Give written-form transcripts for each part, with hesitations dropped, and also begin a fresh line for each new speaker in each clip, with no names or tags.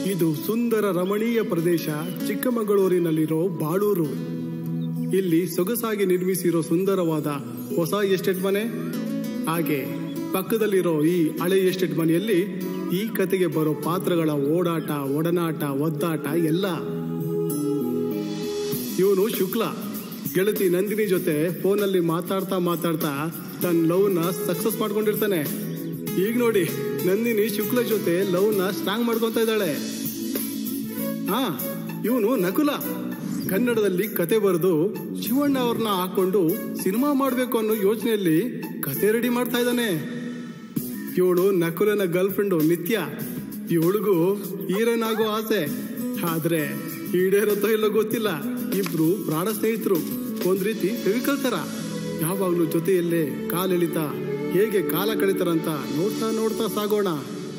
ಇದು ಸುಂದರ ರಮಣೀಯ ಪ್ರದೇಶ ಚಿಕ್ಕಮಗಳೂರಿನಲ್ಲಿರೋ ಬಾಳೂರು. ಇಲ್ಲಿ ಸೊಗಸಾಗಿ ನಿರ್ಮಿಸಿರೋ ಸುಂದರವಾದ ಹೊಸ ಎಸ್ಟೇಟ್ ಮನೆ, ಹಾಗೆ ಪಕ್ಕದಲ್ಲಿರೋ ಈ ಹಳೆ ಎಸ್ಟೇಟ್ ಮನೆಯಲ್ಲಿ ಈ ಕತೆಗೆ ಬರೋ ಪಾತ್ರಗಳ ಓಡಾಟ, ಒಡನಾಟ, ಒದ್ದಾಟ ಎಲ್ಲ. ಇವನು ಶುಕ್ಲ ಗೆಳತಿ ನಂದಿನಿ ಜೊತೆ ಫೋನಲ್ಲಿ ಮಾತಾಡ್ತಾ ತನ್ನ ಲವ್ನ ಸಕ್ಸಸ್ ಮಾಡ್ಕೊಂಡಿರ್ತಾನೆ. ಈಗ ನೋಡಿ ನಂದಿನಿ ಶುಕ್ಲ ಜೊತೆ ಲವ್ನ ಸ್ಟ್ರಾಂಗ್ ಮಾಡ್ಕೊತಾ ಇದ್ದಾಳೆ. ಇವನು ನಕುಲ ಕನ್ನಡದಲ್ಲಿ ಕತೆ ಬರೆದು ಶಿವಣ್ಣ ಅವ್ರನ್ನ ಹಾಕೊಂಡು ಸಿನಿಮಾ ಮಾಡಬೇಕು ಅನ್ನೋ ಯೋಚನೆಯಲ್ಲಿ ಕತೆ ರೆಡಿ ಮಾಡ್ತಾ ಇದ್ದಾನೆ. ಇವಳು ನಕುಲನ ಗರ್ಲ್ ಫ್ರೆಂಡು ನಿತ್ಯ. ಇವಳಿಗೂ ಹೀರೋಯಿನ್ ಆಗೋ ಆಸೆ, ಆದ್ರೆ ಈಡೇರುತ್ತೋ ಇಲ್ಲೋ ಗೊತ್ತಿಲ್ಲ. ಇಬ್ರು ಪ್ರಾಣ ಸ್ನೇಹಿತರು, ಒಂದ್ ರೀತಿ ಫೆವಿಕಲ್ ತರ, ಯಾವಾಗ್ಲೂ ಜೊತೆಯಲ್ಲೇ ಕಾಲೆಳಿತಾ ಹೇಗೆ ಕಾಲ ಕಳೀತಾರಂತ ನೋಡ್ತಾ ಸಾಗೋಣ.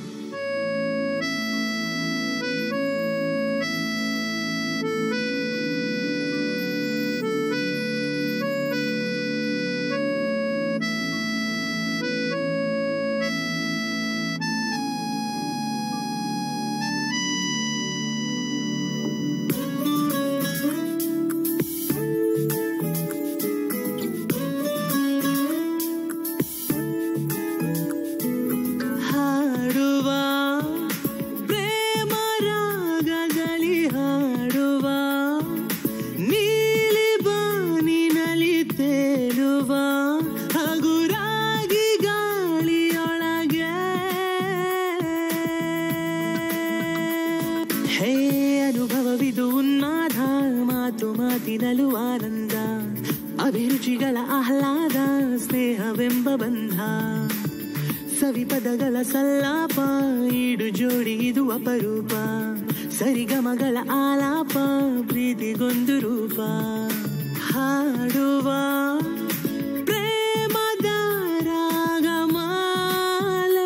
ಮಾತಿನಲು ಆನಂದ, ಅಭಿರುಚಿಗಳ ಆಹ್ಲಾದ, ಸ್ನೇಹವೆಂಬ ಬಂಧ, ಸವಿಪದಗಳ ಸಲ್ಲಾಪ, ಈಡು ಜೋಡಿ ಇದು ಅಪರೂಪ, ಸರಿಗಮಗಳ ಆಲಾಪ, ಪ್ರೀತಿಗೊಂದು ರೂಪ, ಹಾಡುವ ಪ್ರೇಮದ ರಾಗಮಾಲೆ.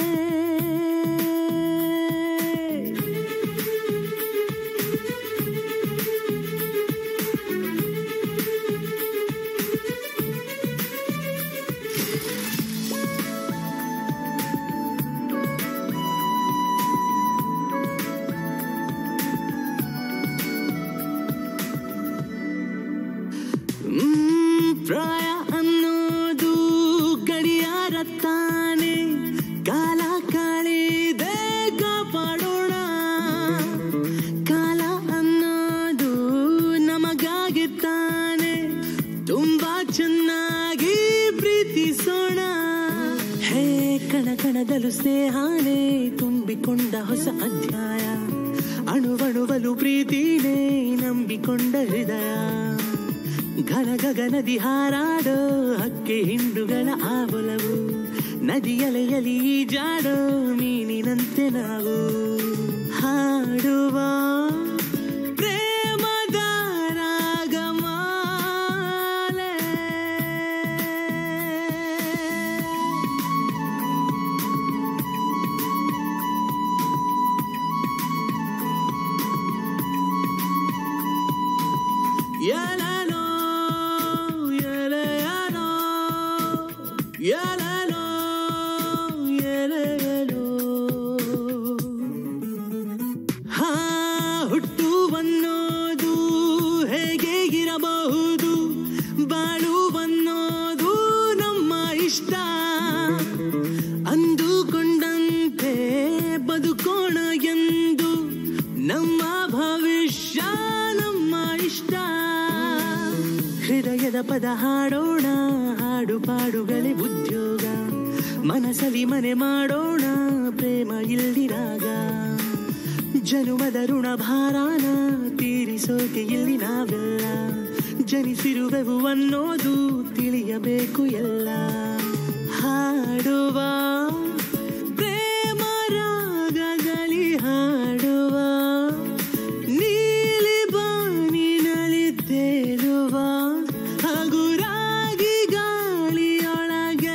ಪ್ರಾಯ ಅನ್ನೋದು ಗಡಿಯಾರ ತಾನೆ, ಕಾಲ ಕಳೆದೆ ಕಾಪಾಡೋಣ, ಕಾಲ ಅನ್ನೋದು ನಮಗಾಗಿ ತಾನೆ, ತುಂಬಾ ಚೆನ್ನಾಗಿ ಪ್ರೀತಿಸೋಣ. ಹೇ ಕಣ ಕಣದಲ್ಲೂ ಸ್ನೇಹಾನೇ ತುಂಬಿಕೊಂಡ ಹೊಸ ಅಧ್ಯಾಯ, ಅಣುವಣುವಲು ಪ್ರೀತಿನೇ ನಂಬಿಕೊಂಡ ಹೃದಯ, ಘನ ಗಗನದಿ ಹಾರಾಡೋ ಹಕ್ಕಿ ಹಿಂಡುಗಳ ಆಬಲವು, ನದಿಯಲೆಯಲಿ ಜಾಡೋ ಮೀನಿನಂತೆ ನಾವು, ಹಾಡುವ ಪ್ರೇಮದ ರಾಗಮಾಲೆ. ಯಲಲೋ ಯಲಯಲೋ ಯಲಲೋ ಯಲಯಲೋ, ಹಾ ಹುಟ್ಟುವನ್ನೋದು ಹೇಗೆ ಇರಬಹುದು, ಬಾಳುವನ್ನೋದು ನಮ್ಮ ಇಷ್ಟ, ಅಂದುಕೊಂಡಂತೆ ಬದುಕೋಣ ಎಂದು, ನಮ್ಮ ಭವಿಷ್ಯ ನಮ್ಮ ಇಷ್ಟ, ಹೃದಯದ ಪದ ಹಾಡೋಣ, ಹಾಡು ಪಾಡುಗಳೇ ಉದ್ಯೋಗ, ಮನಸಲಿ ಮನೆ ಮಾಡೋಣ ಪ್ರೇಮ ಇಲ್ಲಿರಾಗ, ಜನುಮದ ಋಣ ಭಾರಾನ ತೀರಿಸೋಕೆ ಇಲ್ಲಿ ನಾವೆಲ್ಲ, ಜನಿಸಿರುವೆವು ಅನ್ನೋದು ತಿಳಿಯಬೇಕು ಎಲ್ಲ, ಹಾಡುವ ಪ್ರೇಮ ರಾಗದಲ್ಲಿ ಹಾಡುವ, ನೀಲಿ ಬಾನಿನಲ್ಲಿ ತೇಲುವ, ಹಗುರಾಗಿ ಗಾಳಿಯೊಳಗೆ.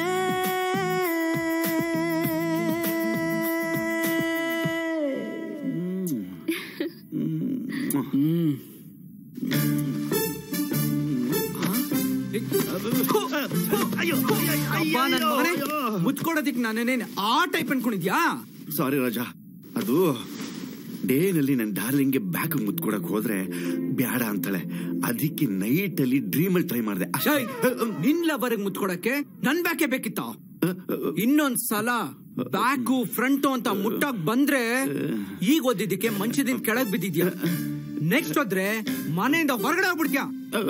ಮುಚ್ಕೊಡೋದಿಕ್ ನಾನೇನೇನು ಆ ಟೈಪ್ ಅನ್ಕೊಂಡಿದ್ಯಾ?
ಸಾರಿ ರಾಜಾ, ಅದು
ಡೇನಲ್ಲಿ ನನ್ನ ಡಾರ್ಲಿಂಗ್ಗೆ ಬ್ಯಾಗ್ ಮುತ್ಕೊಡಕ್ ಹೋದ್ರೆ ಬ್ಯಾಡ ಅಂತಾಳೆ. ಅದಕ್ಕೆ ನೈಟ್ ಅಲ್ಲಿ ಡ್ರೀಮ್ ಅಲ್ಲಿ ಟ್ರೈ ಮಾಡಿದೆ.
ನಿನ್ ಲವರ್ಗೆ ಮುತ್ಕೊಡಕ್ಕೆ ನನ್ ಬ್ಯಾಕೆ ಬೇಕಿತ್ತ? ಇನ್ನೊಂದ್ಸಲ ಬ್ಯಾಕು ಫ್ರಂಟು ಅಂತ ಮುಟ್ಟಾಕ್ ಬಂದ್ರೆ ಈಗ ಓದಿದ್ದಕ್ಕೆ ಮಂಚದಿಂದ ಕೆಳಗ್ ಬಿದ್ದಿದ್ಯಾ. ನೆಕ್ಸ್ಟ್ ಹೋದ್ರೆ ಮನೆಯಿಂದ ಹೊರಗಡೆ ಹೋಗ್ಬಿಡ್ತೀಯಾ.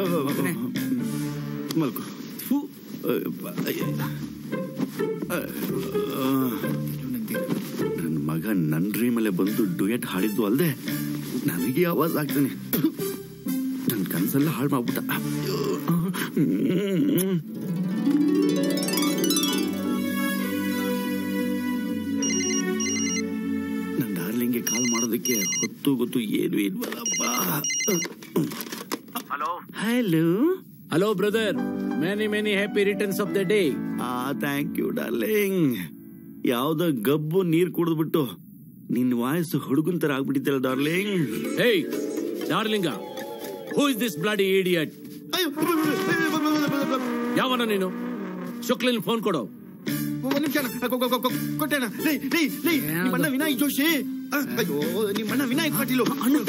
ಮಲ್ಕೋ. ನನ್ನ ಮಗ ನನ್ನ ಡ್ರೀಮಲ್ಲೇ ಬಂದು ಡುಯೆಟ್ ಹಾಡಿದ್ದು ಅಲ್ಲದೆ ನನಗೆ ಆವಾಜ್ ಆಗ್ತಾನೆ. ನನ್ನ ಕನಸೆಲ್ಲ ಹಾಳು ಮಾಡ್ಬಿಟ್ಟ. ನನ್ನ ಡಾರ್ಲಿಂಗ್ಗೆ ಕಾಲ್ ಮಾಡೋದಕ್ಕೆ ಹೊತ್ತು ಗೊತ್ತು ಏನು ಇಲ್ವಲ್ಲಪ್ಪ.
Hello
hello brother, many happy returns of the day.
Thank you darling. ಯಾವ್ದೋ ಗಬ್ಬು ನೀರ್ ಕುಡಿದ್ಬಿಟ್ಟು ನಿನ್ ವಾಯ್ಸ್ ಹುಡುಗನ್ ತರ ಆಗ್ಬಿಟ್ಟಿದ್ದಲ್ಲ darling.
Hey darling, who is this bloody idiot? ಯಾವನ ನೀನು? ಶುಕ್ಲಿನ್ ಫೋನ್ ಕೊಡು.
ಕೊಟ್ಟೆನ? ನಿಮ್ಮಣ್ಣ ವಿನಾಯಕ್ ಜೋಶಿ. ಅಯ್ಯೋ, ನಿಮ್ಮಣ್ಣ ವಿನಾಯಕ್ ಪಾಟೀಲು.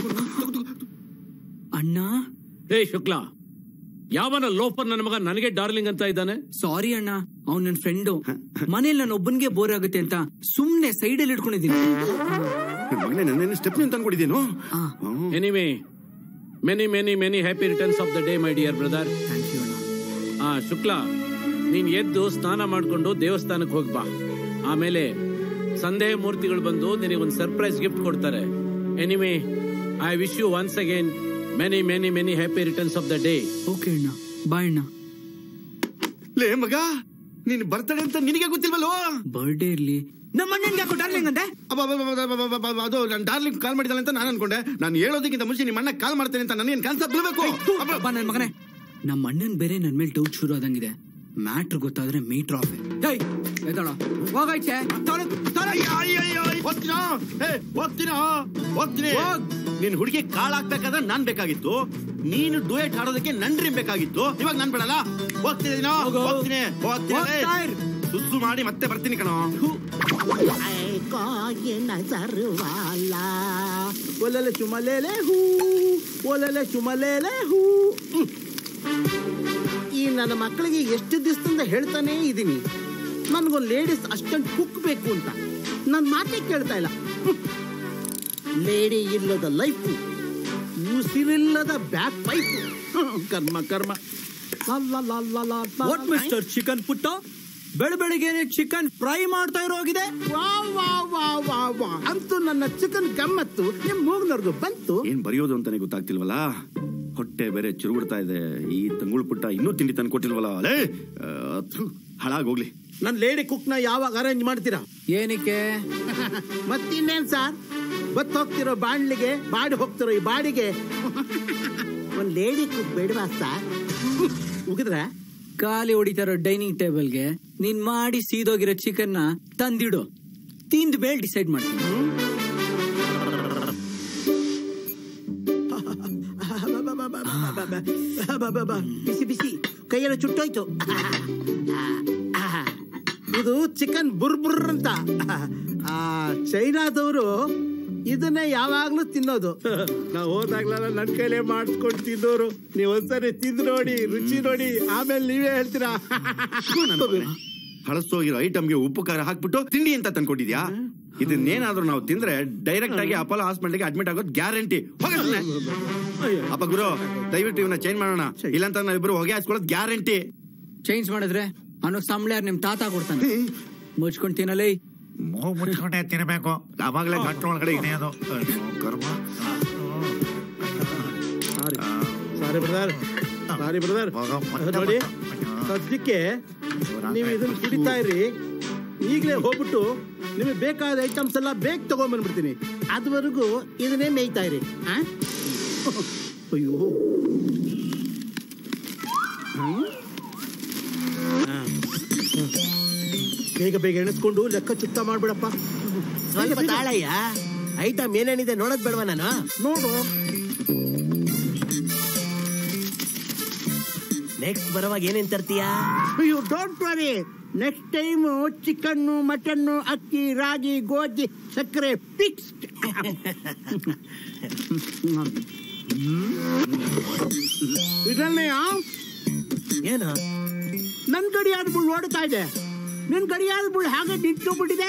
ಅಣ್ಣ.
ಹೇ ಶುಕ್ಲಾ, ಯಾವನ ಲೋಫರ್ ನನ್ನ ಮಗ ನನಗೆ ಡಾರ್ಲಿಂಗ್ ಅಂತ ಇದ್ದಾನೆ?
ಸಾರಿ ಅಣ್ಣ, ಅವ್ನ್ ನನ್ ಫ್ರೆಂಡು. ಮನೇಲಿ ನಾನು ಒಬ್ಬನ್ಗೆ ಬೋರ್ ಆಗುತ್ತೆ ಅಂತ ಸುಮ್ನೆ ಸೈಡ್ ಅಲ್ಲಿ ಇಟ್ಕೊಂಡಿದ್ದೀನಿ.
ನನ್ನ ಸ್ಟೆಪ್ ನಿಂತ ಅನ್ಕೊಂಡಿದ್ದೀನು.
Anyway, many happy returns of the day my dear brother.
Thank you ಅಣ್ಣ.
ಶುಕ್ಲಾ, ನೀನ್ ಎದ್ದು ಸ್ನಾನ ಮಾಡ್ಕೊಂಡು ದೇವಸ್ಥಾನಕ್ಕೆ ಹೋಗ್ಬಾ. ಆಮೇಲೆ ಸಂದೇಹ ಮೂರ್ತಿಗಳು ಬಂದು ನಿನಗೆ ಒಂದು ಸರ್ಪ್ರೈಸ್ ಗಿಫ್ಟ್ ಕೊಡ್ತಾರೆ. Anyway, I wish you once again many happy returns of the day.
Okay ಅಣ್ಣ, ಬಾಯ್ ಅಣ್ಣ.
ಲೇ ಮಗ, ನಿನ್ ಬರ್ತಡೇ ಅಂತ ನಿನಗೆ ಗೊತ್ತಿಲ್ವಲ್ವ?
ಬರ್ಡೇ ಇರ್ಲಿ, ನಮ್ಮ ಅಣ್ಣನ್ಗೆ ಯಾಕೋ ಡಾರ್ಲಿಂಗ್ ಅಂದೆ?
ಅದು ನನ್ನ ಡಾರ್ಲಿಂಗ್ ಕಾಲ್ ಮಾಡಿದಾಳೆ ಅಂತ ನಾನು ಅನ್ಕೊಂಡೆ. ನಾನು ಹೇಳೋದಕ್ಕಿಂತ ಮುಂಚೆ ನಿಮ್ಮ ಅಣ್ಣ ಕಾಲ್ ಮಾಡ್ತೇನೆ ಅಂತ ನನಗೇನು ಕಾನ್ಸೆಪ್ಟ್ ಬೀಳ್ಬೇಕು?
ನನ್ ಮಗನೇ, ನಮ್ಮ ಅಣ್ಣನ್ ಬೇರೆ ನನ್ ಮೇಲೆ ಡೌಟ್ ಶುರು ಆದಂಗಿದೆ. ಮ್ಯಾಟ್ರ್ ಗೊತ್ತಾದ್ರೆ ಮೀಟರ್ ಆಫ್.
ಹೋಗ್ತೀನಿ. ನಿನ್ ಹುಡುಗಿ ಕಾಳಾಗ್ಬೇಕಾದ್ರೆ ನಾನ್ ಬೇಕಾಗಿತ್ತು, ನೀನು ಡುಯೆಟ್ ಹಾಡೋದಕ್ಕೆ ನನ್ ಡ್ರೀಮ್ ಬೇಕಾಗಿತ್ತು. ಇವಾಗ ನಾನ್ ಬಿಡಲ್ಲ. ಹೋಗ್ತೀನಿ. ಸುಸ್ಸು ಮಾಡಿ ಮತ್ತೆ ಬರ್ತೀನಿ ಕಣೋ.
ಒಲೆಲೆ ಚುಮಲೇಲೆ ಹೂ, ಒಲೆಲೆ ಚುಮಲೇಲೆ ಹೂ. ಈ ನನ್ನ ಮಕ್ಕಳಿಗೆ ಎಷ್ಟು ದಿವಸದಿಂದ ಹೇಳ್ತಾನೆ ಇದ್ದೀನಿ, ನನ್ಗೊಂದು ಲೇಡೀಸ್ ಅಷ್ಟೊಂದು ಕುಕ್ ಬೇಕು ಅಂತ. ನನ್ನ ಮಾತೇ ಕೇಳ್ತಾ ಇಲ್ಲ. ಲೇಡಿ ಇಲ್ಲದ ಲೈಫು, ಉಸಿರಿಲ್ಲದ ಬ್ಯಾಕ್ ಪೈಪು. ಕರ್ಮ.
ವಾಟ್ ಮಿಸ್ಟರ್ ಚಿಕನ್ ಪುಟ್ಟ, ಬೆಳಬೆಳಿಗ್ಗೆ ಚಿಕನ್ ಫ್ರೈ ಮಾಡ್ತಾ ಇರೋಗಿದೆ.
ವಾ ಅಂತೂ ನನ್ನ ಚಿಕನ್ ಗಮ್ಮತ್ತು ನಿಮ್ ಮೂಗ್ನವ್ರದು ಬಂತು.
ಏನ್ ಬರೆಯೋದು ಅಂತಾನೆ ಗೊತ್ತಾಗ್ತಿಲ್ವಲ್ಲ. ಹೊಟ್ಟೆ ಬೇರೆ ಚುರುಗುಡ್ತಾ ಇದೆ. ಈ ತಂಗುಳು ಪುಟ್ಟ ಇನ್ನೂ ತಿಂಡಿ ತಂದು ಕೊಟ್ಟಿಲ್ವಲ್ಲ. ಅಲೇ ಹಾಳಾಗೋಗ್ಲಿ.
ನನ್ ಲೇಡಿ ಕುಕ್ ನ ಯಾವಾಗ ಅರೇಂಜ್ ಮಾಡ್ತೀರಾ?
ಏನಕ್ಕೆ?
ಮತ್ತಿನ್ನೇನ್ ಸಾರ್, ಬತ್ ಹೋಗ್ತಿರೋ ಬಾಣ್ಲಿಗೆ ಬಾಡಿ ಹೋಗ್ತಿರೋ ಈ ಬಾಡಿಗೆ ಒಂದ್ ಲೇಡಿ ಕುಕ್ ಬೇಡವಾ ಸಾರ್? ಉಗಿದ್ರ
ಖಾಲಿ ಹೊಡಿತಾರೋ ಡೈನಿಂಗ್ ಟೇಬಲ್ಗೆ ನೀನ್ ಮಾಡಿ ಸೀದೋಗಿರೋ ಚಿಕನ್ ನ ತಂದಿಡು, ತಿಂದ ಮೇಲೆ ಡಿಸೈಡ್ ಮಾಡ್ತೀನಿ.
ಬಿಸಿ ಕೈಯೆಲ್ಲ ಚುಟ್ಟೋಯ್ತು. ಇದು ಚಿಕನ್ ಬುರ್ಬುರ್ ಅಂತ. ಚೈನಾದವರು ಇದನ್ನೇ ಯಾವಾಗ್ಲೂ ತಿನ್ನೋದು. ನಾವು ಹೋದಾಗ್ಲೆಲ್ಲ ನನ್ ಕೈಲೇ ಮಾಡಿಸ್ಕೊಂಡು ತಿಂದೋರು. ನೀವ್ ಒಂದ್ಸರಿ ತಿಂದು ನೋಡಿ, ರುಚಿ ನೋಡಿ, ಆಮೇಲೆ ನೀವೇ ಹೇಳ್ತೀರಾ.
ಹಳಸೋಗಿರೋ ಐಟಮ್ಗೆ ಉಪ್ಪು ಖಾರ ಹಾಕ್ಬಿಟ್ಟು ತಿಂಡಿ ಅಂತ ತಂದ್ಕೊಟ್ಟಿದ್ಯಾ? ಇದನ್ನೇನಾದ್ರೂ ನಾವು ತಿಂದ್ರೆ ಡೈರೆಕ್ಟ್ ಆಗಿ ಅಪೋಲೋ ಹಾಸ್ಪಿಟಲ್ಗೆ ಅಡ್ಮಿಟ್ ಆಗೋದು ಗ್ಯಾರಂಟಿ. ಅಪ್ಪ ಗುರು, ದಯವಿಟ್ಟು ಇವನ್ನ ಚೇಂಜ್ ಮಾಡೋಣ, ಇಲ್ಲಂತ ನಾವಿಬ್ರು ಹೊಗೆ ಹಾಸ್ಕೊಳ್ಳೋದು ಗ್ಯಾರಂಟಿ.
ಚೇಂಜ್ ಮಾಡಿದ್ರೆ ಅನ್ನೋಕ್ ಸಂಬಳ ನಿಮ್ ತಾತ ಕೊಡ್ತಾನೆ. ಮುಚ್ಕೊಂಡ್ ತಿನ್ನಲೇ,
ಮುಚ್ಕೊಂಡೆ ತಿನ್ಬೇಕು. ಅವಾಗಲೇ ಗಂಟು ಒಳಗಡೆ ಇದೆ ಅದು ಕರ್ಮ.
ಸಾರಿ ಬ್ರದರ್, ನೋಡಿ ಸದ್ಯಕ್ಕೆ ನೀವು ಇದನ್ನ ಕುಡಿತಾ ಇರಿ. ಈಗಲೇ ಹೋಗ್ಬಿಟ್ಟು ನಿಮಗೆ ಬೇಕಾದ ಐಟಮ್ಸ್ ಎಲ್ಲ ಬೇಗ ತಗೊಂಡ್ಬಂದ್ಬಿಡ್ತೀನಿ. ಅದುವರೆಗೂ ಇದನ್ನೇ ಮೇಯ್ತಾ ಇರಿ. ಅಯ್ಯೋ, ಬೇಗ ಎಣಿಸ್ಕೊಂಡು ಲೆಕ್ಕ ಚುಕ್ತ ಮಾಡ್ಬಿಡಪ್ಪ.
ಸ್ವಲ್ಪ ತಾಳಯ್ಯ, ಐಟಮ್ ಏನೇನಿದೆ ನೋಡೋದ್ ಬೇಡವಾ ನಾನು?
ನೋಡು.
ನೆಕ್ಸ್ಟ್ ಬರುವಾಗ ಏನೇನ್ ತರ್ತೀಯಾ?
ಅಯ್ಯೋ ಡೋಂಟ್ ವರಿ, ನೆಕ್ಸ್ಟ್ ಟೈಮು ಚಿಕನ್ನು ಮಟನ್ನು ಅಕ್ಕಿ ರಾಗಿ ಗೋಧಿ ಸಕ್ಕರೆ ಫಿಕ್ಸ್ಡ್. ಇದನ್ನೇ
ಏನು
ನನ್ ಗಡಿಯಾದ ಬುಳ್ಳು ಓಡ್ತಾ ಇದೆ, ನಿನ್ ಗಡಿಯಾದ ಬುಳ್ಳು ಹಾಗೆ ನಿಂತ್ಕೊಂಡ್ಬಿಟ್ಟಿದೆ.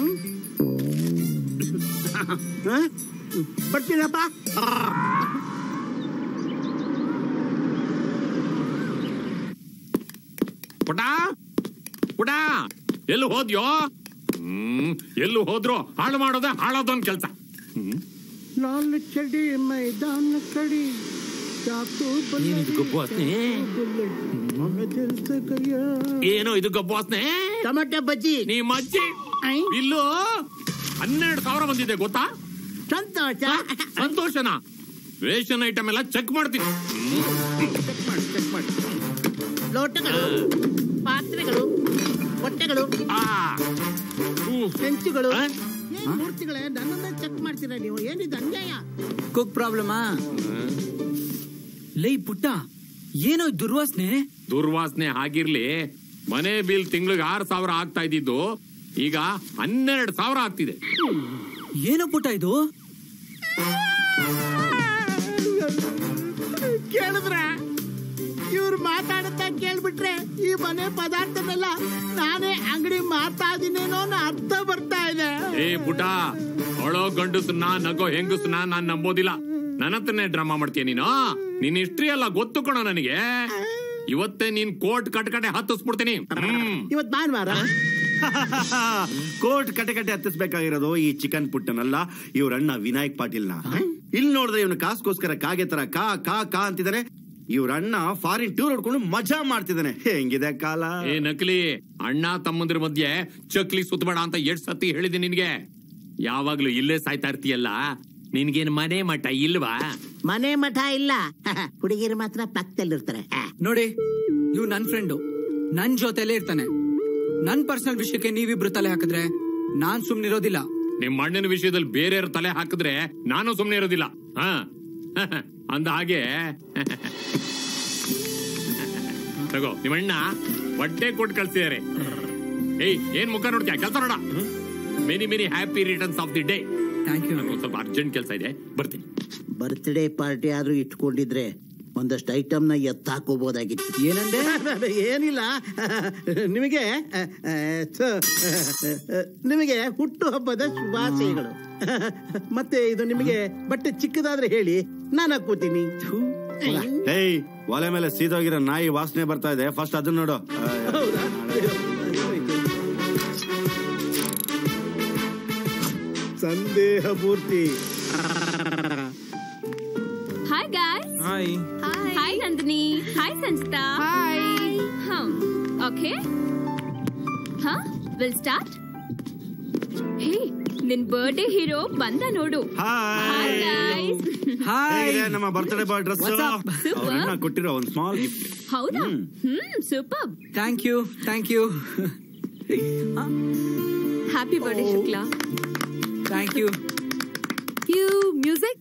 ಬರ್ತೀನಪ್ಪ.
ಪುಟ ಪುಟ ಎಲ್ಲಿ ಹೋದ್ಯೋ? ಎಲ್ಲೂ ಹೋದ್ರು ಹಾಳು ಮಾಡೋದ ಹಾಳೋದೊಂದ್ ಕೆಲ್ಸ.
ಲಾಲ್ ಚಡಿ ಮೈದಾನ ಕಡಿ
ಏನೋ ಇದು ಗಬ್ಬಾಸ್ನೆ.
ಟೊಮೆಟೊ ಬಜ್ಜಿ
ನೀ ಮಜ್ಜಿ ಇಲ್ಲೂ 12,000 ಬಂದಿದೆ ಗೊತ್ತಾ?
ಸಂತೋಷ.
ಸಂತೋಷನಾ? ರೇಷನ್ ಐಟಮ್ ಎಲ್ಲ ಚೆಕ್ ಮಾಡ್ತೀನಿ.
ಲೋಟಗಳು, ಪಾತ್ರೆಗಳು, ಹೊಟ್ಟೆಗಳು, ಹೆಂಚುಗಳು, ಮೂರ್ತಿಗಳೇ ನನ್ನನ್ನೇ ಚೆಕ್ ಮಾಡ್ತೀರಾ ನೀವು? ಏನಿದೆ ಅನ್ಯಾಯ?
ಕುಕ್ ಪ್ರಾಬ್ಲಮಾ? ಲೈ ಪುಟ್ಟ, ಏನೋ ದುರ್ವಾಸನೆ?
ದುರ್ವಾಸನೆ ಆಗಿರ್ಲಿ, ಮನೆ ಬಿಲ್ ತಿಂಗಳಿಗೆ 6,000 ಆಗ್ತಾ ಇದ್ದಿದ್ದು ಈಗ 12,000 ಆಗ್ತಿದೆ.
ಏನೋ ಪುಟ್ಟ ಇದು?
ಕೇಳಿದ್ರ ಇವ್ರು ಮಾತಾಡುತ್ತಾ ಕೇಳ್ಬಿಟ್ರೆ ಈ ಮನೆ ಪದಾರ್ಥನೆಲ್ಲ ನಾನೇ ಅಂಗಡಿ ಮಾರ್ತಾ ಇದೀನೇನೋ ಅರ್ಥ ಬರ್ತಾ ಇದೆ.
ಏ ಪುಟ, ಅವಳೋ ಗಂಡಸನ್ನ ನಗೋ ಹೆಂಗಸನ್ನ ನಾನ್ ನಂಬೋದಿಲ್ಲ. ನನ್ನತ್ರನೇ ಡ್ರಾಮಾ ಮಾಡ್ತೀಯ ನೀನು? ನಿನ್ ಹಿಸ್ಟ್ರಿ ಎಲ್ಲ ಗೊತ್ತು ಕಣೋ ನನಗೆ. ಇವತ್ತೇ ನೀನ್ ಕೋರ್ಟ್ ಕಟಕಟೆ ಹತ್ತಿಸ್ಬಿಡ್ತೀನಿ.
ಇವತ್ ಭಾನುವಾರ
ಕೋರ್ಟ್ ಕಟಕಟೆ ಹತ್ತಿಸ್ಬೇಕಾಗಿರೋದು ಈ ಚಿಕನ್ ಪುಟ್ಟನಲ್ಲ, ಇವ್ರ ಅಣ್ಣ ವಿನಾಯಕ್ ಪಾಟೀಲ್ನ. ಇಲ್ಲಿ ನೋಡಿದ್ರೆ ಇವನು ಕಾಸ್ಗೋಸ್ಕರ ಕಾಗೆ ತರ ಕಾ ಕಾ ಕಾ ಅಂತಿದ್ದಾನೆ. ಇವ್ರ ಅಣ್ಣ ಫಾರಿನ್ ಟೂರ್ ಹೊಡ್ಕೊಂಡು ಮಜಾ ಮಾಡ್ತಿದ್ದಾನೆ. ಹೆಂಗಿದೆ ಕಾಲ?
ಏ ನಕಲಿ, ಅಣ್ಣ ತಮ್ಮಂದ್ರ ಮಧ್ಯೆ ಚಕ್ಲಿ ಸುತ್ತಬೇಡ ಅಂತ ಎಷ್ಟ್ ಸತಿ ಹೇಳಿದೆ ನಿನ್ಗೆ? ಯಾವಾಗ್ಲೂ ಇಲ್ಲೇ ಸಾಯ್ತಾ ಇರ್ತೀಯಲ್ಲ, ನಿನ್ಗೇನ್ ಮನೆ ಮಠ ಇಲ್ವಾ?
ಮನೆ ಮಠ ಇಲ್ಲ, ಹುಡುಗಿರು ಮಾತ್ರ ಪಕ್ಕದಲ್ಲಿರ್ತಾರೆ.
ನೋಡಿ, ಇವ್ ನನ್ ಫ್ರೆಂಡು, ನನ್ ಜೊತೆಲೇ ಇರ್ತಾನೆ. ನನ್ ಪರ್ಸನಲ್ ವಿಷಯಕ್ಕೆ ನೀವಿಬ್ರು ತಲೆ ಹಾಕಿದ್ರೆ ನಾನ್ ಸುಮ್ನಿರೋದಿಲ್ಲ.
ನಿಮ್ ಅಣ್ಣನ ವಿಷಯದಲ್ಲಿ ಬೇರೆಯವ್ರ ತಲೆ ಹಾಕಿದ್ರೆ ನಾನು ಸುಮ್ನೆ ಇರೋದಿಲ್ಲ. ಅಂದ ಹಾಗೆ ತಗೋ, ನಿಮ್ಮಣ್ಣ ಬಟ್ಟೆ ಕೊಟ್ಟು ಕಳ್ಸಿದಾರೆ. ಏಯ್, ಏನ್ ಮುಖ ನೋಡ್ತೀಯ? ಕೆಲಸ ನೋಡ. Many many happy returns of the day.
Thank you.
ನನಗೊಂದು ಸ್ವಲ್ಪ ಅರ್ಜೆಂಟ್ ಕೆಲಸ ಇದೆ, ಬರ್ತೀನಿ.
ಬರ್ತ್ಡೇ ಪಾರ್ಟಿ ಆದ್ರೂ ಇಟ್ಕೊಂಡಿದ್ರೆ ಒಂದಷ್ಟು ಐಟಮ್ ನ ಎತ್ತಾಕೋಬಹುದಾಗಿತ್ತು.
ಏನಂದೆ?
ಏನಿಲ್ಲ, ನಿಮಗೆ ಹುಟ್ಟು ಹಬ್ಬದ ಶುಭಾಶಯಗಳು. ಮತ್ತೆ ಇದು ನಿಮಗೆ ಬಟ್ಟೆ ಚಿಕ್ಕದಾದ್ರೆ ಹೇಳಿ, ನಾನು ಹಾಕೋತೀನಿ.
ಏಯ್, ಒಲೆ ಮೇಲೆ ಸೀದೋಗಿರೋ ನಾಯಿ ವಾಸನೆ ಬರ್ತಾ ಇದೆ, ಫಸ್ಟ್ ಅದನ್ನ ನೋಡು.
ಸಂದೇಹ ಪೂರ್ತಿ.
Hi guys.
Hi.
Hi Nandini. Hi Sanjita.
Hi.
Okay. We'll start. Hey, ನಿನ್ ಬರ್ಡೇ ಹೀರೋ ಬಂದ ನೋಡು. Hi guys.
ಹೇಗಿದೆ ನಮ್ಮ ಬರ್ತ್ಡೇ ಬಾಯ್ ಡ್ರೆಸ್? ಅವ್ರನ್ನ ಕೊಟ್ಟಿರೋ ಒಂದು ಸ್ಮಾಲ್ ಗಿಫ್ಟ್.
ಹೌದಾ? Super.
Thank you, thank you.
Happy birthday, Shukla.
Thank you.
Cue music.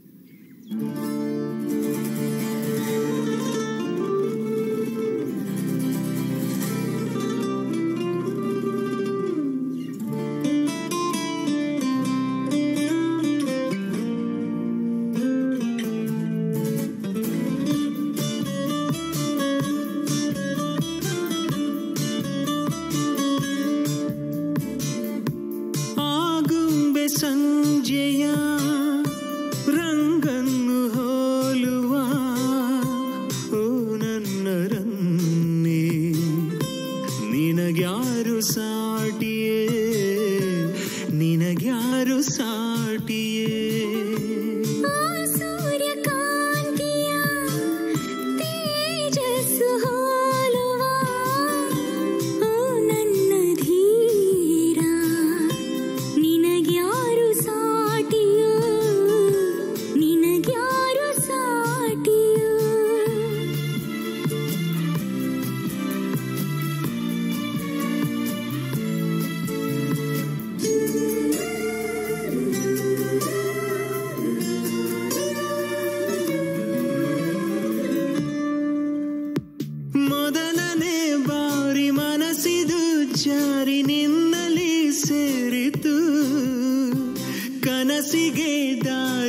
ಸಂಜೆಯ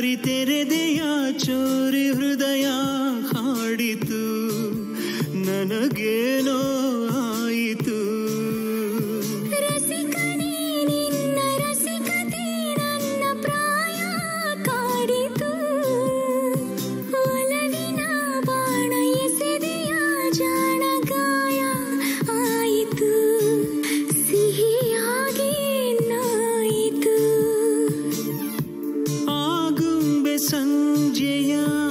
ದಾರಿ ತೆರೆದೆಯ ಚೋರಿ ಹೃದಯ ಹಾಡಿತು ನನಗೇನೋ ಆಯಿತು
ರಸಿಕನೇ ನಿನ್ನ ರಸಿಕತೆ ನನ್ನ ಪ್ರಾಯ ಕಾಡಿತು ಒಲವಿನ ಬಾಣ ಎಸೆದೆಯ ಜಾಣ ಗಾಯ ಆಯಿತು ಸಿಹಿಯಾಗಿ ನಾಯಿತು
ಆಗುಂಬೆ ಸಂಜೆಯ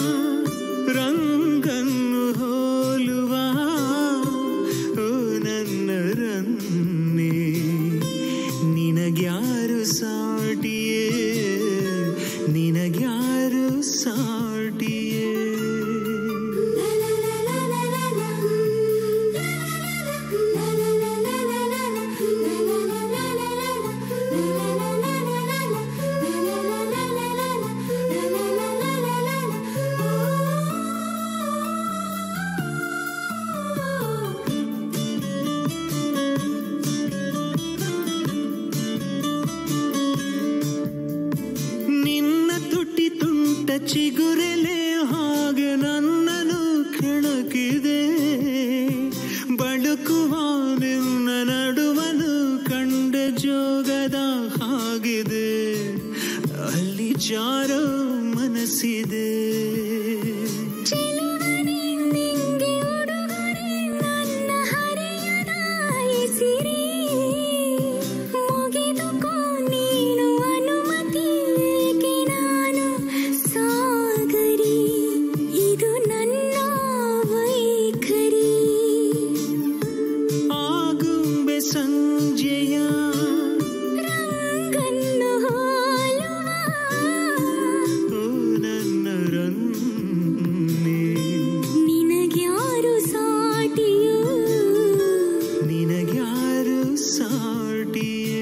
ರಂಗನ್ನು ಹೋಲುವ ಓ ನನ್ನ ರನ್ನೆ ನಿನಗ್ಯಾರು ಸಾಟಿಯೇ ನಿನಗ್ಯಾರು ಸಾಟಿಯೇ ನಿನ್ನ ತುಟಿ ತುಂಟ ಚಿಗುರೆಲೆ ಹಾಗೆ ನನ್ನನು ಕೆಣಕಿದೆ ಬಳುಕುವ ನಿನ್ನ ನಡುವನು ಕಂಡ ಜೋಗದ ಹಾಗಿದೆ ಅಲ್ಲಿ ಜಾರೋ ಮನಸ್ಸಿದೆ
ಚೆಲುವನೇ ನಿಂಗೆ ಉಡುಗೊರೆ ನನ್ನ ಹರೆಯದ ಸಿರಿ ಮುಗಿದುಕೋ ನೀನು ಅನುಮತಿ ಏಕೆ ನಾನು ಸಾಗರಿ ಇದು ನನ್ನ ವೈಖರಿ
ಆಗುಂಬೆ ಸಂಜೆಯ
ರಂಗನ್ನು ಹೋಲುವ
ಓ ನನ್ನ ರನ್ನೆ
ನಿನಗ್ಯಾರು ಸಾಟಿಯೋ
ನಿನಗ್ಯಾರು ಸಾಟಿಯೇ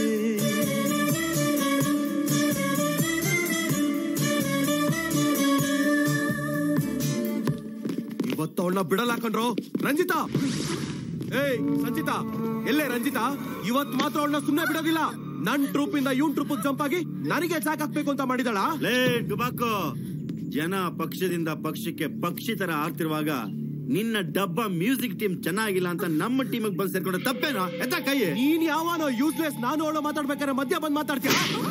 ಇವತ್ತು ಅವಳನ್ನ ಬಿಡಲ್ಲ ಹಾಕೊಂಡ್ರು. ರಂಜಿತಾ, ಏಯ್ ಸಂಚಿತಾ, ಎಲ್ಲೇ ರಂಜಿತಾ? ಇವತ್ ಮಾತ್ರ ಅವಳನ್ನ ಸುಮ್ಮನೆ ಬಿಡೋದಿಲ್ಲ. ನನ್ ಟ್ರೂಪ್ ಇಂದ ಇವನ್ ಟ್ರೂಪ್ ಜಂಪ್ ಆಗಿ ನನಗೆ ಸಾಕ್ ಹಾಕ್ಬೇಕು ಅಂತ ಮಾಡಿದಳ.
ಲೇ ಡುಬಾಕೋ, ಜನ ಪಕ್ಷದಿಂದ ಪಕ್ಷಕ್ಕೆ ಪಕ್ಷಿ ತರ ಆಡ್ತಿರುವಾಗ ನಿನ್ನ ಡಬ್ಬ ಮ್ಯೂಸಿಕ್ ಟೀಮ್ ಚೆನ್ನಾಗಿಲ್ಲ ಅಂತ ನಮ್ಮ ಟೀಮ್ ಬಂದ್ ಸೇರ್ಕೊಂಡ ತಪ್ಪೇನೋ? ಎತ್ತ ಕೈ.
ನೀನ್ ಯಾವನೋ ಯೂಸ್ಲೆಸ್. ನಾನು ಅವಳು ಮಾತಾಡ್ಬೇಕಾದ್ರೆ ಮಧ್ಯ ಬಂದ್ ಮಾತಾಡ್ತೀಯ?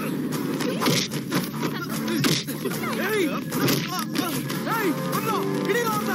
ಏಯ್! ಏಯ್! ಬಂದ್ರು! ಹಿಡೀರೋ ಅವ್ರ್ನ!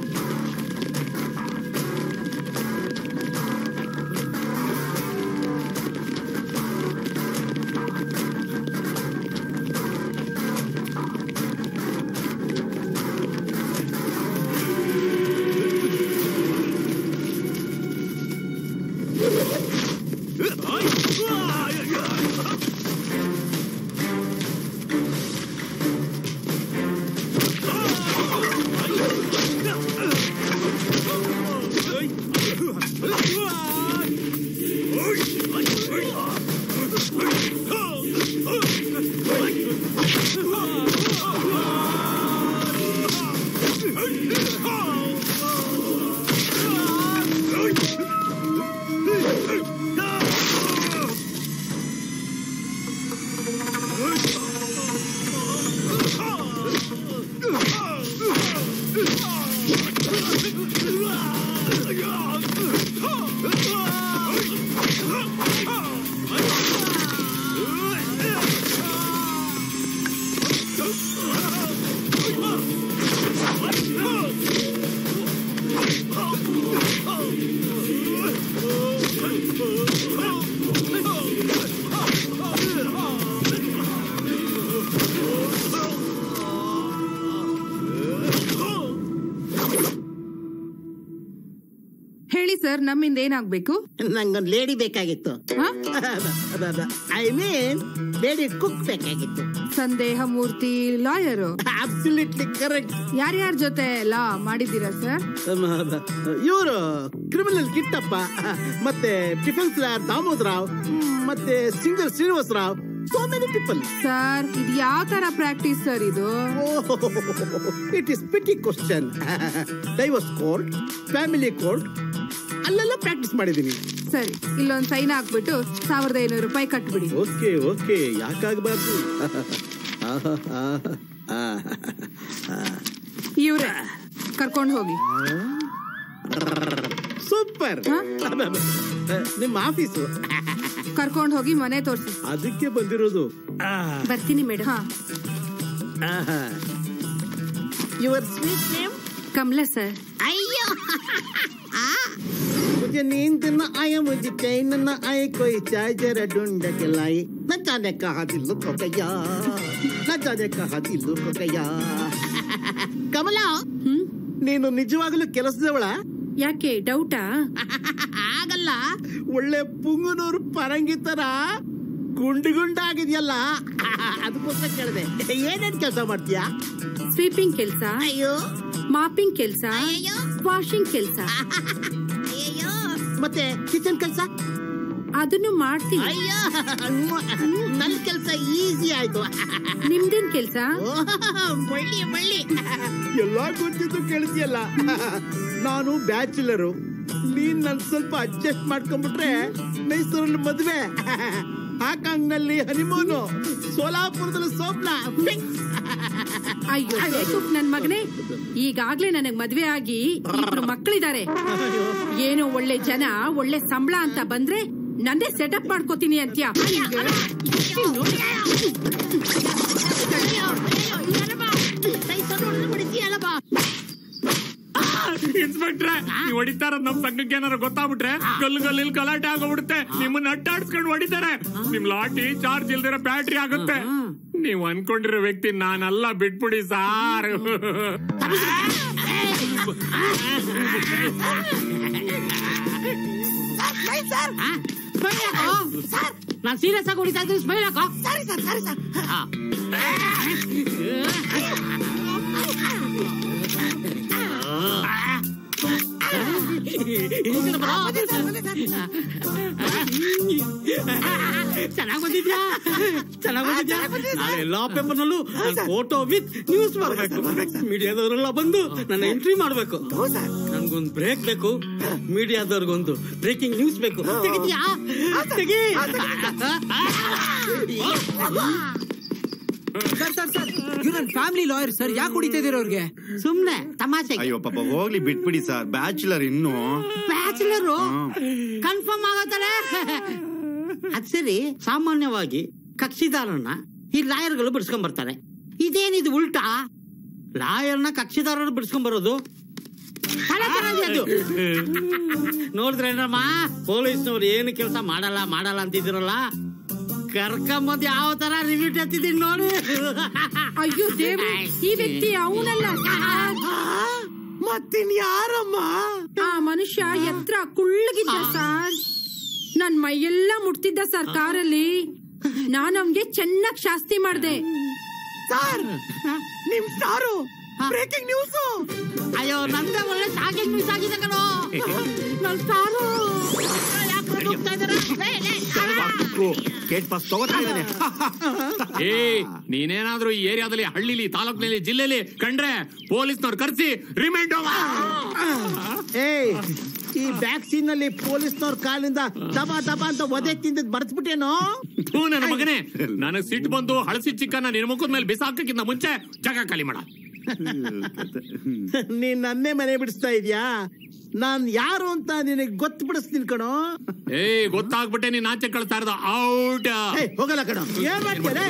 ಹೇಳಿ ಸರ್, ನಮ್ಮಿಂದ ಏನಾಗ್ಬೇಕು?
ನಂಗೊಂದು ಲೇಡಿ ಬೇಕಾಗಿತ್ತು. ಐ ಮೀನ್ ಲೇಡಿ ಕುಕ್ ಬೇಕಾಗಿತ್ತು.
ಸಂದೇಹ ಮೂರ್ತಿ ಲಾಯರು.
Absolutely correct.
ಯಾರ್ಯಾರ ಜೊತೆ ಲಾ ಮಾಡಿದ್ದೀರಾ ಸರ್?
ಇವರು ಕ್ರಿಮಿನಲ್ ಕಿಟ್ಟಪ್ಪ, ಮತ್ತೆ ಡಿಫೆನ್ಸ್ ಲಾಯರ್ ದಾಮೋದರಾವ್, ಮತ್ತೆ singer Srinivasa Rao. So many people.
Sir, ಇದು ಯಾವ ತರ ಪ್ರಾಕ್ಟೀಸ್ ಸರ್ ಇದು?
It is petty question. Divorce court, family court ಅಲ್ಲೆಲ್ಲ ಪ್ರಾಕ್ಟೀಸ್ ಮಾಡಿದೀನಿ.
ಸರಿ, ಇಲ್ಲೊಂದ್ ಸೈನ್ ಹಾಕ್ಬಿಟ್ಟು 1500 ರೂಪಾಯಿ ಕಟ್ಬಿಡಿ.
Okay okay, ಯಾಕಾಗಬಾರ್ದು.
ಇವ್ರೆ ಕರ್ಕೊಂಡು ಹೋಗಿ.
ಸೂಪರ್. ನಿಮ್ಮ ಆಫೀಸು
ಕರ್ಕೊಂಡು ಹೋಗಿ ಮನೆ ತೋರಿಸಿ.
ಅದಕ್ಕೆ ಬಂದಿರೋದು.
ಬರ್ತೀನಿ madam.
Your sweet name?
Kamala sir.
अय्यो मुझे नींद न आया, मुझे चैन न आए, कोई चाय जरा ढूंढ के लाई, न जाने कहाँ दिल खो गया, न जाने कहाँ दिल खो गया. ಕಮಲಾ, ನೀನು ನಿಜವಾಗಲೂ ಕೆಲಸದವಳ?
ಯಾಕೆ ಡೌಟಾ?
ಆಗಲ್ಲ, ಒಳ್ಳೆ ಪುಂಗನೂರು ಪರಂಗಿ ತರ ಗುಂಡು ಗುಂಡಾಗಿದೆಯಲ್ಲ, ಅದಕ್ಕೋಸ್ಕರ ಕೇಳಿದೆ. ಏನೇನ್ ಕೆಲಸ ಮಾಡ್ತೀಯಾ?
ಸ್ವೀಪಿಂಗ್ ಕೆಲಸ,
ಅಯ್ಯೋ,
ಮಾಪಿಂಗ್ ಕೆಲಸ, ವಾಷಿಂಗ್ ಕೆಲಸ,
ಮತ್ತೆ ಕಿಚನ್ ಕೆಲಸ
ಅದನ್ನು ಮಾಡ್ತೀನಿ.
ಅಯ್ಯೋ, ನನ್ ಕೆಲಸ ಈಸಿ ಆಯ್ತು.
ನಿಮ್ದೇನ್ ಕೆಲಸ?
ಬಳ್ಳಿ ಬಳ್ಳಿ ಎಲ್ಲ ಗೊತ್ತಿದ್ದು ಕೇಳ್ತಿಯಲ್ಲ. ನಾನು ಬ್ಯಾಚುಲರು, ನೀನ್ ನನ್ ಸ್ವಲ್ಪ ಅಡ್ಜಸ್ಟ್ ಮಾಡ್ಕೊಂಡ್ಬಿಟ್ರೆ ಮೈಸೂರಲ್ಲಿ ಮದ್ವೆ, ಹಾಕಾಂಗ್ನಲ್ಲಿ ಹನಿಮೂನು, ಸೋಲಾಪುರದಲ್ಲಿ ಸೋಪ್ನ.
ಅಯ್ಯೋ ನನ್ ಮಗನೇ, ಈಗಾಗ್ಲೇ ನನಗ್ ಮದ್ವೆ ಆಗಿ 2 ಮಕ್ಕಳಿದ್ದಾರೆ. ಏನೋ ಒಳ್ಳೆ ಜನ ಒಳ್ಳೆ ಸಂಬಳ ಅಂತ ಬಂದ್ರೆ ನಂದೇ ಸೆಟಪ್ ಮಾಡ್ಕೋತೀನಿ ಅಂತ್ಯ.
ಇನ್ಸ್ಪೆಕ್ಟ್ರೆ, ನೀವು ಹೊಡಿತಾರ ನಮ್ ಸಂಘಕ್ಕೆ ಏನಾರು ಗೊತ್ತಾಗ್ಬಿಟ್ರೆ ಗಲ್ಲಿ ಗಲಾಟೆ ಆಗೋಗ್ಬಿಡುತ್ತೆ. ನಿಮ್ಮನ್ನ ಅಟ್ಟಾಡ್ಸ್ಕೊಂಡು ಹೊಡಿತಾರೆ. ನಿಮ್ ಲಾಟಿ ಚಾರ್ಜ್ ಇಲ್ದಿರೋ ಬ್ಯಾಟ್ರಿ ಆಗುತ್ತೆ. ನೀವು ಅನ್ಕೊಂಡಿರೋ ವ್ಯಕ್ತಿ ನಾನಲ್ಲ, ಬಿಟ್ಬಿಡಿ ಸಾರ್.
ನಾನ್ ಸೀರಿಯಸ್ ಆಗಿ ಹೊಡಿತಾ ಇದ್ದೀನಿ, ಸ್ಮೈಲ್ ಹಾಕೋ. ಸರಿ ಸರ್, ಸರಿ ಸರ್.
ಚೆನ್ನಾಗ್ ಬಂದಿದ್ಯಾ? ಚೆನ್ನಾಗ್ ಬಂದಿದ್ಯಾ? ನಾಳೆ ಎಲ್ಲಾ ಪೇಪರ್ನಲ್ಲೂ ಫೋಟೋ ವಿತ್ ನ್ಯೂಸ್ ಬರ್ಬೇಕು. ಮೀಡಿಯಾದವರೆಲ್ಲ ಬಂದು ನನ್ನ ಎಂಟ್ರಿ ಮಾಡ್ಬೇಕು. ನನ್ಗೊಂದು ಬ್ರೇಕ್ ಬೇಕು, ಮೀಡಿಯಾದವ್ರಿಗೊಂದು ಬ್ರೇಕಿಂಗ್ ನ್ಯೂಸ್ ಬೇಕು. ತೆಗಿದ್ಯಾ? ತೆಗಿ.
ಸರ್ ಇವ್ರು ನನ್ನ ಫ್ಯಾಮಿಲಿ ಲಾಯರ್ ಸರ್. ಯಾಕೆ ಹೊಡಿತಾ ಇದೀರ ಅವ್ರಿಗೆ?
ಸುಮ್ನೆ ತಮಾಷೆ.
ಅಯ್ಯೋ ಪಾಪ, ಹೋಗ್ಲಿ ಬಿಟ್ಬಿಡಿ ಸರ್. ಬ್ಯಾಚುಲರ್ ಇನ್ನು.
ಬ್ಯಾಚುಲರು ಕನ್ಫರ್ಮ್ ಆಗತ್ತಾರೆ. ಅದ್ ಸರಿ, ಸಾಮಾನ್ಯವಾಗಿ ಕಕ್ಷಿದಾರನ್ನ ಈ ಲಾಯರ್ಗಳು ಬಿಡಿಸ್ಕೊಂಡ್ ಬರ್ತಾರೆ. ಇದೇನಿದು ಉಲ್ಟಾ? ಲಾಯರ್ನ ಕಕ್ಷಿದಾರರು ಬಿಡಿಸ್ಕೊಂಡ್ ಬರೋದು ನೋಡಿದ್ರೇನಮ್ಮ, ಪೊಲೀಸ್ನವ್ರು ಏನು ಕೆಲಸ ಮಾಡಲ್ಲ ಅಂತಿದಿರಲ್ಲ, ಕರ್ಕೊಂಬಂದು ಯಾವ ತರ ರಿವ್ಯೂಟ್ ಎತ್ತಿದ್ದೀನಿ ನೋಡಿ.
ಅಯ್ಯೋ ದೇವ್ರೆ, ಈ ವ್ಯಕ್ತಿ ಅವನಲ್ಲ.
ಮತ್ತಿನ್ ಯಾರಮ್ಮ?
ಆ ಮನುಷ್ಯ ಎತ್ರ ಕುಳ್ಳಗಿದ್ದ ಸರ್. ನನ್ ಮೈಯೆಲ್ಲ ಮುಟ್ತಿದ್ದ ಸರ್ ಕಾರಲ್ಲಿ. ನಾನು ಅವನ್ಗೆ ಚೆನ್ನಾಗ್ ಶಾಸ್ತಿ ಮಾಡ್ದೆ.
ಸರ್, ನಿಮ್ ಸ್ಟಾರು ಬ್ರೇಕಿಂಗ್ ನ್ಯೂಸ್. ಅಯ್ಯೋ, ನಂದೇ ಒಳ್ಳೆ ಶಾಕಿಂಗ್ ನ್ಯೂಸ್ ಆಗಿದೆ ಕಣೋ. ನನ್ ಸ್ಟಾರು
ನೀನೇನಾದ್ರೂ ಈ ಏರಿಯಾದಲ್ಲಿ, ಹಳ್ಳಿಲಿ, ತಾಲೂಕಿನಲ್ಲಿ, ಜಿಲ್ಲೆಲಿ ಕಂಡ್ರೆ ಪೊಲೀಸ್ನವ್ರು ಕರ್ಸಿ ರಿಮೈಂಡ್.
ಈ ಬ್ಯಾಕ್ ಸೀನ್ ನಲ್ಲಿ ಪೊಲೀಸ್ನವ್ರ ಕಾಲಿಂದ ದಬಾ ದಬಾ ಅಂತ ಒದೆ ತಿಂದಿದ್ ಬರ್ಸ್ಬಿಟ್ಟೇನೋ.
ನನ್ನ ಮಗನೇ, ನನಗ್ ಸಿಟ್ಟು ಬಂದು ಹಳಸಿ ಚಿಕ್ಕನ್ನ ನಿನ್ ಮುಖದ ಮೇಲೆ ಬಿಸಾಕಕ್ಕಿಂತ ಮುಂಚೆ ಜಾಗ ಖಾಲಿ ಮಾಡ.
ನೀನ್ ನನ್ನೇ ಮನೆ ಬಿಡಿಸ್ತಾ ಇದ್ಯಾ? ನಾನ್ ಯಾರು ಅಂತ ನಿನಗೆ ಗೊತ್ತು ಬಿಡಿಸ್ತೀನಿ ಕಣೋ.
ಗೊತ್ತಾಗ್ಬಿಟ್ಟೆ ನೀನ್ ಆಚೆ ಕಳ್ತಾ ಇರೋದು. ಔಟ್.
ಹೋಗಲ್ಲ ಕಣೋ. ಏನ್ ಮಾಡ್ತೀರ?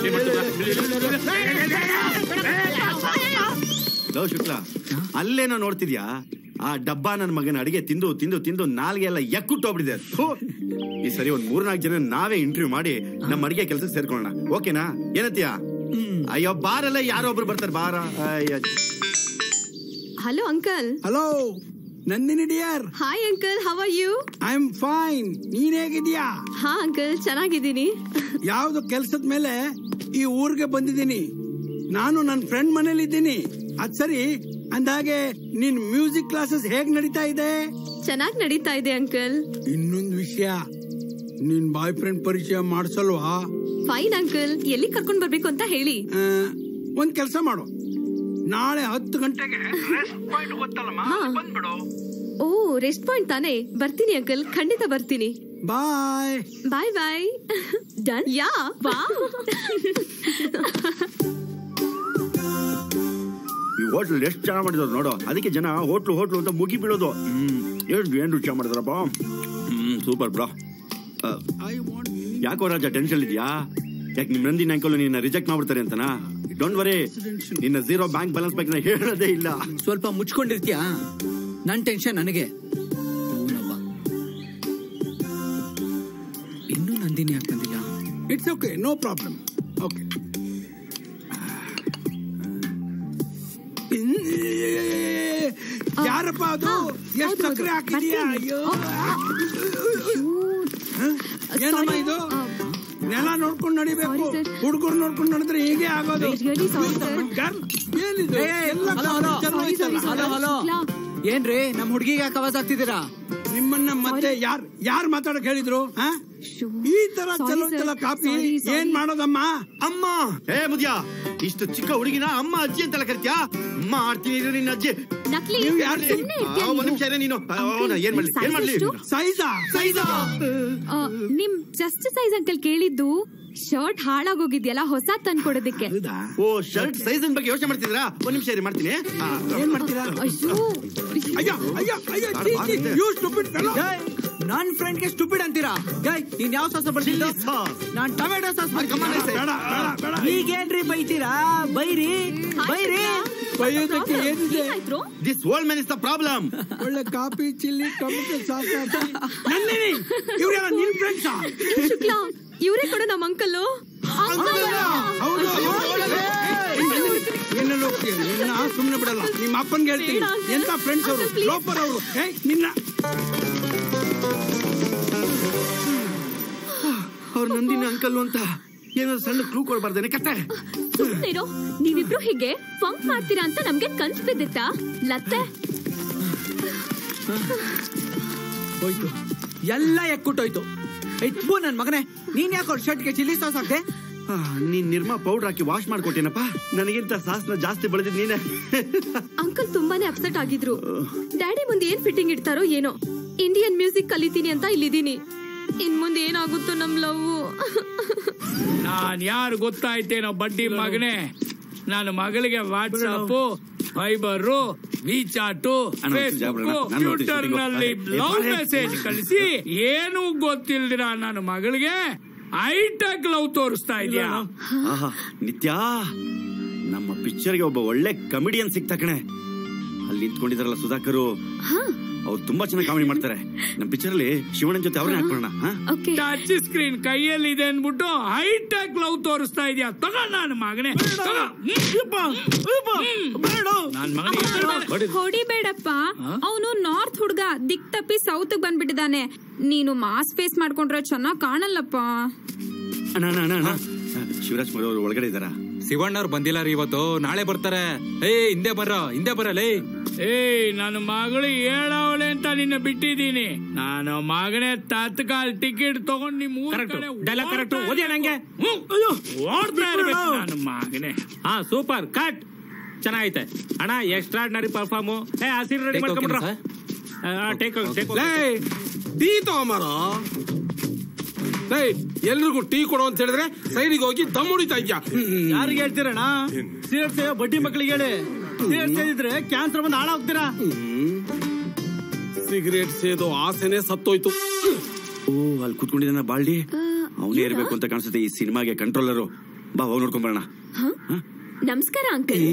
ಶುಕ್ಲಾ, ಅಲ್ಲೇನೋ ನೋಡ್ತಿದ್ಯಾ? ಆ ಡಬ್ಬ ನನ್ನ ಮಗನ ಅಡಿಗೆ ತಿಂದು ತಿಂದು ತಿಂದು ನಾಲ್ಗೆ ಎಲ್ಲ ಎಕ್ಕುಟ್ಟೋಗ್ಬಿಟ್ಟಿದೆ. ಈ ಸರಿ 3-4 ಜನ ನಾವೇ ಇಂಟರ್ವ್ಯೂ ಮಾಡಿ ನಮ್ಮ ಅಡಿಗೆ ಕೆಲಸಕ್ಕೆ ಸೇರ್ಕೊಳ್ಳೋಣ. ಓಕೆನಾ? ಏನತ್ತೀಯ? ಅಯ್ಯೋ ಬಾರಲ್ಲ, ಯಾರೊಬ್ರು ಬರ್ತಾರೆ ಬಾರ.
Hello uncle.
Hello Nandini dear.
Hi uncle, how are you?
I am fine. ನೀನ್ ಹೇಗಿದ್ಯಾ?
ಹಾ ಅಂಕಲ್, ಚೆನ್ನಾಗಿದ್ದೀನಿ.
ಯಾವ್ದು ಕೆಲ್ಸದ ಮೇಲೆ ಈ ಊರಿಗೆ ಬಂದಿದ್ದೀನಿ. ನಾನು ನನ್ನ ಫ್ರೆಂಡ್ ಮನೇಲಿ ಇದ್ದೀನಿ. ಅದ್ ಸರಿ, ಅಂದಾಗೆ ನಿನ್ ಮ್ಯೂಸಿಕ್ ಕ್ಲಾಸಸ್ ಹೇಗ್ ನಡೀತಾ ಇದೆ?
ಚೆನ್ನಾಗಿ ನಡೀತಾ ಇದೆ ಅಂಕಲ್.
ಇನ್ನೊಂದು ವಿಷಯ, ನಿನ್ ಬಾಯ್ ಫ್ರೆಂಡ್ ಪರಿಚಯ ಮಾಡ್ಸಲ್ವಾ?
ಫೈನ್ ಅಂಕಲ್, ಎಲ್ಲಿ ಕರ್ಕೊಂಡ್ ಬರ್ಬೇಕು ಅಂತ ಹೇಳಿ.
ಒಂದ್ ಕೆಲ್ಸ ಮಾಡು, ನಾಳೆ 10 ಗಂಟೆಗೆ ರೆಸ್ಟ್ ಪಾಯಿಂಟ್ ಗೊತ್ತಲ್ಲಮ್ಮ, ಬಂದ್ಬಿಡು.
ಓ, ರೆಸ್ಟ್ ಪಾಯಿಂಟ್ ತಾನೇ? ಬರ್ತೀನಿ ಅಂಕಲ್, ಖಂಡಿತ ಬರ್ತೀನಿ.
Bye
bye bye. Done. Yeah wow.
ಈ ಹೋಟ್ಲ್ ಎಷ್ಟು ಚೆನ್ನಾಗಿ ಮಾಡಿದ್ರು ನೋಡು. ಅದಕ್ಕೆ ಜನ ಹೋಟ್ಲು ಅಂತ ಮುಗಿ ಬೀಳೋದು. ಏನ್ ರುಚಿ ಮಾಡಿದಾರಪ್ಪ. ಸೂಪರ್ ಬ್ರಾ. ಯಾಕೋ ರಾಜ ಟೆನ್ಷನ್ ಇದೆಯಾ? ಯಾಕೆ ನಿಮ್ ನಂದಿನ ಅಂಕಲ್ ನಿನ್ನ ರಿಜೆಕ್ಟ್ ಮಾಡ್ಬಿಡ್ತಾರೆ ಅಂತನಾ? ಡೋಂಟ್ ವರಿ, ನಿನ್ನ ಝೀರೋ ಬ್ಯಾಂಕ್ ಬ್ಯಾಲೆನ್ಸ್ ಬಗ್ಗೆ ಹೇಳೋದೇ ಇಲ್ಲ.
ಸ್ವಲ್ಪ ಮುಚ್ಕೊಂಡಿರ್ತೀಯಾ? ನನ್ ಟೆನ್ಷನ್ ನನಗೆ. ಇನ್ನೂ ನಂದಿನಿ ಯಾಕೆ ಬಂದಿಲ್ಲ?
It's okay, no problem. Okay, ಯಾರಪ್ಪ ಅದು? ಎಷ್ಟು ಸಕ್ಕರೆ ಹಾಕಿದೀಯಾ? ಅಯ್ಯೋ, ಏನಮ್ಮ ಇದು? ನೆಲ ನೋಡ್ಕೊಂಡು ನಡಿಬೇಕು. ಹುಡುಗರು ನೋಡ್ಕೊಂಡು ನೋಡಿದ್ರೆ ಹೀಗೆ ಆಗೋದು. ಏನಿದು?
ಹಲೋ, ಏನ್ರಿ ನಮ್ ಹುಡುಗಿಗೆ ಯಾಕೆ ಆವಾಜ್ ಆಗ್ತಿದ್ದೀರಾ?
ನಿಮ್ಮನ್ನ ಮತ್ತೆ ಯಾರು ಮಾತಾಡಕ್ ಹೇಳಿದ್ರು? ಈ ತರ ಚಲೋ ಕಾಪಿ ಏನ್ ಮಾಡೋದಮ್ಮ?
ಅಮ್ಮ ಹೇ ಮುದ್ಯಾ, ಇಷ್ಟು ಚಿಕ್ಕ ಹುಡುಗಿನ ಅಮ್ಮ ಅಜ್ಜಿ ಅಂತೆಲ್ಲ ಕರಿತ್ಯಾ? ಅಮ್ಮ ಆಡ್ತೀನಿ ನಿನ್ನ ಅಜ್ಜಿ. ಒಂದ್ ನಿಮಿಷ ನೀನು ಏನ್ ಮಾಡ್ಲಿ?
ಸೈಜಾ
ನಿಮ್ ಜಸ್ಟ್ ಸೈಜ್ ಅಂಕಲ್ ಕೇಳಿದ್ದು ಶರ್ಟ್ ಹಾಳಾಗೋಗಿದ್ಯಲ್ಲ ಹೊಸ ತಂದ್ಕೊಡೋದಕ್ಕೆ.
ಓ, ಶರ್ಟ್ ಸೈಜ್ ಬಗ್ಗೆ ಯೋಚನೆ ಮಾಡ್ತಿದ್ರಾ? ಒಂದ್ ನಿಮಿಷ ಮಾಡ್ತೀನಿ.
ಏನ್ ಮಾಡ್ತೀರಾ?
ನನ್ ಫ್ರೆಂಡ್ಗೆ ಸ್ಟುಪಿಡ್ ಅಂತೀರಾ? ನೀನ್ ಯಾವ ಸಾಸ್ ಬರ್ತಿಲ್ಲ? ನಾನ್ ಟೊಮೆಟೊ ಸಾಸ್. ಈಗೇನ್ರಿ ಬೈತೀರಾ? ಬೈರಿ.
ಬೈಯೋದಕ್ಕೆ ಏನಿದೆ?
This old man is the problem.
ಒಳ್ಳೆ coffee, chilli, tomato sauce. Nandini, ಇವ್ರ ನಿನ್ ಫ್ರೆಂಡ್ಸಾ?
ಶುಕ್ಲಾ, ಇವರೇ ಕೂಡ ನಮ್ಮ ಅಂಕಲ್ಲು.
ಸುಮ್ನೆ ಬಿಡಲ್ಲ. ನಿಮ್ಮ ಅಪ್ಪನ್ಗೆ ಹೇಳ್ತೀನಿ. ಎಂತ ಫ್ರೆಂಡ್ಸ್ ಅವರು, ಲೋಪರ್ ಅವರು. ನಿನ್ನ
ಅವ್ರ ನಂದಿನ ಅಂಕಲ್ ಅಂತ ಏನಾದ್ರು ಸಣ್ಣ ಕ್ಲೂ ಕೊಡ್ಬಾರ್ದೇನೆ ಕತೆ?
ಸುಮ್ಮನಿರೋ, ನೀವಿಬ್ರು ಹೀಗೆ ಫಂಕ್ ಮಾಡ್ತೀರಾ ಅಂತ ನಮ್ಗೆ ಕನ್ಸ್ ಬಿದ್ದಿತ್ತಾ? ಲತ್ತೆ
ಹೋಯ್ತು, ಎಲ್ಲ ಎಕ್ಕುಟ್ಟೋಯ್ತು. ಇಟ್ಬು ನನ್ ಮಗನೇ, ನೀನ್ ಯಾಕೆ ಅವ್ರ ಶರ್ಟ್ಗೆ ಚಿಲ್ಲಿ ಸಾಸ್ ಹಾಕ್ದೆ?
ನೀನ್ ನಿರ್ಮಾ ಪೌಡರ್ ಹಾಕಿ ವಾಶ್ ಮಾಡ್ಕೊಟ್ಟೇನಪ್ಪ. ನನಗಿಂತ ಸಾಸ್ನ ಜಾಸ್ತಿ ಬೆಳೆದಿದ್ ನೀನೆ.
ಅಂಕಲ್ ತುಂಬಾನೇ ಅಪ್ಸೆಟ್ ಆಗಿದ್ರು. ಡ್ಯಾಡಿ ಮುಂದೆ ಏನ್ ಫಿಟ್ಟಿಂಗ್ ಇಡ್ತಾರೋ ಏನೋ. ಇಂಡಿಯನ್ ಮ್ಯೂಸಿಕ್ ಕಲಿತೀನಿ ಅಂತ ಇಲ್ಲಿದ್ದೀನಿ. ಇನ್ ಮುಂದೆ ಏನಾಗುತ್ತೋ ನಮ್ ಲವ್.
ನಾನ್ ಯಾರು ಗೊತ್ತಾಯ್ತೇನೋ ಬಡ್ಡಿ ಮಗನೇ. ನನ್ನ ಮಗಳಿಗೆ WhatsApp, Viber, WeChat, Facebook, Twitter ನಲ್ಲಿ ಲವ್ ಮೆಸೇಜ್ ಕಳಿಸಿ ಏನು ಗೊತ್ತಿಲ್ದಿರ ನನ್ನ ಮಗಳಿಗೆ ಹೈಟೆಕ್ ಲವ್ ತೋರಿಸ್ತಾ ಇದೆಯಾ?
ನಿತ್ಯ, ನಮ್ಮ ಪಿಕ್ಚರ್ಗೆ ಒಬ್ಬ ಒಳ್ಳೆ ಕಮಿಡಿಯನ್ ಸಿಕ್ತ ಕಣೆ. ಅಲ್ಲಿ ನಿಂತ್ಕೊಂಡಿದಾರಲ್ಲ ಸುಧಾಕರು, ಅವ್ರು ತುಂಬಾ ಚೆನ್ನಾಗಿ ಕಾಮಿಡಿ ಮಾಡ್ತಾರೆ. ನಮ್ಮ ಪಿಕ್ಚರ್ ಅಲ್ಲಿ ಶಿವಣ್ಣನ ಜೊತೆ ಅವ್ರನ್ನ ಹಾಕೋಣ.
ಟಚ್ ಸ್ಕ್ರೀನ್ ಕೈಯಲ್ಲಿ ಇದೆ ಅನ್ಬಿಟ್ಟು ಹೈಟೆಕ್ ಲವ್ ತೋರಿಸ್ತಾ ಇದೆಯಾ? ತಗೋ ನನ್ನ ಮಗನೇ,
ಹೊಡಿಬೇಡಪ್ಪ. ಅವನು ನಾರ್ತ್ ಹುಡ್ಗ, ದಿಕ್ ತಪ್ಪಿ ಸೌತ್ ಬಂದ್ಬಿಟ್ಟಿದ್ದಾನೆ. ನೀನು ಮಾಸ್ ಫೇಸ್ ಮಾಡ್ಕೊಂಡ್ರೆ ಚೆನ್ನಾಗ್ ಕಾಣಲ್ಲಪ್ಪ.
ಶಿವರಾಜ್ ಕುಮಾರ್ ಅವರು ಒಳಗಡೆ ಇದ್ದಾರಾ?
ಶಿವಣ್ಣವ್ರು ಬಂದಿಲ್ಲ ರೀ ಇವತ್ತು, ನಾಳೆ ಬರ್ತಾರೆ. ಹಿಂದೆ ಬರಲೇ.
ನನ್ನ ಮಗಳು ಹೇಳವಳೆ ಅಂತ ನಿನ್ನ ಬಿಟ್ಟಿದ್ದೀನಿ. ನಾನು ಮಗನೇ ತತ್ಕಾಲ್ ಟಿಕೆಟ್ ತಗೊಂಡ್ ನಿಮ್
ಕರೆಕ್ಟ್ ಓದಿ ನಂಗೆ
ಓಡ್ತಾ ಇರ್ಬೇಕು ನನ್ನ ಮಗನೇ.
ಸೂಪರ್ ಕಟ್, ಚೆನ್ನಾಗೈತೆ ಅಣ್ಣ. Extraordinary perform. ಆ ಸೀನ್ ರೆಡಿ ಮಾಡ್ಕೊಂಡ್ರ?
ಟೀ ತಗೊಂಬಾರ. ಎಲ್ರಿಗೂ ಟೀ ಕೊಡು ಅಂತ ಹೇಳಿದ್ರೆ ಸೈಡಿಗೆ ಹೋಗಿ ದಮ್ ಹೊಡಿತಾ ಇದ್ಯಾ?
ಯಾರಿಗೆ ಹೇಳ್ತೀರಣ್ಣ? ಸಿಗರೇಟ್ ಸೇಯೋ ಬಡ್ಡಿ ಮಕ್ಕಳಿಗೆ ಹೇಳಿ. ಸಿಗರೇಟ್ ಸೇದಿದ್ರೆ ಕ್ಯಾನ್ಸರ್ ಬಂದು ಹಾಳಾಗ್ತೀರಾ?
ಸಿಗರೇಟ್ ಸೇದೋ ಆಸೆನೆ ಸತ್ತೋಯ್ತು.
ಓ, ಅಲ್ಲಿ ಕೂತ್ಕೊಂಡಿದ್ದಾನ ಬಾಲ್ಡಿ. ಅವನೇ ಇರ್ಬೇಕು ಅಂತ ಕಾಣಿಸುತ್ತೆ ಈ ಸಿನಿಮಾಗೆ ಕಂಟ್ರೋಲರು. ಬಾ, ಹೋಗಿ ನೋಡ್ಕೊಂಡ್ ಬರೋಣ.
ನಮಸ್ಕಾರ ಅಂಕಲ್.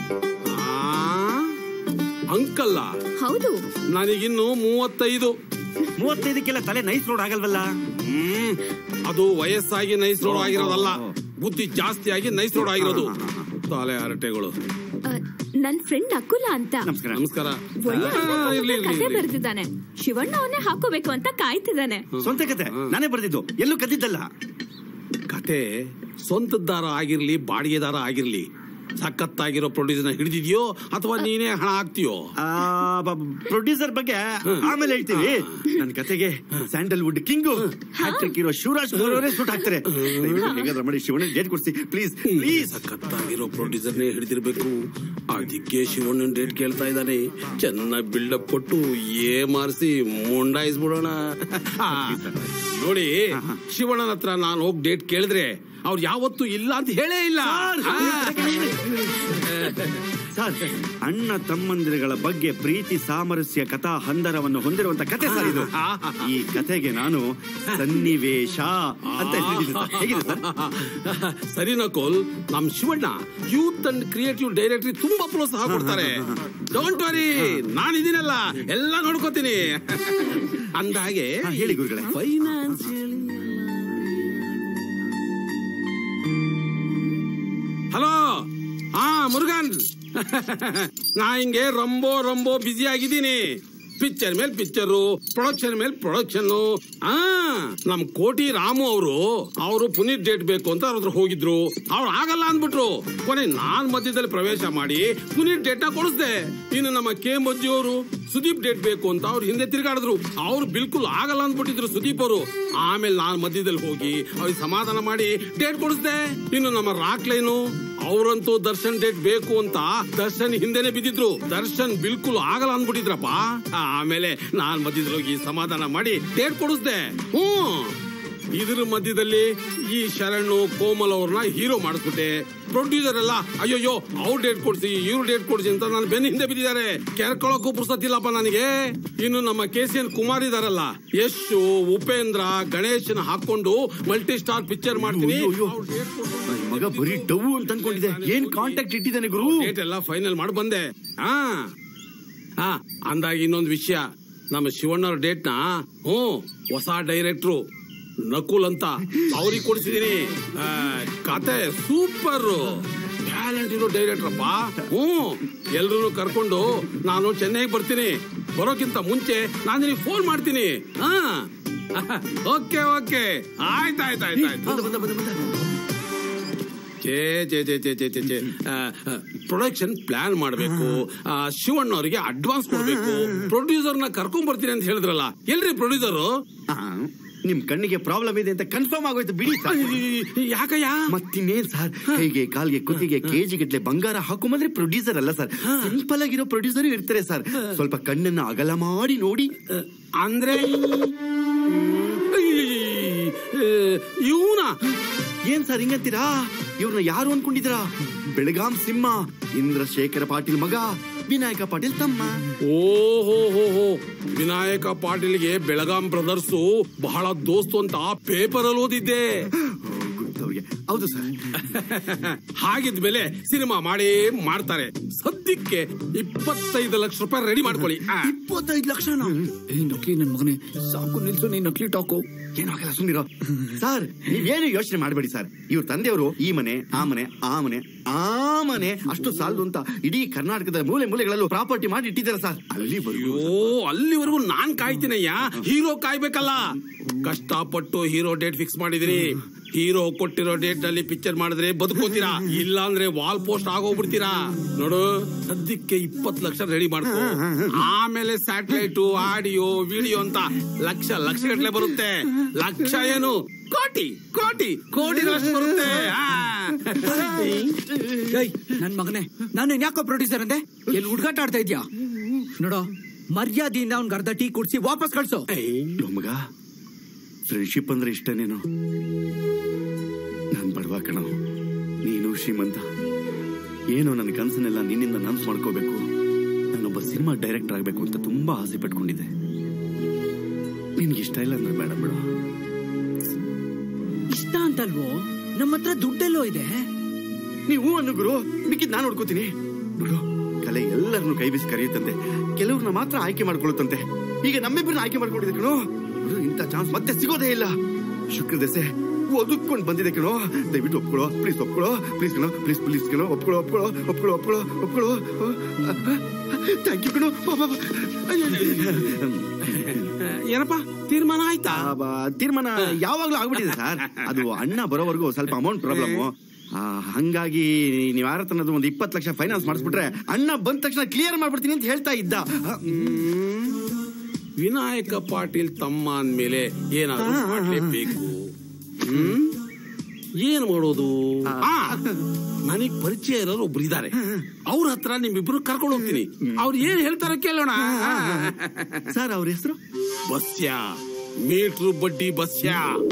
ಅಂಕಲ್ಲ?
ಹೌದು.
ನನಗಿನ್ನು 35.
35ಕ್ಕೆಲ್ಲ ತಲೆ ನೈಸ್ ರೋಡ್ ಆಗಲ್ವಲ್ಲ?
ಅದು ವಯಸ್ಸಾಗಿ ನೈಸ್ ರೋಡ್ ಆಗಿರೋದಲ್ಲ, ಬುದ್ಧಿ ಜಾಸ್ತಿ ಆಗಿ ನೈಸ್ ರೋಡ್ ಆಗಿರೋದು. ತಲೆ ಹರಟೆಗಳು.
ನನ್ ಫ್ರೆಂಡ್ ಅಕುಲ ಅಂತ.
ನಮಸ್ಕಾರ.
ಕತೆ ಬರ್ದಿದ್ದಾನೆ. ಶಿವಣ್ಣ ಅವನ್ನೇ ಹಾಕೋಬೇಕು ಅಂತ ಕಾಯ್ತಿದ್ದಾನೆ.
ಸ್ವಂತ ಕತೆ ನಾನೇ ಬರ್ದಿದ್ದು, ಎಲ್ಲೂ ಕದ್ದಿದ್ದಲ್ಲ.
ಕತೆ ಸ್ವಂತದ್ದಾರ ಆಗಿರ್ಲಿ ಬಾಡಿಗೆದಾರ ಆಗಿರ್ಲಿ, ಸಖತ್ತಾಗಿರೋ ಪ್ರೊಡ್ಯೂಸರ್ ಹಿಡಿದಿದ್ಯೋ ಅಥವಾ ನೀನೇ ಹಣ ಹಾಕ್ತೀಯೋ?
ಪ್ರೊಡ್ಯೂಸರ್ ಬಗ್ಗೆ ಆಮೇಲೆ ಹೇಳ್ತೀವಿ. ನನ್ನ ಕತೆಗೆ ಸ್ಯಾಂಡಲ್ವುಡ್ ಕಿಂಗು ಹ್ಯಾಟ್ರಿಕ್ ಇರೋ ಶಿವರಾಜ್ ಕುಮಾರ್ ಅವರೇ ಸೂಟ್ ಹಾಕ್ತಾರೆ. ಹೇಗಾದ್ರೆ ಮಾಡಿ ಶಿವಣ್ಣ ಡೇಟ್ ಕೊಡ್ಸಿ ಪ್ಲೀಸ್.
ಸಖತ್ತಾಗಿರೋ ಪ್ರೊಡ್ಯೂಸರ್ನೇ ಹಿಡಿದಿರ್ಬೇಕು.
ಅದಕ್ಕೆ ಶಿವಣ್ಣನ ಡೇಟ್ ಕೇಳ್ತಾ ಇದ್ದಾನೆ. ಚೆನ್ನಾಗಿ ಬಿಲ್ಡಪ್ ಕೊಟ್ಟು ಮಾರಿಸಿ ಮುಂಡಾಯಿಸ್ಬಿಡೋಣ. ನೋಡಿ, ಶಿವಣ್ಣನ ಹತ್ರ ನಾನು ಹೋಗಿ ಡೇಟ್ ಕೇಳಿದ್ರೆ ಅವ್ರು ಯಾವತ್ತೂ ಇಲ್ಲ ಅಂತ ಹೇಳೇ ಇಲ್ಲ.
ಸರ್, ಅಣ್ಣ ತಮ್ಮಂದಿರಗಳ ಬಗ್ಗೆ ಪ್ರೀತಿ ಸಾಮರಸ್ಯ ಕಥಾ ಹಂದರವನ್ನು ಹೊಂದಿರುವಂತ ಕತೆ ಸರ್ ಇದು. ಈ ಕತೆಗೆ ನಾನು ಸನ್ನಿವೇಶ ಅಂತ ಹೇಗಿದೆ ಸರ್.
ಸರಿ ನಕೋಲ್, ನಮ್ Shivanna youth and creative director ತುಂಬಾ ಪ್ರೋತ್ಸಾಹ ಕೊಡ್ತಾರೆ. ಡೋಂಟ್ ವರಿ, ನಾನಿದ್ದೀನಲ್ಲ, ಎಲ್ಲ ನೋಡ್ಕೋತೀನಿ. ಅಂದಾಗೆ
ಹೇಳಿ ಗುರುಗಳೇ.
ಫೈನಾನ್ಸಿಯಲಿ ಹಲೋ, ಮುರುಗನ್, ನಾ ಹಿಂಗೆ ರಂಬೋ ಬ್ಯುಸಿ ಆಗಿದ್ದೀನಿ. ಪಿಕ್ಚರ್ ಮೇಲೆ ಪಿಕ್ಚರು, ಪ್ರೊಡಕ್ಷನ್ ಮೇಲೆ ಪ್ರೊಡಕ್ಷನ್. ನಮ್ ಕೋಟಿ ರಾಮು ಅವರು ಪುನೀತ್ ಡೇಟ್ ಬೇಕು ಅಂತ ಅವ್ರ ಹತ್ರ ಹೋಗಿದ್ರು. ಅವ್ರು ಆಗಲ್ಲ ಅಂದ್ಬಿಟ್ರು. ಕೊನೆ ನಾನ್ ಮಧ್ಯದಲ್ಲಿ ಪ್ರವೇಶ ಮಾಡಿ ಪುನೀತ್ ಡೇಟ್ ನ ಕೊಡಿಸ್ದೆ. ಇನ್ನು ನಮ್ಮ ಕೆ ಮಜ್ಜಿ ಅವರು ಸುದೀಪ್ ಡೇಟ್ ಬೇಕು ಅಂತ ಅವ್ರು ಹಿಂದೆ ತಿರುಗಾಡಿದ್ರು. ಅವ್ರು ಬಿಲ್ಕುಲ್ ಆಗಲ್ಲ ಅಂದ್ಬಿಟ್ಟಿದ್ರು ಸುದೀಪ್ ಅವರು. ಆಮೇಲೆ ನಾನ್ ಮಧ್ಯದಲ್ಲಿ ಹೋಗಿ ಅವ್ರಿಗೆ ಸಮಾಧಾನ ಮಾಡಿ ಡೇಟ್ ಕೊಡಿಸ್ದೆ. ಇನ್ನು ನಮ್ಮ ರಾಕ್ಲೈನು ಅವರಂತೂ ದರ್ಶನ್ ಡೇಟ್ ಬೇಕು ಅಂತ ದರ್ಶನ್ ಹಿಂದೆನೆ ಬಿದ್ದಿದ್ರು. ದರ್ಶನ್ ಬಿಲ್ಕುಲ್ ಆಗಲ್ಲ ಅಂದ್ಬಿಟ್ಟಿದ್ರಪ್ಪ. ಆಮೇಲೆ ನಾನ್ ಮಧ್ಯದಲ್ಲಿ ಹೋಗಿ ಸಮಾಧಾನ ಮಾಡಿ ಡೇಟ್ ಕೊಡಿಸ್ದೆ. ಇದ್ರ ಮಧ್ಯದಲ್ಲಿ ಈ ಶರಣು ಕೋಮಲ್ ಅವ್ರನ್ನ ಹೀರೋ ಮಾಡಿಸ್ಬಿಟ್ಟೆ. ಪ್ರೊಡ್ಯೂಸರ್ ಎಲ್ಲ ಅಯ್ಯೋ ಅವ್ರು ಡೇಟ್ ಕೊಡ್ಸಿ, ಇವ್ರು ಡೇಟ್ ಕೊಡ್ಸಿ ಅಂತ ನಾನು ಬೆನ್ನ ಹಿಂದೆ ಬಿದ್ದಿದ್ದಾರೆ. ಕೆರ್ಕೊಳ್ಳೋಕ್ಕೂ ಪುರ್ಸತ್ತಿಲ್ಲಪ್ಪ ನನಗೆ. ಇನ್ನು ನಮ್ಮ KCN ಕುಮಾರ್ ಇದಾರಲ್ಲ, ಯಶ್, ಉಪೇಂದ್ರ, ಗಣೇಶನ್ ಹಾಕೊಂಡು ಮಲ್ಟಿ ಸ್ಟಾರ್ ಪಿಕ್ಚರ್ ಮಾಡ್ತೀನಿ.
ಮಗ ಬರೀ ಡವ್ ಅಂತ ಅನ್ಕೊಂಡಿದೆ. ಏನ್ ಕಾಂಟ್ಯಾಕ್ಟ್ ಇಟ್ಟಿದ್ದಾನೆ ಗುರು?
ಡೇಟ್ ಎಲ್ಲ ಫೈನಲ್ ಮಾಡಿ ಬಂದೆ. ಅಂದಾಗ ಇನ್ನೊಂದು ವಿಷಯ, ನಮ್ಮ ಶಿವಣ್ಣವ್ರ ಡೇಟ್ ನ ಹೊಸ ಡೈರೆಕ್ಟ್ರು ನಕುಲ್ ಅಂತ ಅವ್ರಿಗೆ ಕೊಡಿಸಿದೀನಿ. ಕತೆ ಸೂಪರ್, ಟ್ಯಾಲೆಂಟ್ ಇರೋ ಡೈರೆಕ್ಟರ್ ಅಪ್ಪ. ಎಲ್ರು ಕರ್ಕೊಂಡು ನಾನು ಚೆನ್ನೈಗೆ ಬರ್ತೀನಿ. ಬರೋಕ್ಕಿಂತ ಮುಂಚೆ ನಾನು ನಿನಗೆ ಫೋನ್ ಮಾಡ್ತೀನಿ. ಓಕೆ ಆಯ್ತಾಯ್ತಾಯ್ತಾಯ್ತು. ಪ್ರೊಡಕ್ಷನ್ ಪ್ಲಾನ್ ಮಾಡಬೇಕು. ಶಿವಣ್ಣ ಅವರಿಗೆ ಅಡ್ವಾನ್ಸ್ ಕೊಡ್ಬೇಕು. ಪ್ರೊಡ್ಯೂಸರ್ ನ ಕರ್ಕೊಂಡ್ ಬರ್ತೀನಿ ಅಂತ ಹೇಳಿದ್ರಲ್ಲ, ಎಲ್ರಿ ಪ್ರೊಡ್ಯೂಸರ್?
ನಿಮ್ ಕಣ್ಣಿಗೆ ಪ್ರಾಬ್ಲಮ್ ಇದೆ ಅಂತ ಕನ್ಫರ್ಮ್ ಆಗೋಯ್ತು ಬಿಡಿ.
ಯಾಕಯ್ಯ?
ಮತ್ತಿನ್ನೇನ್ ಸರ್, ಕೈಗೆ ಕಾಲ್ಗೆ ಕುತ್ತಿಗೆ KG ಗಟ್ಲೆ ಬಂಗಾರ ಹಾಕೊಂಬಂದ್ರೆ ಪ್ರೊಡ್ಯೂಸರ್ ಅಲ್ಲ ಸರ್. ಸಿಂಪಲ್ ಆಗಿರೋ ಪ್ರೊಡ್ಯೂಸರ್ ಇರ್ತಾರೆ ಸರ್. ಸ್ವಲ್ಪ ಕಣ್ಣನ್ನ ಅಗಲ ಮಾಡಿ ನೋಡಿ.
ಅಂದ್ರೆ ಇವನ
ಏನ್ ಸರ್ ಹಿಂಗಂತೀರಾ? ಇವ್ರನ್ನ ಯಾರು ಅನ್ಕೊಂಡಿದ್ದೀರಾ? ಬೆಳಗಾಂ ಸಿಂಹ, ಇಂದ್ರಶೇಖರ ಪಾಟೀಲ್ ಮಗ, ವಿನಾಯಕ ಪಾಟೀಲ್ ತಮ್ಮ.
ಓಹೋ, ವಿನಾಯಕ ಪಾಟೀಲ್ಗೆ ಬೆಳಗಾಂ ಬ್ರದರ್ಸ್ ಬಹಳ ದೋಸ್ತು ಅಂತ ಪೇಪರ್ ಅಲ್ಲಿ ಓದಿದ್ದೆ.
ಹೌದು ಸರ್.
ಹಾಗಿದ್ಮೇಲೆ ಸಿನಿಮಾ ಮಾಡ್ತಾರೆ. ಸದ್ಯಕ್ಕೆ 25 ಲಕ್ಷ ರೂಪಾಯಿ ರೆಡಿ ಮಾಡ್ಕೊಳ್ಳಿ.
25 ಲಕ್ಷನಾ? ನಕಲಿ ನನ್ ಮಗನೇ, ಸಾಕು ನಿಲ್ಸು ನೀನ್ ನಕಲಿ ಟಾಕು.
ಏನಾಗಲ್ಲ, ಸುಮ್ಮಿರೋ ಸರ್. ನೀವೇನು ಯೋಚನೆ ಮಾಡಬೇಡಿ ಸರ್. ಇವ್ರ ತಂದೆಯವರು ಈ ಮನೆ, ಆ ಮನೆ ಅಷ್ಟು ಸಾಲದು ಅಂತ ಇಡೀ ಕರ್ನಾಟಕದ ಮೂಲೆಗಳಲ್ಲೂ ಪ್ರಾಪರ್ಟಿ ಮಾಡಿ ಇಟ್ಟಿದ್ದಾರೆ ಸರ್.
ಅಲ್ಲಿವರೆಗೂ ನಾನ್ ಕಾಯ್ತೀನಯ್ಯ. ಹೀರೋ ಕಾಯ್ಬೇಕಲ್ಲ. ಕಷ್ಟಪಟ್ಟು ಹೀರೋ ಡೇಟ್ ಫಿಕ್ಸ್ ಮಾಡಿದಿರಿ. ಹೀರೋ ಕೊಟ್ಟಿರೋ ಡೇಟ್ ನಲ್ಲಿ ಪಿಕ್ಚರ್ ಮಾಡಿದ್ರೆ ಬದುಕೋತೀರಾ, ಇಲ್ಲ ಅಂದ್ರೆ ವಾಲ್ ಪೋಸ್ಟ್ ಆಗೋಗ್ಬಿಡ್ತೀರಾ. ನೋಡು, ಸದ್ಯಕ್ಕೆ 20 ಲಕ್ಷ ರೆಡಿ ಮಾಡ್ಕೋ. ಆಮೇಲೆ ಸ್ಯಾಟಲೈಟ್, ಆಡಿಯೋ, ವಿಡಿಯೋ ಅಂತ ಲಕ್ಷ ಗಟ್ಟಲೆ ಬರುತ್ತೆ. ಲಕ್ಷ ಏನು, ಕೋಟಿ ಬರುತ್ತೆ.
ನನ್ ಮಗನೇ, ನಾನು ಯಾಕೋ ಪ್ರೊಡ್ಯೂಸರ್ ಅಂದೆ? ಎಲ್ಲಿ ಹುಡುಗಾಟ ಆಡ್ತಾ ಇದ್ಯಾ? ನೋಡೋ, ಮರ್ಯಾದೆಯಿಂದ ಅವ್ನ್ಗೆ ಅರ್ಧ ಟೀ ಕುಡ್ಸಿ ವಾಪಸ್ ಕಳ್ಸೋ.
ಮಗ, ಫ್ರೆಂಡ್ಶಿಪ್ ಅಂದ್ರೆ ಇಷ್ಟನೇನು? ನಾನ್ ಬಡವ ಕಣೋ, ನೀನು ಶ್ರೀಮಂತ. ಏನೋ ನನ್ನ ಕನಸನ್ನೆಲ್ಲ ನಿನ್ನಿಂದ ನನ್ಸ್ ಮಾಡ್ಕೋಬೇಕು. ನಾನೊಬ್ಬ ಸಿನಿಮಾ ಡೈರೆಕ್ಟರ್ ಆಗ್ಬೇಕು ಅಂತ ತುಂಬಾ ಆಸೆ ಪಟ್ಕೊಂಡಿದ್ದೆ. ನಿನ್ಗೆ ಇಷ್ಟ ಇಲ್ಲ ಅಂದ್ರೆ ಬೇಡ ಬಿಡು.
ಇಷ್ಟ ಅಂತಲ್ವೋ? ನಮ್ಮ ಹತ್ರ ದುಡ್ಡೆಲ್ಲೋ ಇದೆ.
ನೀವು ಅನ್ನು ಗುರು, ಮಿಕ್ಕಿದ್ ನಾನು ನೋಡ್ಕೋತೀನಿ. ನೋಡು, ಕಲೆ ಎಲ್ಲರನ್ನು ಕೈ ಬೀಸಿ ಕರೆಯುತ್ತಂತೆ, ಕೆಲವ್ರನ್ನ ಮಾತ್ರ ಆಯ್ಕೆ ಮಾಡ್ಕೊಳ್ಳುತ್ತಂತೆ. ಈಗ ನಮ್ಮಿಬ್ಬರನ್ನ ಆಯ್ಕೆ ಮಾಡ್ಕೊಂಡಿದ್ದೆ ಕಣೋ. ಇಂಥ ಚಾನ್ಸ್ ಮತ್ತೆ ಸಿಗೋದೇ ಇಲ್ಲ. ಶುಕ್ರ ದೆಸೆ ಒದುಕೊಂಡು ಬಂದಿದೆ ಕಣೋ. ದಯವಿಟ್ಟು ಒಪ್ಕೊಳ್ಳೋ, ಪ್ಲೀಸ್ ಒಪ್ಕೊಳ್ಳೋ, ಪ್ಲೀಸ್ ಕಣೋ, ಪ್ಲೀಸ್ ಕಣೋ, ಒಪ್ಕೊಳ್ಳೋ. ಥ್ಯಾಂಕ್ ಯು ಕಣೋ.
ಏನಪ್ಪ ತೀರ್ಮಾನ ಆಯ್ತಾ?
ತೀರ್ಮಾನ ಯಾವಾಗ್ಲೂ ಆಗ್ಬಿಟ್ಟಿದೆ ಸರ್. ಅದು ಅಣ್ಣ ಬರೋವರೆಗೂ ಸ್ವಲ್ಪ ಅಮೌಂಟ್ ಪ್ರಾಬ್ಲಮ್. ಹಂಗಾಗಿ ನೀವ್ ಯಾರ ಹತ್ರ ಒಂದು 20 ಲಕ್ಷ ಫೈನಾನ್ಸ್ ಮಾಡಿಸ್ಬಿಟ್ರೆ ಅಣ್ಣ ಬಂದ ತಕ್ಷಣ ಕ್ಲಿಯರ್ ಮಾಡ್ಬಿಡ್ತೀನಿ ಅಂತ ಹೇಳ್ತಾ ಇದ್ದ.
ವಿನಾಯಕ ಪಾಟೀಲ್ ತಮ್ಮ ಅಂದ್ಮೇಲೆ ಏನಾದ್ರು ಮಾಡ್ಲೇಬೇಕು. ಏನ್ ಮಾಡೋದು? ನನಗ್ ಪರಿಚಯ ಇರೋರು ಒಬ್ರು ಇದಾರೆ, ಅವ್ರ ಹತ್ರ ನಿಮ್ಮಿಬ್ರು ಕರ್ಕೊಂಡು ಹೋಗ್ತೀನಿ. ಅವ್ರು ಏನ್ ಹೇಳ್ತಾರ ಕೇಳೋಣ.
ಸರ್ ಅವ್ರ ಹೆಸರು
ಬಸ್ಯ, ಮೀಟ್ರು ಬಡ್ಡಿ ಬಸ್ಯ.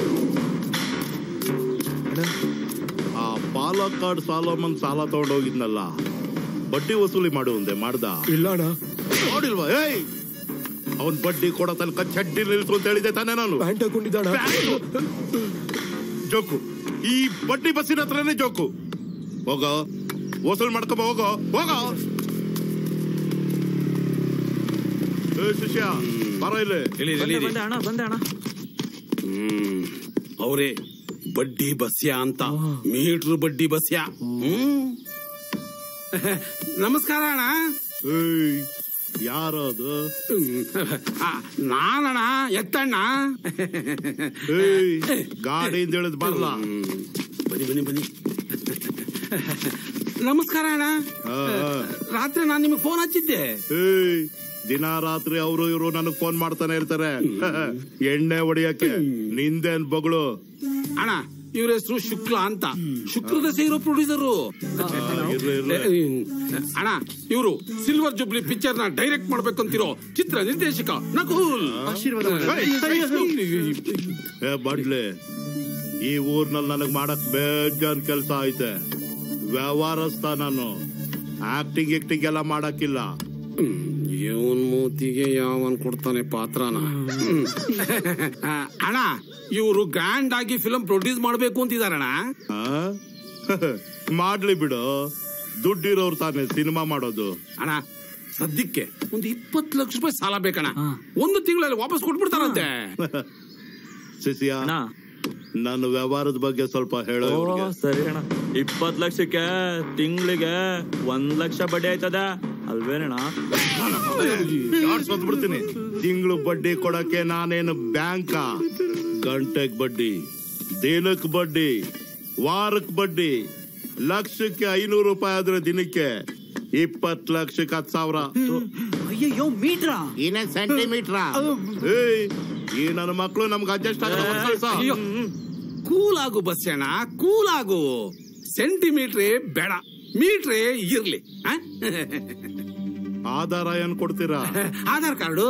ಆ ಪಾಲಕ್ಕಾಡ್ ಸಾಲಮನ್ ಸಾಲ ತಗೊಂಡೋಗಿದ್ನಲ್ಲ, ಬಡ್ಡಿ ವಸೂಲಿ ಮಾಡುವಂದೆ ಮಾಡ್ದ?
ಇಲ್ಲ ಅಣ್ಣ.
ನೋಡಿಲ್ವಾ? ಏಯ್, ಅವನ್ ಬಡ್ಡಿ ಕೊಡೋ ತನಕ ಚಡ್ಡಿ ನಿಲ್ಸು ಅಂತ ಹೇಳಿದೆ ತಾನೇ ನಾನು.
ಪ್ಯಾಂಟ್ ಹಾಕೊಂಡಿದ್ದಾಣ.
ಜೋಕು, ಈ ಬಡ್ಡಿ ಬಸ್ಸಿನ ಹತ್ರನೇ ಜೋಕು. ಹೋಗೋ, ವಸೂಲ್ ಮಾಡ್ಕೊಂಬ, ಹೋಗೋ ಹೋಗೋ. ಶಿಷ್ಯ ಬರ ಇಲ್ಲಿ.
ಬಂದೆ ಅಣ್ಣ.
ಅವರೇ ಬಡ್ಡಿ ಬಸ್ಯ ಅಂತ, ಮೀಟ್ರು ಬಡ್ಡಿ ಬಸ್ಯ. ನಮಸ್ಕಾರ ಅಣ್ಣ.
ಯಾರದು?
ನಾನಣ್ಣ, ಎತ್ತಣ್ಣ.
ಗಾಡಿಯಿಂದ ಹೇಳಿದ್ ಬರ್ಲ.
ಬನ್ನಿ ಬನ್ನಿ ಬನ್ನಿ. ನಮಸ್ಕಾರ ಅಣ್ಣ. ರಾತ್ರಿ ನಾನು ನಿಮಗೆ ಫೋನ್ ಹಚ್ಚಿದ್ದೆ.
ದಿನ ರಾತ್ರಿ ಅವರು ಇವರು ನನಗ್ ಫೋನ್ ಮಾಡ್ತಾನೆ ಇರ್ತಾರೆ ಎಣ್ಣೆ ಹೊಡಿಯಕ್ಕೆ. ನಿಂದೇನ್ ಬಗಳು?
ಅಣ್ಣ, ಇವ್ರ ಹೆಸರು ಶುಕ್ಲ ಅಂತ, ಶುಕ್ರದ ಸೇರೋ ಪ್ರೊಡ್ಯೂಸರು. ಅಣ್ಣ, ಇವರು ಸಿಲ್ವರ್ ಜುಬ್ಲಿ ಪಿಕ್ಚರ್ ನ ಡೈರೆಕ್ಟ್ ಮಾಡ್ಬೇಕಂತಿರೋ ಚಿತ್ರ ನಿರ್ದೇಶಕ ನಕುಲ್.
ಬಡ್ಲೆ, ಈ ಊರ್ನಲ್ಲಿ ನನಗ್ ಮಾಡಕ್ ಬೇಜಾನ್ ಕೆಲ್ಸ ಐತೆ. ವ್ಯವಹಾರಸ್ಥ ನಾನು. ಆಕ್ಟಿಂಗ್ ಎಲ್ಲ ಮಾಡಕ್ಕಿಲ್ಲ.
ಇವನ್ ಮೂತಿಗೆ ಯಾವನ್ ಕೊಡ್ತಾನೆ ಪಾತ್ರನ? ಅಣ್ಣ, ಇವರು ಗ್ರ್ಯಾಂಡ್ ಆಗಿ ಫಿಲಂ ಪ್ರೊಡ್ಯೂಸ್ ಮಾಡ್ಬೇಕು ಅಂತಿದಾರಣ್ಣ.
ಮಾಡ್ಲಿ ಬಿಡು, ದುಡ್ಡಿರೋರು ತಾನೇ ಸಿನಿಮಾ ಮಾಡೋದು.
ಅಣ್ಣ, ಸದ್ಯಕ್ಕೆ ಒಂದು 20 ಲಕ್ಷ ರೂಪಾಯಿ ಸಾಲ ಬೇಕಣ್ಣ. 1 ತಿಂಗಳಲ್ಲಿ ವಾಪಸ್ ಕೊಟ್ಬಿಡ್ತಾರಂತೆ.
ಸಿಸಿಯಾ, ನನ್ನ ವ್ಯವಹಾರದ ಬಗ್ಗೆ ಸ್ವಲ್ಪ ಹೇಳೋ.
ಸರಿ ಅಣ್ಣ. 20 ಲಕ್ಷಕ್ಕೆ ತಿಂಗಳಿಗೆ 1 ಲಕ್ಷ ಬಡ್ಡಿ ಆಯ್ತದ ಅಲ್ವೇನಣ್ಣ?
ಬಿಡ್ತೀನಿ. ತಿಂಗಳು ಬಡ್ಡಿ ಕೊಡಕ್ಕೆ ನಾನೇನು ಬ್ಯಾಂಕ? ಗಂಟೆಗೆ ಬಡ್ಡಿ, ದಿನಕ್ಕೆ ಬಡ್ಡಿ, ವಾರಕ್ಕೆ ಬಡ್ಡಿ. ಲಕ್ಷಕ್ಕೆ 500 ರೂಪಾಯಿ ಆದ್ರೆ ದಿನಕ್ಕೆ 20 ಲಕ್ಷಕ್ಕೆ 10,000.
ಅಯ್ಯೋ, ಮೀಟ್ರಾ?
ಏನೇನ್ ಸೆಂಟಿಮೀಟ್ರಾ?
ಈ ನನ್ನ ಮಕ್ಕಳು ನಮ್ಗೆ ಅಡ್ಜಸ್ಟ್ ಆಗ.
ಕೂಲ್ ಆಗು ಬಸ್ಸಣ್ಣ, ಕೂಲ್ ಆಗು. ಸೆಂಟಿಮೀಟ್ರೇ ಬೇಡ, ಮೀಟ್ರೇ ಇರ್ಲಿ.
ಆಧಾರ ಏನ್ ಕೊಡ್ತೀರಾ?
ಆಧಾರ್ ಕಾರ್ಡು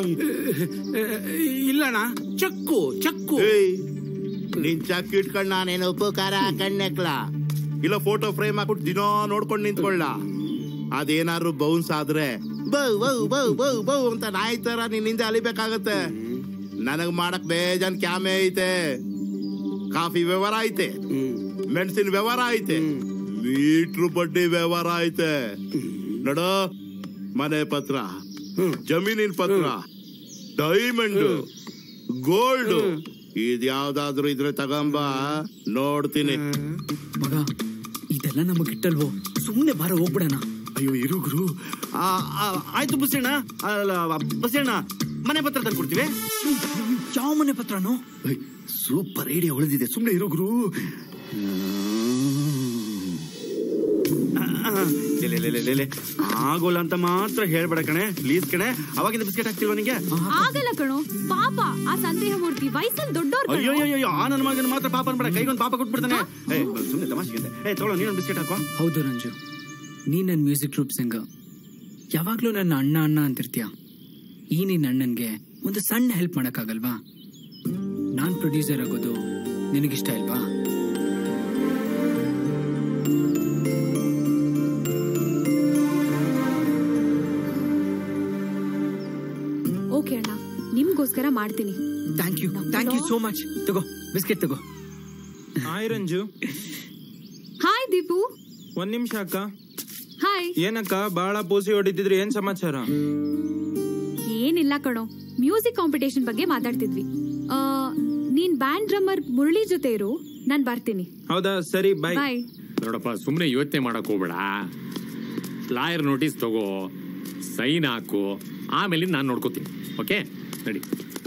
ಇಲ್ಲಣ್ಣ, ಚಕ್ಕು.
ನೀನ್ ಚಕ್ ಇಟ್ಕೊಂಡ್ ನಾನೇನು ಉಪಕಾರ ಕಣ್ಣೆಕ್ಲ ಇಲ್ಲ ಫೋಟೋ ಫ್ರೇಮ್ ಹಾಕ್ಬಿಟ್ಟು ದಿನ ನೋಡ್ಕೊಂಡ್ ನಿಂತ್ಕೊಳ್ಳ. ಅದೇನಾದ್ರು ಬೌನ್ಸ್ ಆದ್ರೆ ಬೌ ಬೌ ಬೌ ಬೌ ಬೌ ಅಂತ ನಾಯಿ ತರ ನಿನ್ನಿಂದ ಅಲಿಬೇಕಾಗತ್ತೆ. ನನಗ್ ಮಾಡಕ್ ಬೇಜಾನ್ ಕ್ಯಾಮೆ ಐತೆ, ಕಾಫಿ ವ್ಯವಹಾರ ಐತೆ, ಮೆಣಸಿನ ವ್ಯವಹಾರ ಐತೆ, ಮೀಟ್ರು ಬಡ್ಡಿ ವ್ಯವಹಾರ ಐತೆ. ನೋಡ, ಮನೆ ಪತ್ರ, ಜಮೀನಿನ ಪತ್ರ, ಡೈಮಂಡ್, ಗೋಲ್ಡ್, ಇದ್ಯಾವ್ದಾದ್ರು ಇದ್ರೆ ತಗೊಂಬ, ನೋಡ್ತೀನಿ.
ಮಗ, ಇದೆಲ್ಲ ನಮಗ್ ಇಟ್ಟಲ್ವೋ? ಸುಮ್ನೆ ಬಾರ ಹೋಗ್ಬಿಡಣ.
ಅಯ್ಯೋ ಇರು ಗುರು. ಆಯ್ತು ಬಸ್ಸಣ್ಣ, ಬಸ್ಸಣ್ಣ ಮನೆ ಪತ್ರ ತಂದು ಕೊಡ್ತೀವಿ.
ಯಾವ ಮನೆ ಪತ್ರನೋ?
ಸೂಪರ್ ಐಡಿಯಾ ಉಳಿದಿದೆ, ಸುಮ್ನೆ ಇರು ಗುರು. ಆಗೋಲ್ಲ ಅಂತ ಮಾತ್ರ ಹೇಳ್ಬೇಡ ಕಣೆ, ಪ್ಲೀಸ್ ಕಣೆ. ಅವಾಗಿಂದ ಬಿಸ್ಕೆಟ್ ಹಾಕ್ತಿಲ್ವ ನಿಂಗೆ?
ಆಗಲ್ಲ ಕಣೋ, ಪಾಪ ಆ ಸಂದೇಹ ಮೂರ್ತಿ ವಯಸ್ಸಲ್ಲಿ ದೊಡ್ಡವ್ರು.
ಅಯ್ಯೋ, ಆ ನನ್ನ ಮಗನ ಮಾತ್ರ ಪಾಪ ಅನ್ಬೇಡ, ಕೈಗೊಂದು ಪಾಪ ಕೊಟ್ಬಿಡ್ತಾನೆ. ಸುಮ್ನೆ ತಮಾಷೆಗಿದೆ. ತೊಗೊಳ, ನೀನೊಂದು ಬಿಸ್ಕೆಟ್ ಹಾಕೋ.
ಹೌದು ರಂಜು, ನೀ ನನ್ನ ಮ್ಯೂಸಿಕ್ ಗ್ರೂಪ್ ಸಿಂಗರ್. ಯಾವಾಗ್ಲೂ ನನ್ನ ಅಣ್ಣ ಅಣ್ಣ ಅಂತಿರ್ತೀಯ. ಈ ನಿನ್ನ ಅಣ್ಣನ್ಗೆ ಒಂದು ಸಣ್ಣ ಹೆಲ್ಪ್ ಮಾಡಕ್ಕಾಗಲ್ವಾ? ನಾನ್ ಪ್ರೊಡ್ಯೂಸರ್ ಆಗೋದು ನಿನಗಿಷ್ಟ ಇಲ್ವಾ?
ಓಕೆ ಅಣ್ಣ, ನಿಮ್ಗೋಸ್ಕರ ಮಾಡ್ತೀನಿ.
Thank you so much. ತಗೋ ಬಿಸ್ಕೆಟ್ ತಗೋ.
ಹಾಯ್ ರಂಜು.
ಹಾಯ್ ದೀಪು.
1 ನಿಮಿಷ ಅಕ್ಕ.
ಹಾಯ್.
ಏನಕ್ಕ ಬಾಳ ಪೂಸಿ ಹೊಡಿತಿದ್ರಿ, ಏನ್ ಸಮಾಚಾರ?
ಏನಿಲ್ಲ ಕಣೋ, ಮ್ಯೂಸಿಕ್ ಕಾಂಪಿಟೇಷನ್ ಬಗ್ಗೆ ಮಾತಾಡ್ತಿದ್ವಿ. ನೀನ್ ಬ್ಯಾಂಡ್ ಡ್ರಮ್ಮರ್ ಮುರಳಿ ಜೊತೆ ಇರು, ನಾನ್ ಬರ್ತೀನಿ.
ಹೌದಾ, ಸರಿ, ಬಾಯ್.
ಬಾಯ್.
ನೋಡಪ್ಪ, ಸುಮ್ನೆ ಯೋಚನೆ ಮಾಡಕ್ ಹೋಗ್ಬೇಡ. ಲಾಯರ್ ನೋಟಿಸ್ ತಗೋ, ಸೈನ್ ಹಾಕು, ಆಮೇಲೆ ನಾನು ನೋಡ್ಕೋತೀನಿ. ಓಕೆ, ನಡಿ.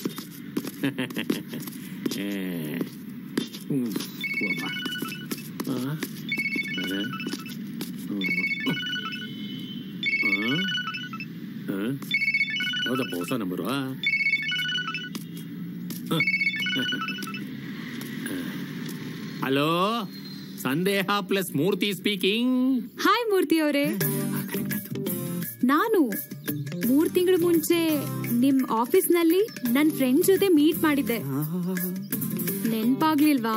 ಹೌದಪ್ಪ, ಹೊಸ ನಂಬರು. Hello, Sandeha plus Murthy speaking.
Hi Murthy ಅವರೇ, ನಾನು 3 ತಿಂಗಳ ಮುಂಚೆ ನಿಮ್ ಆಫೀಸ್ ನಲ್ಲಿ ನನ್ ಫ್ರೆಂಡ್ ಜೊತೆ ಮೀಟ್ ಮಾಡಿದ್ದೆ. ನೆನ್ಪಾಗ್ಲಿಲ್ವಾ?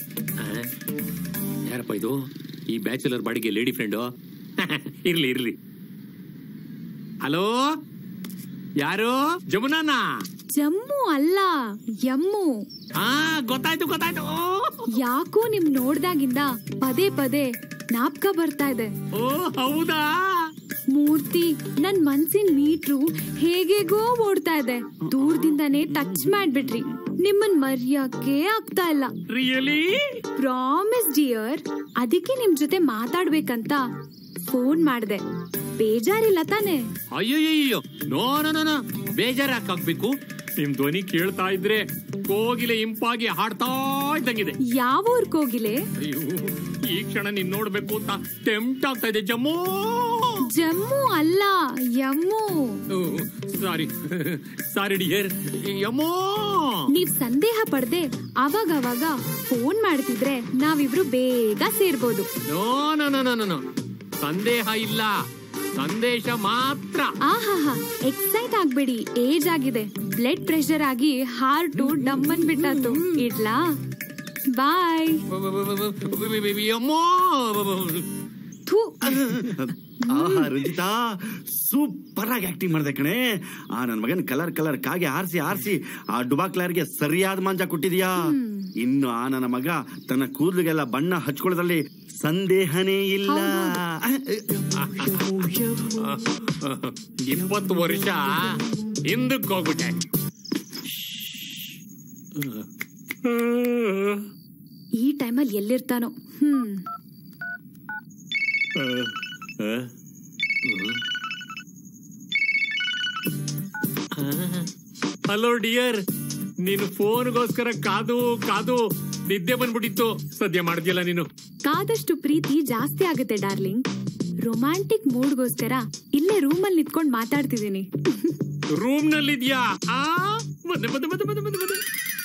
ಯಾರಪ್ಪ ಇದು? ಈ ಬ್ಯಾಚುಲರ್ ಬಾಡಿಗೆ ಲೇಡಿ ಫ್ರೆಂಡು? ಇರ್ಲಿ ಇರ್ಲಿ. ಹಲೋ, ಯಾರು? ಜಮುನಾನಾ?
ಜಮ್ಮು ಅಲ್ಲ, ಯಮ್ಮು.
ಗೊತ್ತಾಯ್ತು ಗೊತ್ತಾಯ್ತು.
ಯಾಕೋ ನಿಮ್ ನೋಡ್ದಾಗಿಂದ ಪದೇ ಪದೇ ಜ್ಞಾಪಕ ಬರ್ತಾ ಇದೆ.
ಓ ಹೌದಾ?
ಮೂರ್ತಿ, ನನ್ ಮನ್ಸಿನ ಮೀಟ್ರು ಹೇಗೇಗೋ ಓಡ್ತಾ ಇದೆ. ದೂರದಿಂದಾನೇ ಟಚ್ ಮಾಡ್ಬಿಟ್ರಿ. ನಿಮ್ಮನ್ ಮರ್ಯಾಕೆ ಆಗ್ತಾ ಇಲ್ಲ.
ರಿಯಲಿ?
Promise dear. ಅದಕ್ಕೆ ನಿಮ್ ಜೊತೆ ಮಾತಾಡ್ಬೇಕಂತ ಫೋನ್ ಮಾಡ್ದೆ. ಬೇಜಾರಿಲ್ಲ ತಾನೆ?
ಅಯ್ಯಯ್ಯೋ, ನೋ ನೋ ನೋ, ಬೇಜಾರಾಕಾಗ್ಬೇಕು. ನಿಮ್ ಧ್ವನಿ ಕೇಳ್ತಾ ಇದ್ರೆ ಕೋಗಿಲೆ ಇಂಪಾಗಿ ಹಾಡ್ತಾ ಇದ್ದಂಗಿದೆ.
ಯಾವ ಊರ್ ಕೋಗಿಲೆ?
ಈ ಕ್ಷಣ ನೀನ್ ನೋಡ್ಬೇಕು ಅಂತ ಟೆಂಪ್ಟ್ ಆಗ್ತಾ ಇದೆ. ಜಮ್ಮು
ಜಮ್ಮು ಅಲ್ಲ, ಯಮ್ಮು.
ಸಾರಿ ಸಾರಿ ಡಿಯರ್, ಯಮ್ಮು.
ನೀವ್ ಸಂದೇಹ ಪಡ್ದೆ ಅವಾಗ ಫೋನ್ ಮಾಡ್ತಿದ್ರೆ ನಾವಿಬ್ರು ಬೇಗ ಸೇರ್ಬೋದು.
No no no no no, ಸಂದೇಹ ಇಲ್ಲ, ಸಂದೇಶ ಮಾತ್ರ.
ಆಹಾ, ಎಕ್ಸೈಟ್ ಆಗ್ಬೇಡಿ. ಏಜ್ ಆಗಿದೆ, ಬ್ಲಡ್ ಪ್ರೆಷರ್ ಆಗಿ ಹಾರ್ಟು ಡಮ್ಮನ್ ಬಿಟ್ಟಾತು. ಇಡ್ಲಾ? ಬಾಯ್.
ರಂಜಿತಾ, ಸೂಪರ್ ಆಗಿ ಆಕ್ಟಿಂಗ್ ಮಾಡಿದೆ ಕಣೆ. ನನ್ ಮಗನ್ ಕಲರ್ ಕಾಗೆ ಆರಿಸಿ ಆ ಡುಬಾಕ್ಲರ್ಗೆ ಸರಿಯಾದ ಮಾಂಜ ಕೊಟ್ಟಿದ್ಯಾ. ಇನ್ನು ನನ್ನ ಮಗ ತನ್ನ ಕೂದಲಿಗೆಲ್ಲ ಬಣ್ಣ ಹಚ್ಕೊಳ್ಳೋದ್ರಲ್ಲಿ ಸಂದೇಹನೇ ಇಲ್ಲ.
20 ವರ್ಷ ಹಿಂದಕ್ಕೆ ಹೋಗ್ಬಿಟ್ಟೆ.
ಈ ಟೈಮಲ್ಲಿ ಎಲ್ಲಿರ್ತಾನೋ?
ಹಲೋ ಡಿಯರ್, ನೀನು ಫೋನ್ಗೋಸ್ಕರ ಕಾದು ನಿದ್ದೆ ಬಂದ್ಬಿಟ್ಟಿತ್ತು. ಸದ್ಯ ಮಾಡಿದ್ಯಲ್ಲ ನೀನು.
ಕಾದಷ್ಟು ಪ್ರೀತಿ ಜಾಸ್ತಿ ಆಗುತ್ತೆ ಡಾರ್ಲಿಂಗ್. ರೊಮ್ಯಾಂಟಿಕ್ ಮೂಡ್ಗೋಸ್ಕರ ಇಲ್ಲೇ ರೂಮಲ್ಲಿ ನಿಂತ್ಕೊಂಡು ಮಾತಾಡ್ತಿದ್ದೀನಿ.
ರೂಮ್ ನಲ್ಲಿದ್ಯಾ? ಬಂದೆ.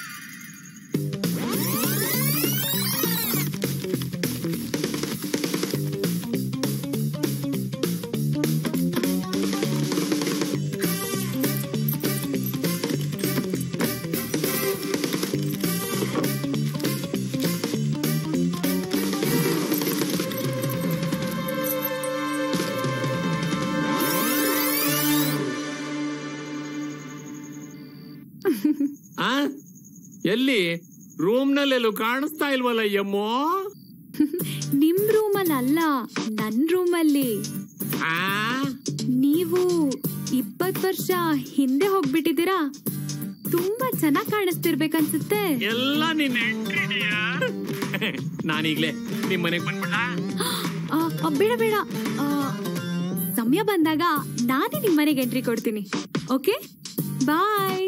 ಎಲ್ಲಿ? ರೂಮ್ ನಲ್ಲೆಲ್ಲೂ ಕಾಣಿಸ್ತಾ ಇಲ್ವಲ್ಲ ಯಮ್ಮೋ?
ನಿಮ್ ರೂಮಲ್ಲಿ ಅಲ್ಲ, ನನ್ ರೂಮಲ್ಲಿ. ನೀವು 20 ವರ್ಷ ಹಿಂದೆ ಹೋಗ್ಬಿಟ್ಟಿದ್ದೀರಾ. ತುಂಬಾ ಚೆನ್ನಾಗ್ ಕಾಣಿಸ್ತಿರ್ಬೇಕನ್ಸುತ್ತೆ.
ಎಲ್ಲ ನಿನ್ನ ನಾನೀಗ್ಲೇ ನಿಮ್ ಮನೆಗ್ ಬಂದ್ಬಿಡ.
ಬೇಡ, ಸಮಯ ಬಂದಾಗ ನಾನೇ ನಿಮ್ ಮನೆಗೆ ಎಂಟ್ರಿ ಕೊಡ್ತೀನಿ. Okay, bye.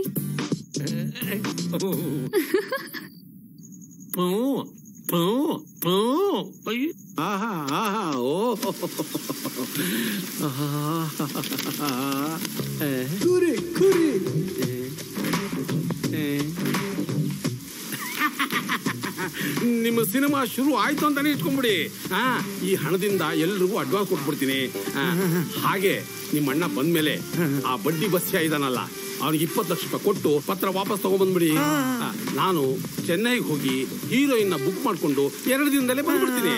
ನಿಮ್ಮ ಸಿನಿಮಾ ಶುರು ಆಯ್ತು ಅಂತಾನೆ ಇಟ್ಕೊಂಡ್ಬಿಡಿ. ಈ ಹಣದಿಂದ ಎಲ್ರಿಗೂ ಅಡ್ವಾನ್ಸ್ ಕೊಟ್ಬಿಡ್ತೀನಿ. ಹಾಗೆ ನಿಮ್ಮ ಅಣ್ಣ ಬಂದ್ಮೇಲೆ ಆ ಬಡ್ಡಿ ಬಸ್ಸಿಯ ಇದಾನಲ್ಲ, ಅವ್ನಿಗೆ 20 ಲಕ್ಷ ರೂಪಾಯಿ ಕೊಟ್ಟು ಪತ್ರ ವಾಪಸ್ ತಗೊಂಡ್ಬಂದ್ಬಿಡಿ. ನಾನು ಚೆನ್ನೈಗೆ ಹೋಗಿ ಹೀರೋಯಿನ್ ಬುಕ್ ಮಾಡ್ಕೊಂಡು 2 ದಿನದಲ್ಲೇ ಬಂದ್ಬಿಡ್ತೀನಿ.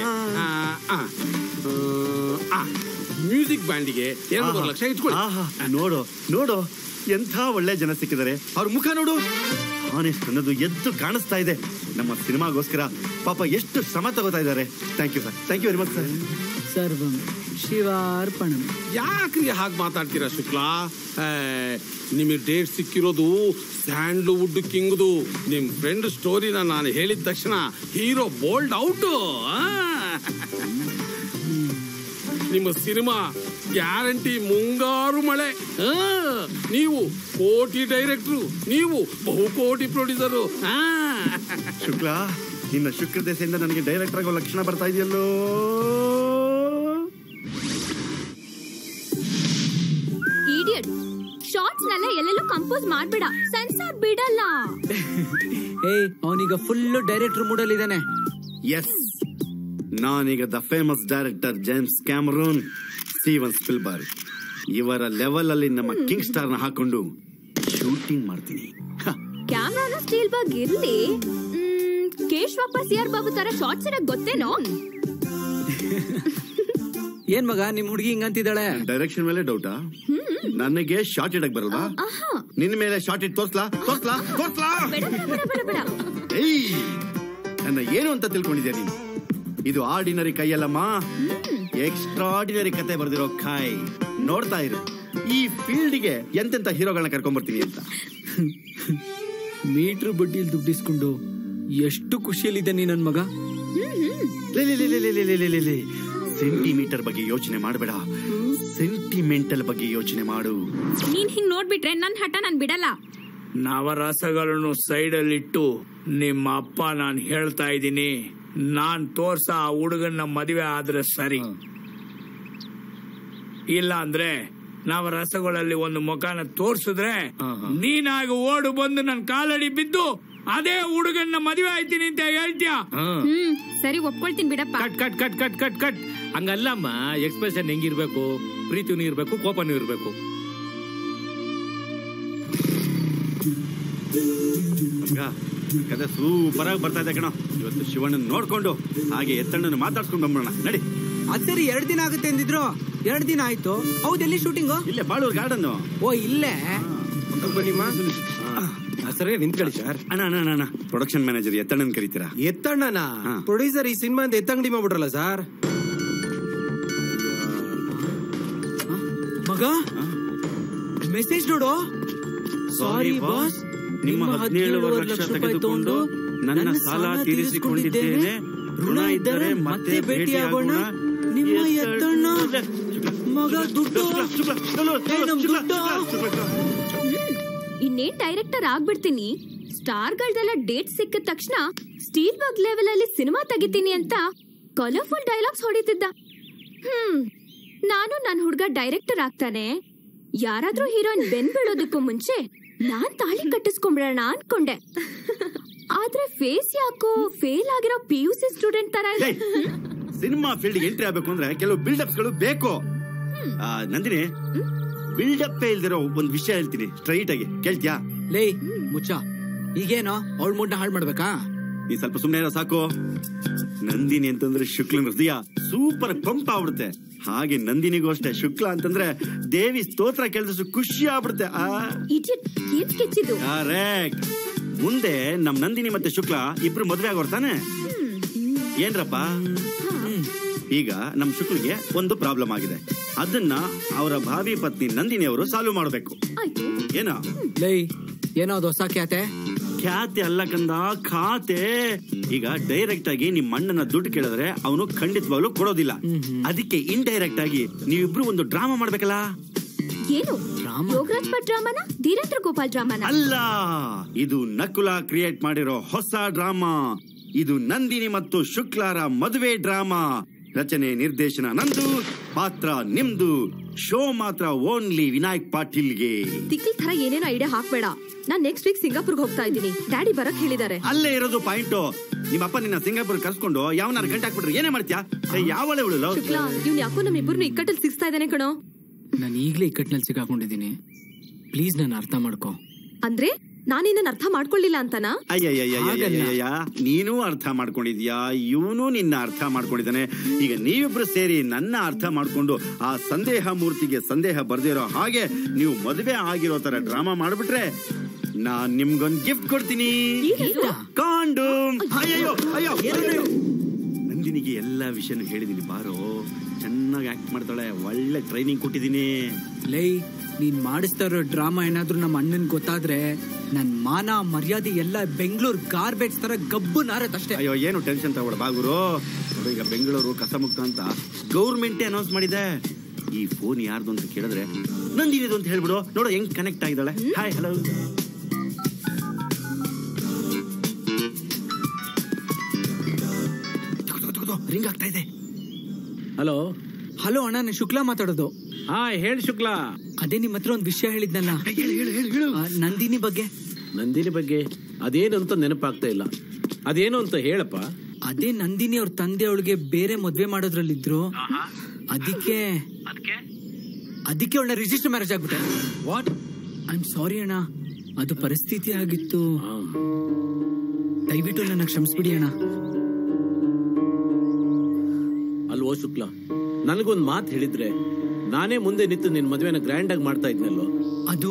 ಮ್ಯೂಸಿಕ್ ಬ್ಯಾಂಡಿಗೆ 2 ಲಕ್ಷ ಇಟ್ಕೊಳ್ಳಿ.
ನೋಡು ಎಂಥ ಒಳ್ಳೆ ಜನ ಸಿಕ್ಕಿದ್ದಾರೆ. ಅವ್ರ ಮುಖ ನೋಡು, ಆನೆಸ್ಟ್ ಅನ್ನೋದು ಎದ್ದು ಕಾಣಿಸ್ತಾ ಇದೆ. ನಮ್ಮ ಸಿನಿಮಾಗೋಸ್ಕರ ಪಾಪ ಎಷ್ಟು ಶ್ರಮ ತಗೋತಾ ಇದ್ದಾರೆ. Thank you sir, thank you very much sir.
ಸರ್ವಂ ಶಿವಾರ್ಪಣಂ.
ಯಾಕ್ರಿ ಹಾಗೆ ಮಾತಾಡ್ತೀರಾ ಶುಕ್ಲಾ? ನಿಮಗೆ ಡೇಟ್ ಸಿಕ್ಕಿರೋದು ಸ್ಯಾಂಡಲ್ವುಡ್ ಕಿಂಗ್ದು. ನಿಮ್ ಫ್ರೆಂಡ್ ಸ್ಟೋರಿನ ನಾನು ಹೇಳಿದ ತಕ್ಷಣ ಹೀರೋ ಬೋಲ್ಡ್ ಔಟ್. ನಿಮ್ಮ ಸಿನಿಮಾ ಗ್ಯಾರಂಟಿ ಮುಂಗಾರು ಮಳೆ. ನೀವು ಕೋಟಿ ಡೈರೆಕ್ಟ್ರು, ನೀವು ಬಹುಕೋಟಿ ಪ್ರೊಡ್ಯೂಸರು.
ಶುಕ್ಲಾ, ನಿನ್ನ ಶುಕ್ರ ದೆಸೆಯಿಂದ ನನಗೆ ಡೈರೆಕ್ಟರ್ ಆಗೋ ಲಕ್ಷಣ ಬರ್ತಾ ಇದೆಯಲ್ಲೋ.
ಇಡಿಯಟ್, ಶಾರ್ಟ್ಸ್ ನೆಲ್ಲ ಎಲ್ಲೆಲ್ಲೂ ಕಂಪೋಸ್ ಮಾಡ್ಬೇಡ, ಸೆನ್ಸಾರ್ ಬಿಡಲ್ಲ.
ಅವನೀಗ ಫುಲ್ ಡೈರೆಕ್ಟರ್ ಮೂಡಲ್ ಇದ್ದಾನೆ.
ಎಸ್, ನಾನೀಗ the famous director James Cameron, Steven Spielberg ಇವರ ಲೆವೆಲ್ ಅಲ್ಲಿ ನಮ್ಮ ಕಿಂಗ್ ಸ್ಟಾರ್ ನ ಹಾಕೊಂಡು ಶೂಟಿಂಗ್ ಮಾಡ್ತೀನಿ.
ಕ್ಯಾಮ್ರಾನ ಸ್ಟೀಲ್ಬರ್ಗ್ ಇರ್ಲಿ, ಕೇಶವಪ್ಪ ಸಿಆರ್ ಬಾಬು ತರ ಶಾರ್ಟ್ಸ್ ಇರಕ್ ಗೊತ್ತೇನೋ?
ಏನ್ ಮಗ ನಿಮ್ ಹುಡುಗಿ ಹಿಂಗಂತಿದ್ದಾಳೆ?
ಡೈರೆಕ್ಷನ್ ಮೇಲೆ ಡೌಟಾ? ನನಗೆ ಶಾರ್ಟ್ ಇಡಕ್ ಬರಲ್ವಾ? ನಿನ್ನ ಮೇಲೆ ಶಾರ್ಟ್ ಇಟ್ ತೋರ್ಸ್ಲಾ? ಏಯ್, ನನ್ನ ಏನು ಅಂತ ತಿಳ್ಕೊಂಡಿದ್ಯಾ ನೀನು? ಇದು ಆರ್ಡಿನರಿ ಕೈಯಲ್ಲಮ್ಮ, ಎಕ್ಸ್ಟ್ರಾರ್ಡಿನರಿ ಕತೆ ಬರ್ದಿರೋ ಕಾಯ್. ನೋಡ್ತಾ ಇರು, ಈ ಫೀಲ್ಡ್ಗೆ ಎಂತೆಂತ ಹೀರೋಗಳನ್ನ ಕರ್ಕೊಂಡ್ ಬರ್ತೀನಿ ಅಂತ.
ಮೀಟರ್ ಬಡ್ಡಿಯಲ್ಲಿ ದುಡ್ಡಿಸ್ಕೊಂಡು ಎಷ್ಟು ಖುಷಿಯಲ್ಲಿದ್ದೆ ನೀ ನನ್ ಮಗ.
ಸೆಂಟಿಮೀಟರ್ ಬಗ್ಗೆ ಯೋಚನೆ ಮಾಡಬೇಡ, ಸೆಂಟಿಮೆಂಟಲ್ ಬಗ್ಗೆ ಯೋಚನೆ ಮಾಡು.
ನೀನ್ ಹಿಂಗ್ ನೋಡ್ಬಿಟ್ರೆ ನನ್ ಹಠ ನಾನ್ ಬಿಡಲ್ಲ.
ನವರಸಗಳನ್ನು ಸೈಡಲ್ಲಿಟ್ಟು ನಿಮ್ಮ ಅಪ್ಪ ನಾನು ಹೇಳ್ತಾ ಇದ್ದೀನಿ, ನಾನ್ ತೋರ್ಸ ಆ ಹುಡುಗನ ಮದುವೆ ಆದ್ರೆ ಸರಿ. ಇಲ್ಲ ಅಂದ್ರೆ ನವರಸಗಳಲ್ಲಿ ಒಂದು ಮುಖಾನ ತೋರ್ಸಿದ್ರೆ ನೀನಾಗ ಓಡು ಬಂದು ನನ್ ಕಾಲಡಿ ಬಿದ್ದು ಅದೇ ಹುಡುಗನ್ನ ಮದುವೆ ಆಯ್ತೀನಿ ಅಂತ ಹೇಳ್ತೀಯ.
ಸರಿ, ಒಪ್ಕೊಳ್ತೀನಿ ಬಿಡಪ್ಪ.
Cut cut cut cut cut cut ಹಂಗಲ್ಲಮ್ಮ. ಎಕ್ಸ್ಪ್ರೆಷನ್ ಹೆಂಗಿರ್ಬೇಕು? ಪ್ರೀತಿನೂ ಇರ್ಬೇಕು, ಕೋಪನೂ ಇರ್ಬೇಕು.
ಕತೆ ಸೂಪರ್ ಆಗಿ ಬರ್ತಾ ಇದೆ ಕಣ. ಇವತ್ತು ಶಿವಣ್ಣನ ನೋಡ್ಕೊಂಡು ಹಾಗೆ ಎತ್ತಣ್ಣನ ಮಾತಾಡ್ಸ್ಕೊಂಡು ಬಂದ್ಬಿಡೋಣ, ನಡಿ.
ಅತ್ತರಿ 2 ದಿನ ಆಗುತ್ತೆ ಅಂದಿದ್ರು, 2 ದಿನ ಆಯ್ತು. ಹೌದೆಲ್ಲಿ ಶೂಟಿಂಗು?
ಇಲ್ಲೇ ಬಾಳೂರ್ ಗಾರ್ಡನ್.
ಓ, ಇಲ್ಲೇ
ಸರಿ ನಿಂತ್ಕೊಳ್ಳಿ ಸರ್.
ಅಣ್ಣ, ಪ್ರೊಡಕ್ಷನ್ ಮ್ಯಾನೇಜರ್ ಎತ್ತಣ್ಣನ್ ಕರೀತೀರಾ?
ಎತ್ತಣ್ಣನ ಪ್ರೊಡ್ಯೂಸರ್ ಈ ಸಿನಿಮಾ ಅಂತ ಎತ್ತಂಗಡಿ ಮಾಡ್ಬಿಟ್ರಲ್ಲ ಸರ್.
ಮಗ ಮೆಸೇಜ್ ನೋಡು. ಸಾರಿ ಬಾಸ್,
ನಿಮ್ಮ 17 ಲಕ್ಷ ತೆಗೆದುಕೊಂಡು ನನ್ನ ಸಾಲ ತೀರಿಸಿಕೊಂಡಿದ್ದೇನೆ. ಋಣ ಇದ್ದರೆ ಮತ್ತೆ ಭೇಟಿಯಾಗೋಣ.
ನಿಮ್ಮ ಎತ್ತಣ್ಣ ಮಗ ದುಡ್ಡು.
ಇನ್ನೇನ್ ಡೈರೆಕ್ಟರ್ ಆಗ್ಬಿಡ್ತೀನಿ. ಸ್ಟಾರ್ಗಳ್ದೆಲ್ಲ ಡೇಟ್ ಸಿಕ್ಕಿದ ತಕ್ಷಣ ಸ್ಟೀಲ್ಬರ್ಗ್ ಲೆವೆಲ್ ಅಲ್ಲಿ ಸಿನಿಮಾ ತೆಗಿತೀನಿ ಅಂತ ಕಲರ್ಫುಲ್ ಡೈಲಾಗ್ಸ್ ಹೊಡಿತಿದ್ದ. ನಾನು ನನ್ ಹುಡ್ಗ ಡೈರೆಕ್ಟರ್ ಆಗ್ತಾನೆ, ಯಾರಾದ್ರೂ ಹೀರೋಯಿನ್ ಬೆನ್ ಬೀಳೋದಕ್ಕೂ ಮುಂಚೆ ನಾನ್ ತಾಳಿ ಕಟ್ಟಿಸ್ಕೊಂಡ್ಬಿಡೋಣ ಅನ್ಕೊಂಡೆ. ಆದ್ರೆ ಫೇಸ್ ಯಾಕೋ ಫೇಲ್ ಆಗಿರೋ PUC ಸ್ಟೂಡೆಂಟ್ ತರ ಇದೆ.
ಸಿನಿಮಾ ಫೀಲ್ಡ್ ಎಂಟ್ರಿ ಆಗ್ಬೇಕು ಅಂದ್ರೆ ಕೆಲವು ಬಿಲ್ಡಪ್ಸ್ ಗಳು ಬೇಕು. ನಂದಿನಿ, ಬಿಲ್ಡಪ್ ಇಲ್ದಿರೋ ಒಂದ್ ವಿಷಯ ಹೇಳ್ತೀನಿ, ಸ್ಟ್ರೈಟ್ ಆಗಿ ಕೇಳ್ತ್ಯಾ?
ಲೇ ಮುಚ್ಚ, ಈಗೇನೋ ಅವಳ ಮೂಡ್ನ ಹಾಳು ಮಾಡ್ಬೇಕಾ?
ನೀ ಸ್ವಲ್ಪ ಸುಮ್ಮನೆ ಇರೋ ಸಾಕು. ನಂದಿನಿ ಅಂತಂದ್ರೆ ಶುಕ್ಲನ ಹೃದಯ ಸೂಪರ್ ಪಂಪ್ ಆಗ್ಬಿಡುತ್ತೆ. ಹಾಗೆ ನಂದಿನಿಗೂ ಅಷ್ಟೇ, ಶುಕ್ಲ ಅಂತಂದ್ರೆ ದೇವಿ ಸ್ತೋತ್ರ ಕೇಳಿದಷ್ಟು ಖುಷಿ ಆಗ್ಬಿಡುತ್ತೆ. ಕರೆಕ್ಟ್. ಮುಂದೆ ನಮ್ ನಂದಿನಿ ಮತ್ತೆ ಶುಕ್ಲ ಇಬ್ರು ಮದ್ವೆ ಆಗೋರ್ ತಾನೆ? ಏನ್ರಪ್ಪ, ಈಗ ನಮ್ ಶುಕ್ಲಿಗೆ ಒಂದು ಪ್ರಾಬ್ಲಮ್ ಆಗಿದೆ. ಅದನ್ನ ಅವರ ಭಾವಿ ಪತ್ನಿ ನಂದಿನಿ ಅವರು ಸಾಲ್ವ್ ಮಾಡಬೇಕು. ಏನೋ
ಲೈ, ಏನೋ ಹೊಸ ಖ್ಯಾತೆ
ಅಲ್ಲ ಕಂದ, ಖಾತೆ. ಈಗ ಡೈರೆಕ್ಟ್ ಆಗಿ ನಿಮ್ ಅಣ್ಣನ ದುಡ್ಡು ಕೇಳಿದ್ರೆ ಅವನು ಖಂಡಿತವಾಗ್ಲೂ ಕೊಡೋದಿಲ್ಲ. ಅದಕ್ಕೆ ಇಂಡೈರೆಕ್ಟ್ ಆಗಿ ನೀವಿಬ್ರು ಒಂದು ಡ್ರಾಮಾ ಮಾಡ್ಬೇಕಲ್ಲ.
ಏನು ಯೋಗರಾಜ್ ಭಟ್ ಡ್ರಾಮಾನ, ಧೀರೇಂದ್ರ ಗೋಪಾಲ್ ಡ್ರಾಮಾನ?
ಅಲ್ಲ, ಇದು ನಕುಲ ಕ್ರಿಯೇಟ್ ಮಾಡಿರೋ ಹೊಸ ಡ್ರಾಮಾ. ಇದು ನಂದಿನಿ ಮತ್ತು ಶುಕ್ಲಾರ ಮದುವೆ ಡ್ರಾಮಾ. ರಚನೆ ನಿರ್ದೇಶನ ನಂದು, ಪಾತ್ರ ನಿಮ್ದು. ಶೋ ಮಾತ್ರ ಓನ್ಲಿ ವಿನಾಯಕ್ ಪಾಟೀಲ್ಗೆ.
ತಿಕ್ಕಿಲ್ ತರ ಏನೇನೋ ಐಡಿಯಾ ಹಾಕ್ಬೇಡ. ನಾನ್ ನೆಕ್ಸ್ಟ್ ವೀಕ್ ಸಿಂಗಾಪುರ್ಗೆ ಹೋಗ್ತಾ ಇದ್ದೀನಿ. ಡ್ಯಾಡಿ ಬರಕ್ ಹೇಳಿದ್ದಾರೆ.
ಅಲ್ಲೇ ಇರೋದು ಪಾಯಿಂಟ್. ನಿಮ್ಮಪ್ಪ ನಿನ್ನ ಸಿಂಗಾಪುರ್ ಕರ್ಸ್ಕೊಂಡು ಯಾವನಾರು ಗಂಟೆ ಹಾಕ್ಬಿಟ್ರೆ ಏನೇ ಮಾಡ್ತೀಯಾ? ಯಾವಳೆ ಇವಳು?
ಶುಕ್ಲಾ, ಇವ್ನು ಯಾಕೋ ನಮ್ಮಿಬ್ಬರನ್ನು ಇಕ್ಕಟ್ಟಲ್ಲಿ ಸಿಗಿಸ್ತಾ ಇದ್ದಾನೆ ಕಣೋ.
ನಾನು ಈಗಲೇ ಇಕ್ಕಟ್ಟಿನಲ್ಲಿ ಸಿಕ್ಕಾಕೊಂಡಿದ್ದೀನಿ. ಪ್ಲೀಸ್ ನನ್ನ ಅರ್ಥ ಮಾಡ್ಕೋ.
ಅಂದ್ರೆ ನಾನಿನ್ನ ಅರ್ಥ ಮಾಡ್ಕೊಳ್ಳಿಲ್ಲ ಅಂತನಾ?
ಅಯ್ಯಯ್ಯ, ನೀನು ಅರ್ಥ ಮಾಡ್ಕೊಂಡಿದ್ಯಾ, ಇವನು ನಿನ್ನ ಅರ್ಥ ಮಾಡ್ಕೊಂಡಿದ್ದಾನೆ. ಈಗ ನೀವಿಬ್ರು ಸೇರಿ ನನ್ನ ಅರ್ಥ ಮಾಡ್ಕೊಂಡು ಆ ಸಂದೇಹ ಮೂರ್ತಿಗೆ ಸಂದೇಹ ಬರ್ದಿರೋ ಹಾಗೆ ನೀವು ಮದುವೆ ಆಗಿರೋ ತರ ಡ್ರಾಮಾ ಮಾಡ್ಬಿಟ್ರೆ ನಾನ್ ನಿಮ್ಗೊಂದು ಗಿಫ್ಟ್ ಕೊಡ್ತೀನಿ. ಕಾಂಡೋಮ್. ಅಯ್ಯೋ, ನಂದಿನಿಗೆ ಎಲ್ಲಾ ವಿಷಯನೂ ಹೇಳಿದೀನಿ. ಬಾರೋ, ಚೆನ್ನಾಗಿ ಆಕ್ಟ್ ಮಾಡ್ತಾಳೆ, ಒಳ್ಳೆ ಟ್ರೈನಿಂಗ್ ಕೊಟ್ಟಿದ್ದೀನಿ.
ಲೈ, ನೀನ್ ಮಾಡಿಸ್ತಾ ಇರೋ ಡ್ರಾಮಾ ಏನಾದ್ರೂ ನಮ್ಮ ಅಣ್ಣನ್ ಗೊತ್ತಾದ್ರೆ ನನ್ ಮಾನ ಮರ್ಯಾದೆ ಎಲ್ಲ ಬೆಂಗಳೂರು ಗಾರ್ಬೇಜ್ ತರ ಗಬ್ಬು ನಾರತ್ತಷ್ಟೇ.
ಅಯ್ಯೋ, ಏನು ಟೆನ್ಷನ್ ತಗೊಳ್ಳ ಬಾಗುರು. ಈಗ ಬೆಂಗಳೂರು ಕಸಮುಕ್ತ ಅಂತ ಗೌರ್ಮೆಂಟೇ ಅನೌನ್ಸ್ ಮಾಡಿದೆ. ಈ ಫೋನ್ ಯಾರ್ದು ಅಂತ ಕೇಳಿದ್ರೆ ನಂದಿನಿದು ಅಂತ ಹೇಳ್ಬಿಡು. ನೋಡು ಹೆಂಗ್ ಕನೆಕ್ಟ್ ಆಗಿದ್ದಾಳೆ. Hi, hello. ರಿಂಗ್ ಆಗ್ತಾ ಇದೆ.
ಹಲೋ
ಹಲೋ ಅಣ್ಣ, ನಾನು ಶುಕ್ಲಾ ಮಾತಾಡೋದು.
ಹಾ, ಹೇಳಿ ಶುಕ್ಲಾ.
ಅದೇ ನಿಮ್ ಹತ್ರ ಒಂದ್ ವಿಷಯ ಹೇಳಿದ್ನಲ್ಲ, ನಂದಿನಿ ಬಗ್ಗೆ.
ನಂದಿನಿ ಬಗ್ಗೆ ಅದೇನು ಅಂತ ನೆನಪಾಗ್ತಾ ಇಲ್ಲ. ಅದೇನು ಅಂತ ಹೇಳಪ್ಪ.
ಅದೇ ನಂದಿನಿ ಅವ್ರ ತಂದೆ ಅವಳಿಗೆ ಬೇರೆ ಮದ್ವೆ ಮಾಡೋದ್ರಲ್ಲಿದ್ರು. ಅದಕ್ಕೆ ಅವಳನ್ನ ರಿಜಿಸ್ಟರ್ ಮ್ಯಾರೇಜ್ ಆಗ್ಬಿಟ್ಟೆ. ವಾಟ್? ಐ ಆಮ್ ಸಾರಿ ಅಣ್ಣ, ಅದು ಪರಿಸ್ಥಿತಿ ಆಗಿತ್ತು. ದಯವಿಟ್ಟು ನನ್ನ ಕ್ಷಮಿಸ್ಬಿಡಿ ಅಣ್ಣ.
ಅಲ್ವೋ ಶುಕ್ಲಾ, ನನಗೊಂದ್ ಮಾತು ಹೇಳಿದ್ರೆ ನಾನೇ ಮುಂದೆ ನಿಂತು ನಿನ್ ಮದ್ವೆನ ಗ್ರ್ಯಾಂಡ್ ಆಗಿ ಮಾಡ್ತಾ ಇದ್ನಲ್ಲೋ.
ಅದು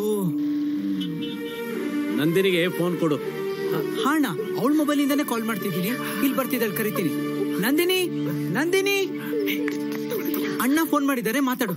ನಂದಿನಿಗೆ ಫೋನ್ ಕೊಡು.
ಹಾಣ, ಅವಳ ಮೊಬೈಲ್ ಇಂದಾನೆ ಕಾಲ್ ಮಾಡ್ತಿದ್ದೀನಿ. ಇಲ್ಲಿ ಬರ್ತಿದ್ದಾಳೆ, ಕರಿತೀನಿ. ನಂದಿನಿ, ನಂದಿನಿ, ಅಣ್ಣ ಫೋನ್ ಮಾಡಿದ್ದಾರೆ, ಮಾತಾಡು.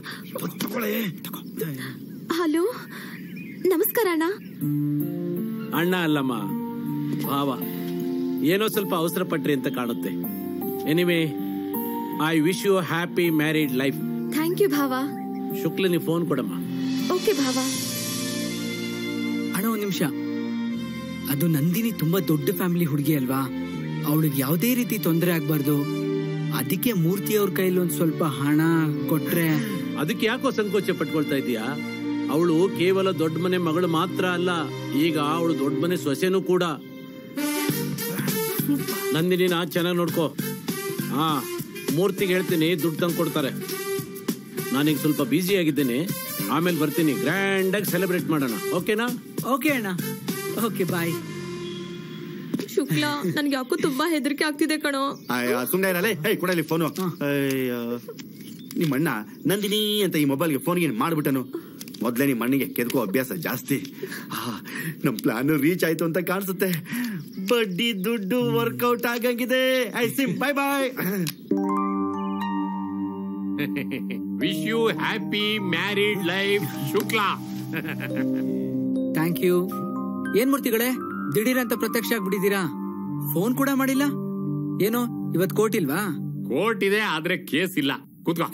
ಹಲೋ, ನಮಸ್ಕಾರ ಅಣ್ಣ.
ಅಣ್ಣ ಅಲ್ಲಮ್ಮ, ಭಾವ. ಏನೋ ಸ್ವಲ್ಪ ಅವಸರ ಪಟ್ರಿ ಅಂತ ಕಾಣುತ್ತೆ. Anyway, I wish you happy married life.
Thank you ಭಾವ.
ಶುಕ್ಲ, ನೀ ಫೋನ್ ಕೊಡಮ್ಮ.
ಓಕೆ ಭಾವ.
ಅಣ್ಣ, ಒಂದ್ ನಿಮಿಷ. ಅದು ನಂದಿನಿ ತುಂಬಾ ದೊಡ್ಡ ಫ್ಯಾಮಿಲಿ ಹುಡುಗಿ ಅಲ್ವಾ, ಅವಳಿಗೆ ಯಾವುದೇ ರೀತಿ ತೊಂದರೆ ಆಗ್ಬಾರ್ದು. ಅದಕ್ಕೆ ಮೂರ್ತಿ ಅವ್ರ ಕೈಲಿ ಒಂದ್ ಸ್ವಲ್ಪ ಹಣ ಕೊಟ್ರೆ.
ಅದಕ್ಕೆ ಯಾಕೋ ಸಂಕೋಚ ಪಟ್ಕೊಳ್ತಾ ಇದೀಯಾ? ಅವಳು ಕೇವಲ ದೊಡ್ಡ ಮನೆ ಮಗಳು ಮಾತ್ರ ಅಲ್ಲ, ಈಗ ಅವಳು ದೊಡ್ಡ ಮನೆ ಸೊಸೆನೂ ಕೂಡ. ನಂದಿನಿನ ಚೆನ್ನಾಗಿ ನೋಡ್ಕೋ. ಮೂರ್ತಿಗೆ ಹೇಳ್ತೀನಿ, ದುಡ್ಡು ತಂದು ಕೊಡ್ತಾರೆ. ನಾನೀಗ ಸ್ವಲ್ಪ ಬ್ಯುಸಿ ಆಗಿದ್ದೇನೆ, ಆಮೇಲೆ ಬರ್ತೀನಿ. ಗ್ರ್ಯಾಂಡ್ ಆಗಿ ಸೆಲೆಬ್ರೇಟ್ ಮಾಡೋಣ, ಓಕೆನಾ?
ಓಕೆ ಅಣ್ಣ, ಓಕೆ, ಬಾಯ್.
ಶುಕ್ಲಾ, ನನ್ಗೆ ಯಾಕೋ ತುಂಬಾ ಹೆದರಿಕೆ ಆಗ್ತಿದೆ ಕಣೋ.
ಸುಮ್ಮನೆ ಇರಲ್ಲ, ಕೊಡಲಿ ಫೋನು. ನಿಮ್ಮಣ್ಣ ನಂದಿನಿ ಅಂತ ಈ ಮೊಬೈಲ್ಗೆ ಫೋನ್ಗೆ ಮಾಡ್ಬಿಟ್ಟನು. ಮೊದ್ಲೇ ನಿಮ್ಮ ಅಣ್ಣಿಗೆ ಕೆದಕೋ ಅಭ್ಯಾಸ ಜಾಸ್ತಿ. ನಮ್ ಪ್ಲಾನ್ ರೀಚ್ ಆಯ್ತು ಅಂತ ಕಾಣಿಸುತ್ತೆ. ಬಡ್ಡಿ ದುಡ್ಡು ವರ್ಕೌಟ್ ಆಗಂಗಿದೆ. I see, bye bye.
Wish you happy married life Shukla.
Thank you. ಏನ್ ಮೂರ್ತಿಗಳೇ, ದಿಢೀರ್ ಅಂತ ಪ್ರತ್ಯಕ್ಷ ಆಗ್ಬಿಟ್ಟಿದ್ದೀರಾ? ಫೋನ್ ಕೂಡ ಮಾಡಿಲ್ಲ. ಏನೋ ಇವತ್ ಕೋರ್ಟ್ ಇಲ್ವಾ?
ಕೋರ್ಟ್ ಇದೆ, ಆದ್ರೆ ಕೇಸ್ ಇಲ್ಲ. ಕೂತ್ಕೋ.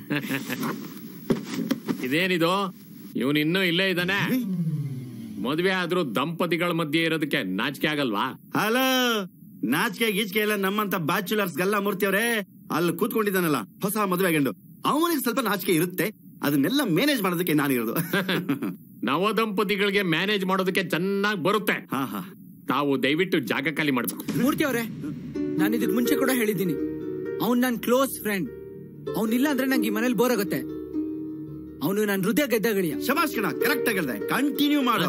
ಇದೇನಿದು? ಇವನು ಇನ್ನೂ ಇಲ್ಲೇ ಇದ್ದಾನೆ. ಮದ್ವೆ ಆದ್ರೂ ದಂಪತಿಗಳ ಮಧ್ಯೆ ಇರೋದಕ್ಕೆ ನಾಚಿಕೆ ಆಗಲ್ವಾ?
ಹಲೋ, ನಾಚಿಕೆ ಗೀಚಿಕೆ ಎಲ್ಲ ನಮ್ಮಂತ ಬ್ಯಾಚುಲರ್ಸ್ ಗಲ್ಲ. ಮೂರ್ತಿ ಅವರೇ, ಅಲ್ಲಿ ಕೂತ್ಕೊಂಡಿದ್ದಾನಲ್ಲ ಹೊಸ ಮದುವೆ ಗಂಡು, ಅವನಿಗೆ ಸ್ವಲ್ಪ ನಾಚಿಕೆ ಇರುತ್ತೆ. ಅದನ್ನೆಲ್ಲ ಮ್ಯಾನೇಜ್ ಮಾಡೋದಕ್ಕೆ ನಾನಿರೋದು.
ನವ ದಂಪತಿಗಳಿಗೆ ಮ್ಯಾನೇಜ್ ಮಾಡೋದಕ್ಕೆ ಚೆನ್ನಾಗಿ ಬರುತ್ತೆ. ತಾವು ದಯವಿಟ್ಟು ಜಾಗ ಖಾಲಿ ಮಾಡ್ಬೇಕು.
ಮೂರ್ತಿ ಅವರೇ, ನಾನು ಇದಕ್ ಮುಂಚೆ ಕೂಡ ಹೇಳಿದ್ದೀನಿ, ಅವ್ನು ನನ್ ಕ್ಲೋಸ್ ಫ್ರೆಂಡ್. ಅವನಿಲ್ಲ ಅಂದ್ರೆ ನಂಗೆ ಈ ಮನೇಲಿ ಬೋರ್ ಆಗುತ್ತೆ. ಅವನು ನನ್ನ ಹೃದಯ ಗೆದ್ದಗಳಿಯ.
ಶಬಾಷ್ ಕಣ, ಕರೆಕ್ಟ್ ಆಗಿರ್ದೆ. ಕಂಟಿನ್ಯೂ ಮಾಡೋ.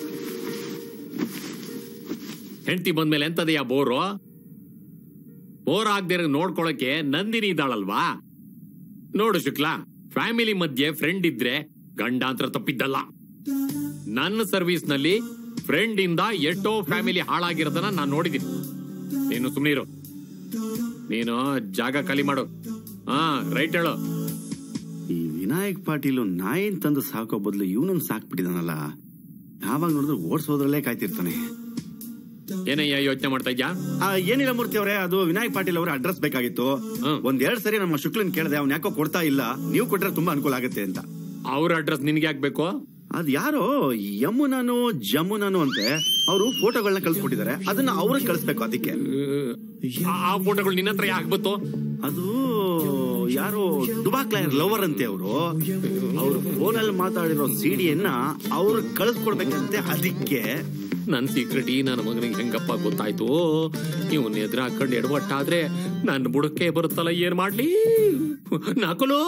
ಹೆಂಡತಿ ಬಂದ್ಮೇಲೆ ಎಂತದೆಯಾ ಬೋರು? ಬೋರ್ ಆಗದೆ ನೋಡ್ಕೊಳಕ್ಕೆ ನಂದಿನಿ ಇದ್ದಾಳಲ್ವಾ? ನೋಡು ಶುಕ್ಲಾ, ಫ್ಯಾಮಿಲಿ ಮಧ್ಯೆ ಫ್ರೆಂಡ್ ಇದ್ರೆ ಗಂಡಾಂತರ ತಪ್ಪಿದ್ದಲ್ಲ. ನನ್ನ ಸರ್ವಿಸ್ ನಲ್ಲಿ ಫ್ರೆಂಡ್ ಇಂದ ಎಷ್ಟೋ ಫ್ಯಾಮಿಲಿ ಹಾಳಾಗಿರೋದನ್ನ ನಾನು ನೋಡಿದ್ದೀನಿ. ನೀನು ಸುಮ್ನಿರು. ನೀನು ಜಾಗ ಖಾಲಿ ಮಾಡು. ರೈಟ್ ಹೇಳು.
ಈ ವಿನಾಯಕ್ ಪಾಟೀಲ್ ನಾಯಿನ್ ತಂದು ಸಾಕೋ ಬದಲು ಇವನನ್ನು ಸಾಕ್ಬಿಟ್ಟಿದಾನಲ್ಲ. ಯಾವಾಗ ನೋಡಿದ್ರು ಓಡಿಸೋದ್ರಲ್ಲೇ ಕಾಯ್ತಿರ್ತಾನೆ.
ಏನಯ್ಯ ಯೋಚನೆ ಮಾಡ್ತಾ ಇದ್ಯಾ?
ಏನಿಲ್ಲ ಮೂರ್ತಿ ಅವರೇ, ಅದು ವಿನಾಯಕ್ ಪಾಟೀಲ್ ಅವರ ಅಡ್ರೆಸ್ ಬೇಕಾಗಿತ್ತು. ಒಂದೆರಡು ಸರಿ ನಮ್ಮ ಶುಕ್ಲನ್ ಕೇಳಿದೆ, ಅವ್ನ ಯಾಕೋ ಕೊಡ್ತಾ ಇಲ್ಲ. ನೀವು ಕೊಟ್ರೆ ತುಂಬಾ ಅನುಕೂಲ ಆಗುತ್ತೆ ಅಂತ.
ಅವ್ರ ಅಡ್ರೆಸ್ ನಿನ್ಗೆ ಯಾಕಬೇಕು?
ಅದ್ ಯಾರೋ ಯಮುನಾನು ಜಮುನಾನು ಅಂತೆ, ಅವರು ಫೋಟೋಗಳನ್ನ ಕಳ್ಸಿಕೊಟ್ಟಿದ್ದಾರೆ. ಅದನ್ನ ಅವ್ರಿಗೆ ಕಳಿಸ್ಬೇಕು. ಅದಕ್ಕೆ
ಆ ಫೋಟೋಗಳು ನಿನ್ನ ಹತ್ರ ಯಾಕೆ ಬಂತು?
ಅದು ಯಾರೋ ಡುಬಾಕ್ಲಾಯರ್ ಲವರ್ ಅಂತೆ. ಅವ್ರು ಫೋನಲ್ಲಿ ಮಾತಾಡಿರೋ ಸಿಡಿಯನ್ನ ಅವ್ರು ಕಳಿಸ್ಕೊಡ್ಬೇಕಂತೆ. ಅದಕ್ಕೆ
ನನ್ ಸೀಕ್ರೆಟ್ ನನ್ನ ಮಗನಿಗೆ ಹೆಂಗಪ್ಪ ಗೊತ್ತಾಯ್ತು? ಇವನ್ ಎದುರು ಹಾಕೊಂಡು ಎಡವಟ್ಟಾದ್ರೆ ನನ್ನ ಬುಡಕ್ಕೆ ಬರುತ್ತಲ್ಲ, ಏನ್ ಮಾಡ್ಲಿ? ನಾಕಲೋ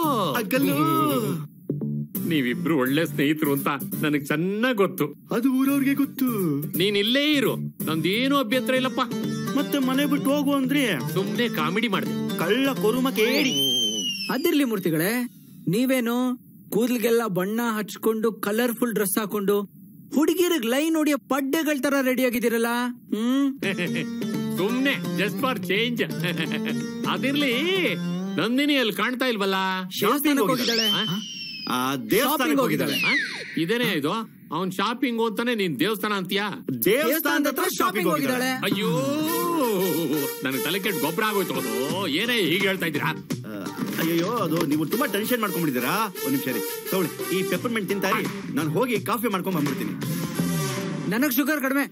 ನೀವಿಬ್ರು ಒಳ್ಳೆ ಸ್ನೇಹಿತರು ಅಂತ ನನಗ್ ಚೆನ್ನಾಗ್ ಗೊತ್ತು.
ಅದು ಊರವ್ರಿಗೆ ಗೊತ್ತು.
ನೀನ್ ಇಲ್ಲೇ ಇರು, ನಂದೇನು ಅಭ್ಯಂತರ ಇಲ್ಲಪ್ಪ.
ಮತ್ತೆ ಮನೆ ಬಿಟ್ಟು ಹೋಗು ಅಂದ್ರೆ
ಸುಮ್ನೆ ಕಾಮಿಡಿ ಮಾಡಿದೆ.
ಕಳ್ಳ ಕೊರುಮ ಕೇಳಿ.
ಅದಿರ್ಲಿ ಮೂರ್ತಿಗಳೇ, ನೀವೇನು ಕೂದಲಿಗೆಲ್ಲ ಬಣ್ಣ ಹಚ್ಕೊಂಡು ಕಲರ್ಫುಲ್ ಡ್ರೆಸ್ ಹಾಕೊಂಡು ಹುಡುಗಿರಿಗೆ ಲೈನ್ ಹೊಡಿಯೋ ಪಡ್ಡೆಗಳ ತರ ರೆಡಿ ಆಗಿದ್ದೀರಲ್ಲ.
ಸುಮ್ನೆ ಜಸ್ಟ್ ಫಾರ್ ಚೇಂಜ್. ಅದಿರ್ಲಿ, ನಂದಿನಿ ಅಲ್ಲಿ ಕಾಣ್ತಾ ಇಲ್ವಲ್ಲ?
ದೇವಸ್ಥಾನಕ್ಕೆ ಹೋಗಿದ್ದಾಳೆ.
ಇದೇನೇ ಇದು? ಅವ್ನ್ ಶಾಪಿಂಗ್ ಅಂತಾನೆ ನೀನ್ ದೇವಸ್ಥಾನ ಅಂತೀಯಾ?
ದೇವಸ್ಥಾನದ ಹತ್ರ ಶಾಪಿಂಗ್ ಹೋಗಿದ್ದಾಳೆ.
ಅಯ್ಯೋ, ನನಗೆ ತಲೆ ಕೆಟ್ಟು ಗೊಬ್ಬರ ಆಗೋಯ್ತು. ಅದು ಏನೇ ಹೀಗೆ ಹೇಳ್ತಾ ಇದ್ದೀರಾ?
ಅಯ್ಯೋ, ಅದು ನೀವು ತುಂಬಾ ಟೆನ್ಷನ್ ಮಾಡ್ಕೊಂಡ್ಬಿಟ್ಟಿದ್ದೀರಾ. ಒಂದ್ ನಿಮಿಷ ರೀ, ತಗೊಳ್ಳಿ ಈ ಪೆಪ್ಪರ್ಮೆಂಟ್ ತಿಂತಾರಿ. ನಾನು ಹೋಗಿ ಕಾಫಿ ಮಾಡ್ಕೊಂಡ್ ಬಂದ್ಬಿಡ್ತೀನಿ.
ನನಗ್ ಶುಗರ್ ಕಡಿಮೆ.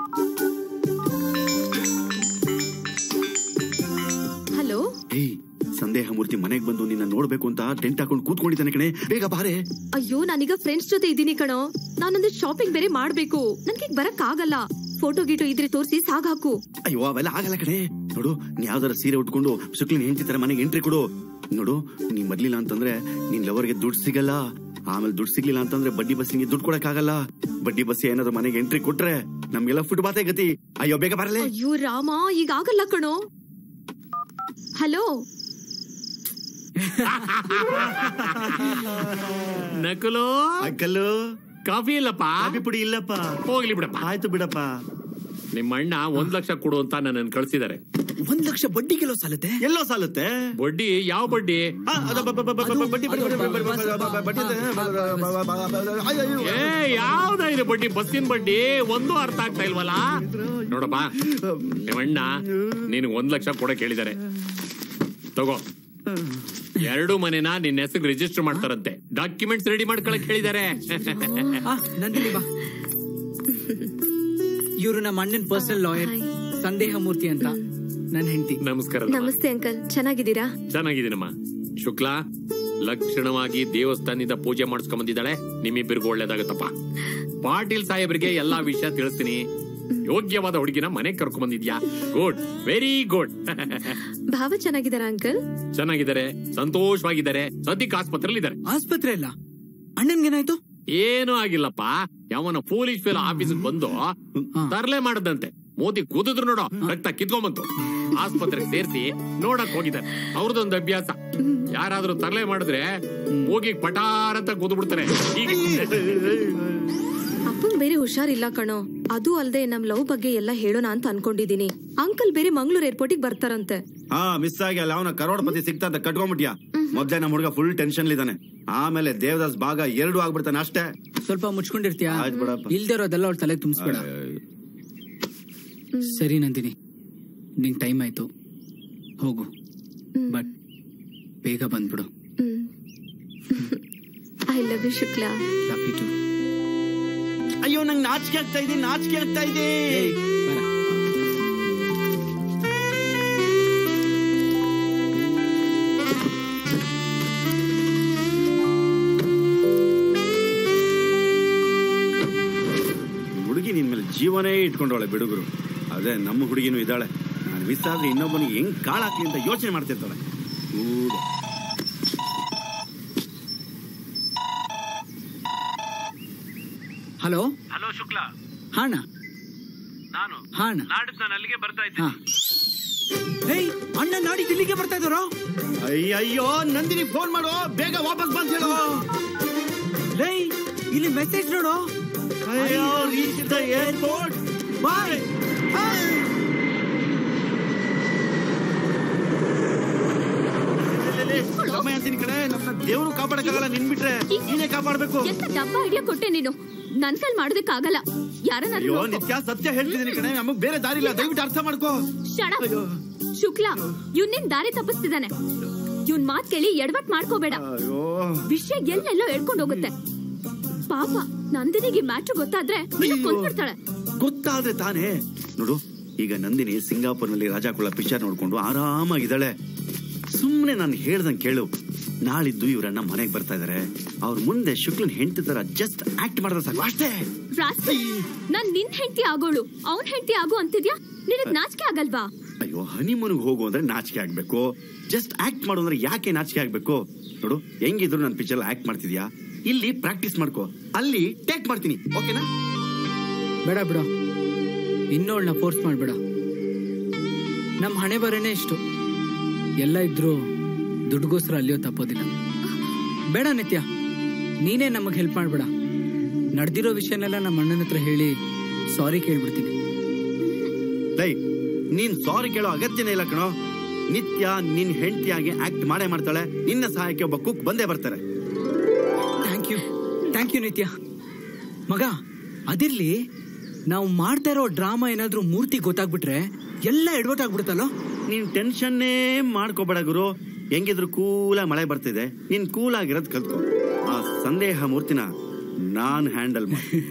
ಹಲೋ,
ಸಂದೇಹ ಮೂರ್ತಿ ಮನೆಗೆ ಬಂದು ನಿನ್ನ ನೋಡ್ಬೇಕು ಅಂತ ಟೆಂಟ್ ಹಾಕೊಂಡು ಕೂತ್ಕೊಂಡಿದ್ದಾನೆ ಕಣೆ, ಬೇಗ ಬಾರೆ.
ಅಯ್ಯೋ ನಾನೀಗ ಫ್ರೆಂಡ್ಸ್ ಜೊತೆ ಇದ್ದೀನಿ ಕಣೋ, ನಾನೊಂದು ಶಾಪಿಂಗ್ ಬೇರೆ ಮಾಡ್ಬೇಕು, ನನ್ಗೆ ಬರಕ್ ಆಗಲ್ಲ. ಫೋಟೋ ಗೀಟೋ ಇದ್ರೆ ತೋರಿಸಿ ಸಾಗಾಕು.
ಅಯ್ಯೋ ಅವೆಲ್ಲ ಆಗಲ್ಲ ಕಣೆ. ನೋಡು, ನೀ ಯಾವ್ದಾರ ಸೀರೆ ಉಟ್ಕೊಂಡು ಶುಕ್ಲಿನ ಹೆಂಡತಿ ತರ ಮನೆಗೆ ಎಂಟ್ರಿ ಕೊಡು. ನೋಡು, ನೀ ಮೊದ್ಲಿಲ್ಲ ಅಂತಂದ್ರೆ ನಿನ್ ಲವರ್ಗೆ ದುಡ್ಡು ಸಿಗಲ್ಲ. ಆಮೇಲೆ ದುಡ್ಡು ಸಿಗ್ಲಿಲ್ಲ ಅಂತಂದ್ರೆ ಬಡ್ಡಿ ಬಸ್ಸಿಗೆ ದುಡ್ಡು ಕೊಡಕ್ ಆಗಲ್ಲ. ಬಡ್ಡಿ ಬಸ್ ಏನಾದ್ರು ಮನೆಗೆ ಎಂಟ್ರಿ ಕೊಟ್ರೆ ನಮ್ಗೆಲ್ಲ ಫುಡ್ ಬಾತೆ ಗತಿ. ಅಯ್ಯೋ ಬೇಗ ಬರಲೇ.
ಅಯ್ಯೋ ರಾಮ, ಈಗ ಆಗಲ್ಲ ಕಣೋ. ಹಲೋ
ನಕಲು
ಅಕ್ಕಲು,
ಕಾಫಿ ಇಲ್ಲಪ್ಪ,
ಕಾಫಿ ಪುಡಿ ಇಲ್ಲಪ್ಪ.
ಹೋಗ್ಲಿ ಬಿಡಪ್ಪ.
ಆಯ್ತು ಬಿಡಪ್ಪ.
ನಿಮ್ಮ ಅಣ್ಣ 1 ಲಕ್ಷ ಕೊಡು ಅಂತ ನನ್ನನ್ನು ಕಳ್ಸಿದ್ದಾರೆ.
1 ಲಕ್ಷ ಬಡ್ಡಿಗೆಲ್ಲೋ ಸಾಲುತ್ತೆ?
ಎಲ್ಲೋ ಸಾಲುತ್ತೆ
ಬಡ್ಡಿ? ಯಾವ ಬಡ್ಡಿ? ಯಾವ್ದ ಇದು ಬಡ್ಡಿ? ಬಸ್ಸಿನ ಬಡ್ಡಿ. ಒಂದು ಅರ್ಥ ಆಗ್ತಾ ಇಲ್ವಲ್ಲ. ನೋಡಪ್ಪ, ನಿಮ್ಮಣ್ಣ ನಿನಗೆ 1 ಲಕ್ಷ ಕೊಡಕ್ ಹೇಳಿದ್ದಾರೆ. ತಗೋ, 2 ಮನೆನ ನಿನ್ನ ಹೆಸರು ರಿಜಿಸ್ಟರ್ ಮಾಡ್ತಾರಂತೆ. ಡಾಕ್ಯುಮೆಂಟ್ಸ್ ರೆಡಿ ಮಾಡ್ಕೊಳಕ್ ಹೇಳಿದ್ದಾರೆ.
ನಂದಿನಿ ಬಾ. ಇವರು ನಮ್ಮ ಅಣ್ಣನ ಪರ್ಸನಲ್ ಲಾಯರ್ ಸಂದೇಹ ಮೂರ್ತಿ ಅಂತ, ನನ್ನ ಹೆಂಡತಿ.
ನಮಸ್ಕಾರ.
ನಮಸ್ತೆ ಅಂಕಲ್, ಚೆನ್ನಾಗಿದ್ದೀರಾ?
ಚೆನ್ನಾಗಿದ್ದೀನಮ್ಮ. ಶುಕ್ಲಾ ಲಕ್ಷಣವಾಗಿ ದೇವಸ್ಥಾನದಿಂದ ಪೂಜೆ ಮಾಡಿಸ್ಕೊಂಡ್ ಬಂದಿದ್ದಾಳೆ. ನಿಮ್ಮಿಬ್ಬರಿಗೂ ಒಳ್ಳೇದಾಗತ್ತಪ್ಪ. ಪಾಟೀಲ್ ಸಾಹೇಬ್ರಿಗೆ ಎಲ್ಲಾ ವಿಷಯ ತಿಳಿಸ್ತೀನಿ. ಯೋಗ್ಯವಾದ ಹುಡುಗಿನ ಮನೆಗೆ ಕರ್ಕೊಂಡ್ ಬಂದಿದ್ಯಾ. Good, very good.
ಭಾವ ಚೆನ್ನಾಗಿದ್ದಾರಾ ಅಂಕಲ್?
ಚೆನ್ನಾಗಿದ್ದಾರೆ, ಸಂತೋಷವಾಗಿದ್ದಾರೆ. ಸದ್ಯಕ್ಕೆ ಆಸ್ಪತ್ರೆಯಲ್ಲಿ ಇದ್ದಾರೆ.
ಆಸ್ಪತ್ರೆ ಇಲ್ಲ? ಅಣ್ಣನ್ಗೇನಾಯ್ತು?
ಏನೂ ಆಗಿಲ್ಲಪ್ಪ. ಯಾವನ ಪೊಲೀಸ್ ಫೇಲ್ ಆಫೀಸ್ ಬಂದು ತರ್ಲೆ ಮಾಡದಂತೆ ಮೋದಿ ಕೂದಿದ್ರು ನೋಡೋ, ರಕ್ತ ಕಿತ್ಕೊಂಬಂತು. ಆಸ್ಪತ್ರೆಗೆ ಸೇರಿಸಿ ನೋಡಕ್ ಹೋಗಿದ್ದಾರೆ. ಅವ್ರದೊಂದು ಅಭ್ಯಾಸ, ಯಾರಾದ್ರೂ ತರ್ಲೆ ಮಾಡಿದ್ರೆ ಹೋಗಿ ಪಟಾರ್ ಅಂತ ಕೂದ್ಬಿಡ್ತಾರೆ.
ಅಪ್ಪಂಗ್ ಬೇರೆ ಹುಷಾರಿಲ್ಲ ಕಣೋ. ಅದು ಅಲ್ದೆ ನಮ್ ಲವ್ ಬಗ್ಗೆ ಎಲ್ಲ ಹೇಳೋಣ ಅಂತ ಅನ್ಕೊಂಡಿದೀನಿ. ಅಂಕಲ್ ಬೇರೆ ಮಂಗಳೂರು ಏರ್ಪೋರ್ಟಿಗೆ ಬರ್ತಾರಂತೆ.
ಹಾ, ಮಿಸ್ ಆಗಿ ಅಲ್ಲ, ಅವನ ಕರೋಡ್ಪತಿ ಸಿಗ್ತಾ ಅಂತ ಕಟ್ಕೊಂಡ್ಬಿಟ್ಯಾ. ಮೊದ್ಲೇ ನಮ್ಮ ಹುಡುಗ ಫುಲ್ ಟೆನ್ಷನ್ ಇದ್ದಾನೆ. ಆಮೇಲೆ ದೇವದಾಸ್ ಭಾಗ 2 ಆಗ್ಬಿಡ್ತಾನೆ ಅಷ್ಟೇ.
ಸ್ವಲ್ಪ ಮುಚ್ಕೊಂಡಿರ್ತೀಯ, ಇಲ್ದೇ ಇರೋದೆಲ್ಲ ಅವ್ರ ತಲೆಗೆ ತುಂಬಿಸ್ಬೇಡ. ಸರಿ ನಂದಿನಿ, ನಿಂಗ್ ಟೈಮ್ ಆಯ್ತು, ಹೋಗು. ಬಟ್ ಬೇಗ ಬಂದ್ಬಿಡು.
I love you Shukla.
Love you too.
ಅಯ್ಯೋ, ನಂಗೆ ನಾಚಿಕೆ ಆಗ್ತಾ ಇದೆ, ನಾಚಿಕೆ ಆಗ್ತಾ ಇದೆ. ಹುಡುಗಿ ನಿನ್ ಮೇಲೆ ಜೀವನೇ ಇಟ್ಕೊಂಡವಳೆ ಬಿಡುಗರು. ಅದೇ ನಮ್ಮ ಹುಡುಗಿನೂ ಇದ್ದಾಳೆ. ನಾನು ಮಿಸ್ ಆದ್ರೆ ಇನ್ನೊಬ್ಬನಿಗೆ ಹೆಂಗ್ ಕಾಳಾಕ್ಲಿ ಅಂತ ಯೋಚನೆ ಮಾಡ್ತಿರ್ತಾಳೆ.
Hello
hello Shukla.
ಹಾಣ
ನಾನು
ಹಾಣ
ನಾಡಿದ್ದು ನಾನು ಅಲ್ಲಿಗೆ ಬರ್ತಾ ಇದ್ದೀನಿ.
ಅಣ್ಣ ನಾಡಿದ್ದು ಇಲ್ಲಿಗೆ ಬರ್ತಾ ಇದ್ದಾರೋ?
ಅಯ್ಯೋ ನಂದಿನಿ, ಫೋನ್ ಮಾಡು, ಬೇಗ ವಾಪಸ್ ಬಂದ್ ಹೇಳು.
ಇಲ್ಲಿ ಮೆಸೇಜ್ ನೋಡು.
ಅಯ್ಯೋ, ರೀಚ್ ದ ಏರ್ಪೋರ್ಟ್, ಬಾಯ್. ಅಂತೀನಿ ಕಡೆ, ನನ್ನ ದೇವರು ಕಾಪಾಡಕ್ಕಾಗಲ್ಲ, ನಿನ್ ಬಿಟ್ರೆ ನೀನೇ ಕಾಪಾಡ್ಬೇಕು.
ಎಂತ ಡಬ್ಬ ಐಡಿಯಾ ಕೊಟ್ಟೆ ನೀನು, ನನ್ ಕೈಲಿ ಮಾಡೋದಕ್ಕಾಗಲ್ಲ.
ಅಯ್ಯೋ ನಿತ್ಯ, ಸತ್ಯ ಹೇಳ್ತಿದ್ದೀನಿ ಕಣೆ, ನಮಗ್ ಬೇರೆ ದಾರಿ ಇಲ್ಲ, ದಯವಿಟ್ಟು ಅರ್ಥ ಮಾಡ್ಕೋ.
ಶುಕ್ಲಾ, ಇವ್ನಿನ್ ದಾರಿ ತಪ್ಪಿಸ್ತಿದ್ದಾನೆ. ಇವ್ನ್ ಮಾತ್ ಕೇಳಿ ಎಡವಟ್ ಮಾಡ್ಕೋಬೇಡ. ವಿಷಯ ಎಲ್ಲೆಲ್ಲೋ ಎಳ್ಕೊಂಡ್ ಹೋಗುತ್ತೆ. ಪಾಪ ನಂದಿನಿಗೆ ಮ್ಯಾಟ್ರು ಗೊತ್ತಾದ್ರೆ ಕೊಂಡ್ಬಿಡ್ತಾಳೆ.
ಗೊತ್ತಾದ್ರೆ ತಾನೇ. ನೋಡು, ಈಗ ನಂದಿನಿ ಸಿಂಗಾಪುರ್ನಲ್ಲಿ ರಾಜಾಕುಳ ಪಿಕ್ಚರ್ ನೋಡ್ಕೊಂಡು ಆರಾಮಾಗಿದ್ದಾಳೆ. ಸುಮ್ನೆ ನಾನು ಹೇಳ್ದಂಗೆ ಕೇಳು. ನಾಳಿದ್ದು ಇವರನ್ನ ಮನೆಗೆ ಬರ್ತಾ ಇದಾರೆ. ಅವ್ರ ಮುಂದೆ ಶುಕ್ಲನ್ ಹೆಂಡತಿ ತರ ಜಸ್ಟ್ ಆಕ್ಟ್ ಮಾಡಿದ್ರೆ ಸಾಕು, ಅಷ್ಟೇ.
ನಾನ್ ನಿನ್ ಹೆಂಡತಿ ಆಗೋಳು, ಅವ್ನ್ ಹೆಂಡತಿ ಆಗು ಅಂತಿದ್ಯಾ? ನಿನಗ್ ನಾಚಿಕೆ ಆಗಲ್ವಾ?
ಅಯ್ಯೋ, ಹನಿಮೂನ್ಗೆ ಹೋಗು ಅಂದ್ರೆ ನಾಚಿಕೆ ಆಗ್ಬೇಕು, ಜಸ್ಟ್ ಆಕ್ಟ್ ಮಾಡು ಅಂದ್ರೆ ಯಾಕೆ ನಾಚಿಕೆ ಆಗ್ಬೇಕು? ನೋಡು, ಹೆಂಗಿದ್ರು ನನ್ನ ಪಿಕ್ಚರ್ ಆಕ್ಟ್ ಮಾಡ್ತಿದ್ಯಾ, ಇಲ್ಲಿ ಪ್ರಾಕ್ಟೀಸ್ ಮಾಡ್ಕೋ, ಅಲ್ಲಿ ಟೇಕ್ ಮಾಡ್ತೀನಿ, ಓಕೆನಾ?
ಬೇಡ ಬಿಡು, ಇನ್ನೊಳ್ನ ಫೋರ್ಸ್ ಮಾಡ್ಬೇಡ. ನಮ್ ಹಣೆ ಬರೇನೆ ಇಷ್ಟು. ಎಲ್ಲ ಇದ್ರು ದುಡ್ಗೋಸ್ಕರ ಅಲ್ಲಿಯೋ ತಪ್ಪೋದಿಲ್ಲ. ಬೇಡ ನಿತ್ಯ, ನೀನೇ ನಮಗ್ ಹೆಲ್ಪ್ ಮಾಡ್ಬೇಡ. ನಡೆದಿರೋ ವಿಷಯನೆಲ್ಲ ನಮ್ಮ ಅಣ್ಣನ ಹತ್ರ ಹೇಳಿ ಸಾರಿ ಕೇಳ್ಬಿಡ್ತೀನಿ.
ನೀನ್ ಸಾರಿ ಕೇಳೋ ಅಗತ್ಯನೇ ಇಲ್ಲ ಕಣೋ. ನಿತ್ಯ ನಿನ್ ಹೆಂಡತಿಯಾಗಿ ಆಕ್ಟ್ ಮಾಡೇ ಮಾಡ್ತಾಳೆ. ನಿನ್ನ ಸಹಾಯಕ್ಕೆ ಒಬ್ಬ ಕುಕ್ ಬಂದೇ ಬರ್ತಾರೆ.
ಥ್ಯಾಂಕ್ ಯು ನಿತ್ಯ. ಮಗ, ಅದಿರ್ಲಿ, ನಾವು ಮಾಡ್ತಾ ಇರೋ ಡ್ರಾಮಾ ಏನಾದ್ರೂ ಮೂರ್ತಿ ಗೊತ್ತಾಗ್ಬಿಟ್ರೆ ಎಲ್ಲ ಎಡವಟ್ ಆಗ್ಬಿಡುತ್ತಲ್ಲೋ.
ನೀನ್ ಟೆನ್ಷನ್ನೇ ಮಾಡ್ಕೋಬೇಡ ಗುರು. ಹೆಂಗಿದ್ರು ಕೂಲ ಮಳೆ ಬರ್ತಿದೆ, ನೀನ್ ಕೂಲ್ ಆಗಿರೋದ್ ಕಲ್ತ್ಕೊ. ಆ ಸಂದೇಹ ಮೂರ್ತಿನ ನಾನ್ ಹ್ಯಾಂಡಲ್ ಮಾಡಿ.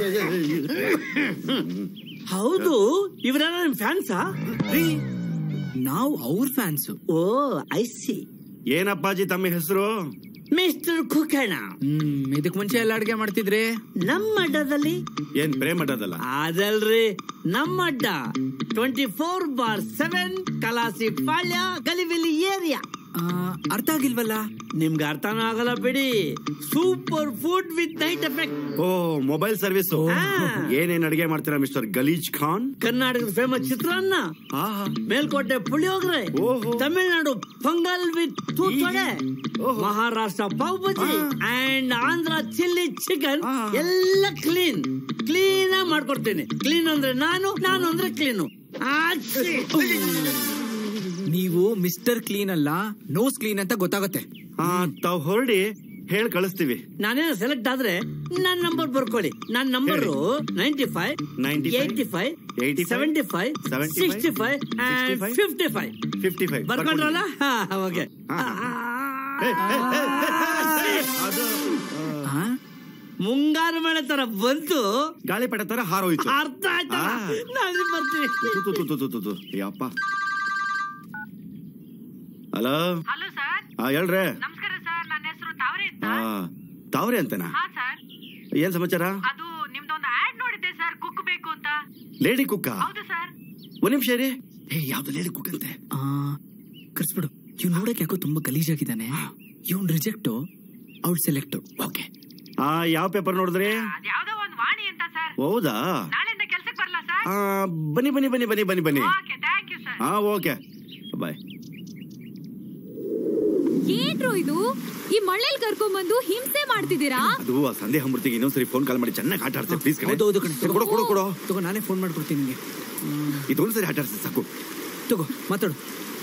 ಹೌದು, ಇವರೆಲ್ಲ ನಿಮ್ ಫ್ಯಾನ್ಸಾ?
ನಾವು ಅವ್ರ ಫ್ಯಾನ್ಸ್.
Oh I see.
ಏನಪ್ಪಾಜಿ ತಮ್ಮ ಹೆಸರು?
ಮಿಸ್ಟರ್ ಕುಕಣ.
ಇದಕ್ ಮುಂಚೆ ಎಲ್ಲ ಅಡ್ಗೆ ಮಾಡ್ತಿದ್ರಿ?
ನಮ್ಮ ಅಡ್ಡದಲ್ಲಿ.
ಏನ್ ಪ್ರೇಮ್ ಅಡ್ಡದಲ್ಲ?
ಅದಲ್ರಿ ನಮ್ಮ ಅಡ್ಡ 24/7 ಕಲಾಸಿ ಪಾಳ್ಯ ಗಲಿಬಿಲಿ ಏರಿಯಾ.
ಅರ್ಥ ಆಗಿಲ್ವಲ್ಲ?
ನಿಮ್ಗೆ ಅರ್ಥನೂ ಆಗಲ್ಲ ಬಿಡಿ. Super food with night effect.
Oh mobile service. ಏನೇನ್ ಅಡಿಗೆ ಮಾಡ್ತೀರಾ ಮಿಸ್ಟರ್ ಗಲೀಜ್ ಖಾನ್?
ಕರ್ನಾಟಕದ ಫೇಮಸ್ ಚಿತ್ರಾನ್ನ, ಮೇಲ್ಕೋಟೆ ಪುಳಿಯೋಗರೆ, ತಮಿಳುನಾಡು ಪೊಂಗಲ್ ವಿತ್ ತೂತ್ವಡೆ, Maharashtra pav bhaji and Andhra chilli chicken ಎಲ್ಲ ಕ್ಲೀನ್ ಆಗಿ ಮಾಡ್ಕೊಡ್ತೀನಿ. ಕ್ಲೀನ್ ಅಂದ್ರೆ ನಾನು ಅಂದ್ರೆ ಕ್ಲೀನು.
ನೀವು ಮಿಸ್ಟರ್ ಕ್ಲೀನ್ ಅಲ್ಲ, ನೋಸ್ ಕ್ಲೀನ್ ಅಂತ ಗೊತ್ತಾಗತ್ತೆ.
ತಾವ್ ಹೊರಡಿ ಹೇಳಿ ಕಳಿಸ್ತೀವಿ.
ನಾನೇನ ಸೆಲೆಕ್ಟ್ ಆದ್ರೆ ನನ್ನ ನಂಬರ್ ಬರ್ಕೊಳ್ಳಿ. ನನ್ನ ನಂಬರ್ 95 85 75 65 55 ಬರ್ಕೊಂಡ್ರಲ್ಲ? ಓಕೆ. ಮುಂಗಾರು ಮಳೆ ತರ ಬಂತು,
ಗಾಳಿಪಟ ತರ ಹಾರೋಯ್ತು.
ಅರ್ಥ ಆಯ್ತಾ? ನಾನು ಬರ್ತೀನಿ.
ಯಪ್ಪ. Hello
sir.
ಹೇಳ್ರೆ.
ನಮಸ್ಕಾರ ಸರ್, ನನ್ನ ಹೆಸರು ತಾವರೆ ಅಂತ.
ತಾವ್ರೆ ಅಂತನಾ? ಏನ್ ಸಮಾಚಾರ?
ಅದು ನಿಮ್ದೊಂದು ಆಡ್ ನೋಡಿದ್ದೆ ಸರ್, ಕುಕ್ ಬೇಕು ಅಂತ.
ಲೇಡಿ ಕುಕ್ಕ?
ಹೌದು ಸರ್.
ಒಂದ್ ನಿಮಿಷ ರೀ. ಯಾವ್ದು ಲೇಡಿ ಕುಕ್ ಅಂತೆ?
ಕರ್ಸ್ಬಿಡು. ಇವ್ ನೋಡಕ್ ಯಾಕೋ ತುಂಬಾ ಗಲೀಜಾಗಿದ್ದಾನೆ. ಇವ್ನ್ ರಿಜೆಕ್ಟ್, ಔಟ್ ಸೆಲೆಕ್ಟ್. ಓಕೆ.
ಯಾವ ಪೇಪರ್ ನೋಡಿದ್ರಿ?
ಯಾವ್ದೋ ಒಂದು ವಾಣಿ ಅಂತ ಸರ್.
ಹೌದಾ?
ನಾಳೆಯಿಂದ ಕೆಲ್ಸಕ್ಕೆ ಬರ್ಲಾ ಸರ್?
ಬನ್ನಿ.
Okay, thank you sir.
Okay bye.
ಏನ್ರು ಇದು? ಈ ಮಳೆಲ್ ಕರ್ಕೊಂಡ್ ಬಂದು ಹಿಂಸೆ ಮಾಡ್ತಿದ್ದೀರಾ?
ಅದು ಸಂದೇಹ ಮೂರ್ತಿಗೆ ಇನ್ನೊಂದ್ಸರಿ ಫೋನ್ ಕಾಲ್ ಮಾಡಿ ಚೆನ್ನಾಗಿ ಆಟ ಆಡ್ತೇವೆ ಪ್ಲೀಸ್.
ತಗೋ, ನಾನೇ ಫೋನ್ ಮಾಡ್ಕೊಡ್ತೀನಿ ನಿಮಗೆ.
ಇದೊಂದ್ಸರಿ ಆಟ ಆಡ್ತೇವೆ ಸಾಕು.
ತಗೋ ಮಾತಾಡು.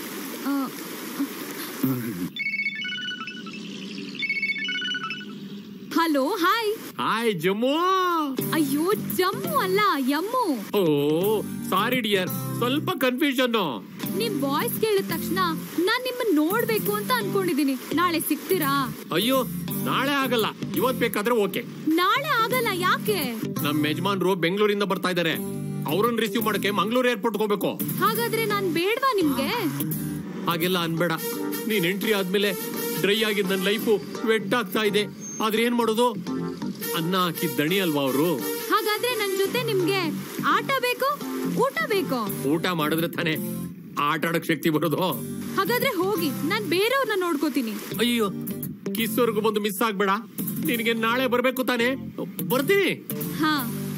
Hello, hi.
ಹಾಯ್ ಜಮ್ಮು.
ಅಯ್ಯೋ, ಜಮ್ಮು ಅಲ್ಲ, ಯಮ್ಮು.
ಓ ಸಾರಿ ಡಿಯರ್, ಸ್ವಲ್ಪ ಕನ್ಫ್ಯೂಷನ್.
ನಿಮ್ ವಾಯ್ಸ್ ಕೇಳಿದ ತಕ್ಷಣ ನಾನ್ ನಿಮ್ಮನ್ನ ನೋಡ್ಬೇಕು ಅಂತ ಅನ್ಕೊಂಡಿದೀನಿ. ನಾಳೆ ಸಿಗ್ತೀರಾ?
ಅಯ್ಯೋ ನಾಳೆ ಆಗಲ್ಲ, ಇವತ್ ಬೇಕಾದ್ರೆ ಓಕೆ.
ನಾಳೆ ಆಗಲ್ಲ? ಯಾಕೆ?
ನಮ್ ಯಜಮಾನ್ರು ಬೆಂಗಳೂರಿಂದ ಬರ್ತಾ ಇದಾರೆ. ಅವ್ರನ್ನ ರಿಸೀವ್ ಮಾಡಕ್ಕೆ ಮಂಗಳೂರು ಏರ್ಪೋರ್ಟ್ ಹೋಗ್ಬೇಕು.
ಹಾಗಾದ್ರೆ ನಾನ್ ಬೇಡ್ವಾ ನಿಮ್ಗೆ?
ಹಾಗೆಲ್ಲ ಅನ್ಬೇಡ. ನೀನ್ ಎಂಟ್ರಿ ಆದ್ಮೇಲೆ ಡ್ರೈ ಆಗಿದ್ ನನ್ ಲೈಫು ವೆಟ್ ಆಗ್ತಾ ಇದೆ. ಆದ್ರೆ ಏನ್ ಮಾಡೋದು? ಅನ್ನ ಹಾಕಿದ್ ದಣಿ ಅಲ್ವಾ ಅವರು.
ಹಾಗಾದ್ರೆ ನನ್ ಜೊತೆ ನಿಮ್ಗೆ ಆಟ ಬೇಕು, ಊಟ ಬೇಕು.
ಊಟ ಮಾಡಿದ್ರೆ ತಾನೇ ಆಟ ಆಡಕ್ ಶಕ್ತಿ ಬರೋದು.
ಹಾಗಾದ್ರೆ ಹೋಗಿ, ನಾನ್ ಬೇರೆಯವ್ರನ್ನ ನೋಡ್ಕೋತೀನಿ.
ಅಯ್ಯೋ, ಕಿಸ್ವರ್ಗು ಬಂದು ಮಿಸ್ ಆಗ್ಬೇಡ. ನಿನಗೆ ನಾಳೆ ಬರ್ಬೇಕು ತಾನೆ? ಬರ್ತೀನಿ.
ಹಾ.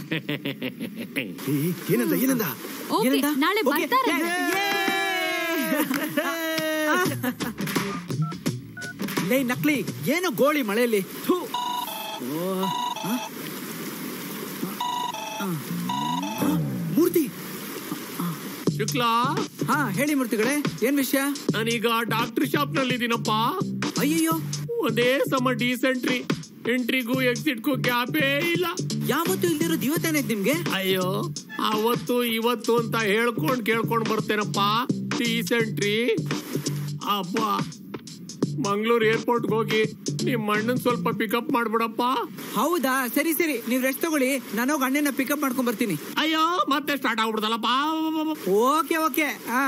ಏನಂದ?
ಓಕೆ, ನಾಳೆ ಬರ್ತಾರೆ.
ಲೇ ನಕ್ಲಿ, ಏನು ಗೋಳಿ ಮಳೆಯಲ್ಲಿ? ಮೂರ್ತಿ.
ಶುಕ್ಲಾ.
ಹೇಳಿ ಮೂರ್ತಿಗಳೇ, ಏನ್ ವಿಷಯ?
ನಾನೀಗ ಡಾಕ್ಟರ್ ಶಾಪ್ ನಲ್ಲಿ ಇದೀನಪ್ಪ.
ಅಯ್ಯಯ್ಯೋ,
ಒಂದೇ ಸಮ ಡಿಸೆಂಟ್ರಿ, ಎಂಟ್ರಿಗೂ ಎಕ್ಸಿಟ್ಗೂ ಗ್ಯಾಪೇ ಇಲ್ಲ.
ಯಾವತ್ತು ಇಲ್ದಿರೋದು ಇವತ್ತೇನೈತ್ ನಿಮ್ಗೆ?
ಅಯ್ಯೋ, ಅವತ್ತು ಇವತ್ತು ಅಂತ ಕೇಳ್ಕೊಂಡ್ ಬರ್ತೇನಪ್ಪ. ಡಿಸೆಂಟ್ರಿ ಅಪ್ಪ. ಮಂಗಳೂರು ಏರ್ಪೋರ್ಟ್ ಹೋಗಿ ನಿಮ್ ಅಣ್ಣನ್ ಸ್ವಲ್ಪ ಪಿಕಪ್ ಮಾಡ್ಬಿಡಪ್ಪ.
ಹೌದಾ? ಸರಿ, ನೀವ್ ರೆಸ್ಟ್ ತಗೊಳ್ಳಿ, ನಾನು ಹೋಗಿ ಅಣ್ಣನ ಪಿಕಪ್ ಮಾಡ್ಕೊಂಡ್ ಬರ್ತೀನಿ.
ಅಯ್ಯೋ, ಮತ್ತೆ ಸ್ಟಾರ್ಟ್ ಆಗ್ಬಿಡ್ದಲ್ಲಪ್ಪ.
ಓಕೆ.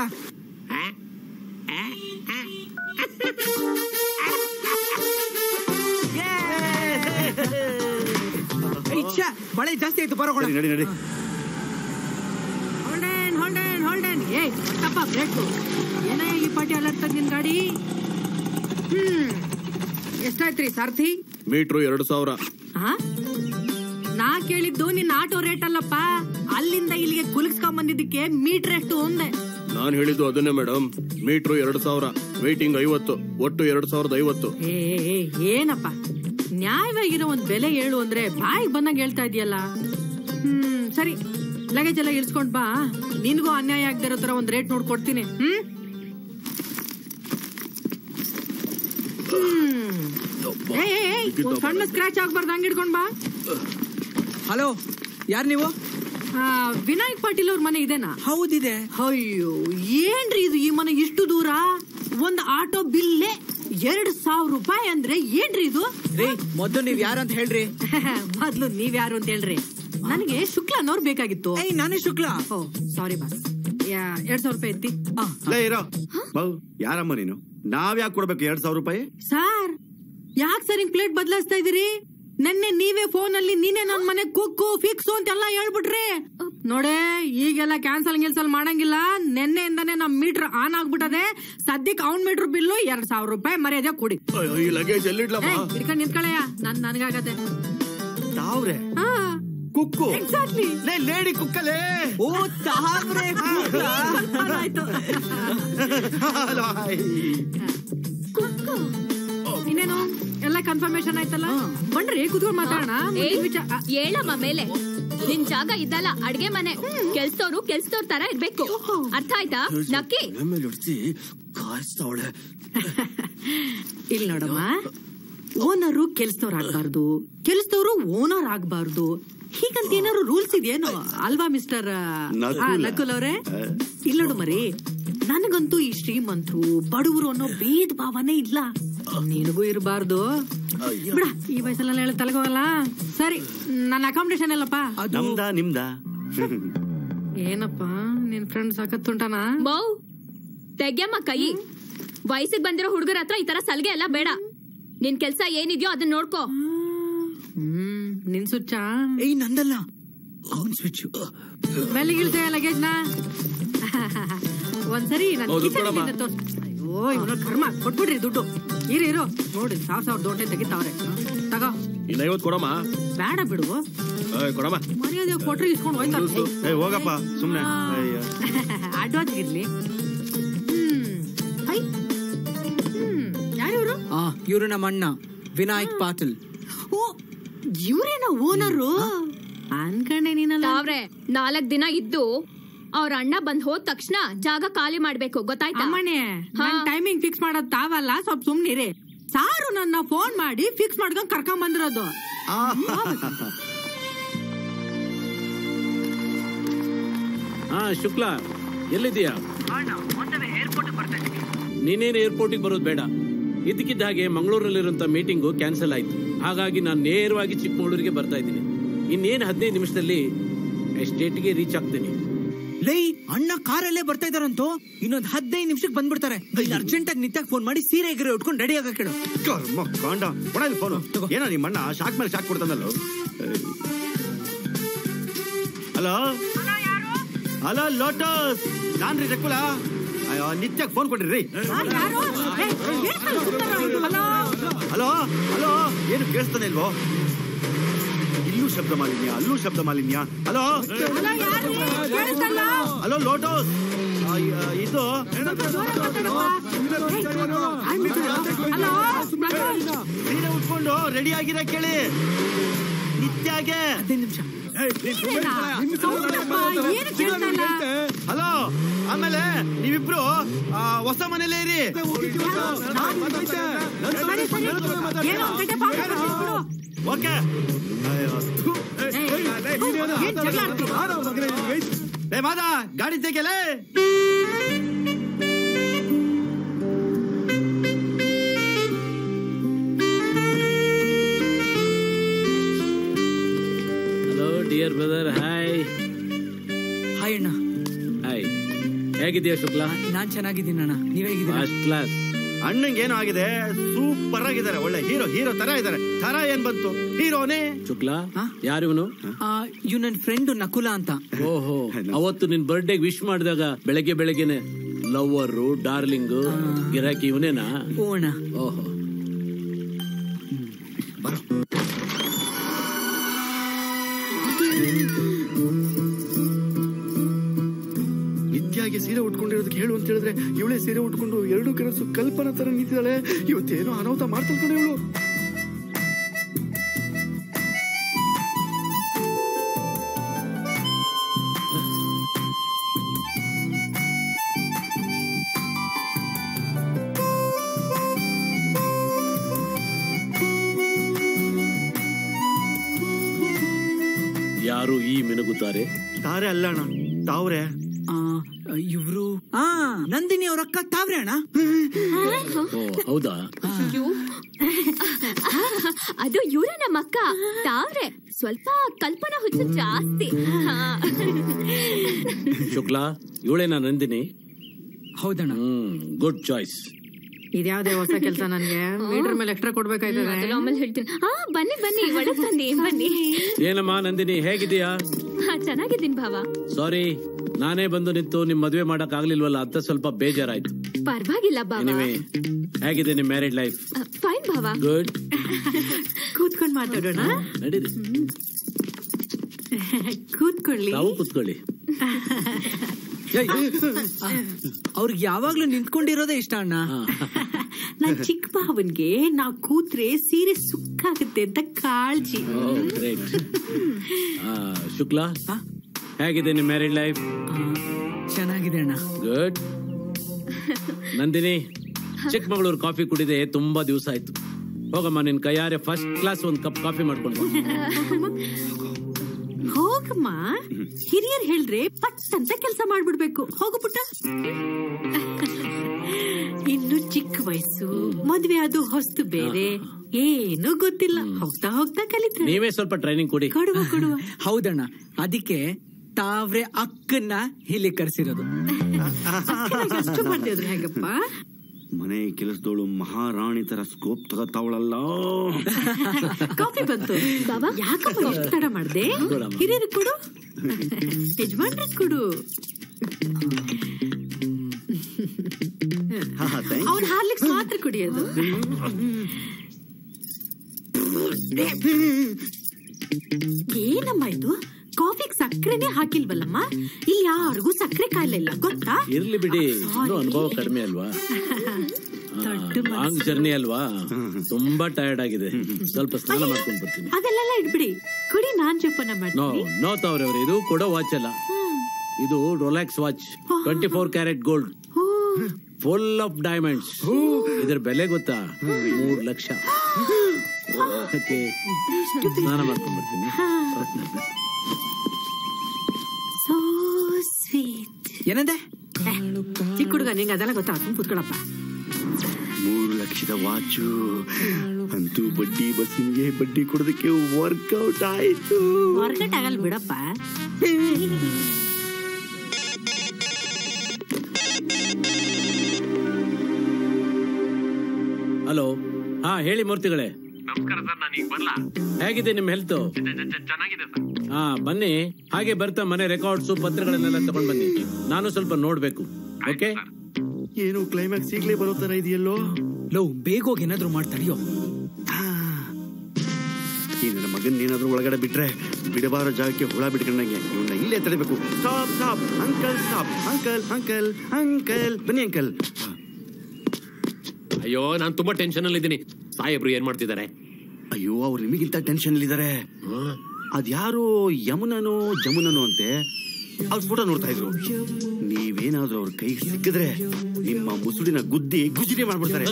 ಮಳೆ ಜಾಸ್ತಿ ಆಯ್ತು, ಬರೋಣ.
ನಡಿ.
ಹೋಲ್ಡನ್. ಬ್ರೇಕು. ಏನ ಈ ಪಾಟಿ ಅಲರ್ತದ ನಿನ್ ಗಾಡಿ? ಎಷ್ಟಾಯ್ತ್ರಿ ಸಾರ್ಥಿ?
ಮೀಟ್ರು 2000.
ನಾ ಕೇಳಿದ್ದು ನಿನ್ನ ಆಟೋ ರೇಟ್ ಅಲ್ಲಪ್ಪ, ಅಲ್ಲಿಂದ ಇಲ್ಲಿಗೆ ಕುಲಕ್ಸ್ಕೊಂಡ್ ಬಂದಿದ್ದಕ್ಕೆ ಮೀಟರ್ ಎಷ್ಟು ಒಂದೇ.
ನಾನ್ ಹೇಳಿದ್ದು ಅದನ್ನೇ ಮೇಡಮ್. ಮೀಟ್ರು 2000, ವೇಟಿಂಗ್ 50, ಒಟ್ಟು 2050.
ಏನಪ್ಪ, ನ್ಯಾಯವಾಗಿರೋ ಒಂದ್ ಬೆಲೆ ಹೇಳು ಅಂದ್ರೆ ಬಾಯಿಗೆ ಬಂದಂಗ ಹೇಳ್ತಾ ಇದೆಯಲ್ಲ. ಸರಿ, ಲಗೇಜ್ ಎಲ್ಲ ಇಳಿಸ್ಕೊಂಡ್ ಬಾ. ನಿನ್ಗೂ ಅನ್ಯಾಯ ಆಗದಿರೋ ತರ ಒಂದ್ ರೇಟ್ ನೋಡ್ಕೊಡ್ತೀನಿ. ಒಂದ್ ಸಣ್ಣ ಸ್ಕ್ರಾಚ್ ಆಗ್ಬಾರ್ದು, ಹಂಗ ಹಿಡ್ಕೊಂಡ್ ಬಾ.
ಹಲೋ, ಯಾರು ನೀವು?
ವಿನಾಯಕ್ ಪಾಟೀಲ್ ಅವ್ರ ಮನೆ ಇದೆನಾ?
ಹೌದಿದೆ.
ಅಯ್ಯೋ, ಏನ್ರಿ ಇದು, ಈ ಮನೆ ಇಷ್ಟು ದೂರ? ಒಂದ್ ಆಟೋ ಬಿಲ್ಲೇ 2000 ರೂಪಾಯಿ ಅಂದ್ರೆ ಏನ್ರಿ ಇದು?
ಮೊದ್ಲು ನೀವ್ ಯಾರಂತ ಹೇಳ್ರಿ.
ಮೊದ್ಲು ನೀವ್ ಯಾರು ಅಂತ ಹೇಳ್ರಿ. ನನಗೆ ಶುಕ್ಲಾ ಅನ್ನೋರ್ ಬೇಕಾಗಿತ್ತು.
ನಾನೇ ಶುಕ್ಲಾ.
Sorry boss. 2,000 ರೂಪಾಯಿ ಎತ್ತಿ.
ಇರೋ ಯಾರಮ್ಮ ನೀನು? ನಾವ್ ಯಾಕೆ ಕೊಡ್ಬೇಕು 2,000 ರೂಪಾಯಿ?
ಸಾರ್ ಯಾಕೆ ಸರ್ ಹಿಂಗ್ ಪ್ಲೇಟ್ ಬದಲಾಯಿಸ್ತಾ ಇದೀರಿ? ನೆನ್ನೆ ನೀವೇ ಫೋನ್ ಅಲ್ಲಿ ನೀನೇ ನನ್ ಮನೆ ಕುಕ್ಕು ಫಿಕ್ಸು ಅಂತೆಲ್ಲ ಹೇಳ್ಬಿಟ್ರಿ. ನೋಡೆ ಈಗೆಲ್ಲ ಕ್ಯಾನ್ಸಲ್ ಗಿಲ್ಸಲ್ ಮಾಡಂಗಿಲ್ಲ. ನೆನ್ನೆಯಿಂದಾನೆ ನಮ್ ಮೀಟರ್ ಆನ್ ಆಗ್ಬಿಟ್ಟದೆ. ಸದ್ಯಕ್ಕೆ ಅವ್ನ್ ಮೀಟರ್ ಬಿಲ್ಲು 2,000 ರೂಪಾಯಿ ಮರ್ಯಾದೆ ಕೊಡಿ.
ಲಗೇಜ್ ಎಲ್ಲಿಡ್ಲಮ್ಮ?
ಇಟ್ಕೊಂಡ್ ನಿಂತ್ಕೊಳ್ಳಯ್ಯ, ನನಗಾಗತ್ತೆ.
ತಾವ್ರೆ ಕುಕ್ಕು
ಎಕ್ಸಾಕ್ಟ್ಲಿ
ಲೇಡಿ ಕುಕ್ಕಲೇ.
ಓ ತಾವ್ರೆ
ಆಯ್ತು. ಇನ್ನೇನು ಎಲ್ಲ ಕನ್ಫರ್ಮೇಶನ್ ಆಯ್ತಲ್ಲ? ಬನ್ರಿ ಕೂತ್ಕೊಂಡು ಮಾತಾಡೋಣ.
ಹೇಳಮ್ಮ ಮೇಲೆ ನಿನ್ ಜಾಗ ಇದ್ದಲ್ಲ ಅಡ್ಗೆ ಮನೆ. ಕೆಲ್ಸದವ್ರ ತರ ಇರ್ಬೇಕು, ಅರ್ಥ ಆಯ್ತಾ? ನಕ್ಕಿ
ಇಲ್ಲಿ ನೋಡಮ್ಮ, ಓನರು ಕೆಲ್ಸದವ್ರು ಆಗ್ಬಾರ್ದು, ಕೆಲ್ಸದವ್ರು ಓನರ್ ಆಗ್ಬಾರ್ದು, ಹೀಗಂತ ಏನಾದ್ರು ರೂಲ್ಸ್ ಇದೆಯೇನೋ ಅಲ್ವಾ ಮಿಸ್ಟರ್ ನಕುಲ್ ಅವ್ರೆ? ಇಲ್ಲ ನೋಡು ಮರಿ, ನನಗಂತೂ ಈ ಶ್ರೀಮಂತರು ಬಡವರು ಅನ್ನೋ ಭೇದ ಭಾವನೆ ಇಲ್ಲ. ನಿನಗೂ ಇರಬಾರ್ದು. ಬಿಡ, ಈ ವಯಸ್ಸಲ್ಲ ಹೇಳ ತಲೆಗೋಗಲ್ಲ. ಸರಿ, ನನ್ನ ಅಕಾಮಿಡೇಷನ್ ಎಲ್ಲಪ್ಪ?
ನಿಮ್ದ
ಏನಪ್ಪ ನಿನ್ ಫ್ರೆಂಡ್ ಸಾಕತ್ತುಂಟಾನ?
ಬೌ ತೆಗ್ಯಮ್ಮ ಕೈ. ವಯಸ್ಸಿಗೆ ಬಂದಿರೋ ಹುಡುಗರ ಹತ್ರ ಈ ತರ ಸಲ್ಗೆ ಎಲ್ಲ ಬೇಡ. ನಿನ್ ಕೆಲ್ಸ ಏನಿದ್ಯೋ ಅದನ್ನ ನೋಡ್ಕೋ.
ನಿನ್ ಸ್ವಿಚ್?
ನಂದಲ್ಲ, ಅವನ್ ಸ್ವಿಚ್.
ಬೆಲ್ಲಿಗಿಳ್ತೆ ಲಗೇಜ್ ನ ಒಂದ್ಸರಿ ಅಯ್ಯೋ ಇವ್ರ ಕರ್ಮ. ಕೊಟ್ಬಿಡ್ರಿ ದುಡ್ಡು. ಇರೋ ನೋಡಿ 1,000 ದೊಡ್ಡ ತೆಗಿತಾವ್ರೆ. ತಗೋ.
50 ಕೊಡಮ್ಮ.
ಬೇಡ ಬಿಡು,
ಕೊಡಮ್ಮ.
ಮರ್ಯಾದೆ ಕೊಟ್ರಿ ಇಸ್ಕೊಂಡು ಹೋಯ್ತಾರೆ.
ಹೋಗಪ್ಪ ಸುಮ್ನೆ.
ಅಡ್ವಾನ್ಸ್ ಇರ್ಲಿ. ಯಾರಿವ್ರು?
ಇವ್ರು ನಮ್ಮ ಅಣ್ಣ ವಿನಾಯಕ್ ಪಾಟೀಲ್.
ಓ, ಇವ್ರೇನ ಓನರು? ಅನ್ಕಂಡೆ ನೀನಲ್ಲ.
ಅವ್ರೆ 4 ದಿನ ಇದ್ದು ಅವ್ರ ಅಣ್ಣ ಬಂದ್ ಹೋದ ತಕ್ಷಣ ಜಾಗ ಖಾಲಿ ಮಾಡ್ಬೇಕು, ಗೊತ್ತಾಯ್ತಾ?
ಅಮ್ಮಣ್ಣೆ, ಟೈಮಿಂಗ್ ಫಿಕ್ಸ್ ಮಾಡೋದ್ ತಾವಲ್ಲ, ಸ್ವಲ್ಪ ಸುಮ್ನಿರಿ. ಸಾರು ನನ್ನ ಫೋನ್ ಮಾಡಿ ಫಿಕ್ಸ್ ಮಾಡ್ಕೊಂಡ್ ಕರ್ಕೊಂಡ್ ಬಂದಿರೋದು.
ಶುಕ್ಲಾ ಎಲ್ಲಿದೀಯಾ? ನೀನೇನು ಏರ್ಪೋರ್ಟಿಗೆ ಬರೋದು ಬೇಡ. ಇದಕ್ಕಿದ್ದ ಹಾಗೆ ಮಂಗಳೂರಲ್ಲಿರುವಂತ ಮೀಟಿಂಗು ಕ್ಯಾನ್ಸಲ್ ಆಯ್ತು. ಹಾಗಾಗಿ ನಾನು ನೇರವಾಗಿ ಚಿಕ್ಕಮಗಳೂರಿಗೆ ಬರ್ತಾ ಇದ್ದೀನಿ. ಇನ್ನೇನು 15 ನಿಮಿಷದಲ್ಲಿ ಎಸ್ಟೇಟ್ಗೆ ರೀಚ್ ಆಗ್ತೀನಿ.
ಲೈ, ಅಣ್ಣ ಕಾರಲ್ಲೇ ಬರ್ತಾ ಇದಾರಂತೂ. ಇನ್ನೊಂದ್ 15 ನಿಮಿಷಕ್ಕೆ ಬಂದ್ಬಿಡ್ತಾರೆ. ಅರ್ಜೆಂಟ್ ಆಗಿ ನಿತ್ಯಾಗ ಫೋನ್ ಮಾಡಿ ಸೀರೆ ಎಗರೆ ಉಟ್ಕೊಂಡು ರೆಡಿ ಆಗ ಕೇಳು.
ಫೋನು ಏನೋ ನಿಮ್ಮ ಅಣ್ಣ ಶಾಕ್ ಮೇಲೆ ಶಾಕ್ ಕೊಡ್ತಾನಲ್ಲ. ಹಲೋ ಲೋಟಸ್, ನಾನ್ರಿ ರಕುಲ. ನಿತ್ಯಾಗ ಫೋನ್ ಕೊಡ್ರಿ. ಹಲೋ ಹಲೋ, ಏನು ಕೇಳಿಸ್ತಾನೆ ಇಲ್ವೋ? ಇಲ್ಲೂ ಶಬ್ದ ಮಾಲಿನ್ಯ, ಅಲ್ಲೂ ಶಬ್ದ ಮಾಲಿನ್ಯ. ಹಲೋ ಹಲೋ ಲೋಟಸ್, ಇದು ಸೀರೆ ಉಟ್ಕೊಂಡು ರೆಡಿ ಆಗಿರ ಕೇಳಿ ನಿತ್ಯಾಗೆ.
15 ನಿಮಿಷ.
ಹಲೋ, ಆಮೇಲೆ ನೀವಿಬ್ರು ಹೊಸ ಮನೇಲೇ ಇರಿ. ಓಕೆ. ಮಾದ ಗಾಡಿ ತೆಗೆಲೆ.
Hello dear brother. Hi.
Hi ಅಣ್ಣ.
ಹಾಯ್. ಹೇಗಿದೆಯಾ ಶುಕ್ಲಾ?
ನಾನ್ ಚೆನ್ನಾಗಿದ್ದೀನಿ ಅಣ್ಣ, ನೀವ್ ಹೇಗಿದ್ದೀರಾ?
First class. ಅಣ್ಣಂಗೆ ಏನೋ ಆಗಿದೆ, ಸೂಪರ್ ಆಗಿದ್ದಾರೆ, ಒಳ್ಳೆ ಹೀರೋ ತರ ಇದ್ದಾರೆ. ತರ ಏನ್ ಬಂತು, ಹೀರೋನೇ.
ಶುಕ್ಲಾ ಯಾರಿವನು?
ಇವ್ ನನ್ ಫ್ರೆಂಡ್ ನಕುಲ ಅಂತ.
ಓಹೋ, ಅವತ್ತು ನಿನ್ ಬರ್ಡೇ ವಿಶ್ ಮಾಡಿದಾಗ ಬೆಳಗ್ಗೆನೆ ಲವ್ವರು ಡಾರ್ಲಿಂಗು ಗಿರಾಕಿ ಇವನೇನಾ?
ಓಣ.
ಓಹೋ,
ನಿತ್ಯಾಗೆ ಸೀರೆ ಉಟ್ಕೊಂಡಿರೋದಕ್ಕೆ ಹೇಳು ಅಂತ ಹೇಳಿದ್ರೆ ಇವಳೇ ಸೀರೆ ಉಟ್ಕೊಂಡು 2 ಕನಸು ಕಲ್ಪನಾ ತರ ನಿಂತಿದ್ದಾಳೆ. ಇವತ್ತೇನೋ ಅನಾಹುತ ಮಾಡ್ತಾಳೆ ಇವಳು.
ಯಾರು ಈ ಮಿನುಗುತ್ತಾರೆ?
ತಾರೆ ಅಲ್ಲಣ್ಣ, ತಾವ್ರೆ.
ಇವ್ರು ನಂದಿನಿ ಅವ್ರ ಅಕ್ಕ ತಾವ್ರೆ ಅಣ್ಣ.
ಹೌದಾ?
ಅದು ಇವ್ರ ನಮ್ಮ ಅಕ್ಕ ತಾವ್ರೆ. ಸ್ವಲ್ಪ ಕಲ್ಪನಾ ಹುಚ್ಚು ಜಾಸ್ತಿ.
ಶುಕ್ಲಾ, ಇವಳೇನಾ ನಂದಿನಿ?
ಹೌದಣ್ಣ.
Good choice.
ಇದ್ಯಾವ್ದೇ ಹೊಸ ಕೆಲಸ ನನ್ಗೆ ಮೀಟರ್ ಮೇಲೆ ಎಕ್ಸ್ಟ್ರಾ ಕೊಡ್ಬೇಕಾಯ್ತದೆ.
ಆಮೇಲೆ ಹೇಳ್ತೀನಿ. ಬನ್ನಿ ಬನ್ನಿ, ಒಳಗ್ ಬನ್ನಿ ಬನ್ನಿ.
ಏನಮ್ಮ ನಂದಿನಿ, ಹೇಗಿದೀಯಾ?
ಚೆನ್ನಾಗಿದ್ದೀನಿ ಭಾವ.
ಸಾರಿ, ನಾನೇ ಬಂದು ನಿಂತು ನಿಮ್ ಮದ್ವೆ ಮಾಡಕ್ ಆಗ್ಲಿಲ್ವಲ್ಲ ಅಂತ ಸ್ವಲ್ಪ ಬೇಜಾರಾಯ್ತು.
ಪರವಾಗಿಲ್ಲ ಭಾವ.
ಎನಿವೆ, ಹೇಗಿದೆ ನಿಮ್ ಮ್ಯಾರಿಡ್ ಲೈಫ್?
ಫೈನ್ ಭಾವ.
ಗುಡ್.
ಕೂತ್ಕೊಂಡ್ ಮಾತಾಡೋಣ.
ನಡೀರಿ.
ಕೂತ್ಕೊಳ್ಳಿ.
ತಾವು ಕೂತ್ಕೊಳ್ಳಿ.
ಅವ್ರಿಗೆ ಯಾವಾಗ್ಲೂ ನಿಂತ್ಕೊಂಡಿರೋದೇ ಇಷ್ಟ ಅಣ್ಣ.
ನನ್ ಚಿಕ್ಕ ಭಾವನ್ಗೆ ನಾವ್ ಕೂತ್ರೆ ಸೀರೆ ಸುಕ್ಕಾಗುತ್ತೆ ಅಂತ ಕಾಳಜಿ.
ಗ್ರೇಟ್. ಶುಕ್ಲಾ, ಹೇಗಿದೆ ನಿಮ್ ಮ್ಯಾರಿಡ್ ಲೈಫ್?
ಚೆನ್ನಾಗಿದೆ ಅಣ್ಣ.
ಗುಡ್. ನಂದಿನಿ, ಚಿಕ್ಕಮಗಳೂರು ಕಾಫಿ ಕುಡಿದೆ ತುಂಬಾ ದಿವಸ ಆಯ್ತು. ಹೋಗಮ್ಮ, ನಿನ್ ಕೈಯಾರೆ ಫಸ್ಟ್ ಕ್ಲಾಸ್ ಒಂದ್ ಕಪ್ ಕಾಫಿ ಮಾಡ್ಕೊಂಡು.
ಹೋಗಮ್ಮ, ಹಿರಿಯರ್ ಹೇಳ್ರೆ ಪಟ್ ಅಂತ ಕೆಲಸ ಮಾಡ್ಬಿಡ್ಬೇಕು. ಹೋಗು ಪುಟ್ಟ. ಇನ್ನು ಚಿಕ್ಕ ವಯಸ್ಸು, ಮದ್ವೆ ಅದು ಹೊಸ್ತು ಬೇರೆ, ಏನು ಗೊತ್ತಿಲ್ಲ. ಹೋಗ್ತಾ ಹೋಗ್ತಾ ಕಲಿತಾರೆ.
ನೀವೇ ಸ್ವಲ್ಪ ಟ್ರೈನಿಂಗ್ ಕೊಡಿ.
ಕೊಡುವ.
ಹೌದಣ್ಣ, ಅದಕ್ಕೆ ತಾವ್ರೆ ಅಕ್ಕನ್ನ ಇಲ್ಲಿ ಕರ್ಸಿರೋದು.
ಅಷ್ಟು ಮಾಡ್ತಿದ್ರು ಹೇಗಪ್ಪ?
ಮನೆ ಕೆಲಸದೋಳು ಮಹಾರಾಣಿ ತರ ಸ್ಕೋಪ್ ತಗೋತಾವಳಲ್ಲ.
ಕಾಫಿ ಬಂತು. ಯಾಕಪ್ಪ ಎಷ್ಟು ತಡ ಮಾಡ್ದೆ? ಹಿರಿಯರು ಕೊಡು, ಯಜಮಾನ್ರಿಗೆ ಕೊಡು. ಅವ್ರ ಹಾರ್ಲಿಕ್ಸ್ ಮಾತ್ರ ಕುಡಿಯೋದು. ಏನಮ್ಮ ಇದು? ಕಾಫಿಗೆ ಸಕ್ಕರೆನೇ ಹಾಕಿಲ್ವಲ್ಲಮ್ಮ? ಇಲ್ಲಿ ಯಾರಿಗೂ ಸಕ್ಕರೆ ಕಾಯಿಲೆ ಇಲ್ಲ ಗೊತ್ತಾ?
ಇರ್ಲಿ ಬಿಡಿ, ಅನುಭವ ಕಡಿಮೆ ಅಲ್ವಾ? ಲಾಂಗ್ ಜರ್ನಿ ಅಲ್ವಾ, ತುಂಬಾ ಟಯರ್ಡ್ ಆಗಿದೆ. ಸ್ವಲ್ಪ ಸ್ನಾನ ಮಾಡ್ಕೊಂಡು ಬರ್ತೀನಿ.
ಅದೆಲ್ಲ ಇಡ್ಬಿಡಿ, ಕುಡಿ. ನಾನ್ ಜೋಪಾನ ಮಾಡ್ತೀನಿ.
ನೋ ತಾವ್ರೆ, ಇದು ಕೊಡೋ ವಾಚ್ ಅಲ್ಲ, ಇದು Rolex watch. 24 carat gold, full of diamonds. ಇದ್ರ ಬೆಲೆ ಗೊತ್ತಾ? 3 ಲಕ್ಷ. ಸ್ನಾನ ಮಾಡ್ಕೊಂಡು ಬರ್ತೀನಿ.
ಏನಂದೆ?
ಚಿಕ್ಕ ಹುಡುಗ, ನಿಂಗೆ ಅದೆಲ್ಲ ಗೊತ್ತಾ? ಕೂತ್ಕೊಳಪ್ಪ.
3 ಲಕ್ಷದ ವಾಚು ಅಂತೂ ಬಡ್ಡಿ ಬಸ್ಸಿಗೆ ಬಡ್ಡಿ ಕೊಡೋದಕ್ಕೆ ವರ್ಕೌಟ್ ಆಯ್ತು.
ವರ್ಕೌಟ್ ಆಗಲ್ಲ ಬಿಡಪ್ಪ.
ಹಲೋ. ಹೇಳಿ ಮೂರ್ತಿಗಳೇ.
ನಮಸ್ಕಾರ ಸರ್, ನಾನು ಈಗ ಬರ್ಲಾ?
ಹೇಗಿದೆ ನಿಮ್ ಹೆಲ್ತ್?
ಚೆನ್ನಾಗಿದೆ ಸರ್.
ಬನ್ನಿ. ಹಾಗೆ ಬರ್ತಾ ಮನೆ ರೆಕಾರ್ಡ್ಸ್ ಪತ್ರಗಳನ್ನೆಲ್ಲ ತಗೊಂಡ್ ಬನ್ನಿ. ನಾನು ಸ್ವಲ್ಪ ನೋಡ್ಬೇಕು. ಓಕೆ?
ಏನು ಕ್ಲೈಮ್ಯಾಕ್ಸ್ ಈಗಲೇ ಬರೋ ತರ ಇದೆಯಲ್ಲೋ?
ಬೇಗ ಹೋಗಿ ಏನಾದ್ರು ಮಾಡ್ತಾರಿಯೋ.
ಈ ನನ್ನ ಮಗನ್ ಏನಾದ್ರು ಒಳಗಡೆ ಬಿಟ್ರೆ ಬಿಡಬಾರ ಜಾಗಕ್ಕೆ ಹುಳ ಬಿಟ್ಕೊಂಡಂಗೆ ಇವನ್ನ ಇಲ್ಲೇ ತಡಿಬೇಕು. Stop stop uncle, stop uncle, uncle uncle, ಬನ್ನಿ ಅಂಕಲ್.
ಅಯ್ಯೋ, ನಾನು ತುಂಬಾ ಟೆನ್ಷನ್ ಅಲ್ಲಿ ಇದ್ದೀನಿ. ಸಾಹೇಬ್ರು ಏನ್ ಮಾಡ್ತಿದ್ದಾರೆ?
ಅಯ್ಯೋ, ಅವ್ರು ನಿಮಗಿಂತ ಟೆನ್ಷನ್ ಅಲ್ಲಿದ್ದಾರೆ. ಅದ್ಯಾರೋ ಯಮುನನೋ ಜಮುನನೋ ಅಂತೆ, ಅವ್ರ ಫೋಟೋ ನೋಡ್ತಾ ಇದ್ರು. ನೀವೇನಾದ್ರೂ ಅವ್ರ ಕೈ ಸಿಕ್ಕಿದ್ರೆ ನಿಮ್ಮ ಮುಸುಡಿನ ಗುದ್ದಿ ಗುಜಿರಿ ಮಾಡ್ಬಿಡ್ತಾರೆ.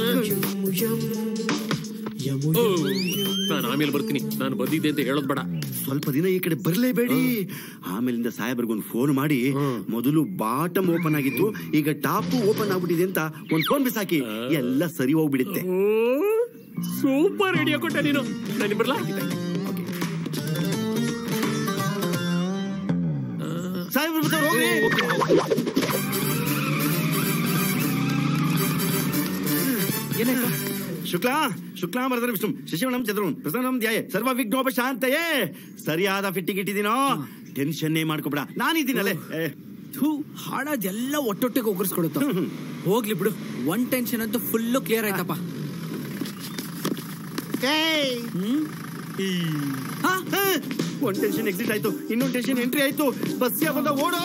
ನಾನು ಆಮೇಲೆ ಬರ್ತೀನಿ. ನಾನು ಬಂದಿದ್ದೆ ಅಂತ ಹೇಳೋದ್ ಬೇಡ.
ಸ್ವಲ್ಪ ದಿನ ಈ ಕಡೆ ಬರ್ಲೇಬೇಡಿ. ಆಮೇಲಿಂದ ಸಾಹೇಬ್ರಿಗೊಂದು ಫೋನ್ ಮಾಡಿ, ಮೊದಲು ಬಾಟಮ್ ಓಪನ್ ಆಗಿತ್ತು, ಈಗ ಟಾಪ್ ಓಪನ್ ಆಗ್ಬಿಟ್ಟಿದೆ ಅಂತ ಒಂದ್ ಫೋನ್ ಬಿಸಾಕಿ, ಎಲ್ಲ ಸರಿ ಹೋಗ್ಬಿಡುತ್ತೆ.
ಸೂಪರ್ ಐಡಿಯಾ ಕೊಟ್ಟ ನೀನು. ನಾನು ಬರ್ಲಾ?
ಶುಕ್ಲಾ ಬರೆದ್ರೆ ವಿಷ್ಣು ಶಶಿವಣಂ ಚಂದ್ರನ್ ಪ್ರಸನ್ನಂ ಧ್ಯಾಯ ಸರ್ವ ವಿಘ್ನೋಪಶಾಂತಯೇ. ಸರಿಯಾದ ಫಿಟ್ಟಿಂಗ್ ಇಟ್ಟಿದ್ದೀನೋ? ಟೆನ್ಷನ್ನೇ ಮಾಡ್ಕೊಬೇಡ, ನಾನಿದ್ದೀನಲ್ಲೇ.
ಹಾಳಾದೆಲ್ಲ ಒಟ್ಟೊಟ್ಟಿಗೆ ಒಗ್ಗರಿಸ್ಕೊಡುತ್ತ. ಹೋಗ್ಲಿ ಬಿಡು, ಒನ್ ಟೆನ್ಷನ್ ಅಂತೂ ಫುಲ್ಲು ಕ್ಲಿಯರ್ ಆಯ್ತಪ್ಪ.
ಒಂದ್ ಟೆನ್ಷನ್ ಎಕ್ಸಿಟ್ ಆಯ್ತು, ಇನ್ನೊಂದು ಟೆನ್ಷನ್ ಎಂಟ್ರಿ ಆಯ್ತು. ಬಸ್ ಬಂದ ಓಡೋ.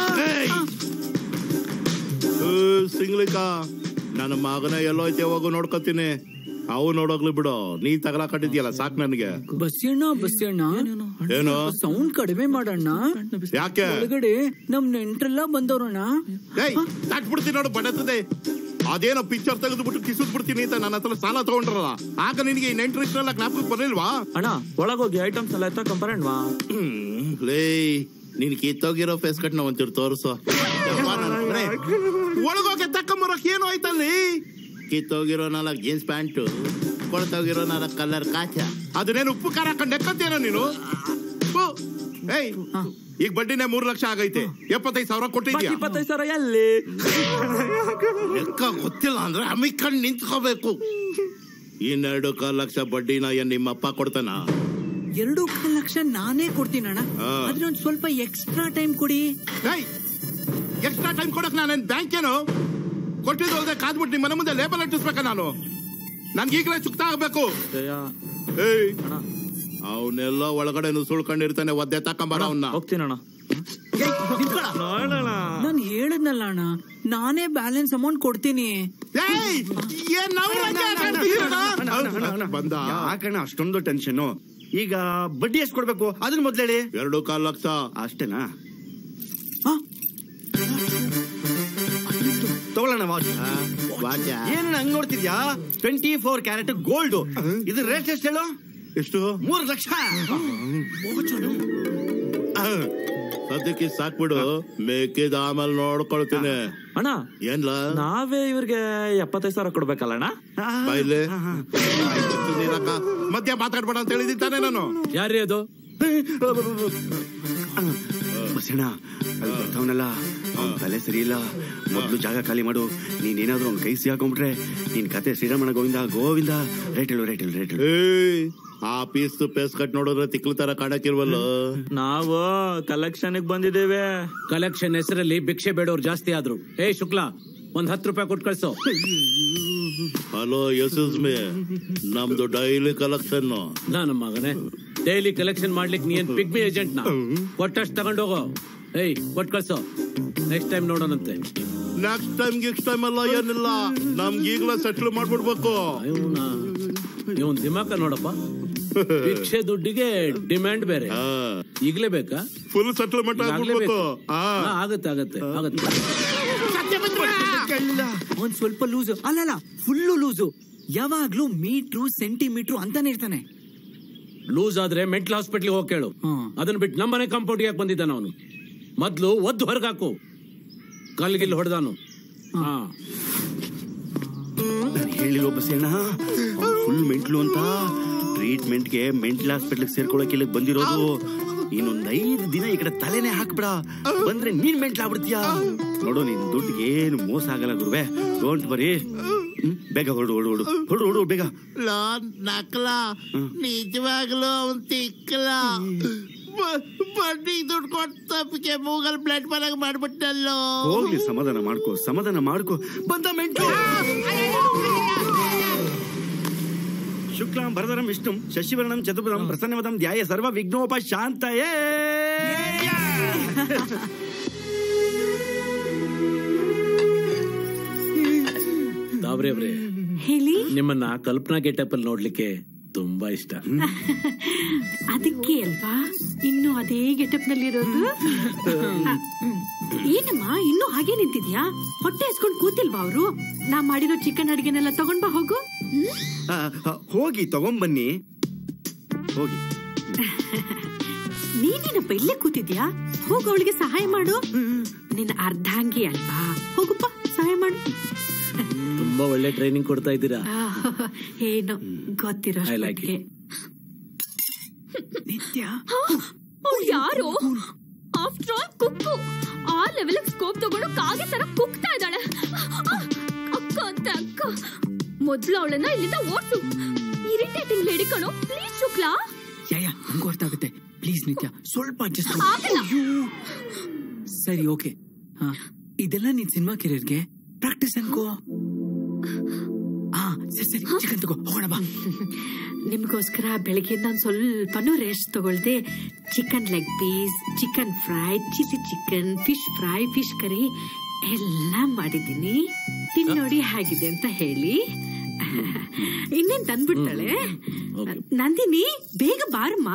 ಸಿಂಗ್ಲಿಕ, ನನ್ನ ಮಗನ ಎಲ್ಲೋಯ್ತೆ ಹೋಗು ನೋಡ್ಕೊತೀನಿ. ಅವು ನೋಡೋಗ್ಲಿ ಬಿಡು, ನೀ ತಗಲ ಕಟ್ಟಿದ್ಯಲ್ಲ ಸಾಕ್ ನನಗೆ.
ಬಸ್ಸಣ್ಣ
ಏನು
ಸೌಂಡ್ ಕಡಿಮೆ ಮಾಡೋಣ.
ಯಾಕೆ?
ಒಳಗಡೆ ನಮ್ ನೆಂಟ್ರೆಲ್ಲ ಬಂದವ್ರಣ್ಣ.
ತಟ್ಬಿಡ್ತೀನಿ ನೋಡು, ಬಡತದೆ. ಅದೇನೋ ಪಿಕ್ಚರ್ ತೆಗೆದ್ಬಿಟ್ಟು ಕಿಸಿದ್ ಬಿಡ್ತೀನಿ ಅಂತ ನನ್ನ ಹತ್ರ ಸಾಲ ತಗೊಂಡ್ರಲ್ಲ, ಆಗ ನಿನಗೆ ಈ ನೆಂಟ್ರು ಇಷ್ಟೆಲ್ಲ ಜ್ಞಾಪಕ ಬರ್ಲಿಲ್ವಾ?
ಅಣ್ಣ ಒಳಗೋಗಿ ಐಟಮ್ಸ್ ಎಲ್ಲ ಎತ್ತ ಕಂಪರೇಣ್ವಾ?
ಲೇ, ನೀನ್ ಕಿತ್ತೋಗಿರೋ ಫೇಸ್ ಕಟ್ ನ ಒಂಚೂರು ತೋರಿಸು. ಒಳಗೋಗೆ ತಕ್ಕಂಬರಕ್ ಏನು ಆಯ್ತಲ್ಲಿ? ಕಿತ್ತೋಗಿರೋ 4 ಜೀನ್ಸ್ ಪ್ಯಾಂಟು, ಕೊಳ್ತೋಗಿರೋ 4 ಕಲರ್ ಕಾಚ, ಅದನ್ನೇನು ಉಪ್ಪು ಖಾರ ಹಾಕೊಂಡು ಎಕ್ಕಂತೀರ ನೀನು? ಏಯ್, ಈಗ ಬಡ್ಡಿನೇ 3 ಲಕ್ಷ ಆಗೈತೆ, 75,000 ಕೊಟ್ಟಿದ್ಯಾ?
25,000 ಎಲ್ಲಿ?
ಲೆಕ್ಕ ಗೊತ್ತಿಲ್ಲ ಅಂದ್ರೆ ಅಮಿಕಂಡ್ ನಿಂತ್ಕೋಬೇಕು. 2.25 ಲಕ್ಷ ಬಡ್ಡಿನ ಏನ್ ನಿಮ್ಮಪ್ಪ ಕೊಡ್ತಾನ?
2.25 ಲಕ್ಷ ನಾನೇ ಕೊಡ್ತೀನಣ್ಣ. ಆದ್ರೆ ಒಂದ್ ಸ್ವಲ್ಪ ಎಕ್ಸ್ಟ್ರಾ ಟೈಮ್ ಕೊಡಿ.
ಎಕ್ಸ್ಟ್ರಾ ಟೈಮ್ ಕೊಡಕ್ ನಾನೇನ್ ಬ್ಯಾಂಕ್ ಏನು? ಕೊಟ್ಟಿದ್ದು ಹೋದ್ರೆ ಕಾದ್ಬಿಟ್ಟು ನಿಮ್ಮ ಮನೆ ಮುಂದೆ ಲೇಬಲ್ ಅಂಟಿಸ್ಬೇಕ ನಾನು? ನನ್ಗೆ ಈಗಲೇ ಚುಕ್ತಾ ಆಗ್ಬೇಕು. ಏಯ್, ಅವನೆಲ್ಲ ಒಳಗಡೆ ಸುಳ್ಕೊಂಡಿರ್ತಾನೆ, ಒದ್ದೆ ತಕೊಂಬಾರ ಅವನ್ನ.
ಹೋಗ್ತೀನಣ್ಣ.
ನಾನು ಹೇಳದ್ನಲ್ಲ ಅಣ್ಣ, ನಾನೇ ಬ್ಯಾಲೆನ್ಸ್ ಅಮೌಂಟ್ ಕೊಡ್ತೀನಿ.
ಬಂದ ಯಾಕಣ್ಣ ಅಷ್ಟೊಂದು ಟೆನ್ಷನ್? ಈಗ ಬಡ್ಡಿ ಎಷ್ಟು ಕೊಡ್ಬೇಕು ಅದನ್ನ ಮೊದ್ಲು ಹೇಳಿ.
2.25 ಲಕ್ಷ ಅಷ್ಟೇನಾ?
ತಗೊಳ್ಳೋಣ ವಾಚ್. ಏನ ಹಂಗ್ ನೋಡ್ತಿದ್ಯಾ? 24 ಕ್ಯಾರೆಟ್ ಗೋಲ್ಡ್. ಇದು ರೇಟ್ ಎಷ್ಟು ಹೇಳು?
ಎಷ್ಟು?
3 ಲಕ್ಷ.
ಸದ್ಯಕ್ಕೆ ಸಾಕ್ಬಿಡು, ಮೇಕಿದ ಆಮೇಲೆ ನೋಡ್ಕೊಳ್ತೀನಿ.
ಅಣ್ಣ
ಏನ್ಲ
ನಾವೇ ಇವ್ರಿಗೆ 75,000 ಕೊಡ್ಬೇಕಲ್ಲಣ್ಣ?
ಬಾಯ್ಲೆ ಮಧ್ಯ ಮಾತಾಡ್ಬೇಡ ಅಂತ ಹೇಳಿದ್ದೀನಿ ತಾನೇ ನಾನು.
ಯಾರೇ ಅದು?
ಬಸಣ್ಣ ಬರ್ತಾವನಲ್ಲ, ಅವ್ನ ತಲೆ ಸರಿ ಇಲ್ಲ. ಮೊದ್ಲು ಜಾಗ ಖಾಲಿ ಮಾಡು. ನೀನೇನಾದ್ರೂ ಅವ್ನ ಕೈ ಸಿಹಾಕೊಂಡ್ಬಿಟ್ರೆ ನಿನ್ ಕತೆ ಶ್ರೀರಾಮಣ್ಣ ಗೋವಿಂದ ಗೋವಿಂದ. ರೇಟ್ ಹೇಳು, ರೇಟ್ ಹೇಳು, ರೇಟ್ ಹೇಳು.
ಆ ಪೀಸ್ ಪೇಸ್ ಕಟ್ ನೋಡಿದ್ರೆ ತಿಕ್ಲು ತರ ಕಾಣಕ್ಕಿಲ್ವಲ್ಲ?
ನಾವು ಕಲೆಕ್ಷನ್ ಬಂದಿದ್ದೇವೆ.
ಕಲೆಕ್ಷನ್ ಹೆಸರಲ್ಲಿ ಭಿಕ್ಷೆ ಬೇಡೋರು ಜಾಸ್ತಿ ಆದ್ರು. ಏ ಶುಕ್ಲಾ, ಒಂದ್ 10 ರೂಪಾಯಿ ಕೊಟ್ಟು ಕಳ್ಸೋ.
ಹಲೋ, ಎಕ್ಸ್ಕ್ಯೂಸ್ ಮೀ, ನಮ್ದು ಡೈಲಿ ಕಲೆಕ್ಷನ್.
ನನ್ನ ಮಗನೇ, ಡೈಲಿ ಕಲೆಕ್ಷನ್ ಮಾಡ್ಲಿಕ್ಕೆ ನೀನ್ ಪಿಗ್ಮಿ ಏಜೆಂಟ್ ನ? ಕೊಟ್ಟಷ್ಟು ತಗೊಂಡೋಗೋ. ಏಯ್, ಕೊಟ್ಟು ಕಳ್ಸೋ. ನೆಕ್ಸ್ಟ್ ಟೈಮ್ ನೋಡೋಣಂತೆ.
ನೆಕ್ಸ್ಟ್ ಟೈಮ್ ಗಿಕ್ಸ್ಟ್ ಟೈಮ್ ಎಲ್ಲ ಏನಿಲ್ಲ, ನಮ್ಗೆ ಈಗಲೇ ಸೆಟ್ಲ್ ಮಾಡ್ಬಿಡ್ಬೇಕು.
ಇವನ್ ದಿಮಾಕ ನೋಡಪ್ಪ, ಭಿಕ್ಷೆ ದುಡ್ಡಿಗೆ ಡಿಮ್ಯಾಂಡ್ ಬೇರೆ. ಈಗಲೇ ಬೇಕಾ?
ಫುಲ್ ಸೆಟ್ಲ್ಮೆಂಟ್ ಆಗ್ಬಿಡ್ಬೇಕು.
ಆಗತ್ತೆ ಆಗತ್ತೆ ಆಗತ್ತೆ.
ಒಂದ್ ಸ್ವಲ್ಪ ಲೂಸು ಅಲ್ಲಲ್ಲ, ಫುಲ್ಲು ಲೂಸು. ಯಾವಾಗ್ಲೂ ಮೀಟ್ರು ಸೆಂಟಿಮೀಟ್ರು ಅಂತಾನೆ ಇರ್ತಾನೆ.
ಲೂಸ್ ಆದ್ರೆ ಮೆಂಟಲ್ ಹಾಸ್ಪಿಟ್ಲ್ ಹೋಗಿ ಕೇಳು. ಅದನ್ನ ಬಿಟ್ಟು ನಮ್ಮನೆ ಕಾಂಪೌಂಡ್ ಯಾಕೆ ಬಂದಿದ್ದಾನ ಅವನು? ಮೊದ್ಲು ಒದ್ದು ಹೊರಗಾಕು. ಕಲ್ಗಿಲ್ ಹೊಡೆದಾನು.
ಹೇಳಿಲ್ವ ಬಸಣ್ಣ, ಫುಲ್ ಮೆಂಟ್ಲು ಅಂತ. ಟ್ರೀಟ್ಮೆಂಟ್ಗೆ ಮೆಂಟಲ್ ಹಾಸ್ಪಿಟ್ಲ್ ಸೇರ್ಕೊಳಕ್ ಇಲ್ಲಿಗೆ ಬಂದಿರೋದು. ಇನ್ನೊಂದ್ 5 ದಿನ ಈ ಕಡೆ ತಲೆನೇ ಹಾಕ್ಬಿಡ, ಬಂದ್ರೆ ನೀನ್ ಮೆಂಟ್ಲ್ ಆಗ್ಬಿಡ್ತೀಯ. ನೋಡು, ನಿನ್ ದುಡ್ಡಿಗೆ ಏನು ಮೋಸ ಆಗಲ್ಲ ಗುರುವೆ. Don't worry. ಬೇಗ ಹೊರಡು ಹೊರಡು ಹೊರಡು ಹೊರಡು ಹೊರಡು ಬೇಗ.
ನಕ್ಲ ನಿಜವಾಗ್ಲೂ ಅವನ್ ತಿಕ್ಕಲ. ಬಡ್ಡಿ ದುಡ್ಡು ಕೊಟ್ಟು ತಪ್ಪಿಗೆ ಮೂಗಲ್ ಬ್ಲಡ್ ಬರಂಗ್ ಮಾಡ್ಬಿಟ್ಟಲ್ಲೋ.
ಹೋಗ್ಲಿ, ಸಮಾಧಾನ ಮಾಡ್ಕೋ, ಸಮಾಧಾನ ಮಾಡ್ಕೋ. ಬಂದ ಮೆಂಟ್ಲು. ಶುಕ್ಲಾಂ ಭರಧರಂ ವಿಷ್ಣುಂ ಶಶಿವರ್ಣಂ ಚತುರ್ಭುಜಂ ಪ್ರಸನ್ನವದಂ ಧ್ಯಾಯ ಸರ್ವ ವಿಘ್ನೋಪಶಾಂತಯೇ.
ದಾಬ್ರೆ ಅವ್ರೆ,
ಹೇಳಿ.
ನಿಮ್ಮನ್ನ ಕಲ್ಪನಾ ಗೆಟಪ್ ಅಲ್ಲಿ ನೋಡ್ಲಿಕ್ಕೆ ತುಂಬಾ ಇಷ್ಟ.
ಅದಕ್ಕೆ ಅಲ್ವಾ ಇನ್ನು ಅದೇ ಗೆಟಪ್ ನಲ್ಲಿ ಇರೋದು. ಏನಮ್ಮ ಇನ್ನು ಹಾಗೆ ನಿಂತಿದ್ಯಾ? ಹೊಟ್ಟೆ ಹಸ್ಕೊಂಡ್ ಕೂತಿಲ್ವಾ ಅವರು? ನಾ ಮಾಡಿರೋ ಚಿಕನ್ ಅಡಿಗೆನೆಲ್ಲ ತಗೊಂಡ್ ಬಾ, ಹೋಗು.
ಹೋಗಿ ತಗೊಂಬನ್ನಿ, ಹೋಗಿ.
ನೀನೇನಪ್ಪ ಇಲ್ಲೇ ಕೂತಿದ್ಯಾ? ಹೋಗು, ಅವಳಿಗೆ ಸಹಾಯ ಮಾಡು. ನಿನ್ನ ಅರ್ಧಾಂಗಿ ಅಲ್ವಾ, ಹೋಗಪ್ಪ ಸಹಾಯ ಮಾಡು.
ತುಂಬಾ ಒಳ್ಳೆ ಟ್ರೈನಿಂಗ್ ಕೊಡ್ತಾ ಇದ್ದೀರಾ.
ಏನೋ ಗೊತ್ತಿರೋ
ನಿತ್ಯ ಯಾರು? ಆಫ್ಟರ್ ಆಲ್ ಕುಕ್ಕು ಆ ಲೆವೆಲ್ ಸ್ಕೋಪ್ ತಗೊಂಡು ಕಾಗೆ ತರ ಕುಕ್ತಾ ಇದ್ದಾಳೆ. ಅಕ್ಕ ಅಂತ ಅಕ್ಕ, ಮೊದ್ಲು ಅವಳನ್ನ ಇಲ್ಲಿಂದ ಓಡ್ಸು. ಇರಿಟೇಟಿಂಗ್ ಲೇಡಿ ಕಣೋ. ಪ್ಲೀಸ್ ಶುಕ್ಲಾ.
ಯಾ ನಂಗೆ ಗೊತ್ತಾಗುತ್ತೆ. ಪ್ಲೀಸ್ ನಿತ್ಯ, ಸ್ವಲ್ಪ ಅಡ್ಜಸ್ಟ್. ಸರಿ, ಓಕೆ. ಇದೆಲ್ಲ ನಿನ್ ಸಿನಿಮಾ ಕೆರಿಯರ್ಗೆ ಪ್ರಾಕ್ಟೀಸ್ ಅನ್ಕೋ. ಸರಿ, ಚಿಕನ್ ತಗೋ, ಹೋಗೋಣ ಬಾ.
ನಿಮ್ಗೋಸ್ಕರ ಬೆಳಗ್ಗೆಯಿಂದ ಒಂದ್ ಸ್ವಲ್ಪನೂ ರೆಸ್ಟ್ ತಗೊಳ್ದೆ chicken leg piece, chicken fry, chilli chicken, fish fry, fish curry ಎಲ್ಲ ಮಾಡಿದ್ದೀನಿ. ತಿನ್ನೋಡಿ ಹೇಗಿದೆ ಅಂತ ಹೇಳಿ. ಇನ್ನೇನ್ ತಂದ್ಬಿಡ್ತಾಳೆ. ನಂದಿನಿ, ಬೇಗ ಬಾರಮ್ಮ.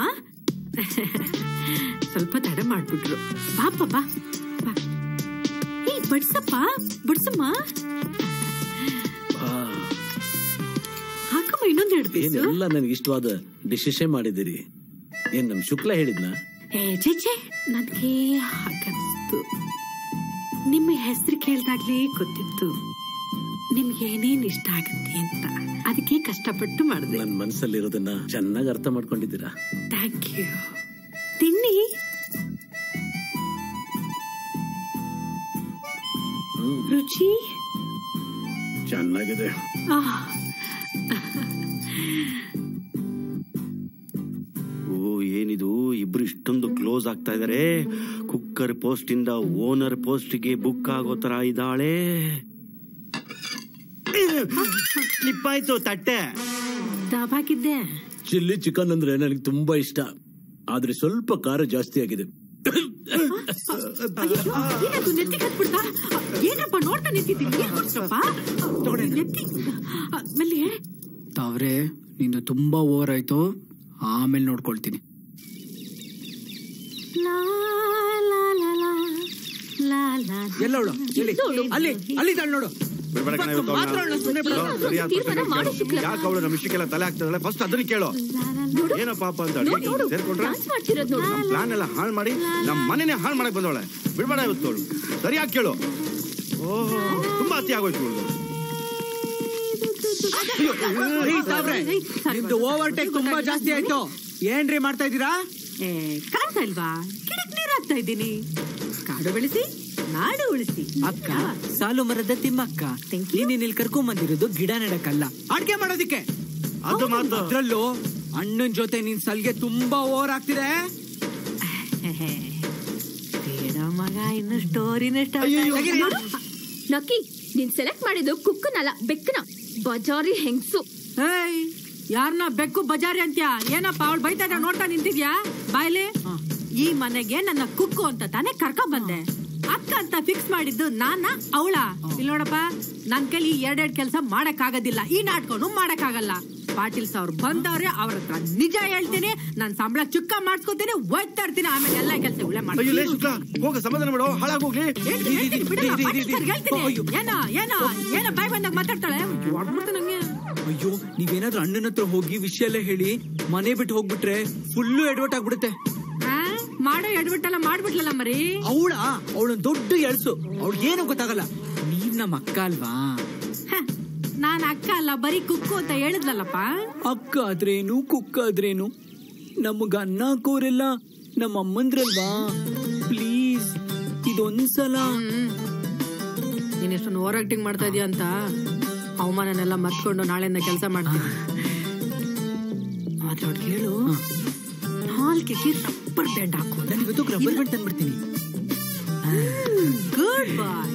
ಸ್ವಲ್ಪ ತಡ ಮಾಡ್ಬಿಟ್ರು. ಬಾಪ ಬಾ. ಬಡ್ಸಪ್ಪ, ಬಡ್ಸಮ್ಮ. ಹಾಕಮ್ಮ ಇನ್ನೊಂದೆರಡು ಪೀಸ್.
ಎಲ್ಲ ನನಗೆ ಇಷ್ಟವಾದ ಡಿಶಸ್ ಮಾಡಿದಿರಿ. ಏನ್ ನಮ್ ಶುಕ್ಲ ಹೇಳಿದ್ನ?
ಚೇಚೆ ನನಗೆ ಹಾಗನ್ನಿಸ್ತು. ನಿಮ್ಮ ಹೆಸರು ಕೇಳ್ದಾಗ್ಲೇ ಗೊತ್ತಿತ್ತು ನಿಮ್ಗೆ ಏನೇನ್ ಇಷ್ಟ ಆಗತ್ತೆ ಅಂತ. ಅದಕ್ಕೆ ಕಷ್ಟಪಟ್ಟು ಮಾಡಿದೆ.
ನನ್ನ ಮನಸ್ಸಲ್ಲಿರೋದನ್ನ ಚೆನ್ನಾಗಿ ಅರ್ಥ ಮಾಡ್ಕೊಂಡಿದ್ದೀರಾ.
Thank you. ತಿನ್ನಿ. ರುಚಿ
ಚೆನ್ನಾಗಿದೆ.
ಏನಿದು ಇಬ್ರು ಇಷ್ಟೊಂದು ಕ್ಲೋಸ್ ಆಗ್ತಾ ಇದಾರೆ? ಕುಕ್ಕರ್ ಪೋಸ್ಟ್ ಇಂದ ಓನರ್ ಪೋಸ್ಟ್ ಗೆ ಬುಕ್ ಆಗೋ ತರ ಇದ್ದಾಳೆ. ಸ್ಲಿಪ್ ಆಯ್ತು ತಟ್ಟೆ.
ದಾಬಾಗಿದ್ದೆ.
ಚಿಲ್ಲಿ ಚಿಕನ್ ಅಂದ್ರೆ ನನಗೆ ತುಂಬಾ ಇಷ್ಟ, ಆದ್ರೆ ಸ್ವಲ್ಪ ಖಾರ ಜಾಸ್ತಿ ಆಗಿದೆ.
ಏನಪ್ಪ ನೋಡ್ತಾ ನಿಂತಿದ್ದೀನಿ.
ತಾವ್ರೆ ನಿಂದು ತುಂಬಾ ಓವರ್ ಆಯ್ತು, ಆಮೇಲೆ ನೋಡ್ಕೊಳ್ತೀನಿ. ಎಲ್ಲವಳು ಅಲ್ಲಿ ಅಲ್ಲಿ ನೋಡು.
ಯಾಕೆ ಅವಳು ನಮ್ಮ ಇಷ್ಟಕ್ಕೆಲ್ಲ ತಲೆ ಆಗ್ತದಲ್ಲ? ಫಸ್ಟ್ ಅದನ್ನ ಕೇಳೋ. ಏನೋ ಪಾಪ ಅಂತ ಅಡಿಗೆ ಸೇರ್ಕೊಂಡ್ರೆ ನಮ್ ಪ್ಲಾನ್ ಎಲ್ಲ ಹಾಳು ಮಾಡಿ ನಮ್ಮ ಮನೆನೇ ಹಾಳು ಮಾಡಕ್ ಬಂದವಳೆ. ಬಿಡ್ಬೇಡ ಇವತ್ತು ಅವಳು. ಸರಿಯಾಗಿ ಕೇಳು. ಓಹೋ, ತುಂಬಾ ಅತಿ ಆಗೋಯ್ತು.
ನಿಮ್ದು ಓವರ್ಟೇಕ್ ತುಂಬಾ ಜಾಸ್ತಿ ಆಯ್ತು. ಏನ್ರಿ ಮಾಡ್ತಾ ಇದ್ದೀರಾ?
ಕಾಣ್ತಾ ಇಲ್ವಾ? ಗಿಡಕ್ಕೆ ನೀರ್ ಹಾಕ್ತಾ ಇದ್ದೀನಿ. ಕಾಡು ಬೆಳೆಸಿ ನಾಡು ಉಳಿಸಿ.
ಅಕ್ಕ ಸಾಲು ಮರದ ತಿಮ್ಮಕ್ಕ, ನೀನ್ ಇಲ್ಲಿ ಕರ್ಕೊಂಡ್ ಬಂದಿರೋದು ಗಿಡ ನೆಡಕ್ಕಲ್ಲ, ಅಡ್ಗೆ ಮಾಡೋದಿಕ್ಕೆ.
ಅದು ಮಾತ್ರ.
ಅದ್ರಲ್ಲೂ ಅಣ್ಣನ್ ಜೊತೆ ನಿನ್ ಸಲ್ಗೆ ತುಂಬಾ ಓವರ್ ಆಗ್ತಿದೆ.
ಮಗ ಇನ್ನು ಸ್ಟೋರಿನ
ನಕ್ಕಿ, ನೀನ್ ಸೆಲೆಕ್ಟ್ ಮಾಡಿದ್ದು ಕುಕ್ಕನಲ್ಲ ಬೆಕ್ಕನ. ಬಜಾರಿ ಹೆಂಗ್ಸು.
ಯಾರನ್ನ ಬೆಕ್ಕು ಬಜಾರಿ ಅಂತ್ಯಾ? ಏನಪ್ಪ ಅವಳು ಬೈತಾ ಇದ್ದ ನೋಡ್ತಾ ನಿಂತಿದ್ಯಾ? ಬಾಯ್ಲೆ, ಈ ಮನೆಗೆ ನನ್ನ ಕುಕ್ಕು ಅಂತ ತಾನೇ ಕರ್ಕೊಂಡ್ ಬಂದೆ. ಅಕ್ಕ ಅಂತ ಫಿಕ್ಸ್ ಮಾಡಿದ್ದು ನಾನ ಅವಳ? ಇಲ್ಲಿ ನೋಡಪ್ಪ, ನನ್ ಕೈಲಿ ಎರಡೆರಡು ಕೆಲಸ ಮಾಡಕ್ ಆಗೋದಿಲ್ಲ. ಈ ನಾಟಕನು ಮಾಡಕ್ ಆಗಲ್ಲ. ಪಾಟೀಲ್ಸ್ ಅವ್ರು ಬಂದವ್ರೆ, ಅವ್ರ ಹತ್ರ ನಿಜ ಹೇಳ್ತೀನಿ. ನಾನ್ ಸಂಬಳ ಚುಕ್ಕ ಮಾಡ್ಸ್ಕೊತೀನಿ, ಹೋಯ್ತಾ ಇರ್ತೀನಿ. ಆಮೇಲೆ ಎಲ್ಲಾ ಕೆಲಸ ಉಳೆ ಮಾಡ್ತೀನಿ.
ಹೋಗ ಸಮಾಧಾನ ಮಾಡೋ, ಹಾಳಾಗೋಗ್ಲಿ.
ಏನ ಬಾಯ್ ಬಂದಾಗ ಮಾತಾಡ್ತಾಳೆ. ನಂಗೆ
ಅಯ್ಯೋ, ನೀವೇನಾದ್ರೂ ಅಣ್ಣನ ಹತ್ರ ಹೋಗಿ ವಿಷಯ ಎಲ್ಲ ಹೇಳಿ ಮನೆ ಬಿಟ್ಟು ಹೋಗ್ಬಿಟ್ರೆ ಫುಲ್ಲು ಎಡ್ವರ್ಟ್ ಆಗ್ಬಿಡುತ್ತೆ.
ಮಾಡೋ ಎಡ್ಬಿಟ್ಟಲ್ಲ ಮಾಡ್ಬಿಟ್ಲಲ್ಲ ಮರಿ.
ಅವಳು ದೊಡ್ಡ ಎಳ್ಸು, ಅವಳಿಗೆ ಏನು ಗೊತ್ತಾಗಲ್ಲ. ನೀವ್ ನಮ್ಮ ಅಕ್ಕ ಅಲ್ವಾ?
ನಾನ್ ಅಕ್ಕ ಅಲ್ಲ, ಬರೀ ಕುಕ್ಕು ಅಂತ ಹೇಳಿದ್ಲಲ್ಲಪ್ಪ.
ಅಕ್ಕ ಆದ್ರೇನು ಕುಕ್ಕ ಆದ್ರೇನು, ನಮಗ ಅನ್ನ ಹಾಕೋರೆಲ್ಲ ನಮ್ಮ ಅಮ್ಮಂದ್ರಲ್ವಾ? ಪ್ಲೀಸ್ ಇದೊಂದ್ಸಲ.
ನೀನ್ ಎಷ್ಟೊಂದು ಓವರ್ ಆಕ್ಟಿಂಗ್ ಮಾಡ್ತಾ ಇದೀಯ ಅಂತ ಅವಮಾನನೆಲ್ಲ ಮರ್ಸ್ಕೊಂಡು ನಾಳೆಯಿಂದ ಕೆಲಸ ಮಾಡ್ತೀನಿ. ಕೇಳು, ನಾಲ್ಕಿಗೆ ರಬ್ಬರ್ ಬ್ಯಾಂಡ್ ಹಾಕು.
ನಾನು ಇವತ್ತು ರಬ್ಬರ್ ಬ್ಯಾಂಡ್ ತಂದ್ಬಿಡ್ತೀನಿ.
Good bye.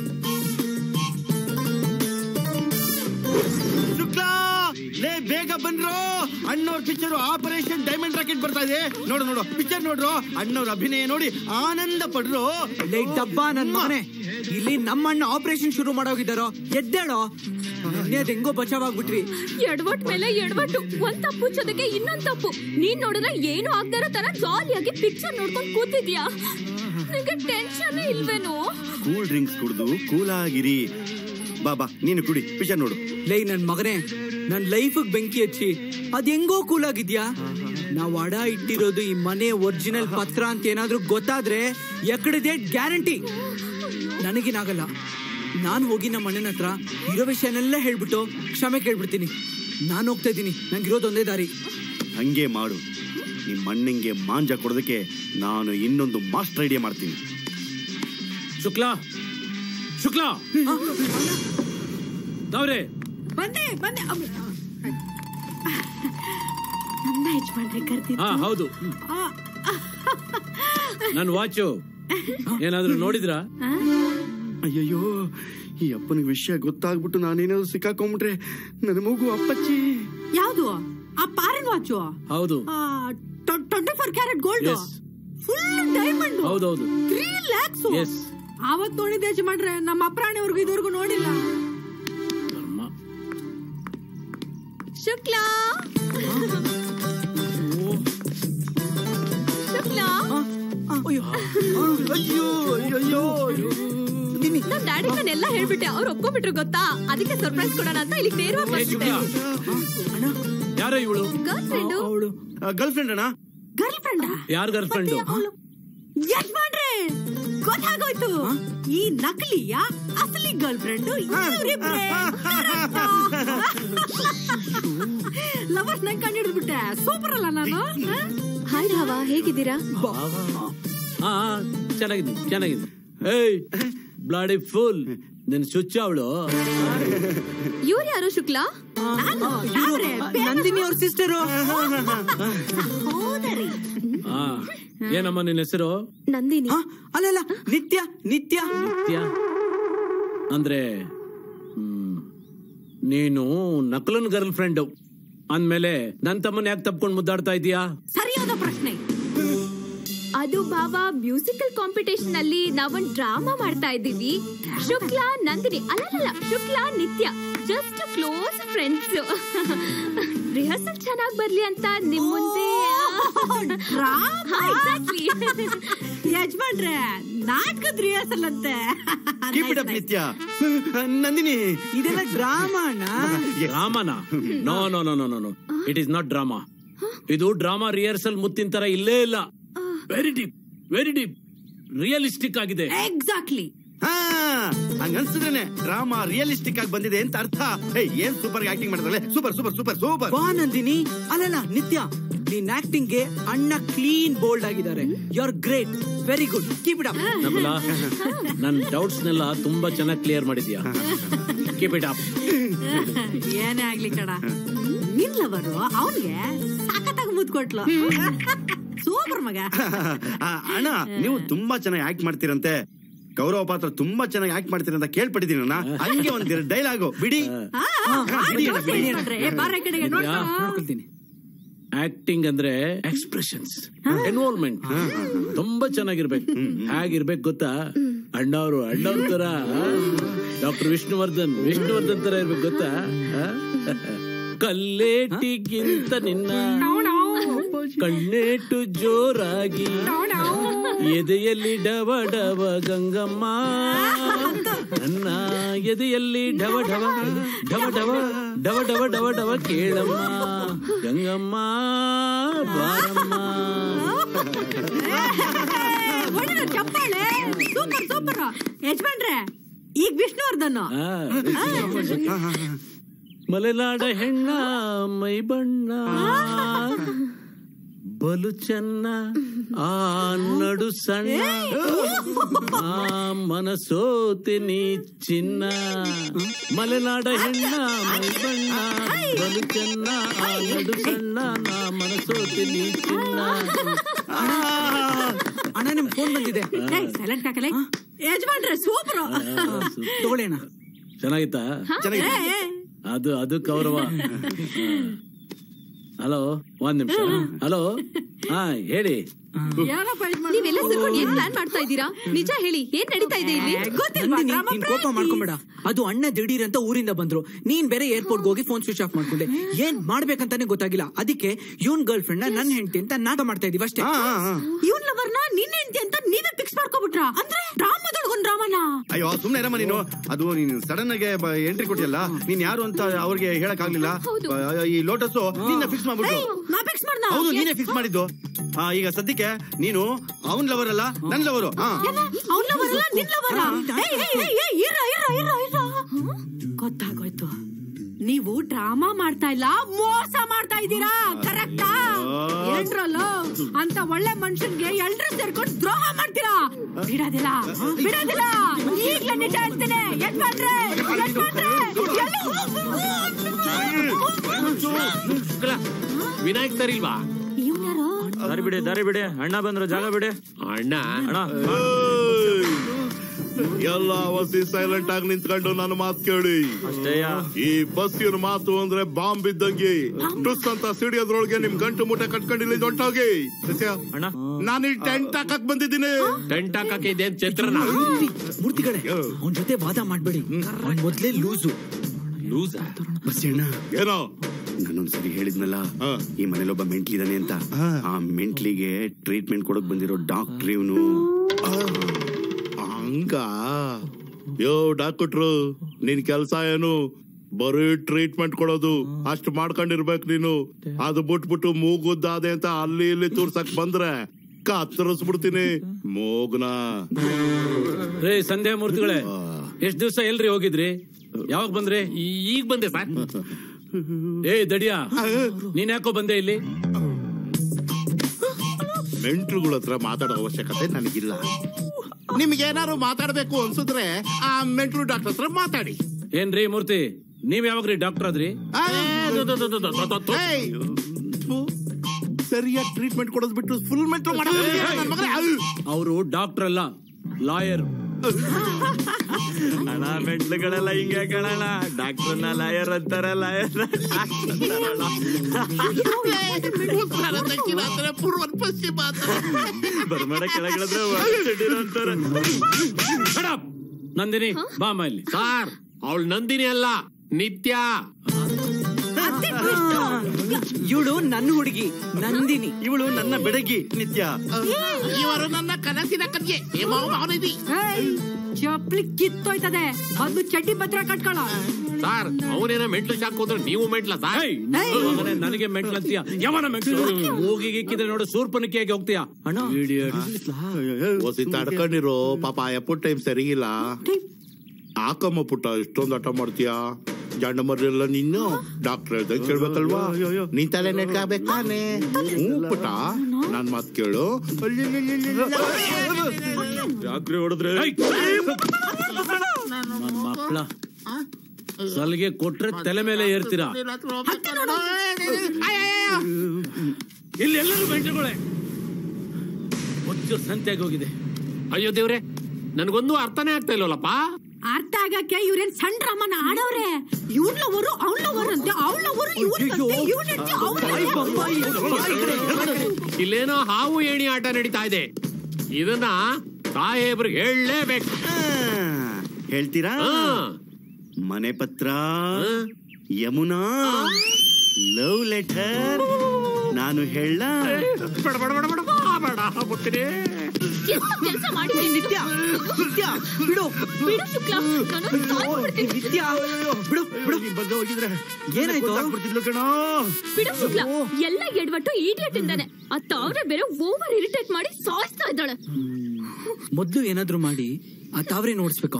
ಶುಕ್ಲಾ, ಲೇ ಬೇಗ ಬಂದ್ರು. ಅಣ್ಣವ್ರ ಪಿಕ್ಚರ್ ಆಪರೇಷನ್ ಡೈಮಂಡ್ ರಾಕೆಟ್ ಬರ್ತಾ ಇದೆ. ನೋಡು ನೋಡು ಪಿಕ್ಚರ್ ನೋಡ್ರು. ಅಣ್ಣವ್ರ ಅಭಿನಯ ನೋಡಿ ಆನಂದ ಪಡ್ರು.
ಡಬ್ಬ ನನ್ ಮನೆ, ಇಲ್ಲಿ ನಮ್ಮ ಅಣ್ಣ ಆಪರೇಷನ್ ಶುರು ಮಾಡೋಗಿದ್ದಾರೋ. ಎದ್ದೇಳೋ, ಹೆಂಗೋ ಬಚಾವಾಗ್ಬಿಟ್ರಿ.
ಎಡವಟ್ ಮೇಲೆ ಎಡವಟ್ಟು, ಒಂದ್ ತಪ್ಪು ಜೊತೆಗೆ ಇನ್ನೊಂದ್ ತಪ್ಪು. ನೀನ್ ನೋಡಿದ್ರೆ ಏನು ಆಗದೆ ಇರೋ ತರ ಜಾಲಿಯಾಗಿ ಪಿಕ್ಚರ್ ನೋಡ್ಕೊಂಡ್ ಕೂತಿದ್ಯಾ? ನಿಂಗೆ ಟೆನ್ಷನ್ ಇಲ್ವೇನೋ?
ಕೂಲ್ ಡ್ರಿಂಕ್ಸ್ ಕುಡ್ದು ಕೂಲ್ ಆಗಿರಿ. ಬಾಬಾ ನೀನು ಕುಡಿ, ಪಿಕ್ಚರ್ ನೋಡು.
ಲೈ ನನ್ ಮಗನೇ, ನನ್ ಲೈಫ್ ಬೆಂಕಿ ಹಚ್ಚಿ ಅದ್ ಹೆಂಗೋ ಕೂಲ್ ಆಗಿದ್ಯಾ? ನಾವ್ ಅಡ ಇಟ್ಟಿರೋದು ಈ ಮನೆ ಒರಿಜಿನಲ್ ಪತ್ರ ಅಂತ ಏನಾದ್ರೂ ಗೊತ್ತಾದ್ರೆ ಎಕಡೆ ಗ್ಯಾರಂಟಿ ನನಗೇನಾಗಲ್ಲ. ನಾನ್ ಹೋಗಿ ನಮ್ಮ ಅಣ್ಣನ ಹತ್ರ ಇರೋ ವಿಷಯನೆಲ್ಲ ಹೇಳ್ಬಿಟ್ಟು ಕ್ಷಮೆ ಕೇಳ್ಬಿಡ್ತೀನಿ. ನಾನು ಹೋಗ್ತಾ ಇದ್ದೀನಿ, ನಂಗಿರೋದೊಂದೇ ದಾರಿ.
ಹಂಗೆ ಮಾಡು. ನಿಮ್ಮ ಅಣ್ಣಂಗೆ ಮಾಂಜ ಕೊಡೋದಕ್ಕೆ ನಾನು ಇನ್ನೊಂದು ಮಾಸ್ಟರ್ ಐಡಿಯಾ ಮಾಡ್ತೀನಿ.
ಶುಕ್ಲಾ, ಶುಕ್ಲಾ, ತಾವ್ರೆ
ಬಂದೆ ಬಂದೆ. ನನ್ನ ಯಜಮಾನ್ರೆ ಕರ್ತಿದ್ರು.
ಹಾ ಹೌದು. ನನ್ ವಾಚು ಏನಾದ್ರೂ ನೋಡಿದ್ರಾ?
ಅಯ್ಯಯ್ಯೋ, ಈ ಅಪ್ಪನಿಗೆ ವಿಷಯ ಗೊತ್ತಾಗ್ಬಿಟ್ಟು ನಾನೇನಾದ್ರು ಸಿಕ್ಕಾಕೊಂಡ್ಬಿಟ್ರೆ ನನ್ನ ಮಗು ಅಪ್ಪಚ್ಚಿ.
ಯಾವ್ದು? ಆ ಪಾರಿನ್ ವಾಚು?
ಹೌದು.
24 ಕ್ಯಾರೆಟ್ ಗೋಲ್ಡ್, ಫುಲ್ ಡೈಮಂಡ್.
ಹೌದೌದು.
3 lakhs. ಅವತ್ ನೋಡಿದ್ದೆ ಯಜಮಾನ್ರೆ, ನಮ್ಮ ಅಪ್ರಾಣಿವರೆಗೂ ಇದುವರೆಗೂ ನೋಡಿಲ್ಲ.
ಶುಕ್ಲಾ, ಶುಕ್ಲಾ.
ಅಯ್ಯೋ ಅಯ್ಯೋ,
ನಮ್ ಡ್ಯಾಡಿ ನಾನೆಲ್ಲ ಹೇಳ್ಬಿಟ್ಟೆ, ಅವ್ರು ಒಪ್ಕೊಂಡ್ಬಿಟ್ರು ಗೊತ್ತಾ? ಅದಕ್ಕೆ ಸರ್ಪ್ರೈಸ್ ಕೊಡೋಣ ಅಂತ ಇಲ್ಲಿ ನೇರವಾಗಿ ಬಂದಿದ್ದೆ.
ಯಾರೋ ಇವಳು?
Girl friend.
ಗರ್ಲ್ ಫ್ರೆಂಡ್ ಅಣ್ಣ?
Girl friend?
ಯಾರ್ ಗರ್ಲ್ ಫ್ರೆಂಡ್?
ಯಜಮಾನ್ರೆ ಗೊತ್ತಾಗೋಯ್ತು. ಈ ನಕಲಿಯ ಅಸಲಿ ಗರ್ಲ್ ಫ್ರೆಂಡ್ ಲವರ್ಸ್ ನಂಗೆ ಕಂಡು ಹಿಡಿದ್ಬಿಟ್ಟೆ. ಸೂಪರ್ ಅಲ್ಲ ನಾನು.
ಹಾಯ್ ಭಾವ, ಹೇಗಿದ್ದೀರಾ?
ಚೆನ್ನಾಗಿದ್ದೀನಿ. ಏಯ್ ಬ್ಲಾಡಿ ಫುಲ್ ನಿನ್ ಸ್ವಿಚ್ ಅವಳು.
ಇವ್ರು ಯಾರು ಶುಕ್ಲಾ?
ನಂದಿನಿ ಅವ್ರ ಸಿಸ್ಟರು.
ಏನಮ್ಮ ನಿನ್ನ ಹೆಸರು?
ನಂದಿನಿ.
ಅಲ್ಲ ನಿತ್ಯ.
ಅಂದ್ರೆ ನೀನು ನಕಲನ್ ಗರ್ಲ್ ಫ್ರೆಂಡ್ ಅಂದ್ಮೇಲೆ ನನ್ ತಮ್ಮನ್ ಯಾಕೆ ತಪ್ಕೊಂಡು ಮುದ್ದಾಡ್ತಾ ಇದೀಯಾ?
ಸರಿಯಾದ ಪ್ರಶ್ನೆ.
ಅದು ಬಾಬಾ ಮ್ಯೂಸಿಕಲ್ ಕಾಂಪಿಟೇಷನ್ ಅಲ್ಲಿ ನಾವೊಂದು ಡ್ರಾಮಾ ಮಾಡ್ತಾ ಇದ್ದೀವಿ. ಶುಕ್ಲಾ ನಂದಿನಿ ಅಲ್ಲ ಶುಕ್ಲಾ ನಿತ್ಯ ಜಸ್ಟ್ ಕ್ಲೋಸ್ ಫ್ರೆಂಡ್ಸ್. ರಿಹರ್ಸಲ್ ಚೆನ್ನಾಗಿ ಬರ್ಲಿ ಅಂತ ನಿಮ್ ಮುಂದೆ.
ಯಜಮಾನ್ರೆ ನಾಟಕದ ರಿಹರ್ಸಲ್ ಅಂತೆ.
ನಿತ್ಯ ನಂದಿನಿ
ಇದೆಲ್ಲ ಡ್ರಾಮಾನಾ?
No it is not drama. ಇದು ಡ್ರಾಮಾ ರಿಹರ್ಸಲ್ ಮುತ್ತಿನ ತರ ಇಲ್ಲೇ ಇಲ್ಲ. ವೆರಿ ಡೀಪ್ ರಿಯಲಿಸ್ಟಿಕ್ ಆಗಿದೆ.
ಎಕ್ಸಾಕ್ಟ್ಲಿ.
ಹಂಗನ್ಸಿದ್ರೇನೆ ಡ್ರಾಮಾ ರಿಯಲಿಸ್ಟಿಕ್ ಆಗಿ ಬಂದಿದೆ ಅಂತ ಅರ್ಥ. ಏನ್ ಸೂಪರ್ ಆಕ್ಟಿಂಗ್ ಮಾಡ್ತಾಳೆ. ಸೂಪರ್.
ಬಾ ನಂದಿನಿ. ಅಲ್ಲ ನಿತ್ಯ, ನಿನ್ ಆಕ್ಟಿಂಗ್ ಗೆ ಅಣ್ಣ ಕ್ಲೀನ್ ಬೋಲ್ಡ್ ಆಗಿದ್ದಾರೆ. You are great, very good, keep it up.
ನನ್ ಡೌಟ್ಸ್ ನೆಲ್ಲ ತುಂಬಾ ಚೆನ್ನಾಗಿ ಕ್ಲಿಯರ್ ಮಾಡಿದ್ಯಾ. Keep it up.
ಏನೇ ಆಗ್ಲಿ ಕಡ, ನಿಲ್ಲವರು ಅವನ್ಗೆ ಸಾಕತ್ತಾಗ ಮುದ್ ಕೊಟ್ಲು. ಸೂಪರ್ ಮಗ.
ಅಣ್ಣ ನೀವು ತುಂಬಾ ಚೆನ್ನಾಗಿ ಆಕ್ಟ್ ಮಾಡ್ತೀರಂತೆ. ಗೌರವ ಪಾತ್ರ ತುಂಬಾ ಚೆನ್ನಾಗಿ ಆಕ್ಟ್ ಮಾಡ್ತೀರಂತ ಕೇಳ್ಪಟ್ಟಿದ್ದೀನಿ ಅಣ್ಣ. ಹಂಗೆ ಒಂದ್ ಡೈಲಾಗು ಬಿಡಿ.
ಆಕ್ಟಿಂಗ್ ಅಂದ್ರೆ ಎಕ್ಸ್ಪ್ರೆಷನ್ಸ್, ಎನ್ವಾಲ್ವ್ಮೆಂಟ್ ತುಂಬಾ ಚೆನ್ನಾಗಿರ್ಬೇಕು. ಹೇಗಿರ್ಬೇಕು ಗೊತ್ತಾ? ಅಣ್ಣವ್ರು ತರ ಡಾಕ್ಟರ್ ವಿಷ್ಣುವರ್ಧನ್ ತರ ಇರ್ಬೇಕು ಗೊತ್ತಾ? ಕಲ್ಲೇಟಿಗಿಂತ ನಿನ್ನ ಕಣ್ಣೇಟು ಜೋರಾಗಿ ಎದೆಯಲ್ಲಿ ಡವ ಡವ ಗಂಗಮ್ಮ, ನನ್ನ ಎದೆಯಲ್ಲಿ ಡವ ಡವ ಡವ ಡವ ಡವ ಡವ ಡವ ಡವ ಕೇಳಮ್ಮ ಗಂಗಮ್ಮ ಬಾರಮ್ಮ.
ಚಪ್ಪಾಳೆ. ಸೂಪರ್. ಯಜಮಾನ್ರೆ ಈಗ ವಿಷ್ಣುವರ್ಧನ್.
ಮಲೆನಾಡ ಹೆಣ್ಣ ಮೈ ಬಣ್ಣ ಬಲು ಚೆನ್ನ ಆ ನಡು ಸಣ್ಣ ಆ ಮನಸೋತೆ ನೀ ಚಿನ್ನ. ಮಲೆನಾಡ ಹೆಣ್ಣ ಮೈ ಬಣ್ಣ ಬಲು ಚೆನ್ನ ಆ ನಡು ಸಣ್ಣ ನಾ ಮನಸೋತೆ ನೀ ಚಿನ್ನ.
ಅಣ್ಣ ನಿಮ್ ಫೋನ್ ಬಂದಿದೆ.
ಸೈಲೆಂಟ್ ಹಾಕಲೇ. ಯಜಮಾನ್ರೆ ಸೂಪರ್.
ತಗೊಳ್ಳೋಣ.
ಚೆನ್ನಾಗಿತ್ತಾ? ಅದು ಕೌರವ. ಹಲೋ ಒಂದ್ ನಿಮಿಷ. ಹಲೋ ಹೇಳಿ.
ನೀವೆಲ್ಲ ಸೇರ್ಕೊಂಡು ಏನ್ ಪ್ಲಾನ್ ಮಾಡ್ತಾ ಇದ್ದೀರಾ? ನಿಜ ಹೇಳಿ, ಏನ್ ನಡೀತಾ ಇದೆ ಇಲ್ಲಿ?
ನೀನ್ ಕೋಪ ಮಾಡ್ಕೊಂಬೇಡ. ಅದು ಅಣ್ಣ ದಿಢೀರ್ ಅಂತ ಊರಿಂದ ಬಂದ್ರು. ನೀನ್ ಬೇರೆ ಏರ್ಪೋರ್ಟ್ ಹೋಗಿ ಫೋನ್ ಸ್ವಿಚ್ ಆಫ್ ಮಾಡ್ಕೊಂಡೆ. ಏನ್ ಮಾಡ್ಬೇಕಂತಾನೆ ಗೊತ್ತಾಗಿಲ್ಲ. ಅದಕ್ಕೆ ಇವನ್ ಗರ್ಲ್ ಫ್ರೆಂಡ್ ನ ನನ್ನ ಹೆಂಡತಿ ಅಂತ ನಾಟ ಮಾಡ್ತಾ ಇದೀವಿ ಅಷ್ಟೇ.
ಇವನ್ ಲವರ್ನ ನಿನ್ನ ಹೆಂಡತಿ ಅಂತ ನೀವೇ ಫಿಕ್ಸ್ ಮಾಡ್ಕೊಬಿಟ್ರ? ಅಂದ್ರೆ ಡ್ರಾಮಾದೊಳಗೊಂದ್ ಡ್ರಾಮಾನ?
ಅಯ್ಯೋ ಸುಮ್ನೆ ಇರಮ್ಮ ನೀನು. ಅದು ನೀನು ಸಡನ್ ಆಗಿ ಎಂಟ್ರಿ ಕೊಟ್ಟಿಯಲ್ಲ, ನೀನ್ ಯಾರು ಅಂತ ಅವ್ರಿಗೆ ಹೇಳಕ್ ಆಗ್ಲಿಲ್ಲ. ಈ ಲೋಟಸ್ ನಿನ್ನ ಫಿಕ್ಸ್ ಮಾಡ್ಬಿಟ್ಟು. ಹೌದು, ನೀನೇ ಫಿಕ್ಸ್ ಮಾಡಿದ್ದು. ಈಗ ಸದ್ಯಕ್ಕೆ ನೀನು ಅವನ್ ಲವರ್ ಅಲ್ಲ, ನನ್ ಲವರು.
ಗೊತ್ತಾಗೋಯ್ತು. ನೀವು ಡ್ರಾಮಾ ಮಾಡ್ತಾ ಇಲ್ಲ, ಮೋಸ ಮಾಡ್ತಾ ಇದ್ದೀರಾ. ಕರೆಕ್ಟಾ? ಎಲ್ರಲ್ಲ ಅಂತ ಒಳ್ಳೆ ಮನುಷ್ಯನ್ಗೆ ಎಲ್ರು ಸೇರ್ಕೊಂಡು ದ್ರೋಹ ಮಾಡ್ತೀರಾ. ಬಿಡೋದಿಲ್ಲ. ಈಗ್ಲೇ ನಿಜ ಹೇಳ್ತೀನಿ.
ವಿನಾಯಕ್ ಸರ್ ಇಲ್ವಾ?
ದಾರಿ ಬಿಡಿ ಅಣ್ಣ ಬಂದ್ರು. ಜಾಗ ಬಿಡಿ
ಅಣ್ಣ.
ಎಲ್ಲ ವಸಿ ಸೈಲೆಂಟ್ ಆಗಿ ನಿಂತ್ಕೊಂಡು ನನ್ನ ಮಾತು ಕೇಳಿ. ಈ ಬಸ್ಸಿನ ಮಾತು ಅಂದ್ರೆ ಬಾಂಬ್ ಇದ್ದಂಗೆ. ಟುಸ್ ಅಂತ ಸಿಡಿಯೋದ್ರೊಳಗೆ ನಿಮ್ ಗಂಟು ಮೂಟೆ ಕಟ್ಕೊಂಡಿಲ್ಲ ಹೊಂಟೋಗಿ. ನಾನು ಈ ಟೆಂಟ್ ಹಾಕಕ್ ಬಂದಿದ್ದೀನಿ.
ಟೆಂಟ್ ಹಾಕಕ್ಕೆ ಇದೇನ್ ಚಿತ್ರನ?
ಮೂರ್ತಿಗಳೇ, ಅವನ್ ಜೊತೆ ವಾದ ಮಾಡ್ಬೇಡಿ. ಅವ್ನ್ ಮೊದ್ಲೇ ಲೂಸು.
ಬಸ್ಸಣ್ಣ
ಏನೋ
ನಾನೊಂದ್ಸರಿ ಹೇಳಿದ್ನಲ್ಲ, ಈ ಮನೇಲಿ ಒಬ್ಬ ಮೆಂಟ್ಲಿ ಇದಾನೆ ಅಂತ. ಆ ಮೆಂಟ್ಲಿಗೆ ಟ್ರೀಟ್ಮೆಂಟ್ ಕೊಡಕ್ ಬಂದಿರೋ ಡಾಕ್ಟರ್ ಇವನು.
ಹಂಗ ಯೋ ಡಾಕ್ಟ್ರು, ನಿನ್ ಕೆಲ್ಸ ಏನು? ಬರೀ ಟ್ರೀಟ್ಮೆಂಟ್ ಕೊಡೋದು ಅಷ್ಟು ಮಾಡ್ಕೊಂಡಿರ್ಬೇಕು ನೀನು. ಅದು ಬಿಟ್ಬಿಟ್ಟು ಮೂಗುದ್ದಾದೆ ಅಂತ ಅಲ್ಲಿ ಇಲ್ಲಿ ತೋರ್ಸಕ್ ಬಂದ್ರೆ ಕತ್ತರಿಸ್ಬಿಡ್ತೀನಿ ಮೋಗ್ನ.
ರೇ ಸಂಧ್ಯಾ ಮೂರ್ತಿಗಳೇ, ಎಷ್ಟ್ ದಿವಸ ಎಲ್ರಿ ಹೋಗಿದ್ರಿ? ಯಾವಾಗ ಬಂದ್ರಿ?
ಈಗ ಬಂದೆ ಸರ್.
ಏ ದಡಿಯಾ, ನೀನ್ ಯಾಕೋ ಬಂದೆ ಇಲ್ಲಿ?
ಮೆಂಟ್ರುಗಳ ಹತ್ರ ಮಾತಾಡೋ ಅವಶ್ಯಕತೆ ನನಗಿಲ್ಲ. ನಿಮ್ಗೇನಾದ್ರು ಮಾತಾಡ್ಬೇಕು ಅನ್ಸಿದ್ರೆ ಆ ಮೆಂಟ್ರು ಡಾಕ್ಟರ್ ಹತ್ರ ಮಾತಾಡಿ.
ಏನ್ರಿ ಮೂರ್ತಿ, ನೀವ್ ಯಾವಾಗ್ರಿ ಡಾಕ್ಟರ್ ಆದ್ರಿ?
ಸರಿಯಾಗಿ ಟ್ರೀಟ್ಮೆಂಟ್ ಕೊಡೋದ್ ಬಿಟ್ಟು ಫುಲ್ ಮೆಂಟ್ರು
ಅವರು ಡಾಕ್ಟರ್ ಅಲ್ಲ, ಲಾಯರ್.
ಅಣ್ಣ ಮೆಂಟ್ಲುಗಳೆಲ್ಲ ಹಿಂಗೆ ಕಣಣ್ಣ. ಡಾಕ್ಟರ್ನ ಲಾಯರ್ ಅಂತಾರ, ಲಾಯರ್ ಬರ್ಮಾಡ ಕೆಳಗಿಳಿದ್ರೆ ಅಂತಾರ.
ನಂದಿನಿ ಬಾಮ ಇಲ್ಲಿ.
ಸಾರ್, ಅವಳು ನಂದಿನಿ ಅಲ್ಲ, ನಿತ್ಯ.
ಇವಳು ನನ್ನ ಹುಡುಗಿ ನಂದಿನಿ,
ಇವಳು ನನ್ನ ಬೆಡಗಿ ನಿತ್ಯ.
ಇವರು ನನ್ನ ಕನಸಿನ ಕನ್ಯೆ
ಚಪ್ಪಲಿ ಕಿತ್ತೋಯ್ತದೆ, ಅದು ಚಡ್ಡಿ ಭದ್ರ ಕಟ್ಕೊಳ್ಳ.
ಸಾರ್, ಅವನೇನ ಮೆಂಟ್ಲು ಶಾಕ್ ಹೋದ್ರೆ ನೀವು ಮೆಂಟ್ಲ ಸಾರ್?
ನನಗೆ ಮೆಂಟ್ಲ್ ಅಂತೀಯ? ಯಾವನ ಮೆಂಟ್ಲು? ಹೋಗಿಕ್ಕಿದ್ರೆ ನೋಡು ಸೂರ್ಪನಿಕೆಯಾಗಿ ಹೋಗ್ತೀಯ ಅಣ್ಣ.
ಹೊಸಿ ತಡ್ಕೊಂಡಿರೋ ಪಾಪ ಎಪ್ಪು ಟೈಮ್ ಸರಿಗಿಲ್ಲ. ಆಕಮ್ಮ ಪುಟ್ಟ ಇಷ್ಟೊಂದು ಆಟ ಮಾಡ್ತೀಯಾ? ಜಂಡ ಮರ್ರೆಲ್ಲ ನೀನು ಡಾಕ್ಟರ್ ಕೇಳ್ಬೇಕಲ್ವಾ? ನೀನ್ ತಲೆ ನೆಟ್ಕಾಗ್ಬೇಕಾನೆ. ಪುಟ್ಟ ನನ್ ಮಾತ್ ಕೇಳು.
ರಾತ್ರಿ ಹೊಡೆದ್ರೆ
ನನ್ ಮಕ್ಕಳ ಸಲಿಗೆ ಕೊಟ್ರೆ ತಲೆ ಮೇಲೆ ಏರ್ತೀರಾ? ಇಲ್ಲಿ ಎಲ್ಲರೂ ಮೆಂಟ್ರುಗಳೇ. ಒಚ್ಚು ಸಂತೆಯಾಗಿ ಹೋಗಿದೆ.
ಅಯ್ಯೋ ದೇವ್ರೆ, ನನ್ಗೊಂದು ಅರ್ಥನೇ ಆಗ್ತಾ ಇಲ್ಲಲ್ಲಪ್ಪ.
ಅರ್ಥ ಆಗಕ್ಕೆ ಇವ್ರೇನ್ ಸಣ್ಣ ರಾಮನ ಆಡವ್ರೆ. ಇವ್ರವರು ಅವಳವರು ಅಂತೆ, ಅವಳವರು
ಇಲ್ಲೇನೋ ಹಾವು ಏಣಿ ಆಟ ನಡೀತಾ ಇದೆ. ಇದನ್ನ ಸಾಹೇಬ್ರಿಗೆ ಹೇಳಲೇಬೇಕು.
ಹೇಳ್ತೀರಾ? ಮನೆ ಪತ್ರ, ಯಮುನಾ, ಲವ್ ಲೆಟರ್ ನಾನು ಹೇಳ.
ಕೆಲಸ ಮಾಡಿದ್ದೀನಿ ನಿತ್ಯ.
ಬಿಡು
ಬಿಡು ಶುಕ್ಲಾ,
ನಿತ್ಯ ಬಿಡು ಬಿಡು.
ಹೋಗಿದ್ರೆ
ಏನಾಯ್ತು?
ಬಿಡು ಶುಕ್ಲಾ, ಎಲ್ಲ ಎಡ್ವಟ್ಟು ಈಡಿಯಟ್ ಇಂದಾನೆ. ಅತ್ತ ಅವ್ರೆ ಬೇರೆ ಓವರ್ ಇರಿಟೇಟ್ ಮಾಡಿ ಸಾಯಿಸ್ತಾ ಇದ್ದಾಳೆ.
ಮೊದ್ಲು ಏನಾದ್ರು ಮಾಡಿ ಆ ತಾವ್ರೆ ನೋಡ್ಸ್ಬೇಕು.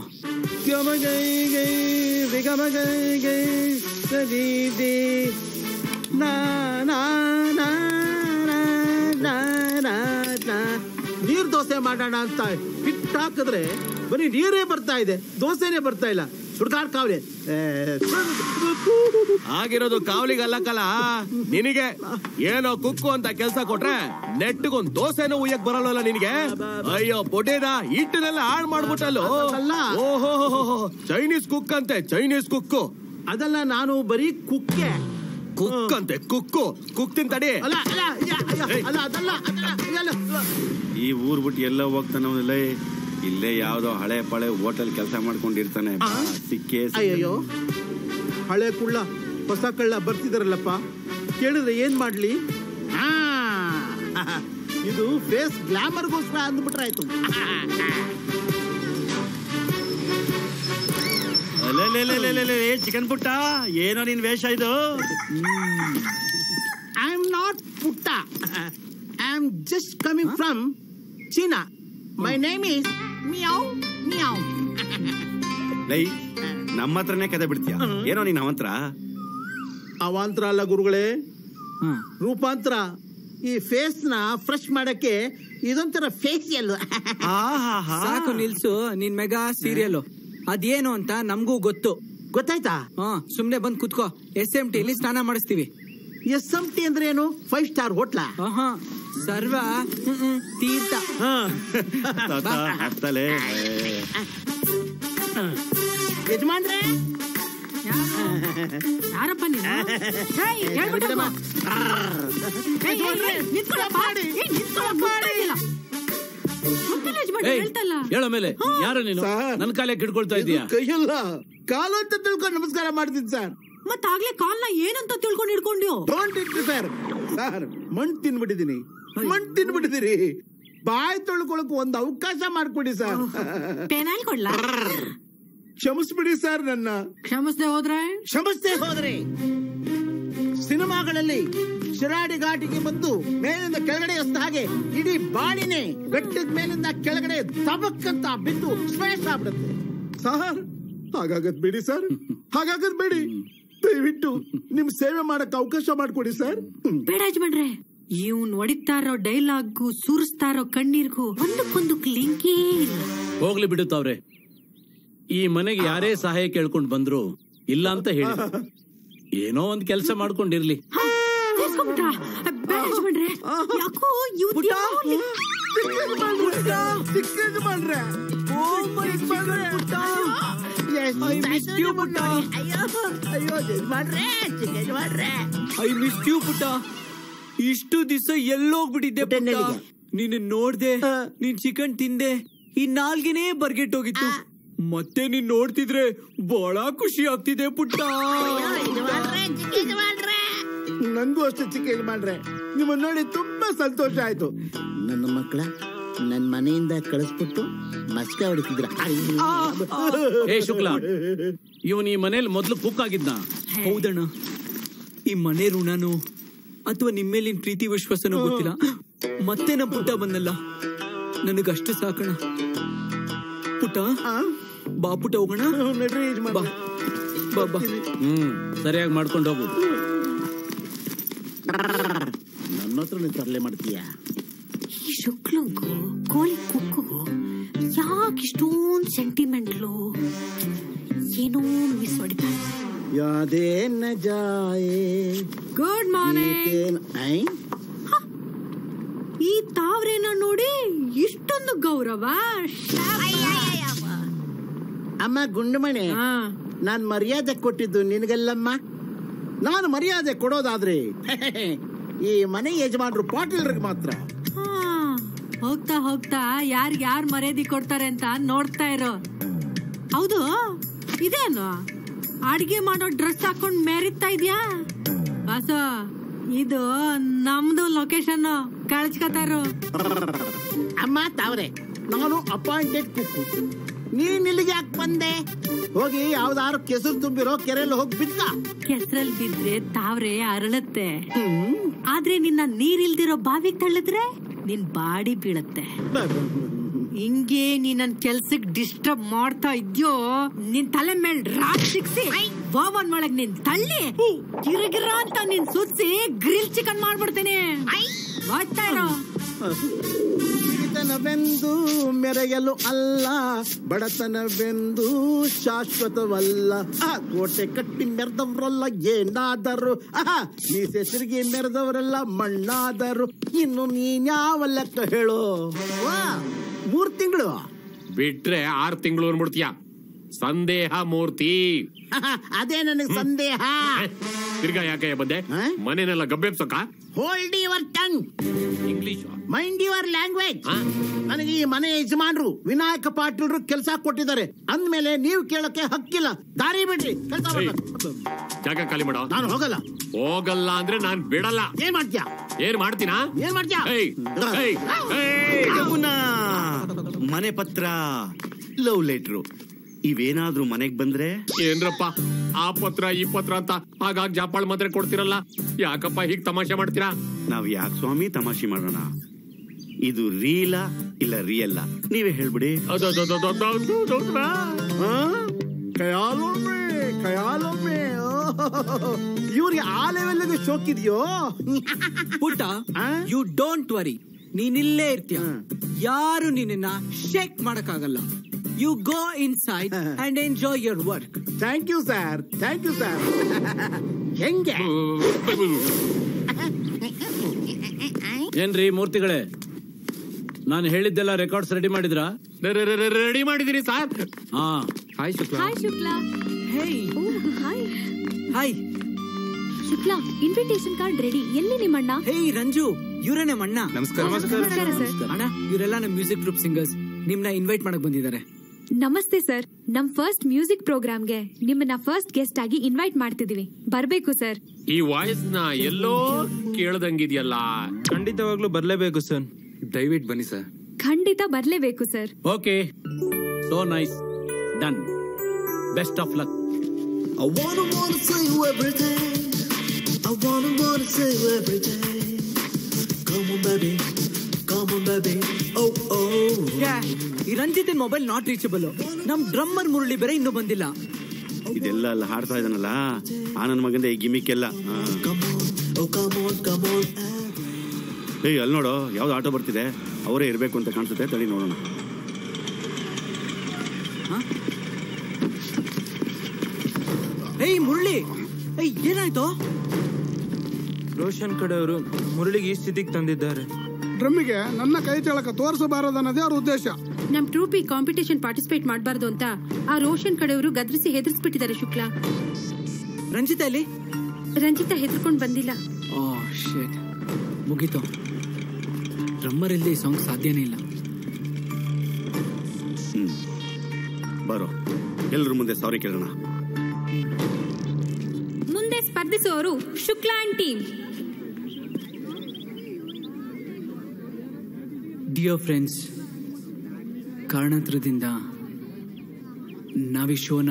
ನೀರ್ ದೋಸೆ ಮಾಡೋಣ ಅಂತ ಹಿಟ್ಟು ಹಾಕಿದ್ರೆ ಬರೀ ನೀರೇ ಬರ್ತಾ ಇದೆ, ದೋಸೆನೆ ಬರ್ತಾ ಇಲ್ಲ. ಸುಡ್ಕಾಡ್ ಕಾವ್ಲೆ
ಆಗಿರೋದು ಕಾವ್ಲಿಗಲ್ಲ ಕಲ ನಿನಗೆ. ಏನೋ ಕುಕ್ಕು ಅಂತ ಕೆಲ್ಸ ಕೊಟ್ರೆ ನೆಟ್ಟಿಗೊಂದ್ ದೋಸೆನೂ ಉಯ್ಯಕ್ ಬರಲ್ಲ ನಿನಗೆ. ಅಯ್ಯೋ ಪೊಟೇದ ಹಿಟ್ಟನೆಲ್ಲ ಹಾಳು ಮಾಡ್ಬಿಟ್ಟಲ್ಲೋ. ಓಹೋ ಚೈನೀಸ್ ಕುಕ್ ಅಂತೆ, ಚೈನೀಸ್ ಕುಕ್ಕು.
ಅದಲ್ಲ, ನಾನು ಬರೀ ಕುಕ್ಕೆ.
ಕುಕ್ ಅಂತೆ, ಕುಕ್ಕು ಕುಕ್ ತಿಂತಡಿ.
ಈ ಊರ್ ಬಿಟ್ಟು ಎಲ್ಲ ಹೋಗ್ತಾನ. ಇಲ್ಲೇ ಯಾವ್ದೋ ಹಳೆ ಪಳೆ ಹೋಟೆಲ್ ಕೆಲಸ ಮಾಡ್ಕೊಂಡಿರ್ತಾನೆ. ಸಿಕ್ಕೇ
ಅಯ್ಯೋ, ಹಳೆ ಕುಳ್ಳ ಹೊಸ ಕಳ್ಳ ಬರ್ತಿದಾರಲ್ಲಪ್ಪ. ಕೇಳಿದ್ರೆ ಏನ್ ಮಾಡ್ಲಿ? ಇದು ಫೇಸ್ ಗ್ಲಾಮರ್ಗೋಸ್ಕರ ಅಂದ್ಬಿಟ್ರಾಯ್ತು.
ಚಿಕನ್ ಪುಟ್ಟ, ಏನೋ ನಿನ್ ವೇಷ ಇದು?
ಐ ಆಮ್ ನಾಟ್ ಪುಟ್ಟ, I am just coming from China. My name is meow meow.
ನಮ್ಮ ಹತ್ರನೇ ಕತೆ ಬಿಡ್ತೀಯ? ಏನೋ ನೀನ್ ಅವಂತ್ರ?
ಅವಾಂತರ ಅಲ್ಲ ಗುರುಗಳೇ, ರೂಪಾಂತರ. ಈ ಫೇಸ್ ನ ಫ್ರೆಶ್ ಮಾಡಕ್ಕೆ ಇದೊಂಥರ ಫೇಶಿಯಲ್.
ಸಾಕು ನಿಲ್ಸು ನಿನ್ ಮೆಗಾ ಸೀರಿಯಲ್. ಅದೇನು ಅಂತ ನಮಗೂ ಗೊತ್ತು.
ಗೊತ್ತಾಯ್ತಾ?
ಸುಮ್ನೆ ಬಂದ್ ಕುತ್ಕೋ. SMT ಅಲ್ಲಿ ಸ್ನಾನ ಮಾಡಿಸ್ತೀವಿ.
SMT ಅಂದ್ರೆ ಏನು? 5 ಸ್ಟಾರ್ ಹೋಟ್ಲಾ?
ಸರ್ವ ತೀರ್ಥ.
ಯಜಮಾನ್ರೆ,
ಯಾರಪ್ಪ ನೀನು?
ಹೇಳೋ ಮೇಲೆ ಯಾರು ನೀನು? ನನ್ ಕಾಲೇ ಕಿಡ್ಕೊಳ್ತಾ ಇದೀಯಾ?
ಕೈಯಲ್ಲ, ಕಾಲು ಅಂತ ತಿಳ್ಕೊಂಡು ನಮಸ್ಕಾರ ಮಾಡ್ತೀನಿ ಸರ್.
ಮತ್ತಾಗ್ಲೇ ಕಾಲ್ನ ಏನಂತ ತಿಳ್ಕೊಂಡು ಹಿಡ್ಕೊಂಡ್ಯೋ?
Don't interfere sir. ಮಣ್ಣು ತಿನ್ಬಿಟ್ಟಿದ್ದೀನಿ, ಮಣ್ಣು ತಿನ್ಬಿಟ್ಟಿದ್ದೀರಿ. ಬಾಯ್ ತೊಳ್ಕೊಳಕ್ ಒಂದು ಅವಕಾಶ ಮಾಡ್ಕೊಡಿ ಸರ್.
ಪೆನಾಲ್ ಕೊಡ್ಲಾ?
ಕ್ಷಮಿಸ್ಬಿಡಿ ಸರ್. ನನ್ನ
ಕ್ಷಮಿಸ್ದೆ ಹೋದ್ರೆ
ಸಿನಿಮಾಗಳಲ್ಲಿ ಶಿರಾಡಿ ಘಾಟಿಗೆ ಬಂದು ಮೇಲಿಂದ ಕೆಳಗಡೆ ಎಸ್ದ ಹಾಗೆ ಇಡೀ ಬಾಡಿನೇ ಬೆಟ್ಟದ ಮೇಲಿಂದ ಕೆಳಗಡೆ ತಬಕ್ಕಂತ ಬಿದ್ದು ಸ್ಮ್ಯಾಶ್ ಆಗ್ಬಿಡುತ್ತೆ.
ಸರ್ ಹಾಗಾಗದ್ ಬೇಡಿ ಸರ್, ಹಾಗಾಗದ್ ಬೇಡಿ. ದಯವಿಟ್ಟು ನಿಮ್ ಸೇವೆ ಮಾಡಕ್ ಅವಕಾಶ ಮಾಡ್ಕೊಡಿ ಸರ್.
ಬೇಡ ಯಜಮಾನ್ರೆ, ಇವ್ನ್ ಹೊಡಿತಾ ಇರೋ ಡೈಲಾಗು ಸುರಿಸ್ತಾ ಇರೋ ಕಣ್ಣೀರ್ಗೂ ಒಂದಕ್ಕೊಂದು ಲಿಂಕೇ ಇಲ್ಲ.
ಹೋಗ್ಲಿ ಬಿಡುತ್ತವ್ರೆ, ಈ ಮನೆಗೆ ಯಾರೇ ಸಹಾಯ ಕೇಳ್ಕೊಂಡ್ ಬಂದ್ರು ಇಲ್ಲ ಅಂತ ಹೇಳಿ ಏನೋ ಒಂದ್ ಕೆಲಸ ಮಾಡ್ಕೊಂಡಿರ್ಲಿ.
ಯಾಕೋ
ಐ ಮಿಸ್ ಯು ಪುಟ್ಟ. ಇಷ್ಟು ದಿವಸ ಎಲ್ಲೋಗ್ಬಿಟ್ಟಿದ್ದೆ ಪುಟ್ಟ. ನೀನು ನೋಡ್ದೆ, ನೀನ್ ಚಿಕನ್ ತಿಂದೆ, ಈ ನಾಲ್ಗೆನೇ ಬರ್ಗೆಟ್ಟೋಗಿತ್ತು. ಮತ್ತೆ ನೀನ್ ನೋಡ್ತಿದ್ರೆ ಬಹಳ ಖುಷಿ ಆಗ್ತಿದೆ ಪುಟ್ಟ.
ನಂಗೂ ಅಷ್ಟೇ ಚಿಕ್ಕ ಯಜಮಾನ್ರೆ, ನಿಮ್ಮನ್ನ ನೋಡಿ ತುಂಬಾ ಸಂತೋಷ ಆಯ್ತು.
ನನ್ನ ಮಕ್ಕಳ ನನ್ ಮನೆಯಿಂದ ಕಳಿಸ್ಬಿಟ್ಟು ಮಸ್ಕ ಹೊಡಿತಿದ್ರ.
ಏ ಶುಕ್ಲಾ, ಇವನ್ ಈ ಮನೇಲಿ ಮೊದ್ಲು ಕುಕ್ ಆಗಿದ್ನ?
ಹೌದಣ್ಣ. ಈ ಮನೆ ಋಣನೋ ಅಥವಾ ನಿಮ್ಮೇಲಿನ ಪ್ರೀತಿ ವಿಶ್ವಾಸನೋ ಗೊತ್ತಿಲ್ಲ, ಮತ್ತೆ ನಮ್ಮ ಪುಟ್ಟ ಬಂದಲ್ಲ, ನನಗಷ್ಟು ಸಾಕಣ. ಪುಟ್ಟ ಬಾ ಪುಟ್ಟ, ಹೋಗೋಣ. ಬಾ ಬಾ ಬಾ.
ಸರಿಯಾಗಿ ಮಾಡ್ಕೊಂಡು ಹೋಗು.
ನನ್ನ ಹತ್ರ ನೀನ್ ತರಲೆ ಮಾಡ್ತೀಯ?
ಈ ಶುಕ್ಲಂಗೂ ಕೋಳಿ ಕುಕ್ಕು ಯಾಕೆ ಇಷ್ಟೊಂದು ಸೆಂಟಿಮೆಂಟ್ಲು? ಏನೋ ಮಿಸ್ ಹೊಡಿತಾ.
ಯಾದೇ ನ ಜಾಯೆ.
Good morning. ಈ ತಾವ್ರೇನ ನೋಡಿ ಇಷ್ಟೊಂದು ಗೌರವ?
ಅಮ್ಮ ಗುಂಡುಮಣಿ, ನಾನ್ ಮರ್ಯಾದೆ ಕೊಟ್ಟಿದ್ದು ನಿನಗಲ್ಲಮ್ಮ. ನಾನು ಮರ್ಯಾದೆ ಕೊಡೋದಾದ್ರೆ ಈ ಮನೆ ಯಜಮಾನ್ರು ಪಾಟೀಲ್ರಿಗೆ ಮಾತ್ರ.
ಹೋಗ್ತಾ ಹೋಗ್ತಾ ಯಾರ್ ಮರ್ಯಾದೆ ಕೊಡ್ತಾರೆ ಅಂತ ನೋಡ್ತಾ ಇರೋ. ಹೌದು, ಇದೇನು ಅಡಿಗೆ ಮಾಡೋ ಡ್ರೆಸ್ ಹಾಕೊಂಡ್ ಮೆರಿತಾ ಇದ್ಯಾ? ಬಾಸು, ಇದು ನಮ್ದು ಲೊಕೇಶನ್, ಕಳ್ಸ್ಕೊತಾರು.
ಅಮ್ಮ ತಾವ್ರೆ, ನಾನು ಅಪಾಯಿಂಟೆಡ್ ಕುಕ್ಕು. ನೀನ್ ಇಲ್ಲಿಗೆ ಯಾಕೆ ಬಂದೆ? ಹೋಗಿ ಯಾವ್ದಾರು ಕೆಸರು ತುಂಬಿರೋ ಕೆರೆಯಲ್ಲಿ ಹೋಗಿ ಬಿದ್ದ.
ಕೆಸರಲ್ಲಿ ಬಿದ್ರೆ ತಾವ್ರೆ ಅರಳುತ್ತೆ, ಆದ್ರೆ ನಿನ್ನ ನೀರಿಲ್ದಿರೋ ಬಾವಿಗೆ ತಳ್ಳಿದ್ರೆ ನಿನ್ ಬಾಡಿ ಬೀಳುತ್ತೆ. ಹಿಂಗೆ ನೀ ನನ್ ಕೆಲ್ಸಕ್ ಡಿಸ್ಟರ್ಬ್ ಮಾಡ್ತಾ ಇದ್ಯೋ, ನಿನ್ ತಲೆ ಮೇಲ್ ರಾಕ್ ಸಿಕ್ಸಿ ಓವನ್ ಒಳಗ್ ನಿನ್ ತಳ್ಳಿ ಗಿರಗಿರ ಅಂತ ನಿನ್ ಸುತ್ಸಿ ಗ್ರಿಲ್ ಚಿಕನ್ ಮಾಡ್ಬಿಡ್ತೇನೆ. ಓದ್ತಾ ಇರೋ.
ಸಿರಿತನವೆಂದು ಮೆರೆಯಲು ಅಲ್ಲ, ಬಡತನವೆಂದು ಶಾಶ್ವತವಲ್ಲ. ಕೋಟೆ ಕಟ್ಟಿ ಮೆರೆದವರಲ್ಲ ಏನಾದರು, ಮೀಸೆ ತಿರುಗಿ ಮೆರೆದವರೆಲ್ಲ ಮಣ್ಣಾದರು. ಇನ್ನು ನೀನ್ಯಾವ ಲೆಕ್ಕ ಹೇಳು? 3 ತಿಂಗಳು
ಬಿಟ್ರೆ 6 ತಿಂಗಳು ಅನ್ಬಿಡ್ತೀಯ. ಸಂದೇಹ ಮೂರ್ತಿ.
ಅದೇ ನನಗೆ ಸಂದೇಹ.
ತಿರ್ಗಾ ಯಾಕೆ ಬಂದೆ? ಮನೆನೆಲ್ಲ ಗಬ್ಬೆಬ್ಸಕ?
Hold your tongue.
English
mind your language. ನನಗೆ ಈ ಮನೆ ಯಜಮಾನ್ರು ವಿನಾಯಕ ಪಾಟೀಲ್ರು ಕೆಲಸ ಕೊಟ್ಟಿದ್ದಾರೆ ಅಂದ್ಮೇಲೆ ನೀವು ಕೇಳಕ್ಕೆ ಹಕ್ಕಿಲ್ಲ. ದಾರಿ ಬಿಡ್ರಿ,
ಜಾಗ ಖಾಲಿ ಮಾಡೋ.
ನಾನು ಹೋಗಲ್ಲ.
ಹೋಗಲ್ಲ ಅಂದ್ರೆ ನಾನ್ ಬಿಡಲ್ಲ.
ಏನ್ ಮಾಡ್ತೀಯಾ?
ಏನ್ ಮಾಡ್ತೀನಾ?
ಏನ್ ಮಾಡ್ತೀಯಾ?
ಮನೆ ಪತ್ರ, ಲವ್ ಲೆಟ್ರು ಇವೇನಾದ್ರೂ ಮನೆಗ್ ಬಂದ್ರೆ
ಏನ್ರಪ್ಪ ಆ ಪತ್ರ ಈ ಪತ್ರ ಅಂತ ಆಗಾಗ ಜಾಪಾಳ್ ಮಾತ್ರ ಕೊಡ್ತಿರಲ್ಲ, ಯಾಕಪ್ಪ ಹೀಗ್ ತಮಾಷೆ ಮಾಡ್ತೀರಾ?
ನಾವ್ ಯಾಕೆ ಸ್ವಾಮಿ ತಮಾಷೆ ಮಾಡೋಣ? ಇದು ರೀಲಾ ಇಲ್ಲ ರಿಯಲ್ಲ ನೀವೇ ಹೇಳ್ಬಿಡಿ.
ಇವ್ರಿಗೆ ಆ ಲೆವೆಲ್ಗೆ ಶೋಕ್ ಇದೆಯೋ?
ಪುಟ್ಟ, ಯು ಡೋಂಟ್ ವರಿ, ನೀನಿಲ್ಲೇ ಇರ್ತೀಯ. ಯಾರು ನಿನ್ನ ಶೇಕ್ ಮಾಡಕ್ಕಾಗಲ್ಲ. You go inside and enjoy your work.
Thank you, sir. Thank you, sir. ಹೆಂಗೆ?
ಏನ್ರಿ ಮೂರ್ತಿಗಳೇ, ನಾನು ಹೇಳಿದ್ದೆಲ್ಲ ರೆಕಾರ್ಡ್ಸ್ ರೆಡಿ ಮಾಡಿದ್ರಾ?
ರೆಡಿ ಮಾಡಿದಿರಿ sir.
Hi Shukla.
Hi Shukla.
Hey.
Hi.
Hi
Shukla, invitation card ready. ಎಲ್ಲಿ ನಿಮ್ಮಣ್ಣ?
ಹೇಯ್ ರಂಜು, ಇವರೇ ನಮ್ಮ ಅಣ್ಣ.
ನಮಸ್ಕಾರ ಸರ್.
ಅಣ್ಣ, ಇವರೆಲ್ಲ ನಮ್ಮ ಮ್ಯೂಸಿಕ್ ಗ್ರೂಪ್ ಸಿಂಗರ್ಸ್. ನಿಮ್ನ ಇನ್ವೈಟ್ ಮಾಡಕ್ ಬಂದಿದ್ದಾರೆ.
ನಮಸ್ತೆ ಸರ್. ನಮ್ ಫಸ್ಟ್ ಮ್ಯೂಸಿಕ್ ಪ್ರೋಗ್ರಾಮ್ಗೆ ನಿಮ್ಮನ್ನ ಫಸ್ಟ್ ಗೆಸ್ಟ್ ಆಗಿ ಇನ್ವೈಟ್ ಮಾಡ್ತಿದೀವಿ. ಬರ್ಬೇಕು ಸರ್.
ಈ ವಾಯ್ಸ್ ನ ಎಲ್ಲೋ ಕೇಳದಂಗಿದ್ಯಲ್ಲ.
ಖಂಡಿತವಾಗ್ಲೂ ಬರ್ಲೇಬೇಕು ಸರ್. ದಯವಿಟ್ಟು ಬನ್ನಿ ಸರ್.
ಖಂಡಿತ ಬರ್ಲೇಬೇಕು sir.
Okay, so nice, done. Best of luck.
I wanna say you everything. I wanna celebrity. Come on baby, come on baby, oh oh.
ಈ ರಂಜಿತ್ ಮೊಬೈಲ್ ನಾಟ್ ರೀಚಬಲ್. ನಮ್ drummer Murali ಬೇರೆ ಇನ್ನೂ ಬಂದಿಲ್ಲ.
ಇದೆಲ್ಲ ಅಲ್ಲ ಹಾಡ್ತಾ ಇದ್ದಾನಲ್ಲ ಆ ನನ್ನ ಮಗಂದ ಈ ಗಿಮಿಕ್ ಎಲ್ಲ. ಏಯ್ ಅಲ್ಲಿ ನೋಡು ಯಾವ್ದು ಆಟೋ ಬರ್ತಿದೆ, ಅವರೇ ಇರ್ಬೇಕು ಅಂತ ಕಾಣಿಸುತ್ತೆ. ತಡಿ ನೋಡೋಣ.
ಏಯ್ ಮುರಳಿ, ಏನಾಯ್ತು?
ರೋಷನ್ ಕಡೆಯವರು ಮುರಳಿಗೆ ಈ ಸ್ಥಿತಿಗೆ ತಂದಿದ್ದಾರೆ.
ಡ್ರಮ್ಮಿಗೆ ನನ್ನ ಕೈ ಚಳಕ ತೋರಿಸಬಾರದನ್ನದೇ ಅವ್ರ ಉದ್ದೇಶ.
ನಮ್ ಟ್ರೂಪಿ ಕಾಂಪಿಟೇಷನ್ ಪಾರ್ಟಿಸಿಪೇಟ್ ಮಾಡಬಾರ್ದು ಅಂತ ಆ ರೋಷನ್ ಕಡೆಯವರು ಗದ್ರಿಸಿ ಹೆದರ್ಸ್ಬಿಟ್ಟಿದ್ದಾರೆ. ಶುಕ್ಲಾ,
ರಂಜಿತಾ ಅಲ್ಲಿ?
ರಂಜಿತಾ ಹೆದರ್ಕೊಂಡ್ ಬಂದಿಲ್ಲ.
ಮುಗೀತು. ಡ್ರಮ್ಮರ್ ಇಲ್ಲದೆ ಈ ಸಾಂಗ್ ಸಾಧ್ಯನೇ ಇಲ್ಲ.
ಬರೋ ಎಲ್ರ ಮುಂದೆ ಸಾರಿ ಕೇಳೋಣ.
ಮುಂದೆ ಸ್ಪರ್ಧಿಸುವವರು Shukla and team.
Dear friends, ಕಾರಣಾಂತರದಿಂದ ನಾವೀ ಶೋನ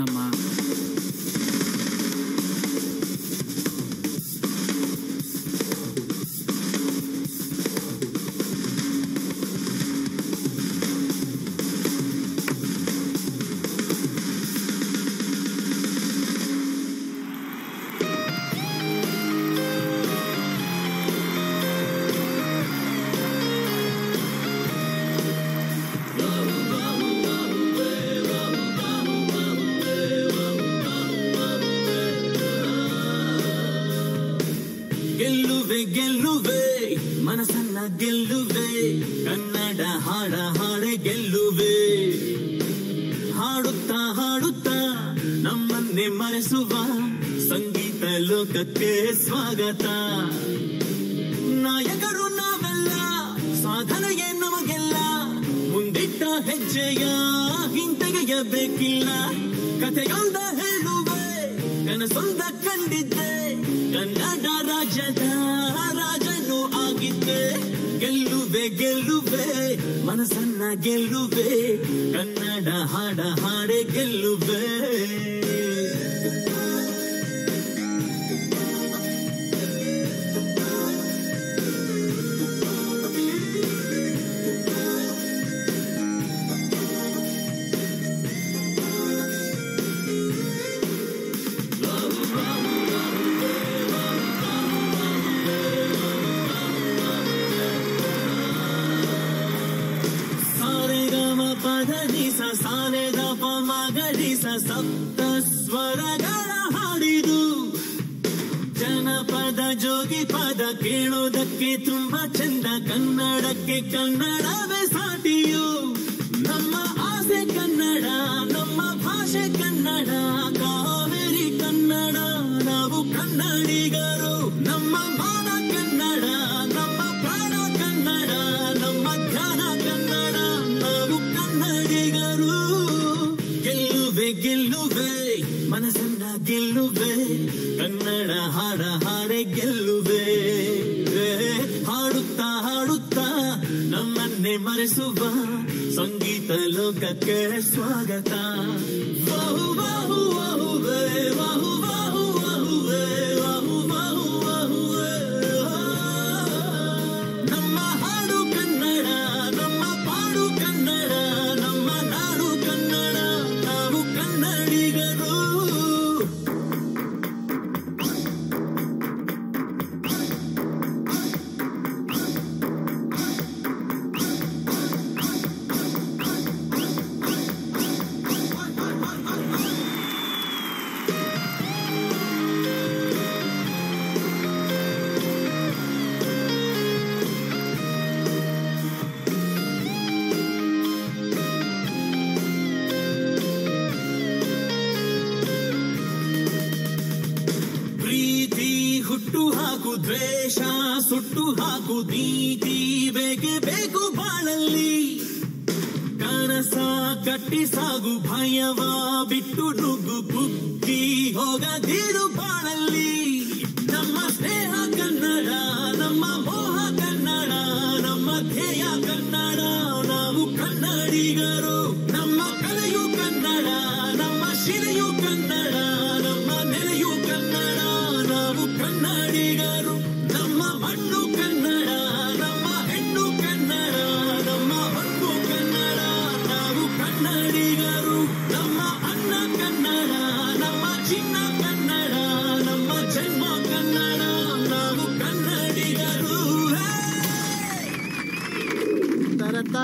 ಗೆಲ್ಲುವೆ ಮನಸ್ಸನ್ನ ಗೆಲ್ಲುವೆ ಕನ್ನಡ ಹಾಡ ಹಾಡೆ ಗೆಲ್ಲುವೆ ಹಾಡುತ್ತಾ ಹಾಡುತ್ತಾ ನಮ್ಮನ್ನೇ ಮರೆಸುವ ಸಂಗೀತ ಲೋಕಕ್ಕೆ ಸ್ವಾಗತ. ನಾಯಕರು ನಾವೆಲ್ಲ, ಸಾಧನೆಯೇ ನಮಗೆಲ್ಲ, ಮುಂದಿಟ್ಟ ಹೆಜ್ಜೆಯ ಹಿಂತೆಗೆಯಬೇಕಿಲ್ಲ. ಕಥೆಯೊಂದ ಹೇಳುವೆ, ಕನಸೊಂದ ಕಂಡಿದ್ದೆ, ಕನ್ನಡ ರಾಜ್ಯದ ರಾಜನು ಆಗಿದ್ದೆ. ಗೆಲ್ಲುವೆ ಗೆಲ್ಲುವೆ ಮನಸ್ಸನ್ನ ಗೆಲ್ಲುವೆ ಕನ್ನಡ ಹಾಡ ಹಾಡೆ ಗೆಲ್ಲುವೆ. ಸಾನೆ ದಪ ಮಗರಿಸ ಸಪ್ತ ಸ್ವರಗಳ ಹಾಡಿದು ಜನಪದ ಜೋಗಿ ಪದ ಕೇಳೋದಕ್ಕೆ ತುಂಬಾ ಚಂದ. ಕನ್ನಡಕ್ಕೆ ಕನ್ನಡವೇ ಸಾಟಿಯು. ನಮ್ಮ ಆಸೆ ಕನ್ನಡ, ನಮ್ಮ ಭಾಷೆ ಕನ್ನಡ, ಕಾವೇರಿ ಕನ್ನಡ, ನಾವು ಕನ್ನಡಿಗರು. ನಮ್ಮ ಮಾನ ಕನ್ನಡ, ನಮ್ಮ ಪ್ರಾಣ ಕನ್ನಡ, ನಮ್ಮ ಧ್ಯಾನ ಕನ್ನಡ, ನಾವು ಕನ್ನಡಿಗರು. ಗೆಲ್ಲುವೆ ಗೆಲ್ಲುವೆ ಮನಸ್ಸನ್ನ ಗೆಲ್ಲುವೆ ಕನ್ನಡ ಹಾಡ ಹಾಡೆ ಗೆಲ್ಲುವೆ. ಹಾಡುತ್ತಾ ಹಾಡುತ್ತಾ ನಮ್ಮನ್ನೇ ಮರೆಸುವ ಸಂಗೀತ ಲೋಕಕ್ಕೆ ಸ್ವಾಗತ. ವಾಹು ವಾಹು ವಾಹುವೆ ವಾಹು ವಾಹು ವಾಹುವೆ ವಾಹು ವಾಹು ವಾಹುವೆ. ನಮ್ಮ ಹಾಡು ಕನ್ನಡ, ನಮ್ಮ ಪಾಡು ಕನ್ನಡ, ನಮ್ಮ ನಾಡು ಕನ್ನಡ, ನಾವು ಕನ್ನಡಿಗರು. ಹುಟ್ಟು ಹಾಕು ದ್ವೇಷ, ಸುಟ್ಟು ಹಾಕು ನೀತಿ, ಬೇಕೆ ಬೇಕು ಬಾಳಲ್ಲಿ. ಕನಸ ಕಟ್ಟಿ ಸಾಗು, ಭಯವ ಬಿಟ್ಟು ನುಗ್ಗು, ಕುಗ್ಗಿ ಹೋಗದಿರು ಬಾಳಲ್ಲಿ. ನಮ್ಮ ಸ್ನೇಹ ಕನ್ನಡ, ನಮ್ಮ ಮೋಹ ಕನ್ನಡ, ನಮ್ಮ ಧ್ಯೇಯ ಕನ್ನಡ, ನಾವು ಕನ್ನಡಿಗರು. ನಮ್ಮ ಕಲೆಯು ಕನ್ನಡ, ನಮ್ಮ ಶಿಲೆಯು ಕನ್ನಡ, ನಮ್ಮ ನೆಲೆಯು ಕನ್ನಡ, ನಾವು ಕನ್ನಡಿಗರು.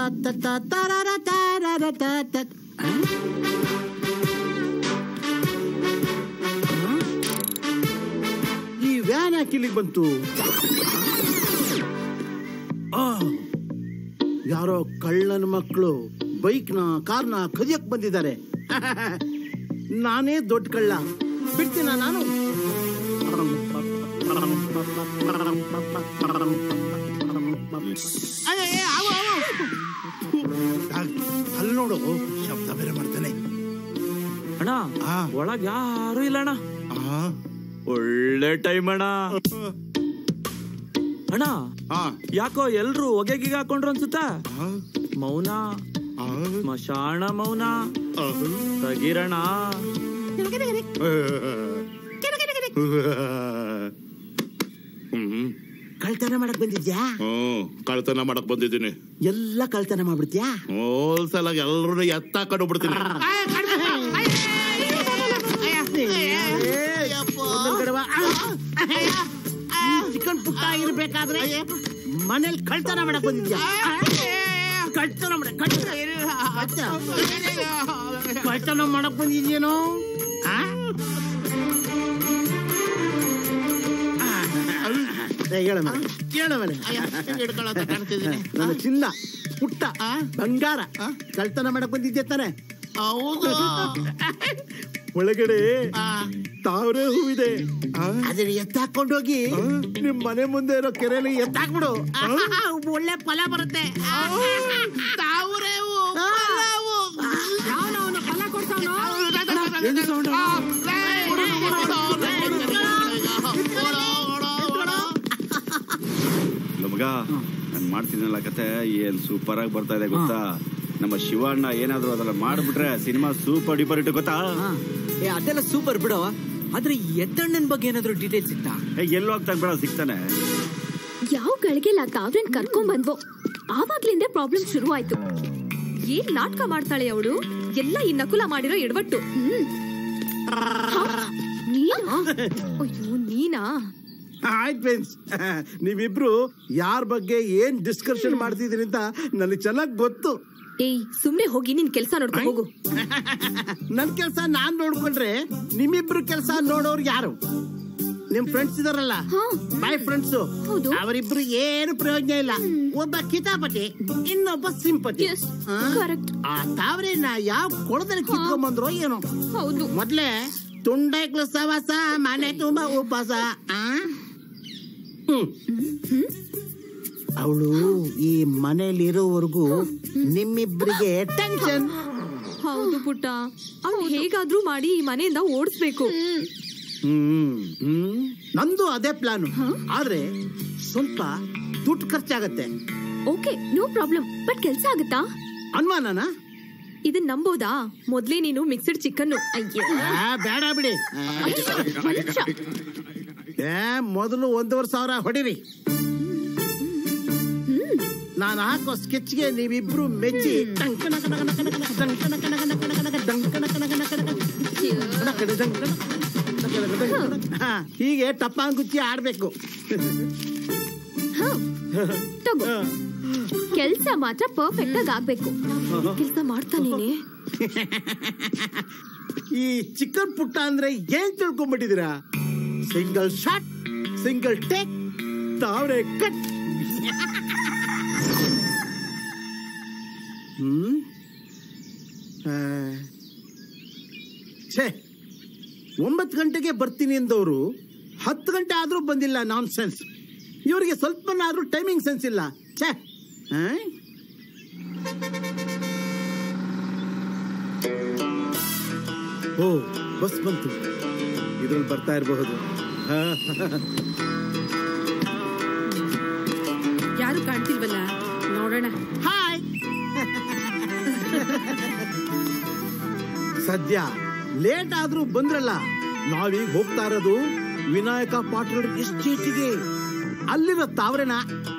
ಈ ವ್ಯಾನ್ ಯಾಕೆ ಇಲ್ಲಿಗೆ ಬಂತು? ಯಾರೋ ಕಳ್ಳನ ಮಕ್ಕಳು ಬೈಕ್ನ ಕಾರ್ನ ಕದಿಯಕ್ ಬಂದಿದ್ದಾರೆ. ನಾನೇ ದೊಡ್ಡ ಕಳ್ಳ, ಬಿಡ್ತೀನ ನಾನು?
ಅಲ್ಲಿ ನೋಡು, ಶಬ್ದ ಬೇರೆ ಮಾಡ್ತಾನೆ.
ಅಣ್ಣ ಒಳಗ್ ಯಾರು ಇಲ್ಲ ಅಣ್ಣ. ಒಳ್ಳೆ ಟೈಮ್ ಅಣ್ಣ. ಅಣ್ಣ ಯಾಕೋ ಎಲ್ರು ಹೊಗೆಗಿಗ ಹಾಕೊಂಡ್ರು ಅನ್ಸುತ್ತಾ? ಮೌನ, ಸ್ಮಶಾನ ಮೌನ. ತಗಿರಣ.
ಕಳ್ತನ ಮಾಡಕ್ ಬಂದಿದ್ಯಾ?
ಕಳ್ತನ ಮಾಡಕ್ ಬಂದಿದ್ದೀನಿ.
ಎಲ್ಲ ಕಳ್ತನ ಮಾಡ್ಬಿಡ್ತೀಯಾ?
ಹೋಲ್ಸಲ ಎಲ್ರು ಎತ್ತಾಕೊಂಡು ಬಿಡ್ತೀನಿ.
ಚಿಕನ್ ಪುಟ್ಟ ಇರ್ಬೇಕಾದ್ರೆ ಮನೇಲಿ ಕಳ್ತನ ಮಾಡಕ್ ಬಂದಿದ್ಯಾ? ಕಳ್ತನ ಮಾಡಕ್ ಬಂದಿದ್ಯೇನೋ? ನನ್ನ ಚಿನ್ನ ಪುಟ್ಟ ಬಂಗಾರ ಕಳ್ತನ ಮಾಡಕ್ ಬಂದಿದ್ದೆ ತಾನೆ? ಒಳಗಡೆ ತಾವರೆ ಹೂವಿದೆ, ಅದನ್ನ ಎತ್ತಾಕೊಂಡೋಗಿ ನಿಮ್ ಮನೆ ಮುಂದೆ ಇರೋ ಕೆರೆಯಲ್ಲಿ ಎತ್ತಾಕ್ಬಿಡು. ಒಳ್ಳೆ ಫಲ ಬರುತ್ತೆ. ತಾವರೆ
ಫಲ ಕೊಡ್ತಾವನು.
ಮಗ ನಾನು ಮಾಡ್ತಿದ್ನಲ್ಲ ಕತೆ ಏನ್ ಸೂಪರ್ ಆಗಿ ಬರ್ತಾ ಇದೆ ಗೊತ್ತಾ? ನಮ್ಮ ಶಿವಣ್ಣ ಏನಾದ್ರು ಅದೆಲ್ಲ ಮಾಡ್ಬಿಟ್ರೆ ಸಿನಿಮಾ ಸೂಪರ್ ಡೂಪರ್ ಇಟ್ಟು ಗೊತ್ತಾ?
ಅದೆಲ್ಲ ಸೂಪರ್ ಬಿಡೋ. ಆದ್ರೆ ಎತ್ತಣ್ಣನ್ ಬಗ್ಗೆ ಏನಾದ್ರು ಡೀಟೇಲ್ಸ್ ಸಿಗ್ತಾ?
ಎಲ್ಲೋ ಆಗ್ತಾ ಬಿಡ, ಸಿಗ್ತಾನೆ.
ಯಾವ ಗಳಿಗೆಲ್ಲ ತಾವ್ರೇನ್ ಕರ್ಕೊಂಡ್ ಬಂದ್ವೋ ಆವಾಗ್ಲಿಂದ ಪ್ರಾಬ್ಲಮ್ ಶುರು ಆಯ್ತು.
ಏನ್ ನಾಟಕ ಮಾಡ್ತಾಳೆ ಅವಳು? ಎಲ್ಲ ಈ ನಕುಲ ಮಾಡಿರೋ ಎಡವಟ್ಟು. ಅಯ್ಯೋ ನೀನಾ?
ಆಯ್ತು ಫ್ರೆಂಡ್ಸ್, ನೀವಿಬ್ರು ಯಾರ ಬಗ್ಗೆ ಏನ್ ಡಿಸ್ಕಷನ್ ಮಾಡ್ತಿದ್ರಿ ಅಂತ ನನಗೆ ಚೆನ್ನಾಗಿ ಗೊತ್ತು.
ಏಯ್ ಸುಮ್ನೆ ಹೋಗಿ ನಿನ್ ಕೆಲ್ಸ ನೋಡ್ಕೊಂಡು ಹೋಗು.
ನನ್ ಕೆಲ್ಸ ನಾನ್ ನೋಡ್ಕೊಂಡ್ರೆ ನಿಮ್ಮಿಬ್ರು ಕೆಲ್ಸ ನೋಡೋರು ಯಾರು? ನಿಮ್ ಫ್ರೆಂಡ್ಸ್ ಇದಾರಲ್ಲ, ಮೈ ಫ್ರೆಂಡ್ಸ್, ಅವರಿಬ್ರು ಏನು ಪ್ರಯೋಜನ ಇಲ್ಲ. ಒಬ್ಬ ಕಿತಾಪತಿ, ಇನ್ನೊಬ್ಬ ಸಿಂಪತಿ. ಆ ತಾವ್ರೇನ ಯಾವ ಕೊಳದಲ್ಲಿ ಕಿತ್ಕೊಂಡ್ಬಂದ್ರೋ ಏನೋ. ಮೊದ್ಲೇ ತುಂಡೈಕ್ಳು ಸವಾಸ, ಮನೆ ತುಂಬಾ ಉಪವಾಸ. ಅವಳು ಈ ಮನೇಲಿರೋವರೆಗೂ ನಿಮ್ಮಿಬ್ರಿಗೆ ಟೆನ್ಷನ್.
ಹೌದು ಪುಟ್ಟ, ಅವಳು ಹೇಗಾದ್ರೂ ಮಾಡಿ ಈ ಮನೆಯಿಂದ ಓಡಿಸ್ಬೇಕು.
ನಂದು ಅದೇ ಪ್ಲಾನ್. ಆದ್ರೆ ಸ್ವಲ್ಪ ದುಡ್ಡು ಖರ್ಚಾಗತ್ತೆ.
Okay, no problem. ಬಟ್ ಕೆಲ್ಸ ಆಗುತ್ತಾ?
ಅನುಮಾನನಾ?
ಇದನ್ ನಂಬೋದಾ? ಮೊದ್ಲೇ ನೀನು ಮಿಕ್ಸ್ಡ್ ಚಿಕನ್. ಅಯ್ಯೋ
ಬೇಡ ಬಿಡಿ. ಮೊದಲು 1,500 ಹೊಡಿರಿ. ನಾನು ಹಾಕೋ ಸ್ಕೆಚ್ಗೆ ನೀವಿಬ್ರು ಮೆಚ್ಚಿ ಹೀಗೆ ಟಪ್ಪಾಂಗುಚ್ಚಿ ಆಡ್ಬೇಕು.
ಕೆಲ್ಸ ಮಾತ್ರ ಪರ್ಫೆಕ್ಟ್ ಆಗಿ ಆಗ್ಬೇಕು.
ಕೆಲ್ಸ ಮಾಡ್ತಾನೇನೆ.
ಈ ಚಿಕನ್ ಪುಟ್ಟ ಅಂದ್ರೆ ಏನ್ ತಿಳ್ಕೊಂಡ್ಬಿಟ್ಟಿದೀರಾ? Single shot, single take, Tavre cut. ಛೇ, 9 ಗಂಟೆಗೆ ಬರ್ತೀನಿ ಎಂದವರು 10 ಗಂಟೆ ಆದ್ರೂ ಬಂದಿಲ್ಲ. Nonsense. ಇವರಿಗೆ ಸ್ವಲ್ಪನಾದ್ರೂ ಟೈಮಿಂಗ್ ಸೆನ್ಸ್ ಇಲ್ಲ. ಛೇ. ಓ, ಬಸ್ ಬಂತು. ಇದ್ರಲ್ಲಿ ಬರ್ತಾ ಇರಬಹುದು.
ಯಾರು ಕಾಣ್ತಿಲ್ವಲ್ಲ, ನೋಡೋಣ.
ಹಾಯ್. ಸದ್ಯ ಲೇಟ್ ಆದ್ರೂ ಬಂದ್ರಲ್ಲ. ನಾವೀಗ ಹೋಗ್ತಾ ಇರೋದು ವಿನಾಯಕ ಪಾಟೀಲ್ ಎಸ್ಟೇಟ್ಗೆ. ಅಲ್ಲಿರೋ ತಾವ್ರೆನ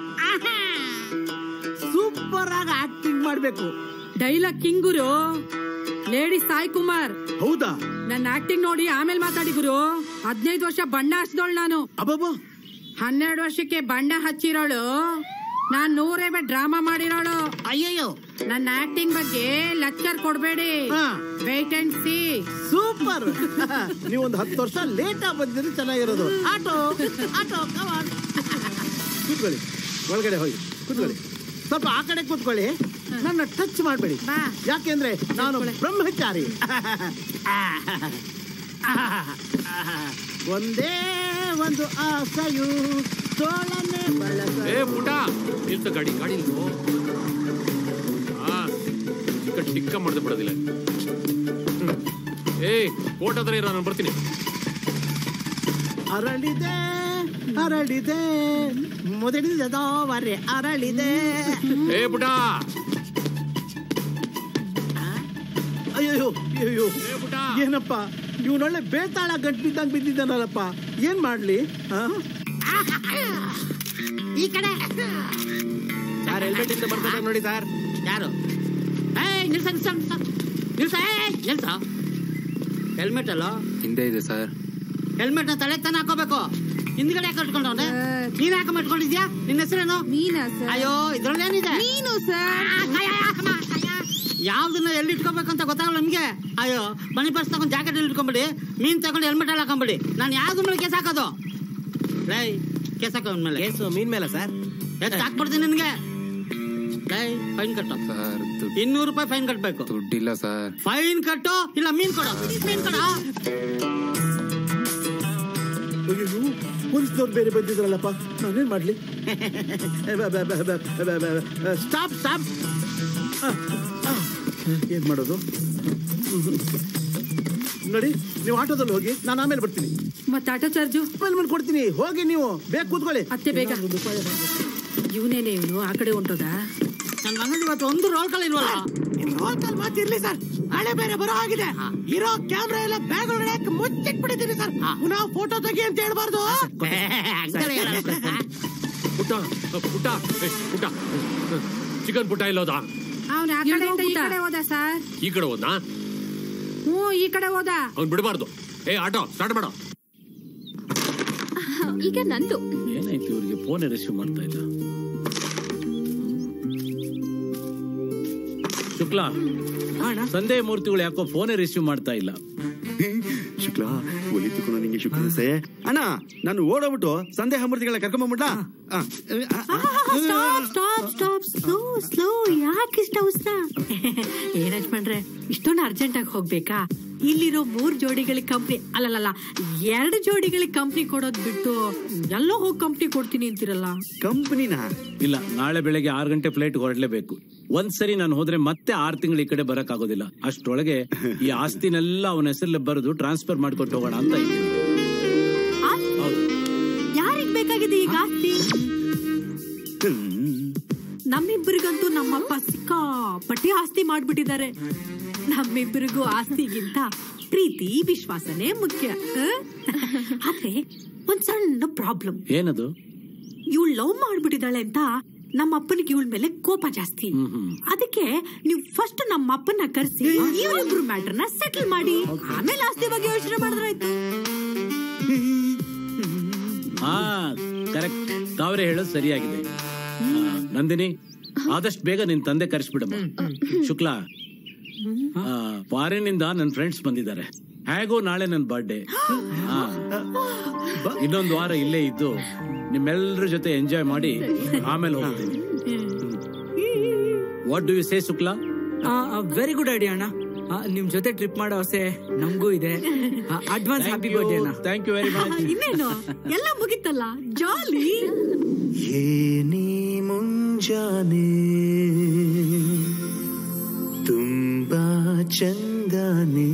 ಸೂಪರ್ ಆಗಿ ಆಕ್ಟಿಂಗ್ ಮಾಡ್ಬೇಕು.
ಡೈಲಾಗ್ ಕಿಂಗ್ ಗುರು. ಲೇಡಿ ಸಾಯಿ ಕುಮಾರ್.
ಹೌದಾ?
ನನ್ನ ಆಕ್ಟಿಂಗ್ ನೋಡಿ ಆಮೇಲೆ ಮಾತಾಡಿ ಗುರು. 15 ವರ್ಷ ಬಣ್ಣ ಹಚ್ಚಿದೋಳು ನಾನು.
12
ವರ್ಷಕ್ಕೆ ಬಣ್ಣ ಹಚ್ಚಿರೋಳು ನಾನ್ 100 ಡ್ರಾಮಾ ಮಾಡಿರೋಳು.
ಅಯ್ಯಯ್ಯೋ,
ನನ್ನ ಆಕ್ಟಿಂಗ್ ಬಗ್ಗೆ ಲೆಕ್ಚರ್ ಕೊಡ್ಬೇಡಿ. Wait and see.
ಸೂಪರ್. ನೀವೊಂದು 10 ವರ್ಷ ಲೇಟ್ ಆಗಿ ಬಂದಿದ್ರೆ ಚೆನ್ನಾಗಿರೋದು. Auto auto come on. ಕೂತ್ಕೊಳ್ಳಿ, ಒಳಗಡೆ ಹೋಗಿ ಕೂತ್ಕೊಳ್ಳಿ. ಸ್ವಲ್ಪ ಆ ಕಡೆ ಕೂತ್ಕೊಳ್ಳಿ, ನನ್ನ ಟಚ್ ಮಾಡಬೇಡಿ. ಯಾಕೆಂದ್ರೆ ನಾನು ಬ್ರಹ್ಮಚಾರಿ. ಒಂದೇ ಒಂದು ಆಸೆಯು ತೋಳನೆ ಬಳಸ.
ಪುಟ ನಿಲ್ತ ಗಾಡಿ ಗಾಡಿ ಟಿಕ್ಕ ಮಾಡ್ದೆ ಬಿಡೋದಿಲ್ಲ. ಕೋಟ್ ಹತ್ರ ಇರೋ, ನಾನು ಬರ್ತೀನಿ.
ಅರಳಿದೆ ಅರಳಿದೆ ಮೊದಲಿದವರೆ ಅರಳಿದೆ.
ಪುಟ
ಅಯ್ಯೋ ಅಯ್ಯೋ, ಏನಪ್ಪ ಇವನೊಳ್ಳೆ ಬೇತಾಳ ಗಂಟು ಬಿದ್ದಂಗ್ ಬಿದ್ದಿದ್ದಾನಲ್ಲಪ್ಪ. ಏನ್ ಮಾಡ್ಲಿ? ಈ ಕಡೆ
ಸರ್ ಹೆಲ್ಮೆಟ್ ಇಂದ ಬರ್ತಾರೆ ನೋಡಿ ಸರ್.
ಯಾರು? ಹೆಲ್ಮೆಟ್ ಅಲ್ಲ
ಹಿಂದೆ ಇದೆ ಸರ್.
ಹೆಲ್ಮೆಟ್ ನ ತಲೆ ತಾನೆ ಹಾಕೋಬೇಕು. ಹಿಂದ್ಗಡೆ ಯಾಕೆ ಕಟ್ಕೊಂಡವ್ನೆ? ನೀನ್ ಯಾಕೆ ಮಾಡ್ಕೊಂಡಿದ್ಯಾ? ನಿನ್ನ ಹೆಸರೇನು?
ಮೀನಾ ಸರ್.
ಅಯ್ಯೋ, ಇದ್ರಲ್ಲೇನಿದೆ?
ಮೀನು ಸರ್.
ಯಾವ್ದನ್ನ ಎಲ್ಲಿ ಇಟ್ಕೋಬೇಕಂತ ಗೊತ್ತಾಗಲ್ಲ ನಮ್ಗೆ. ಅಯ್ಯೋ, ಮನಿ ಪರ್ಸ್ ತಗೊಂಡು ಜಾಕೆಟ್ ಎಲ್ಲಿ ಇಟ್ಕೊಂಬಿಡಿ, ಮೀನ್ ತಗೊಂಡು ಹೆಲ್ಮೆಟ್ ಅಲ್ಲಿ ಹಾಕೊಂಬಿಡಿ. ನಾನು ಯಾವ್ದು ಮೇಲೆ ಕೇಸ್ ಹಾಕೋದು? ಲೈ, ಕೇಸ್ ಹಾಕೋ ಮೇಲೆ.
ಕೇಸು ಮೀನ್ ಮೇಲೆ ಸರ್.
ಎಷ್ಟು ಹಾಕ್ಬಿಡ್ತೀನಿ ನಿನ್ಗೆ. ಲೈ, ಫೈನ್ ಕಟ್ಟು
ಸರ್.
200 ರೂಪಾಯಿ ಫೈನ್ ಕಟ್ಬೇಕು.
ದುಡ್ಡಿಲ್ಲ ಸರ್.
ಫೈನ್ ಕಟ್ಟು, ಇಲ್ಲ ಮೀನ್ ಕೊಡು. ಮೀನ್ ಕೊಡ. ಪೊಲೀಸ್ನವ್ರು ಬೇರೆ ಬಂದಿದ್ರಲ್ಲಪ್ಪ, ನಾನೇನ್ ಮಾಡ್ಲಿ? Stop stop. ಏನ್ ಮಾಡೋದು? ನೋಡಿ, ನೀವು ಆಟೋದಲ್ಲಿ ಹೋಗಿ, ನಾನು ಆಮೇಲೆ ಬರ್ತೀನಿ.
ಮತ್ತೆ ಆಟೋ ಚಾರ್ಜು
ಆಮೇಲೆ ಕೊಡ್ತೀನಿ. ಹೋಗಿ, ನೀವು ಬೇಗ ಕೂತ್ಕೊಳ್ಳಿ.
ಅತ್ತೆ ಬೇಗ. ಇವನೇನೆ ಇವನು ಆ ಕಡೆ ಹೊಂಟೋದ.
ನನ್ನ ಮಗನಿಗೆ ಇವತ್ತು ಒಂದು ರೋಲ್ ಕಾಲ್ ಇಲ್ವಲ್ಲ.
ರೋಲ್ ಕಾಲ್ ಮಾತಿರ್ಲಿ ಸರ್, ನಾಳೆ ಬೇರೆ ಬರೋ ಆಗಿದೆ. ಇರೋ ಕ್ಯಾಮ್ರಾ ಎಲ್ಲ ಬ್ಯಾಗ್ ಒಳಗಡೆ ಮುಚ್ಚಿಟ್ಬಿಟ್ಟಿದ್ದೀನಿ ಸರ್. ಪುನಃ ಫೋಟೋ ತೆಗಿ ಅಂತ ಹೇಳ್ಬಾರ್ದು.
ಪುಟ್ಟ ಪುಟ್ಟ ಪುಟ್ಟ ಚಿಕನ್ ಪುಟ್ಟ ಇಲ್ಲೋದಾ?
ಅವನ ಆ ಕಡೆಯಿಂದ ಈ ಕಡೆ ಹೋದ ಸರ್.
ಈ ಕಡೆ ಹೋದ್ನಾ?
ಈ ಕಡೆ ಹೋದ.
ಅವ್ನು ಬಿಡಬಾರ್ದು. ಆಟೋ ಸ್ಟಾರ್ಟ್ ಮಾಡೋ.
ಈಗ ನಂದು.
ಏನಾಯ್ತು ಇವ್ರಿಗೆ? ಫೋನ್ ರಿಸೀವ್ ಮಾಡ್ತಾ ಇಲ್ಲ. ಶುಕ್ಲಾ, ಸಂದೇಹ ಮೂರ್ತಿಗಳು ಯಾಕೋ ಫೋನೇ ರಿಸೀವ್ ಮಾಡ್ತಾ ಇಲ್ಲ.
ಶುಕ್ಲಾ, ಒಲಿತುಕೊಂಡು ನಿಂಗೆ ಶುಕ್ಲಸೆ. ಅಣ್ಣ, ನಾನು ಓಡೋಗ್ಬಿಟ್ಟು ಸಂದೇಹ ಮೂರ್ತಿಗಳ ಕರ್ಕೊಂಡ್ಬಿಟ್ಟ.
ಸ್ಲೋ ಯಾಕೆ ಇಷ್ಟ ಅವಸರ? ಏನಂತ ಮಾಡ್ರೆ, ಇಷ್ಟೊಂದು ಅರ್ಜೆಂಟ್ ಆಗಿ ಹೋಗ್ಬೇಕಾ? ಇಲ್ಲಿರೋ 3 ಜೋಡಿಗಳಿಗೆ ಕಂಪ್ನಿ ಅಲ್ಲಲ್ಲ 2 ಜೋಡಿಗಳಿಗೆ ಕಂಪ್ನಿ ಕೊಡೋದ್ ಬಿಟ್ಟು ಎಲ್ಲೋ ಹೋಗಿ ಕಂಪ್ನಿ ಕೊಡ್ತೀನಿ ಅಂತಿರಲ್ಲ.
ಕಂಪ್ನಿನ?
ಇಲ್ಲ, ನಾಳೆ ಬೆಳಗ್ಗೆ 6 ಗಂಟೆ ಫ್ಲೈಟ್ ಹೊರಡ್ಲೇಬೇಕು. ಒಂದ್ಸರಿ ನಾನು ಹೋದ್ರೆ ಮತ್ತೆ 6 ತಿಂಗಳು ಈ ಕಡೆ ಬರಕ್ ಆಗೋದಿಲ್ಲ. ಅಷ್ಟರೊಳಗೆ ಈ ಆಸ್ತಿನೆಲ್ಲ ಅವನ ಹೆಸರಲ್ಲಿ ಬರೆದು ಟ್ರಾನ್ಸ್ಫರ್ ಮಾಡ್ಕೊಟ್ಟು ಹೋಗೋಣ ಅಂತ ಇದ್ದೀನಿ.
ಯಾರಿಗ್ ಬೇಕಾಗಿದೆ ಈಗ ಆಸ್ತಿ? ನಮ್ಮಿಬ್ಬರಿಗಂತೂ ನಮ್ಮಪ್ಪ ಸಿಕ್ಕಾಪಟ್ಟಿ ಆಸ್ತಿ ಮಾಡ್ಬಿಟ್ಟಿದ್ದಾರೆ. ನಮ್ಮಿಬ್ಬರಿಗೂ ಆಸ್ತಿಗಿಂತ ಪ್ರೀತಿ ವಿಶ್ವಾಸನೇ ಮುಖ್ಯ. ಆದ್ರೆ ಒಂದ್ ಸಣ್ಣ ಪ್ರಾಬ್ಲಮ್.
ಏನದು?
ಇವಳು ಲವ್ ಮಾಡ್ಬಿಟ್ಟಿದ್ದಾಳೆ ಅಂತ ನಮ್ಮ ಅಪ್ಪನಿಗೆ ಇವಳ ಮೇಲೆ ಕೋಪ ಜಾಸ್ತಿ. ಅದಕ್ಕೆ ನೀವು ಫಸ್ಟ್ ನಮ್ಮ ಅಪ್ಪನ ಕರೆಸಿ ಇವರಿಬ್ರು ಮ್ಯಾಟರ್ನ ಸೆಟಲ್ ಮಾಡಿ, ಆಮೇಲೆ ಆಸ್ತಿ ಬಗ್ಗೆ ಯೋಚನೆ ಮಾಡಿದ್ರಾಯ್ತು.
ಕರೆಕ್ಟ್. ತಾವ್ರೆ ಹೇಳೋದು ಸರಿಯಾಗಿದೆ. ನಂದಿನಿ, ಆದಷ್ಟು ಬೇಗ ನಿನ್ ತಂದೆ ಕರೆಸ್ಬಿಡಮ್ಮ. ಶುಕ್ಲಾ, ಫಾರಿನ್ ಇಂದ ನನ್ನ ಫ್ರೆಂಡ್ಸ್ ಬಂದಿದ್ದಾರೆ. ಹೇಗೋ ನಾಳೆ ನನ್ನ ಬರ್ಡೇ. ಇನ್ನೊಂದು ವಾರ ಇಲ್ಲೇ ಇದ್ದು ನಿಮ್ಮೆಲ್ಲರ ಜೊತೆ ಎಂಜಾಯ್ ಮಾಡಿ ಆಮೇಲೆ ಹೋಗ್ತೀನಿ. What do you say Shukla?
Very good idea ಅಣ್ಣ. ನಿಮ್ ಜೊತೆ ಟ್ರಿಪ್ ಮಾಡೋ ಆಸೆ ನಮಗೂ ಇದೆ. ಅಡ್ವಾನ್ಸ್ ಹ್ಯಾಪಿ ಬರ್ಡೇ ಅಣ್ಣ.
Thank you very much.
ಇನ್ನೇನು ಎಲ್ಲ ಮುಗಿತಲ್ಲ, ಜಾಲಿ.
ಏನಿ ಮುಂಜಾನೆ ತುಂಬಾ ಚಂದಾನೆ,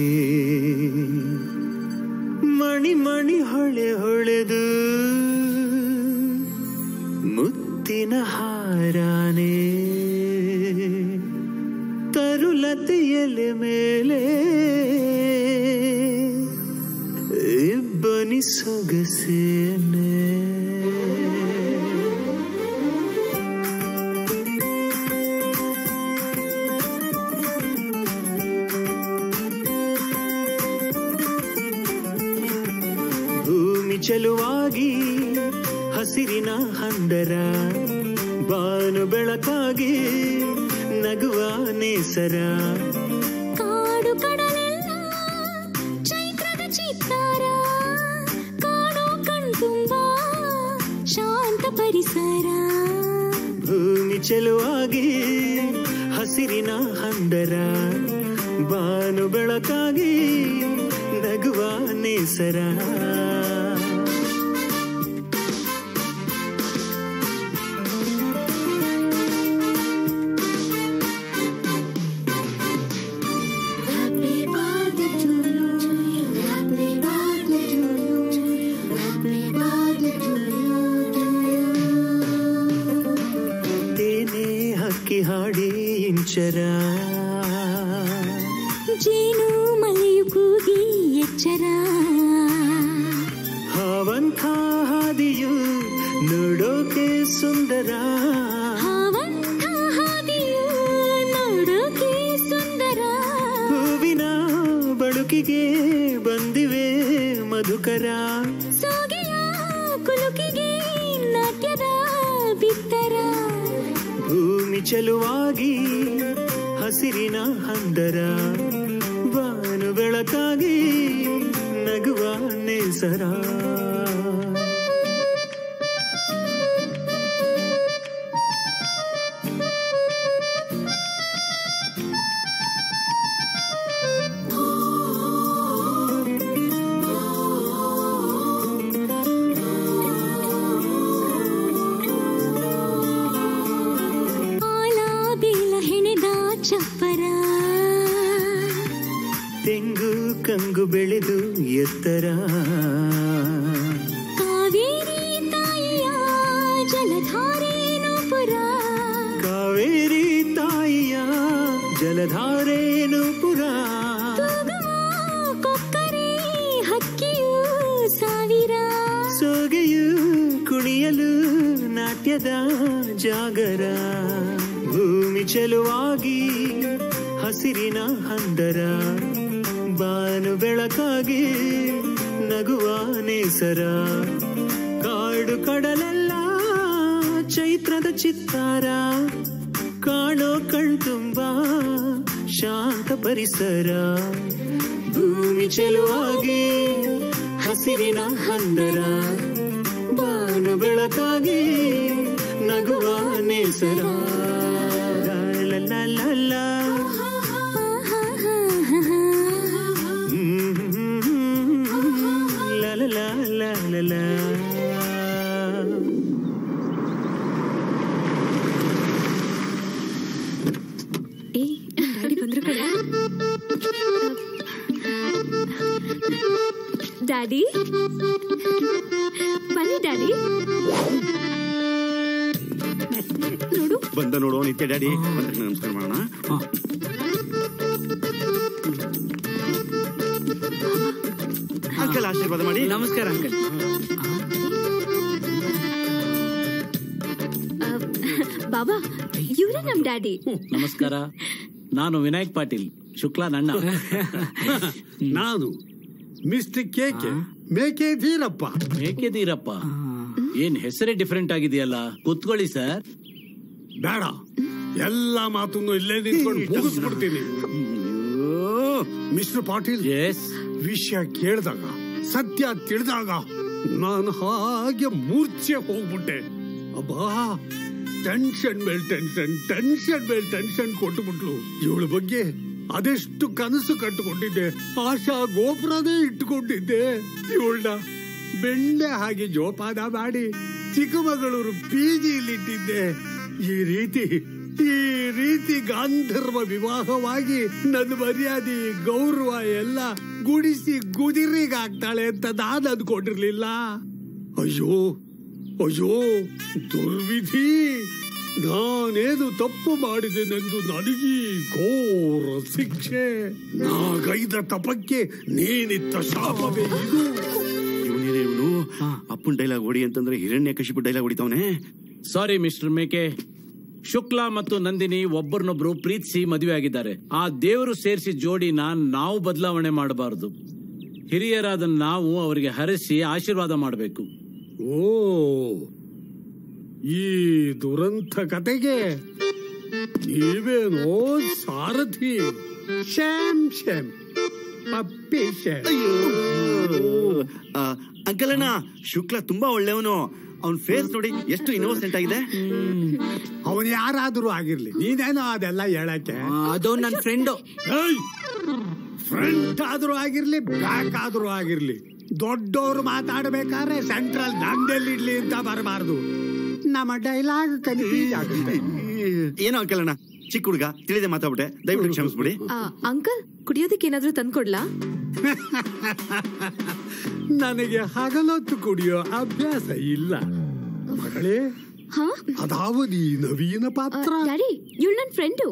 ಮಣಿ ಮಣಿ ಹೊಳೆ ಹೊಳೆದು ಮುತ್ತಿನ ಹಾರಾನೆ, ತರುಲತೆ ಎಲೆ ಮೇಲೆ ಇಬ್ಬನಿ ಸೊಗಸೇನೆ. ಭೂಮಿ ಚಲುವಾಗಿ ಹಸಿರಿನ ಹಂದರ, ಬಾನು ಬೆಳಕಾಗಿ ನಗುವ ನೇಸರ
ಕಾಡು ಕಡಲೆಲ್ಲ ಚೈತ್ರದ ಚಿತ್ತಾರ ಕಾಣೋ ಕಣ್ತುಂಬ ಶಾಂತ ಪರಿಸರ
ಭೂಮಿ ಚೆಲುವಾಗಿ ಹಸಿರಿನ ಹಂದರ ಬಾನು ಬೆಳಕಾಗಿ ನಗುವ ನೇಸರ ತೇನೆ ಹಕ್ಕಿ ಹಾಡಿ ಇಂಚರ
ಜೇನು ಮಲೆಯು ಕೂಗಿ ಎಚ್ಚರ
ಹಾವಂಥ ಹಾದಿಯು ನೋಡೋಕೆ ಸುಂದರ
ಹಾವಂಥ ಹಾದಿಯು ನೋಡೋಕೆ ಸುಂದರ
ಹೂವಿನ ಬಳುಕಿಗೆ ಬಂದಿವೆ ಮಧುಕರ
ಸೋಗೆಯ ಕುಲುಕಿಗೆ ನಾಟ್ಯದ ಬಿತ್ತರ
ಭೂಮಿ ಚೆಲುವಾಗಿ ಹಸಿರಿನ ಹಂದರ ಬಾನು ಬೆಳಕಾಗಿ ನಗುವ ನೇಸರ
ಆಲ ಬೇಲ ಹೆಣೆದ ಚಪ್ಪರ
ತೆಂಗು ಕಂಗು ಬೆಳೆದು ಎತ್ತರ
ಕಾವೇರಿ ತಾಯಿಯ ಜಲಧಾರೇನು ಪುರ
ಕಾವೇರಿ ತಾಯಿಯ ಜಲಧಾರೇನು ಪುರ
ತೂಗುವ ಕೊಕ್ಕರೆ ಹಕ್ಕಿಯು ಸಾವಿರ
ಸೋಗೆಯು ಕುಣಿಯಲು ನಾಟ್ಯದ ಜಾಗರ ಭೂಮಿ ಚೆಲುವಾಗಿ ಹಸಿರಿನ ಹಂದರ ಬಾನು ಬೆಳಕಾಗಿ ನಗುವ ನೇಸರ ಕಾಡು ಕಡಲೆಲ್ಲ ಚೈತ್ರದ ಚಿತ್ತಾರ ಕಾಣೋ ಕಣ್ತುಂಬ ಶಾಂತ ಪರಿಸರ ಭೂಮಿ ಚೆಲುವಾಗಿ ಹಸಿರಿನ ಹಂದರ ಬಾನು ಬೆಳಕಾಗಿ ನಗುವ ನೇಸರ ಲಲ್ಲ
ಡ್ಯಾಡಿ ಬನ್ನಿ ಡ್ಯಾಡಿ ನೋಡು
ಬಂದ ನೋಡು ನಿತ್ಯ ಡ್ಯಾಡಿ ನಮಸ್ಕಾರ ಮಾಡೋಣ ಅಂಕಲ್ ಆಶೀರ್ವಾದ ಮಾಡಿ
ನಮಸ್ಕಾರ ಅಂಕಲ್
ಬಾಬಾ ಇವ್ರೆ ನಮ್ ಡ್ಯಾಡಿ
ನಮಸ್ಕಾರ ನಾನು ವಿನಾಯಕ್ ಪಾಟೀಲ್ ಶುಕ್ಲಾ ನನ್ನ
ನಾನು ಮಿಸ್ಟರ್ ಕೇಕೆ ಮೇಕೆ ಧೀರಪ್ಪ
ಮೇಕೆ ಧೀರಪ್ಪ ಏನ್ ಹೆಸರೇ ಡಿಫರೆಂಟ್ ಆಗಿದೆಯಲ್ಲ ಕೂತ್ಕೊಳ್ಳಿ ಸರ್
ಬೇಡ ಎಲ್ಲ ಮಾತನ್ನು ಇಲ್ಲೇ ನಿಂತ್ಕೊಂಡು ಮುಗಿಸ್ಬಿಡ್ತೀನಿ ಮಿಸ್ಟರ್ ಪಾಟೀಲ್ ವಿಷಯ ಕೇಳಿದಾಗ ಸತ್ಯ ತಿಳಿದಾಗ ನಾನು ಹಾಗೆ ಮೂರ್ಛೆ ಹೋಗ್ಬಿಟ್ಟೆ ಅಬ್ಬಾ ಟೆನ್ಷನ್ ಮೇಲ್ ಟೆನ್ಷನ್ ಕೊಟ್ಟುಬಿಟ್ಲು ಇವಳ ಬಗ್ಗೆ ಅದೆಷ್ಟು ಕನಸು ಕಟ್ಟಿಕೊಂಡಿದ್ದೆ ಆಶಾ ಗೋಪುರನೇ ಇಟ್ಟುಕೊಂಡಿದ್ದೆ ಇವಳನ್ನ ಬೆಂಡೆ ಹಾಗೆ ಜೋಪಾನ ಮಾಡಿ ಚಿಕ್ಕಮಗಳೂರು ಪಿಜಿಲಿಟ್ಟಿದ್ದೆ ಈ ರೀತಿ ಗಾಂಧರ್ವ ವಿವಾಹವಾಗಿ ನನ್ನ ಮರ್ಯಾದೆ ಗೌರವ ಎಲ್ಲ ಗುಡಿಸಿ ಗುದಿರಿಗಾಗ್ತಾಳೆ ಅಂತ ನಾನು ಅಂದ್ಕೊಂಡಿರ್ಲಿಲ್ಲ. ಅಯ್ಯೋ ದುರ್ವಿಧಿ, ನಾನೇನು ತಪ್ಪು ಮಾಡಿದೆನೆಂದು ನನಗೀ ಘೋರ ಶಿಕ್ಷೆ. ನಾಗೈದ ತಪಕ್ಕೆ ನೀನಿತ್ತ ಶಾಪವೇ ಇದು.
ಇವನು ಅಪ್ಪನ್ ಡೈಲಾಗ್ ಹೊಡಿ ಅಂತಂದ್ರೆ ಹಿರಣ್ಯಕಶಿಪು ಡೈಲಾಗ್ ಹೊಡಿತಾವನೆ.
ಸಾರಿ ಮಿಸ್ಟರ್ ಮೇಕೆ, ಶುಕ್ಲಾ ಮತ್ತು ನಂದಿನಿ ಒಬ್ಬರನ್ನೊಬ್ರು ಪ್ರೀತಿಸಿ ಮದುವೆ ಆಗಿದ್ದಾರೆ. ಆ ದೇವರು ಸೇರಿಸಿ ಜೋಡಿನ ನಾವು ಬದಲಾವಣೆ ಮಾಡಬಾರದು. ಹಿರಿಯರಾದ ನಾವು ಅವರಿಗೆ ಹರಸಿ ಆಶೀರ್ವಾದ ಮಾಡಬೇಕು.
ಓ, ಈ ದುರಂತ ಕತೆಗೆ ನೀವೇನೋ ಸಾರಥಿ. ಶ್ಯಾಮ್ ಶ್ಯಾಮ್ ಪಪ್ಪಿ ಶ್ಯಾಮ್.
ಅಂಕಲ್ ಅಣ್ಣ, ಶುಕ್ಲ ತುಂಬಾ ಒಳ್ಳೆಯವನು. ಅವನ್ ಫೇಸ್ ನೋಡಿ ಎಷ್ಟು ಇನ್ನೋಸೆಂಟ್ ಆಗಿದೆ.
ಅವನು ಯಾರಾದ್ರೂ ಆಗಿರ್ಲಿ, ನೀನೇನೋ ಅದೆಲ್ಲ ಹೇಳಕ್ಕೆ.
ಅದು ನನ್ನ ಫ್ರೆಂಡು.
ಫ್ರಂಟ್ ಆದ್ರೂ ಆಗಿರ್ಲಿ, ಬ್ಯಾಕ್ ಆದ್ರೂ ಆಗಿರ್ಲಿ, ದೊಡ್ಡವರು ಮಾತಾಡ್ಬೇಕಾದ್ರೆ ಸೆಂಟ್ರಲ್ ದಂಡೆಲ್ಲಿಡ್ಲಿ ಅಂತ ಬರಬಾರ್ದು. ನಮ್ಮ ಡೈಲಾಗ್ ಕನ್ಫ್ಯೂಸ್ ಆಗುತ್ತೆ.
ಏನೋ ಅಂಕಲ್ ಅಣ್ಣ, ಚಿಕ್ಕ ಹುಡುಗ ತಿಳಿದೆ ಮಾತಾಡ್ಬಿಟ್ಟೆ, ದಯವಿಟ್ಟು ಕ್ಷಮಿಸ್ಬಿಡಿ.
ಅಂಕಲ್, ಕುಡಿಯೋದಕ್ಕೆ ಏನಾದ್ರೂ ತಂದ್ಕೊಡ್ಲಾ?
ನನಗೆ ಹಗಲೊತ್ತು ಕುಡಿಯೋ ಅಭ್ಯಾಸ ಇಲ್ಲ ಮಗಳೇ. ಅದಾವದು ಈ ನವೀನ ಪಾತ್ರ.
ಡ್ಯಾಡಿ, ಇವಳು ನನ್ನ friend.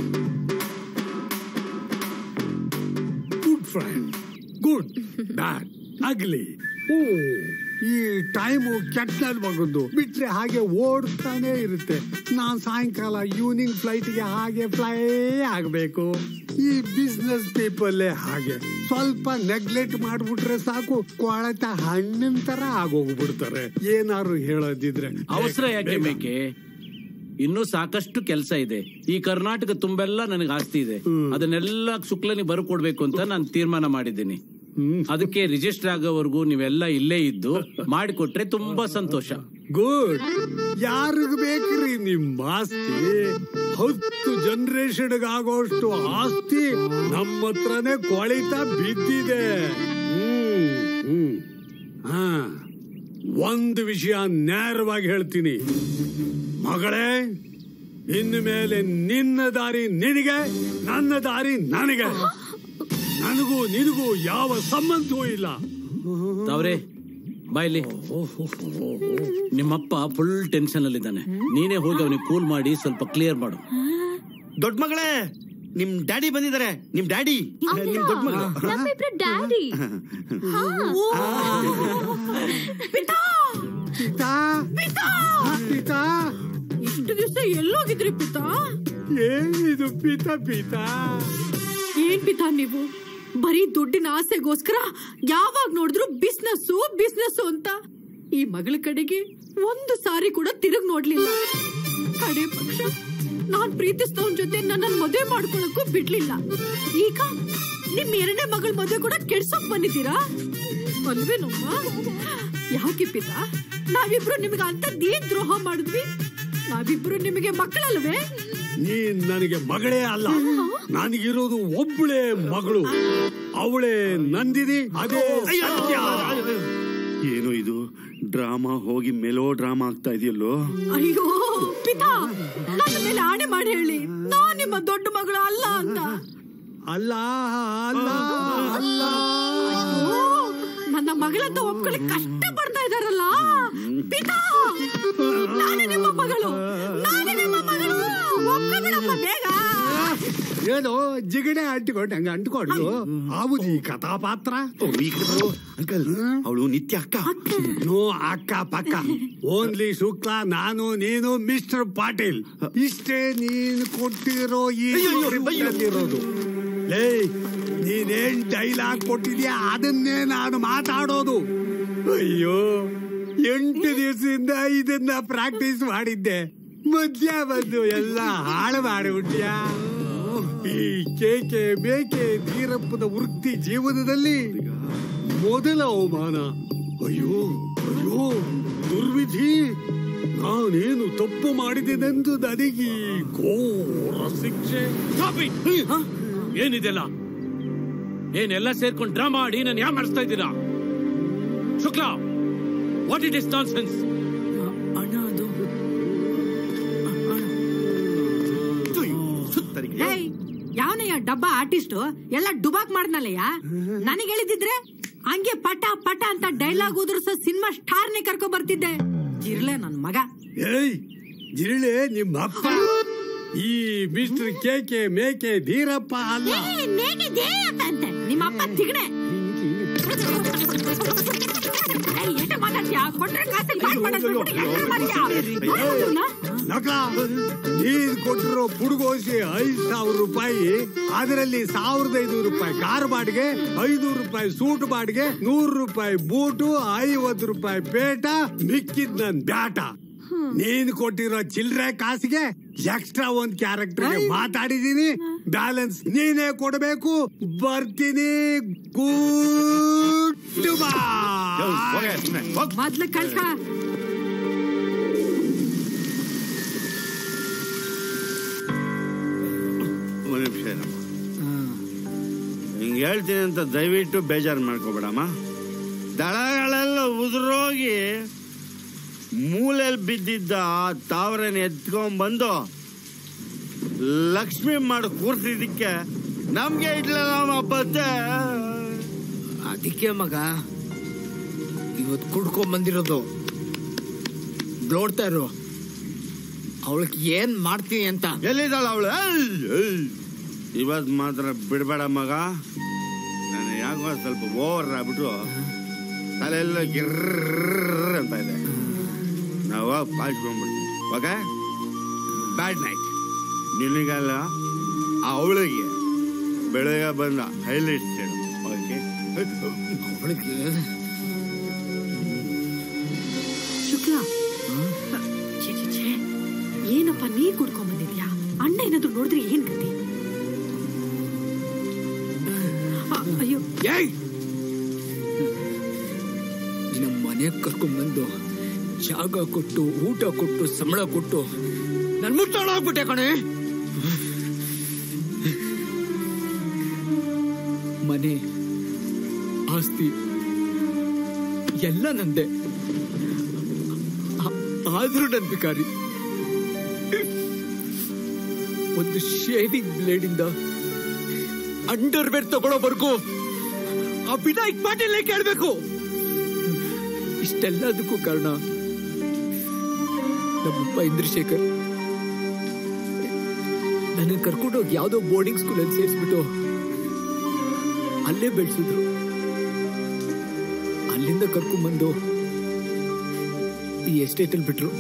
Good friend, good bad ugly. ಓ, ಈ ಟೈಮು ಕೆಟ್ಟ ಮಗಂದು ಬಿಟ್ರೆ ಹಾಗೆ ಓಡ್ತಾನೆ ಇರುತ್ತೆ. ನಾನ್ ಸಾಯಂಕಾಲ ಈವ್ನಿಂಗ್ ಫ್ಲೈಟ್ಗೆ ಹಾಗೆ ಫ್ಲೈ ಆಗ್ಬೇಕು. ಈ ಬಿಸ್ನೆಸ್ ಪೀಪಲ್ ಹಾಗೆ ಸ್ವಲ್ಪ ನೆಗ್ಲೆಕ್ಟ್ ಮಾಡ್ಬಿಟ್ರೆ ಸಾಕು, ಕೊಳತ ಹಣ್ಣಿನ ತರ ಆಗೋಗ್ಬಿಡ್ತಾರೆ. ಏನಾರು ಹೇಳೋದಿದ್ರೆ
ಅವಸರ ಯಾಕೆ ಬೇಕೆ? ಇನ್ನೂ ಸಾಕಷ್ಟು ಕೆಲಸ ಇದೆ. ಈ ಕರ್ನಾಟಕ ತುಂಬೆಲ್ಲ ನನಗೆ ಆಸ್ತಿ ಇದೆ. ಅದನ್ನೆಲ್ಲ ಶುಕ್ಲನಿಗೆ ಬರ್ಕೊಡ್ಬೇಕು ಅಂತ ನಾನು ತೀರ್ಮಾನ ಮಾಡಿದ್ದೀನಿ. ಅದಕ್ಕೆ ರಿಜಿಸ್ಟರ್ ಆಗೋವರೆಗೂ ನೀವೆಲ್ಲ ಇಲ್ಲೇ ಇದ್ದು ಮಾಡಿಕೊಟ್ರೆ ತುಂಬಾ ಸಂತೋಷ.
ಗುಡ್. ಯಾರಿಗ ಬೇಕ್ರಿ ನಿಮ್ಮ ಆಸ್ತಿ? 10 ಜನರೇಷನ್ ಆಗೋಷ್ಟು ಆಸ್ತಿ ನಮ್ಮ ಹತ್ರನೇ ಕೊಳಿತ ಬಿದ್ದಿದೆ. ಒಂದು ವಿಷಯ ನೇರವಾಗಿ ಹೇಳ್ತೀನಿ ಮಗಳೇ, ಇನ್ನು ಮೇಲೆ ನಿನ್ನ ದಾರಿ ನಿನಗೆ, ನನ್ನ ದಾರಿ ನನಗೆ. ನನಗೂ ನಿನಗೂ ಯಾವ ಸಂಬಂಧವೂ ಇಲ್ಲ.
ತಾವ್ರೆ ಬಾಯ್ಲಿ, ನಿಮ್ಮಪ್ಪ ಫುಲ್ ಟೆನ್ಷನ್ ಅಲ್ಲಿದ್ದಾನೆ. ನೀನೇ ಹೋಗಿ ಅವನಿಗೆ ಕೂಲ್ ಮಾಡಿ ಸ್ವಲ್ಪ ಕ್ಲಿಯರ್ ಮಾಡು.
ದೊಡ್ಡ ಮಗಳೇ, ನಿಮ್ ಡ್ಯಾಡಿ ಬಂದಿದ್ದಾರೆ. ನಿಮ್ ಡ್ಯಾಡಿ, ನಿಮ್ ದೊಡ್ಡ ಮಗಳು.
ನಮ್ಮಿಬ್ರು ಡ್ಯಾಡಿ.
ಇಷ್ಟು ದಿವಸ ಎಲ್ಲೋಗಿದ್ರಿ ಪಿತಾ?
ಏನಿದು ಪಿತಾ ಪಿತಾ?
ಏನ್ ಪಿತಾ ನೀವು? ಬರೀ ದುಡ್ಡಿನ ಆಸೆಗೋಸ್ಕರ ಯಾವಾಗ ನೋಡಿದ್ರು ಬಿಸ್ನೆಸ್ ಬಿಸ್ನೆಸ್ ಅಂತ. ಈ ಮಗಳ ಕಡೆಗೆ ಒಂದು ಸಾರಿ ಕೂಡ ತಿರುಗ್ ನೋಡ್ಲಿಲ್ಲ. ಕಡೆ ಪಕ್ಷ ನಾನ್ ಪ್ರೀತಿಸ್ತವನ್ ಜೊತೆ ನನ್ನ ಮದುವೆ ಮಾಡ್ಕೊಳಕ್ಕೂ ಬಿಡ್ಲಿಲ್ಲ. ಈಗ ನಿಮ್ 2ನೇ ಮಗಳ ಮದುವೆ ಕೂಡ ಕೆಡ್ಸೋಕ್ ಬಂದಿದ್ದೀರಾ ಅಲ್ವೇನಮ್ಮ? ಯಾಕೆ ಪಿತಾ? ನಾವಿಬ್ರು ನಿಮ್ಗೆ ಅಂತದ್ದೇನ್ ದ್ರೋಹ ಮಾಡಿದ್ವಿ? ನಾವಿಬ್ರು ನಿಮಗೆ ಮಕ್ಕಳಲ್ವೇ?
ನೀನ್ ನನಗೆ ಮಗಳೇ ಅಲ್ಲ, ನನಗಿರೋದು ಒಬ್ಬಳೇ ಮಗಳು. ಅವಳೇ ನಂದಿನಿ. ಅದೇ
ಏನು ಇದು ಡ್ರಾಮಾ ಹೋಗಿ ಮೆಲೋ ಡ್ರಾಮಾ ಆಗ್ತಾ ಇದೆಯಲ್ಲೋ.
ಅಯ್ಯೋ ಪಿತಾ, ನನ್ನ ಮೇಲೆ ಆಣೆ ಮಾಡಿ ಹೇಳಿ, ನಾನ್ ನಿಮ್ಮ ದೊಡ್ಡ ಮಗಳು ಅಲ್ಲ ಅಂತ.
ಅಲ್ಲ ಅಲ್ಲ ಅಲ್ಲ,
ನನ್ನ ಮಗಳಂತ ಒಪ್ಕೊಳ್ಳಿ ಕಷ್ಟ ಪಡ್ತಾ ಇದಾರಲ್ಲ ಪಿತಾ. ನಾನೇ ನಿಮ್ಮ ಮಗಳು, ನಾನೇ ನಿಮ್ಮ ಮಗಳು. ಒಪ್ಕೊಬಿಡಪ್ಪ ಬೇಗ.
ಏನೋ ಜಿಗಣೆ ಅಂಟಿಕೊಂಡು ಹಂಗ ಅಂಟ್ಕೊಂಡು ಆವುದು ಈ ಕಥಾಪಾತ್ರ.
ಅಂಕಲ್, ಅವಳು ನಿತ್ಯ ಅಕ್ಕ.
ನೋ ಅಕ್ಕ ಪಕ್ಕ, ಓನ್ಲಿ ಶುಕ್ಲಾ, ನಾನು ನೀನು ಮಿಸ್ಟರ್ ಪಾಟೀಲ್. ಇಷ್ಟೇ ನೀನು ಕೊಟ್ಟಿರೋ ಈ ಇರೋದು. ಲೇ, ನೀನೇನ್ ಡೈಲಾಗ್ ಕೊಟ್ಟಿದ್ಯಾ ಅದನ್ನೇ ನಾನು ಮಾತಾಡೋದು. ಅಯ್ಯೋ, 8 ದಿವಸದಿಂದ ಇದನ್ನ ಪ್ರಾಕ್ಟೀಸ್ ಮಾಡಿದ್ದೆ. ಮಧ್ಯ ಬಂದು ಎಲ್ಲ ಹಾಳು ಮಾಡಿಬಿಟ್ಯಾ. ಈ ಕೇಕೆ ಬೇಕೆ ಧೀರಪ್ಪದ ವೃತ್ತಿ ಜೀವನದಲ್ಲಿ ಮೊದಲ ಅವಮಾನ. ಅಯ್ಯೋ ಅಯ್ಯೋ ದುರ್ವಿಧಿ. ನಾನೇನು ತಪ್ಪು ಮಾಡಿದೆನೆಂದು ನನಗೆ ಘೋರ ಶಿಕ್ಷೆ.
ಏನಿದೆಲ್ಲ? ಏನೆಲ್ಲ ಸೇರ್ಕೊಂಡು ಡ್ರಾಮಾ ಆಡಿ ನಾನು ಯಾ ಮಾಡಿಸ್ತಾ ಇದ್ದೀರಾ? Shukla, what it is nonsense?
ಯಾವನಯ್ಯ ಡಬ್ಬ ಆರ್ಟಿಸ್ಟ್ ಎಲ್ಲ ಡುಬಾಕ್ ಮಾಡ್ನಲ್ಲಯ್ಯ. ನನಗೆ ಹೇಳಿದಿದ್ರೆ ಹಂಗೆ ಪಟ ಪಟ ಅಂತ ಡೈಲಾಗ್ ಉದುರ್ಸೋ ಸಿನಿಮಾ ಸ್ಟಾರ್ನೇ ಕರ್ಕೊ ಬರ್ತಿದ್ದೆ. ಜಿರ್ಲೆ ನನ್ ಮಗ.
ಏಯ್ ಜಿರಳೆ, ನಿಮ್ಮ ಅಪ್ಪ ಈ ಮಿಸ್ಟರ್ ಕೇಕೆ ಮೇಕೆ ಧೀರಪ್ಪ ಅಲ್ಲ.
ಅಂತೆ ನಿಮ್ಮ ಅಪ್ಪ ತಿಗಣೆ.
ನೀನ್ ಕೊಟ್ಟಿರೋ ಪುಡುಗೋಸಿ 5,000 ರೂಪಾಯಿ, ಅದರಲ್ಲಿ 1,500 ರೂಪಾಯಿ ಕಾರ್ ಬಾಡಿಗೆ, 500 ರೂಪಾಯಿ ಸೂಟ್ ಬಾಡಿಗೆ, 100 ರೂಪಾಯಿ ಬೂಟು, 50 ರೂಪಾಯಿ ಪೇಟ, ಮಿಕ್ಕಿದ್ ನನ್ ಬ್ಯಾಟ. ನೀನ್ ಕೊಟ್ಟಿರೋ ಚಿಲ್ರೆ ಕಾಸಿಗೆ ಎಕ್ಸ್ಟ್ರಾ ಒಂದ್ ಕ್ಯಾರೆಕ್ಟರ್ ಮಾತಾಡಿದೀನಿ. ಬ್ಯಾಲೆನ್ಸ್ ನೀನೇ ಕೊಡ್ಬೇಕು. ಬರ್ತೀನಿ. ಗುಡ್
ಮೊದ್ಲು ಕಳ್ಸ.
ಒಂದ್ ನಿಮಿಷ ಹಿಂಗೆ ಹೇಳ್ತೀನಿ ಅಂತ ದಯವಿಟ್ಟು ಬೇಜಾರು ಮಾಡ್ಕೋಬೇಡಮ್ಮ. ದಳಗಳೆಲ್ಲ ಉದುರೋಗಿ ಮೂಲೆಯಲ್ಲಿ ಬಿದ್ದಿದ್ದ ತಾವರನ್ನ ಎತ್ಕೊಂಡ್ಬಂದು ಲಕ್ಷ್ಮಿ ಮಾಡಿ ಕೂರ್ಸಿದ್ದಕ್ಕೆ ನಮ್ಗೆ ಇಡ್ಲಮ್ಮ ಬತ್ತೆ.
ಅದಕ್ಕೆ ಮಗ ಇವತ್ತು ಕುಡ್ಕೊಂಡ್ ಬಂದಿರೋದು. ನೋಡ್ತಾ ಇರು ಅವಳಿಗೆ ಏನ್ ಮಾಡ್ತೀನಿ ಅಂತ.
ಎಲ್ಲಿದ್ದಾಳ ಅವಳು? ಇವತ್ ಮಾತ್ರ ಬಿಡ್ಬೇಡ ಮಗ. ನಾನು ಯಾಕೋ ಸ್ವಲ್ಪ ಓವರ್ ಆಗ್ಬಿಟ್ಟು ತಲೆಲ್ಲ ಗಿರ್ರ ಅಂತ ಇದೆ. ನಾವು ಪಾಲ್ಸ್ಕೊಂಡ್ಬಿಡ್ತೀವಿ. ಓಕೆ, ಬ್ಯಾಡ್ ನೈಟ್. ನಿನಗಲ್ಲ ಅವಳಿಗೆ ಬೆಳಗ್ಗೆ ಬಂದ ಹೈಲೈಟ್ಸ್ ಹೇಳು. ಓಕೆ,
ಅವಳಿಗೆ
ಶುಕ್ಲ, ಏನಪ್ಪ ನೀರ್ ಕುಡ್ಕೊಂಡ್ ಬಂದಿದ್ಯಾ? ಅಣ್ಣ ಏನಾದ್ರು ನೋಡಿದ್ರೆ ಏನ್ ಗತಿ? ಅಯ್ಯೋ,
ನಮ್ಮ ಮನೆಗೆ ಕರ್ಕೊಂಡ್ಬಂದು ಜಾಗ ಕೊಟ್ಟು ಊಟ ಕೊಟ್ಟು ಸಂಬಳ ಕೊಟ್ಟು ನನ್ ಮುಟ್ಟಾಳಾಗ್ಬಿಟ್ಟೆ ಕಣೆ. ಮನೆ ಆಸ್ತಿ ಎಲ್ಲ ನಂದೆ. ಆದ್ರೂ ನನ್ ಭಿಕಾರಿ. ಒಂದು ಶೇವಿಂಗ್ ಬ್ಲೇಡ್ ಇಂದ ಅಂಡರ್ವೇರ್ ತಗೊಳ್ಳೋವರೆಗೂ ಆ ವಿನಾಯಕ್ ಪಾಟೀಲ್ ಕೇಳ್ಬೇಕು. ಇಷ್ಟೆಲ್ಲದಕ್ಕೂ ಕಾರಣ ನಮ್ಮಪ್ಪ ಇಂದ್ರಶೇಖರ್. ನನ್ನ ಕರ್ಕೊಂಡೋಗಿ ಯಾವ್ದೋ ಬೋರ್ಡಿಂಗ್ ಸ್ಕೂಲಲ್ಲಿ ಸೇರಿಸ್ಬಿಟ್ಟು ಅಲ್ಲೇ ಬೆಳೆಸಿದ್ರು. ಅಲ್ಲಿಂದ ಕರ್ಕೊಂಡ್ಬಂದು ಈ ಎಸ್ಟೇಟ್ ಅಲ್ಲಿ ಬಿಟ್ರು.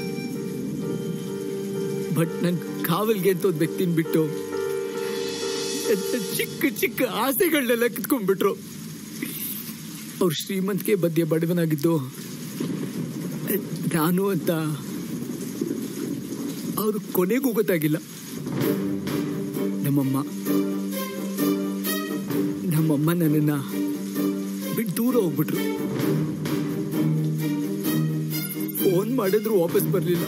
ಬಟ್ ನನ್ ಕಾವಲ್ಗೆ ಅಂತ ಒಂದು ವ್ಯಕ್ತಿನ ಬಿಟ್ಟು ಚಿಕ್ಕ ಚಿಕ್ಕ ಆಸೆಗಳನ್ನೆಲ್ಲ ಕಿತ್ಕೊಂಡ್ಬಿಟ್ರು. ಅವ್ರು ಶ್ರೀಮಂತಿಗೆ ಬದ್ಯ ಬಡವನಾಗಿದ್ದು ನಾನು ಅಂತ ಅವ್ರು ಕೊನೆಗೂ ಗೊತ್ತಾಗಿಲ್ಲ. ನಮ್ಮಮ್ಮ ನನ್ನನ್ನ ಬಿಟ್ಟು ದೂರ ಹೋಗ್ಬಿಟ್ರು. ಫೋನ್ ಮಾಡಿದ್ರು ವಾಪಸ್ ಬರ್ಲಿಲ್ಲ.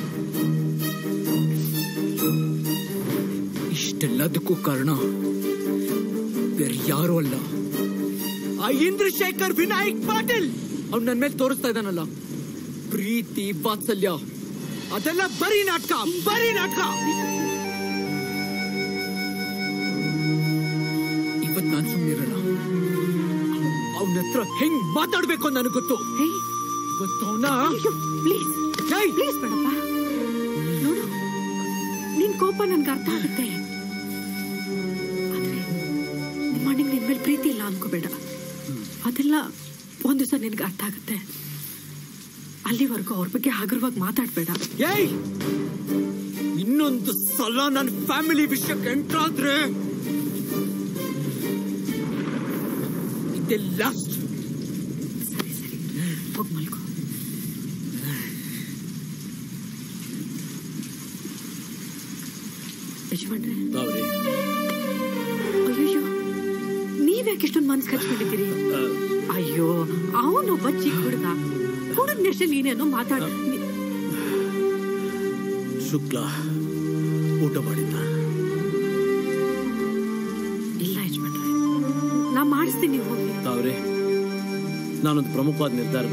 ಇಷ್ಟೆಲ್ಲದಕ್ಕೂ ಕಾರಣ ಬೇರೆ ಯಾರು ಅಲ್ಲ, ಆ ಇಂದ್ರಶೇಖರ್ ವಿನಾಯಕ್ ಪಾಟೀಲ್. ಅವ್ನು ನನ್ನ ಮೇಲೆ ತೋರಿಸ್ತಾ ಇದ್ದಾನಲ್ಲ ಪ್ರೀತಿ ವಾತ್ಸಲ್ಯ, ಅದೆಲ್ಲ ಬರೀ ನಾಟಕ, ಬರೀ ನಾಟಕ. ಇವತ್ ನಾನ್ ಸುಮ್ಮನಿರಲ್ಲ. ಅವನ ಹತ್ರ ಹೆಂಗ್ ಮಾತಾಡ್ಬೇಕು ಅಂತ ನನಗೆ ಗೊತ್ತು. ಇವತ್ತು
ಪ್ಲೀಸ್ ಬೇಡಪ್ಪ. ನೋಡು, ನಿನ್ ಕೋಪ ನನ್ಗೆ ಅರ್ಥ ಆಗುತ್ತೆ. ಆದ್ರೆ ನಿಮ್ಮ ಅಣ್ಣಗೆ ನಿನ್ ಮೇಲೆ ಪ್ರೀತಿ ಇಲ್ಲ ಅನ್ಕೋಬೇಡ. ಅದೆಲ್ಲ ಒಂದ್ ದಿವಸ ನಿನ್ಗೆ ಅರ್ಥ ಆಗುತ್ತೆ. ಅಲ್ಲಿವರೆಗೂ ಅವ್ರ ಬಗ್ಗೆ ಹಗುರವಾಗಿ ಮಾತಾಡ್ಬೇಡ.
ಇನ್ನೊಂದು ಸಲ ನನ್ನ ಫ್ಯಾಮಿಲಿ ವಿಷಯಕ್ಕೆ ಎಂಟ್ರಾದ್ರೆ ಇದೇ ಲಾಸ್ಟ್.
ಸರಿ ಹೋಗ್ ಮಲ್ಕೋ. ಯಜಮಾನ್ರೆ, ಅಯ್ಯೋ ನೀವ್ಯಾಕೆ ಇಷ್ಟೊಂದು ಮನ್ಸು ಕಚ್ಕೊಂಡಿದ್ದೀರಿ? ಅಯ್ಯೋ, ಅವನೊಬ್ಬ ಚಿಕ್ಕ ಹುಡುಗ, ಹುಡುಗ ನೆಶಲ್ ಏನೇನೋ ಮಾತಾಡ.
ಶುಕ್ಲ ಊಟ ಮಾಡಿದ್ದ?
ಇಲ್ಲ ಯಜಮಾನ್ರೆ, ನಾ ಮಾಡಿಸ್ತೀನಿ, ನೀವು ಹೋಗಿ.
ತಾವ್ರೆ, ನಾನೊಂದು ಪ್ರಮುಖವಾದ ನಿರ್ಧಾರ.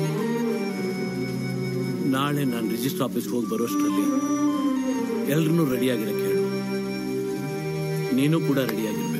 ನಾಳೆ ನಾನು ರಿಜಿಸ್ಟರ್ ಆಫೀಸ್ಗೆ ಹೋಗಿ ಬರೋಷ್ಟರಲ್ಲಿ ಎಲ್ರೂ ರೆಡಿಯಾಗಿರಕ್ಕೆ ಹೇಳು. ನೀನು ಕೂಡ ರೆಡಿಯಾಗಿರ್ಬೇಕು.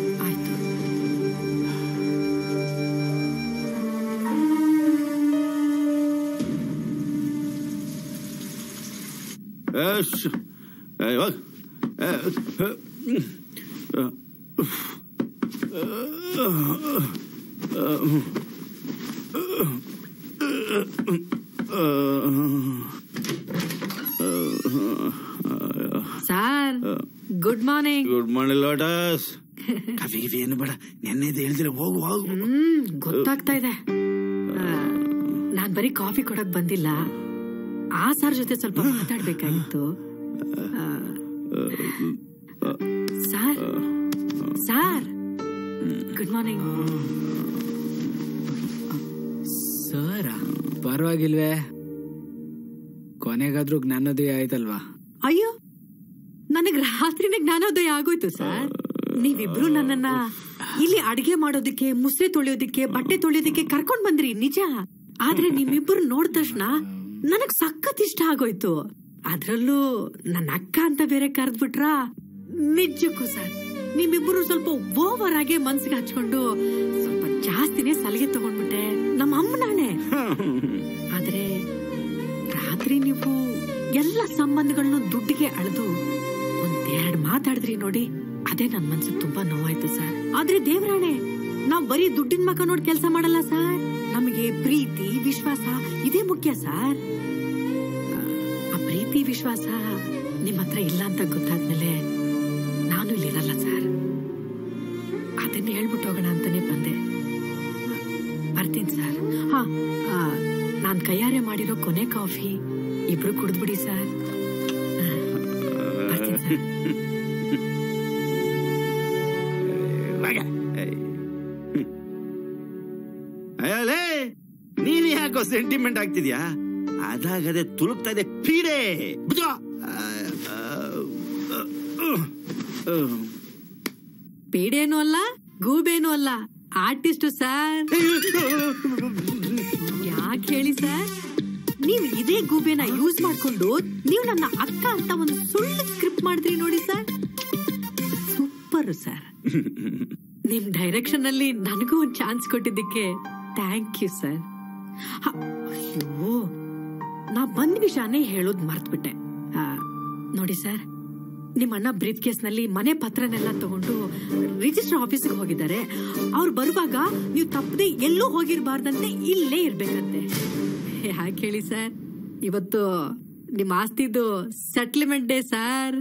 Sir, good morning.
Good morning lotus. Coffee ಏನು ಬೇಡ, ನೆನ್ನೆದು ಹೇಳಿದ್ರೆ ಹೋಗು ಹೋಗು.
ಗೊತ್ತಾಗ್ತಾ ಇದೆ. ನಾನ್ ಬರೀ ಕಾಫಿ ಕೊಡಕ್ ಬಂದಿಲ್ಲ, ಆ ಸರ್ ಜೊತೆ ಸ್ವಲ್ಪ ಮಾತಾಡ್ಬೇಕಾಗಿತ್ತು. Sir sir good morning.
Sir ಪರವಾಗಿಲ್ವೇ, ಕೊನೆಗಾದ್ರೂ ಜ್ಞಾನೋದಯ ಆಯ್ತಲ್ವಾ?
ಅಯ್ಯೋ, ನನಗ್ ರಾತ್ರಿನೇ ಜ್ಞಾನೋದಯ ಆಗೋಯ್ತು ಸರ್. ನೀವಿಬ್ರು ನನ್ನನ್ನ ಇಲ್ಲಿ ಅಡಿಗೆ ಮಾಡೋದಕ್ಕೆ, ಮುಸ್ರೆ ತೊಳೆಯೋದಿಕ್ಕೆ, ಬಟ್ಟೆ ತೊಳೆಯೋದಿಕ್ಕೆ ಕರ್ಕೊಂಡ್ ಬಂದ್ರಿ ನಿಜ. ಆದ್ರೆ ನಿಮ್ಮಿಬ್ರು ನೋಡಿದ ತಕ್ಷಣ ನನಗ್ ಸಖತ್ ಇಷ್ಟ ಆಗೋಯ್ತು. ಅದ್ರಲ್ಲೂ ನನ್ನ ಅಕ್ಕ ಅಂತ ಬೇರೆ ಕರೆದ್ಬಿಟ್ರ. ನಿಜಕ್ಕೂ ಸರ್, ನಿಮ್ಮಿಬ್ರು ಸ್ವಲ್ಪ ಓವರ್ ಆಗಿ ಮನ್ಸಿಗೆ ಹಚ್ಕೊಂಡು ಸ್ವಲ್ಪ ಜಾಸ್ತಿನೇ ಸಲಿಗೆ ತಗೊಂಡ್ಬಿಟ್ಟೆ. ನಮ್ಮ ಅಮ್ಮನಾಣೆ. ಆದ್ರೆ ರಾತ್ರಿ ನೀವು ಎಲ್ಲ ಸಂಬಂಧಗಳನ್ನ ದುಡ್ಡಿಗೆ ಅಳೆದು ಒಂದೆರಡು ಮಾತಾಡಿದ್ರಿ ನೋಡಿ, ಅದೇ ನನ್ ಮನ್ಸಿಗೆ ತುಂಬಾ ನೋವಾಯ್ತು ಸರ್. ಆದ್ರೆ ದೇವರಾಣೆ, ನಾವ್ ಬರೀ ದುಡ್ಡಿನ ಮಕ್ಕ ನೋಡಿ ಕೆಲಸ ಮಾಡಲ್ಲ ಸರ್. ನಮಗೆ ಪ್ರೀತಿ ವಿಶ್ವಾಸ ಇದೇ ಮುಖ್ಯ ಸರ್. ಆ ಪ್ರೀತಿ ವಿಶ್ವಾಸ ನಿಮ್ ಹತ್ರ ಇಲ್ಲ ಅಂತ ಗೊತ್ತಾದ್ಮೇಲೆ ನಾನು ಇಲ್ಲಿರಲ್ಲ ಸರ್. ಅದನ್ನ ಹೇಳ್ಬಿಟ್ಟು ಹೋಗೋಣ ಅಂತಾನೆ ಬಂದೆ. ಬರ್ತೀನಿ ಸರ್. ಹಾ, ನಾನ್ ಕೈಯಾರೆ ಮಾಡಿರೋ ಕೊನೆ ಕಾಫಿ ಇಬ್ರು ಕುಡಿದ್ಬಿಡಿ ಸರ್. ಬರ್ತೀನಿ ಸರ್.
ಅಯ್ಯಲೇ, ನೀನ್ ಯಾಕೋ ಸೆಂಟಿಮೆಂಟ್ ಆಗ್ತಿದ್ಯಾ? ಅದಾಗದೆ ತುಳುಕ್ತಾ ಇದೆ ಪೀಡೆ.
ಪೀಡೇನು ಅಲ್ಲ, ಗೂಬೇನು ಅಲ್ಲ, ಆರ್ಟಿಸ್ಟ್ ಸರ್. ಯಾಕೆ ಹೇಳಿ ಸರ್, ನೀವು ಇದೇ ಗೂಬೆನ ಯೂಸ್ ಮಾಡ್ಕೊಂಡು ನೀವು ನನ್ನ ಅಕ್ಕ ಅಂತ ಒಂದು ಸುಳ್ಳು ಸ್ಕ್ರಿಪ್ಟ್ ಮಾಡಿದ್ರಿ ನೋಡಿ ಸರ್. Super sir. ನಿಮ್ ಡೈರೆಕ್ಷನ್ ಅಲ್ಲಿ ನನಗೂ ಒಂದು ಚಾನ್ಸ್ ಕೊಟ್ಟಿದ್ದಕ್ಕೆ ಥ್ಯಾಂಕ್ ಯು ಸರ್. ಅಯ್ಯೋ, ನಾ ಬಂದ್ ವಿಷಯನೇ ಹೇಳೋದ್ ಮರ್ತ್ಬಿಟ್ಟೆ. ನೋಡಿ ಸರ್, ನಿಮ್ಮ ಅಣ್ಣ ಬ್ರೀಫ್ ಕೇಸ್ ನಲ್ಲಿ ಮನೆ ಪತ್ರನೆಲ್ಲ ತಗೊಂಡು ರಿಜಿಸ್ಟರ್ ಆಫೀಸ್ಗೆ ಹೋಗಿದ್ದಾರೆ. ಅವ್ರು ಬರುವಾಗ ನೀವು ತಪ್ಪದೆ ಎಲ್ಲೂ ಹೋಗಿರ್ಬಾರ್ದಂತೆ, ಇಲ್ಲೇ ಇರ್ಬೇಕಂತೆ. ಯಾಕೆ ಹೇಳಿ ಸರ್, ಇವತ್ತು ನಿಮ್ಮ ಆಸ್ತಿದು ಸೆಟ್ಲ್ಮೆಂಟ್ ಡೇ ಸರ್.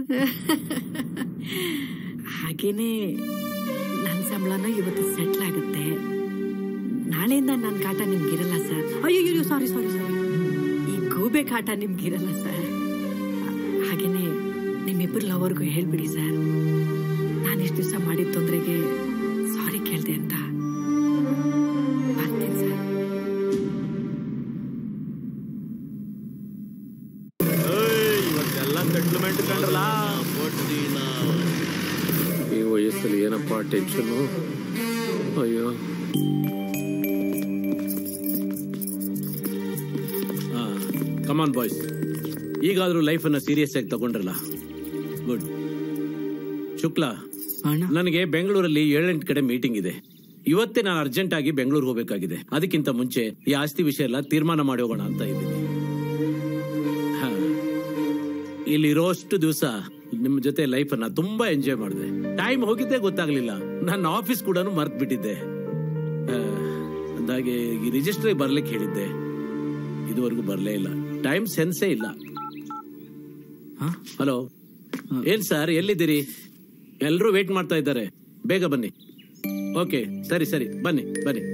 ಹಾಗೇನೆ ನನ್ನ ಸಂಬಳನೂ ಇವತ್ತು ಸೆಟ್ಲ್ ಆಗುತ್ತೆ. ನಾಳೆಯಿಂದ ನನ್ನ ಕಾಟ ನಿಮ್ಗಿರಲ್ಲ ಸರ್. ಅಯ್ಯೋ, ಸಾರಿ ಸಾರಿ ಸಾರಿ, ಈ ಗೂಬೆ ಕಾಟ ನಿಮ್ಗಿರಲ್ಲ ಸರ್. ಹಾಗೇನೆ ನಿಮ್ಮಿಬ್ಬರು ಲವರ್ಗೂ ಹೇಳ್ಬಿಡಿ ಸರ್, ನಾನು ಇಷ್ಟು ದಿವಸ ಮಾಡಿದ ತೊಂದರೆಗೆ ಸಾರಿ ಕೇಳ್ದೆ ಅಂತ. ಬರ್ತೀನಿ ಸರ್.
ಇವತ್ತೆಲ್ಲ ಸೆಟ್ಲ್ಮೆಂಟ್ ಕಂಡ್ರಲ್ಲ. ಈ ವಯಸ್ಸಲ್ಲಿ ಏನಪ್ಪಾ ಟೆನ್ಷನ್. ಅಯ್ಯೋ, ಕಮಾನ್ ಬಾಯ್ಸ್, ಈಗಾದ್ರೂ ಲೈಫ್ ಅನ್ನ ಸೀರಿಯಸ್ ಆಗಿ ತಗೊಂಡ್ರಲ್ಲ, ಗುಡ್. ಶುಕ್ಲಾ, ನನಗೆ ಬೆಂಗಳೂರಲ್ಲಿ 7-8 ಕಡೆ ಮೀಟಿಂಗ್ ಇದೆ. ಇವತ್ತೇ ನಾನು ಅರ್ಜೆಂಟ್ ಆಗಿ ಬೆಂಗಳೂರು ಹೋಗಬೇಕಾಗಿದೆ. ಅದಕ್ಕಿಂತ ಮುಂಚೆ ಈ ಆಸ್ತಿ ವಿಷಯ ಎಲ್ಲ ತೀರ್ಮಾನ ಮಾಡಿ ಹೋಗೋಣ ಅಂತ ಇದ್ದೀನಿ. ಇಲ್ಲಿರೋಷ್ಟು ದಿವಸ ನಿಮ್ ಜೊತೆ ಲೈಫ್ ಅನ್ನ ತುಂಬಾ ಎಂಜಾಯ್ ಮಾಡಿದೆ. ಟೈಮ್ ಹೋಗಿದ್ದೆ ಗೊತ್ತಾಗ್ಲಿಲ್ಲ. ನನ್ನ ಆಫೀಸ್ ಕೂಡ ಮರ್ತ್ ಬಿಟ್ಟಿದ್ದೆ. ಅಂದಾಗೆ ಈ ರಿಜಿಸ್ಟ್ರಿಗೆ ಬರ್ಲಿಕ್ಕೆ ಹೇಳಿದ್ದೆ, ಇದುವರೆಗೂ ಬರ್ಲೇ ಇಲ್ಲ. ಟೈಮ್ ಸೆನ್ಸೇ ಇಲ್ಲ. ಹಲೋ, ಏನ್ ಸರ್, ಎಲ್ಲಿದ್ದೀರಿ? ಎಲ್ರೂ ವೇಟ್ ಮಾಡ್ತಾ ಇದ್ದಾರೆ, ಬೇಗ ಬನ್ನಿ. ಓಕೆ, ಸರಿ ಸರಿ, ಬನ್ನಿ ಬನ್ನಿ.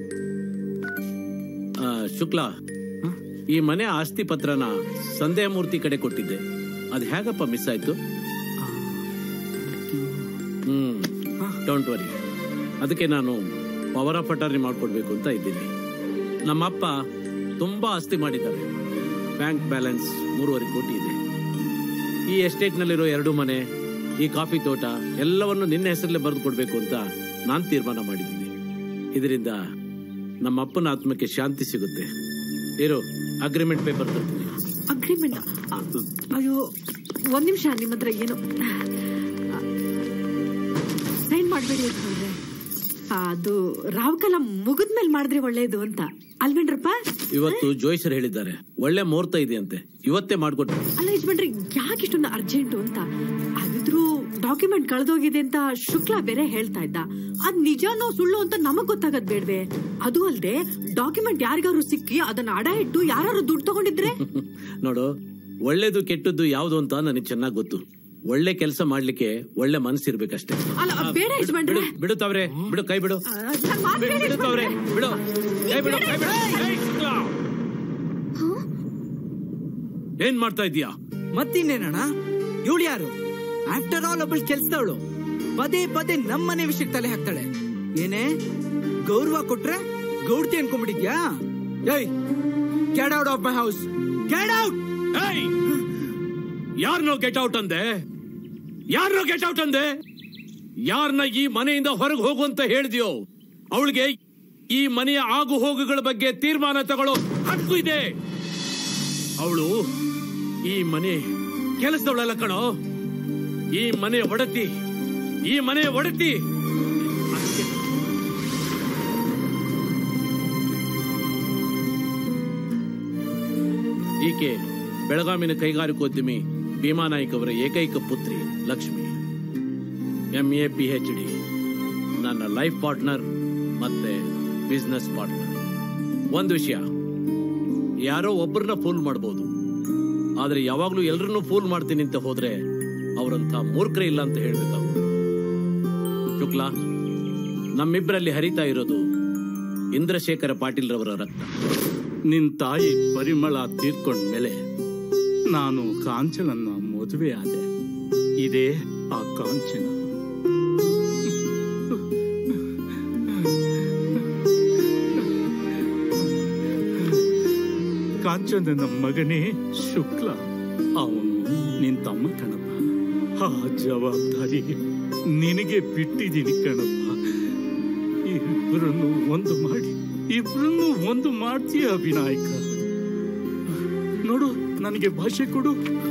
ಶುಕ್ಲಾ, ಈ ಮನೆ ಆಸ್ತಿ ಪತ್ರನ ಸಂದೇಹ ಮೂರ್ತಿ ಕಡೆ ಕೊಟ್ಟಿದ್ದೆ, ಅದು ಹೇಗಪ್ಪ ಮಿಸ್ ಆಯ್ತು? ಡೋಂಟ್ ವರಿ, ಅದಕ್ಕೆ ನಾನು ಪವರ್ ಆಫ್ ಅಟಾರ್ನಿ ಮಾಡ್ಕೊಡ್ಬೇಕು ಅಂತ ಇದ್ದೀನಿ. ನಮ್ಮಪ್ಪ ತುಂಬಾ ಆಸ್ತಿ ಮಾಡಿದ್ದಾರೆ. ಬ್ಯಾಂಕ್ ಬ್ಯಾಲೆನ್ಸ್ 3.5 ಕೋಟಿ ಇದೆ. ಈ ಎಸ್ಟೇಟ್ ನಲ್ಲಿರೋ 2 ಮನೆ, ಈ ಕಾಫಿ ತೋಟ ಎಲ್ಲವನ್ನು ನಿನ್ನ ಹೆಸರಲ್ಲೇ ಬರೆದು ಕೊಡ್ಬೇಕು ಅಂತ ನಾನು ತೀರ್ಮಾನ ಮಾಡಿದ್ದೀನಿ. ಇದರಿಂದ ನಮ್ಮ ಅಪ್ಪನ ಆತ್ಮಕ್ಕೆ ಶಾಂತಿ ಸಿಗುತ್ತೆ. ಇರೋ ಅಗ್ರಿಮೆಂಟ್ ಪೇಪರ್ ತರ್ತೀನಿ.
ಅಗ್ರಿಮೆಂಟ್? ಅಯ್ಯೋ, ಒಂದ್ ನಿಮಿಷ, ನಿಮ್ಮ ಹತ್ರ ಏನು ಸೈನ್ ಮಾಡಬೇಡಿ ಅಂತಂದ್ರೆ ಅದು ರಾವ್ಕಾಲ ಮುಗಿದ್ಮೇಲೆ ಮಾಡಿದ್ರೆ ಒಳ್ಳೇದು ಅಂತ ಅಲ್ವೇನ್ರಪ್ಪ?
ಇವತ್ತು ಜೋಯಿಸರ್ ಹೇಳಿದ್ದಾರೆ, ಒಳ್ಳೆ ಮುಹೂರ್ತ ಇದೆ ಅಂತೆ, ಇವತ್ತೇ ಮಾಡ್ಕೊಟ್ಟು.
ಅಲ್ಲ ಯಜಮಾನ್ರಿ, ಯಾಕೆ ಇಷ್ಟೊಂದು ಅರ್ಜೆಂಟು ಅಂತ. ಅದಿದ್ರು ಡಾಕ್ಯುಮೆಂಟ್ ಕಳೆದೋಗಿದೆ ಅಂತ ಶುಕ್ಲಾ ಬೇರೆ ಹೇಳ್ತಾ ಇದ್ದ. ಅದ್ ನಿಜಾನೋ ಸುಳ್ಳು ಅಂತ ನಮಗ್ ಗೊತ್ತಾಗದ್ ಬೇಡ್ವೆ? ಅದು ಅಲ್ದೆ ಡಾಕ್ಯುಮೆಂಟ್ ಯಾರಿಗಾರು ಸಿಕ್ಕಿ ಅದನ್ನ ಅಡ ಇಟ್ಟು ಯಾರು ದುಡ್ಡು ತಗೊಂಡಿದ್ರೆ?
ನೋಡು, ಒಳ್ಳೇದು ಕೆಟ್ಟದ್ದು ಯಾವ್ದು ಅಂತ ನನಗೆ ಚೆನ್ನಾಗ್ ಗೊತ್ತು. ಒಳ್ಳೆ ಕೆಲಸ ಮಾಡ್ಲಿಕ್ಕೆ ಒಳ್ಳೆ ಮನಸ್ಸಿರ್ಬೇಕಷ್ಟೇ.
ಅಲ್ಲ ಬೇಡ ಯಜಮಾನ್ರೆ.
ಬಿಡು ತಾವ್ರೆ, ಬಿಡು, ಕೈ ಬಿಡು. ಬಿಡು ತಾವ್ರೆ, ಬಿಡು, ಕೈ ಬಿಡು, ಕೈ ಬಿಡು. ಏನ್ ಮಾಡ್ತಾ ಇದೀಯಾ?
ಮತ್ತಿನ್ನೇನಣ್ಣ, ಇವಳು ಯಾರು? ಆಫ್ಟರ್ ಆಲ್ ಒಬ್ಬಳು ಕೆಲ್ಸದವಳು ಪದೇ ಪದೇ ನಮ್ಮನೆ ವಿಷಯಕ್ಕೆ ತಲೆ ಹಾಕ್ತಾಳೆ. ಏನೇ ಗೌರವ ಕೊಟ್ರೆ ಗೌಡ್ತಿ ಅನ್ಕೊಂಡ್ಬಿಟ್ಟಿದ್ಯಾ? ಏಯ್, get out of my house, get out!
ಏಯ್, ಯಾರನ್ನೋ ಗೆಟ್ ಔಟ್ ಅಂದೆ? ಯಾರನ್ನೋ ಗೆಟ್ ಔಟ್ ಅಂದೆ? ಯಾರನ್ನ ಈ ಮನೆಯಿಂದ ಹೊರಗೆ ಹೋಗುವಂತ ಹೇಳಿದ್ಯೋ ಅವಳಿಗೆ ಈ ಮನೆಯ ಆಗು ಹೋಗುಗಳ ಬಗ್ಗೆ ತೀರ್ಮಾನ ತಗೊಳ್ಳೋ ಹಕ್ಕು ಇದೆ. ಅವಳು ಈ ಮನೆ ಕೆಲಸದವಳಲ್ಲ ಕಣೋ, ಈ ಮನೆ ಒಡತಿ, ಈ ಮನೆ ಒಡತಿ. ಈಕೆ ಬೆಳಗಾವಿನ ಕೈಗಾರಿಕೋದ್ಯಮಿ ಭೀಮಾ ನಾಯ್ಕ ಅವರ ಏಕೈಕ ಪುತ್ರಿ ಲಕ್ಷ್ಮಿ, MA PhD, ನನ್ನ ಲೈಫ್ ಪಾರ್ಟ್ನರ್ ಮತ್ತೆ ಬಿಸ್ನೆಸ್ ಪಾರ್ಟ್ನರ್. ಒಂದು ವಿಷಯ, ಯಾರೋ ಒಬ್ಬರನ್ನ ಫೂಲ್ ಮಾಡಬಹುದು, ಆದ್ರೆ ಯಾವಾಗ್ಲೂ ಎಲ್ರನ್ನೂ ಫೂಲ್ ಮಾಡ್ತೀನಿ ಅಂತ ಹೋದ್ರೆ ಅವರಂತ ಮೂರ್ಖರೇ ಇಲ್ಲ ಅಂತ ಹೇಳ್ಬೇಕಾಗುತ್ತೆ. ಶುಕ್ಲಾ, ನಮ್ಮಿಬ್ಬರಲ್ಲಿ ಹರಿತಾ ಇರೋದು ಇಂದ್ರಶೇಖರ ಪಾಟೀಲ್ ರವರ ರಕ್ತ.
ನಿನ್ ತಾಯಿ ಪರಿಮಳ ತೀರ್ಕೊಂಡ್ಮೇಲೆ ನಾನು ಕಾಂಚನನ್ನ ಮದುವೆ ಆದೆ. ಇದೇ ಆ ಕಾಂಚನ. ಕಾಂಚನನ ಮಗನೇ ಶುಕ್ಲ. ಅವನು ನಿನ್ ತಮ್ಮ ಕಣಪ್ಪ. ಆ ಜವಾಬ್ದಾರಿ ನಿನಗೆ ಬಿಟ್ಟಿದ್ದೀನಿ ಕಣಪ್ಪ. ಇಬ್ಬರನ್ನು ಒಂದು ಮಾಡ್ತೀಯ ವಿನಾಯಕ. ನೋಡು, ನನಗೆ ಭಾಷೆ ಕೊಡು.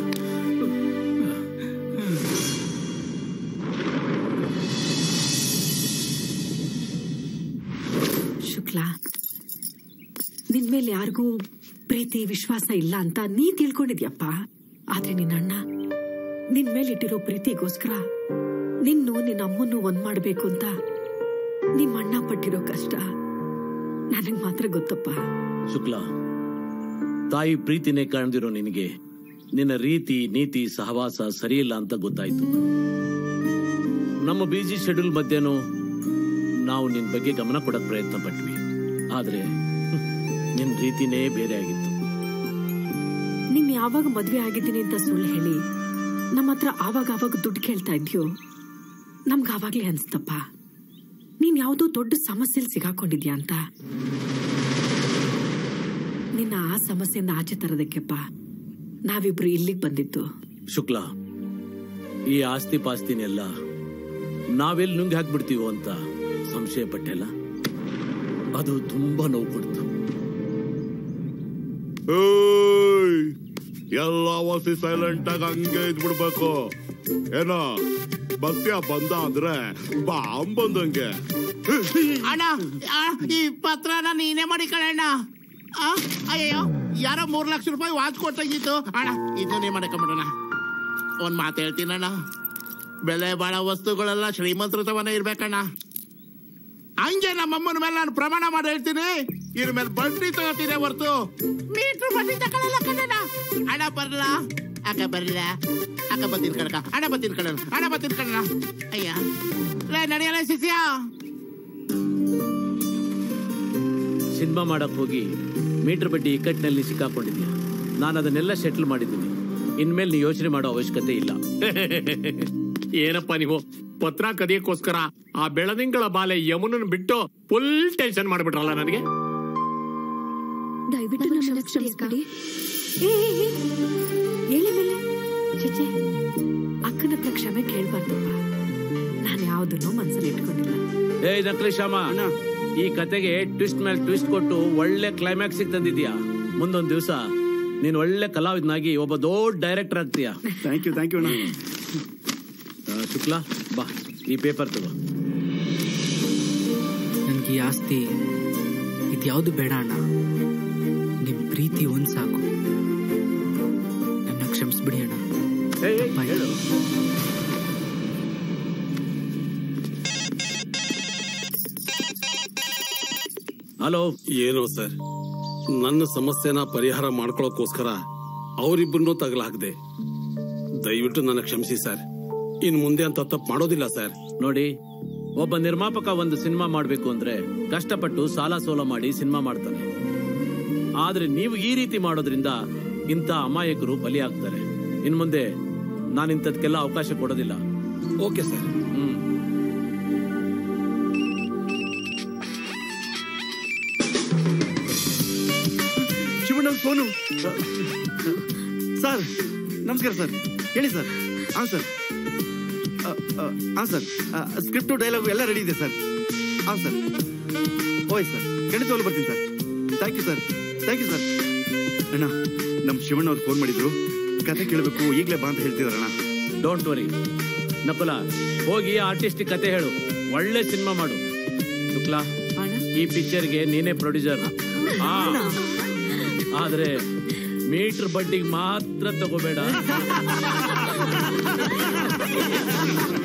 ಶುಕ್ಲಾ, ನಿನ್ ಮೇಲೆ ಯಾರಿಗೂ ಪ್ರೀತಿ ವಿಶ್ವಾಸ ಇಲ್ಲ ಅಂತ ನೀ ತಿಳ್ಕೊಂಡಿದ್ಯಪ್ಪ. ಆದ್ರೆ ನಿನ್ನ ಅಣ್ಣ ನಿನ್ ಮೇಲಿಟ್ಟಿರೋ ಪ್ರೀತಿಗೋಸ್ಕರ ನಿನ್ನ ಅಮ್ಮನ್ನು ಒಂದ್ ಮಾಡ್ಬೇಕು ಅಂತ ನಿಮ್ಮ ಅಣ್ಣ ಪಟ್ಟಿರೋ ಕಷ್ಟ ನನಗ್ ಮಾತ್ರ ಗೊತ್ತಪ್ಪ.
ಶುಕ್ಲಾ, ತಾಯಿ ಪ್ರೀತಿನೇ ಕಾಣ್ದಿರೋ ನಿನಗೆ ನಿನ್ನ ರೀತಿ ನೀತಿ ಸಹವಾಸ ಸರಿಯಿಲ್ಲ ಅಂತ ಗೊತ್ತಾಯ್ತು. ನಮ್ಮ ಬಿಜಿ ಶೆಡ್ಯೂಲ್ ಮಧ್ಯನೂ ನಾವು ನಿನ್ ಬಗ್ಗೆ ಗಮನ ಕೊಡಕ್ ಪ್ರಯತ್ನ ಪಟ್ವಿ, ಆದ್ರೆ ನಿನ್ ರೀತಿನೇ ಬೇರೆ ಆಗಿತ್ತು.
ನಿನ್ ಯಾವಾಗ ಮದ್ವೆ ಆಗಿದ್ದೀನಿ ಅಂತ ಸುಳ್ಳು ಹೇಳಿ ನಮ್ಮ ಹತ್ರ ಆವಾಗ ದುಡ್ಡು ಕೇಳ್ತಾ ಇದ್ಯೋ, ನಮ್ಗ ಆವಾಗ್ಲೇ ಅನ್ಸ್ತಪ್ಪ ನೀನ್ ಯಾವ್ದೋ ದೊಡ್ಡ ಸಮಸ್ಯೆಲಿ ಸಿಗಾಕೊಂಡಿದ್ಯಾ ಅಂತ. ನಿನ್ನ ಆ ಸಮಸ್ಯೆಯಿಂದ ಆಚೆ ತರೋದಕ್ಕೆಪ್ಪ ನಾವಿಬ್ರು ಇಲ್ಲಿಗೆ ಬಂದಿದ್ದು.
ಶುಕ್ಲಾ, ಈ ಆಸ್ತಿ ಪಾಸ್ತಿನೆಲ್ಲ ನಾವೆಲ್ಲಿ ನುಂಗಿ ಹಾಕ್ಬಿಡ್ತೀವೋ ಅಂತ ಸಂಶಯ ಪಟ್ಟೆಲ್ಲ, ಅದು ತುಂಬಾ ನೋವು ಕೊಡ್ತು.
ಎಲ್ಲ ವಸಿ ಸೈಲೆಂಟ್ ಆಗಿ ಹಂಗೆ ಇದ್ಬಿಡ್ಬೇಕು. ಏನೋ ಬಸ್ಯ ಬಂದ ಅಂದ್ರೆ ಬಾಂಬ್ ಬಂದಂಗೆ.
ಅಣ್ಣ, ಈ ಪತ್ರನ ನೀನೇ ಮಾಡಿ ಕಣಣ್ಣ. ಅಯ್ಯೋ, ಯಾರೋ 3 ಲಕ್ಷ ರೂಪಾಯಿ ವಾಚ್ ಕೊಟ್ಟಾಗಿತ್ತು ಅಣ್ಣ. ಇದನ್ನೇ ಮಾಡಕೊಂಬಿಡೋಣ. ಒಂದ್ ಮಾತು ಹೇಳ್ತೀನಣ್ಣ, ಬೆಲೆ ಬಾಳ ವಸ್ತುಗಳೆಲ್ಲ ಶ್ರೀಮಂತೃತವನ್ನ ಇರ್ಬೇಕಣ್ಣ. ಹಂಗೆ ನಮ್ಮಮ್ಮನ ಮೇಲೆ ನಾನು ಪ್ರಮಾಣ ಮಾಡಿ ಹೇಳ್ತೀನಿ, ಇದ್ರ ಮೇಲೆ ಬಡ್ಡಿ ತಗೋತೀನಿ ಹೊರ್ತು ಮೀಟರ್ ಬಡ್ಡಿ ತಗೊಳ್ಳಲ್ಲ ಕಣಣ್ಣ. ಅಣ್ಣ ಬರ್ಲ ಅಕ್ಕ ಬರ್ಲ ಅಕ್ಕ ಬತ್ತೀನಿ ಕಣಕ, ಅಣ್ಣ ಬತ್ತೀನಿ ಕಣ, ಅಣ್ಣ ಬತ್ತೀನಿ ಕಣ. ಅಯ್ಯ ನಡೆಯಲ್ಲ ಶಿಷ್ಯ.
ಸಿನಿಮಾ ಮಾಡಕ್ ಹೋಗಿ ಮೀಟರ್ ಬಡ್ಡಿ ಇಕ್ಕಟ್ಟಿನಲ್ಲಿ ಸಿಕ್ಕಾಕೊಂಡಿದ್ಯಾ. ನಾನು ಅದನ್ನೆಲ್ಲ ಸೆಟ್ಲ್ ಮಾಡಿದ್ದೀನಿ. ಇನ್ಮೇಲೆ ನೀವು ಯೋಚನೆ ಮಾಡೋ ಅವಶ್ಯಕತೆ ಇಲ್ಲ.
ಏನಪ್ಪ ನೀವು ಪತ್ರ ಕದಿಯಕ್ಕೋಸ್ಕರ ಆ ಬೆಳದಿಂಗಳ ಬಾಲೆ ಯಮುನನ್ ಬಿಟ್ಟು ಫುಲ್ ಟೆನ್ಷನ್ ಮಾಡ್ಬಿಟ್ರಲ್ಲ ನನಗೆ.
ದಯವಿಟ್ಟು ನಮ್ಮನ್ನ ಕ್ಷಮಿಸ್ಬಿಡಿ.
ಹೇಳಿ ಮೇಲೆ ಚೇಚೆ, ಅಕ್ಕನ ಹತ್ರ ಕ್ಷಮೆ ಕೇಳ್ಬಾರ್ದಪ್ಪ. ನಾನು ಯಾವ್ದನ್ನು ಮನ್ಸಲ್ಲಿ ಇಟ್ಕೊಂಡಿಲ್ಲ.
ಏಯ್ ನಕಲಿ ಶ್ಯಾಮ, ಈ ಕತೆಗೆ ಟ್ವಿಸ್ಟ್ ಮೇಲೆ ಟ್ವಿಸ್ಟ್ ಕೊಟ್ಟು ಒಳ್ಳೆ ಕ್ಲೈಮ್ಯಾಕ್ಸ್ ತಂದಿದ್ಯಾ. ಮುಂದೊಂದ್ ದಿವಸ ನೀನ್ ಒಳ್ಳೆ ಕಲಾವಿದನಾಗಿ ಒಬ್ಬ ದೊಡ್ಡ ಡೈರೆಕ್ಟರ್ ಆಗ್ತೀಯ.
ಥ್ಯಾಂಕ್ ಯು ಅಣ್ಣ.
ಶುಕ್ಲಾ, ಬಾ ಈ ಪೇಪರ್ ತಗೋ.
ನನ್ಗೆ ಈ ಆಸ್ತಿ ಇದ್ಯಾವುದು ಬೇಡ ಅಣ್ಣ. ನಿಮ್ ಪ್ರೀತಿ ಒಂದ್ ಸಾಕು. ನನ್ನ ಕ್ಷಮಿಸ್ಬಿಡಿ ಅಣ್ಣ.
ಹೇಳು. ಹಲೋ.
ಏನೋ ಸರ್, ನನ್ನ ಸಮಸ್ಯೆನ ಪರಿಹಾರ ಮಾಡ್ಕೊಳ್ಳೋಕೋಸ್ಕರ ಅವರಿಬ್ಬರನ್ನೂ ತಗಲಾಕ್ದೆ. ದಯವಿಟ್ಟು ನನ್ನ ಕ್ಷಮಿಸಿ ಸರ್. ಇನ್ ಮುಂದೆ ಅಂತ ತಪ್ಪು ಮಾಡೋದಿಲ್ಲ ಸರ್.
ನೋಡಿ, ಒಬ್ಬ ನಿರ್ಮಾಪಕ ಒಂದು ಸಿನಿಮಾ ಮಾಡ್ಬೇಕು ಅಂದ್ರೆ ಕಷ್ಟಪಟ್ಟು ಸಾಲ ಸೋಲ ಮಾಡಿ ಸಿನಿಮಾ ಮಾಡ್ತಾನೆ. ಆದ್ರೆ ನೀವು ಈ ರೀತಿ ಮಾಡೋದ್ರಿಂದ ಇಂಥ ಅಮಾಯಕರು ಬಲಿಯಾಗ್ತಾರೆ. ಇನ್ ಮುಂದೆ ನಾನು ಇಂಥದ್ಕೆಲ್ಲ ಅವಕಾಶ ಕೊಡೋದಿಲ್ಲ.
Okay sir.
Shivanna phone. Sir ನಮಸ್ಕಾರ ಸರ್, ಹೇಳಿ ಸರ್. ಹಾಂ ಸರ್, ಹಾಂ ಸರ್, ಸ್ಕ್ರಿಪ್ಟು ಡೈಲಾಗು ಎಲ್ಲ ರೆಡಿ ಇದೆ ಸರ್. ಹಾಂ ಸರ್, ಓಯ್ ಸರ್, ಖಂಡಿತವಾಗ್ಲೂ ಬರ್ತೀನಿ sir. Thank you sir, thank you sir. ಅಣ್ಣ, ನಮ್ಮ ಶಿವಣ್ಣ ಅವ್ರು ಫೋನ್ ಮಾಡಿದ್ರು, ಕತೆ ಕೇಳಬೇಕು ಈಗಲೇ ಬಾ ಅಂತ ಹೇಳ್ತಿದಾರಣ್ಣ.
ಡೋಂಟ್ ವರಿ ನಕುಲ, ಹೋಗಿ ಆರ್ಟಿಸ್ಟ್ ಕತೆ ಹೇಳು, ಒಳ್ಳೆ ಸಿನಿಮಾ ಮಾಡು. ಶುಕ್ಲಾ, ಈ ಪಿಕ್ಚರ್ಗೆ ನೀನೇ ಪ್ರೊಡ್ಯೂಸರ್. ಆದ್ರೆ ಮೀಟರ್ ಬಡ್ಡಿಗೆ ಮಾತ್ರ ತಗೋಬೇಡ.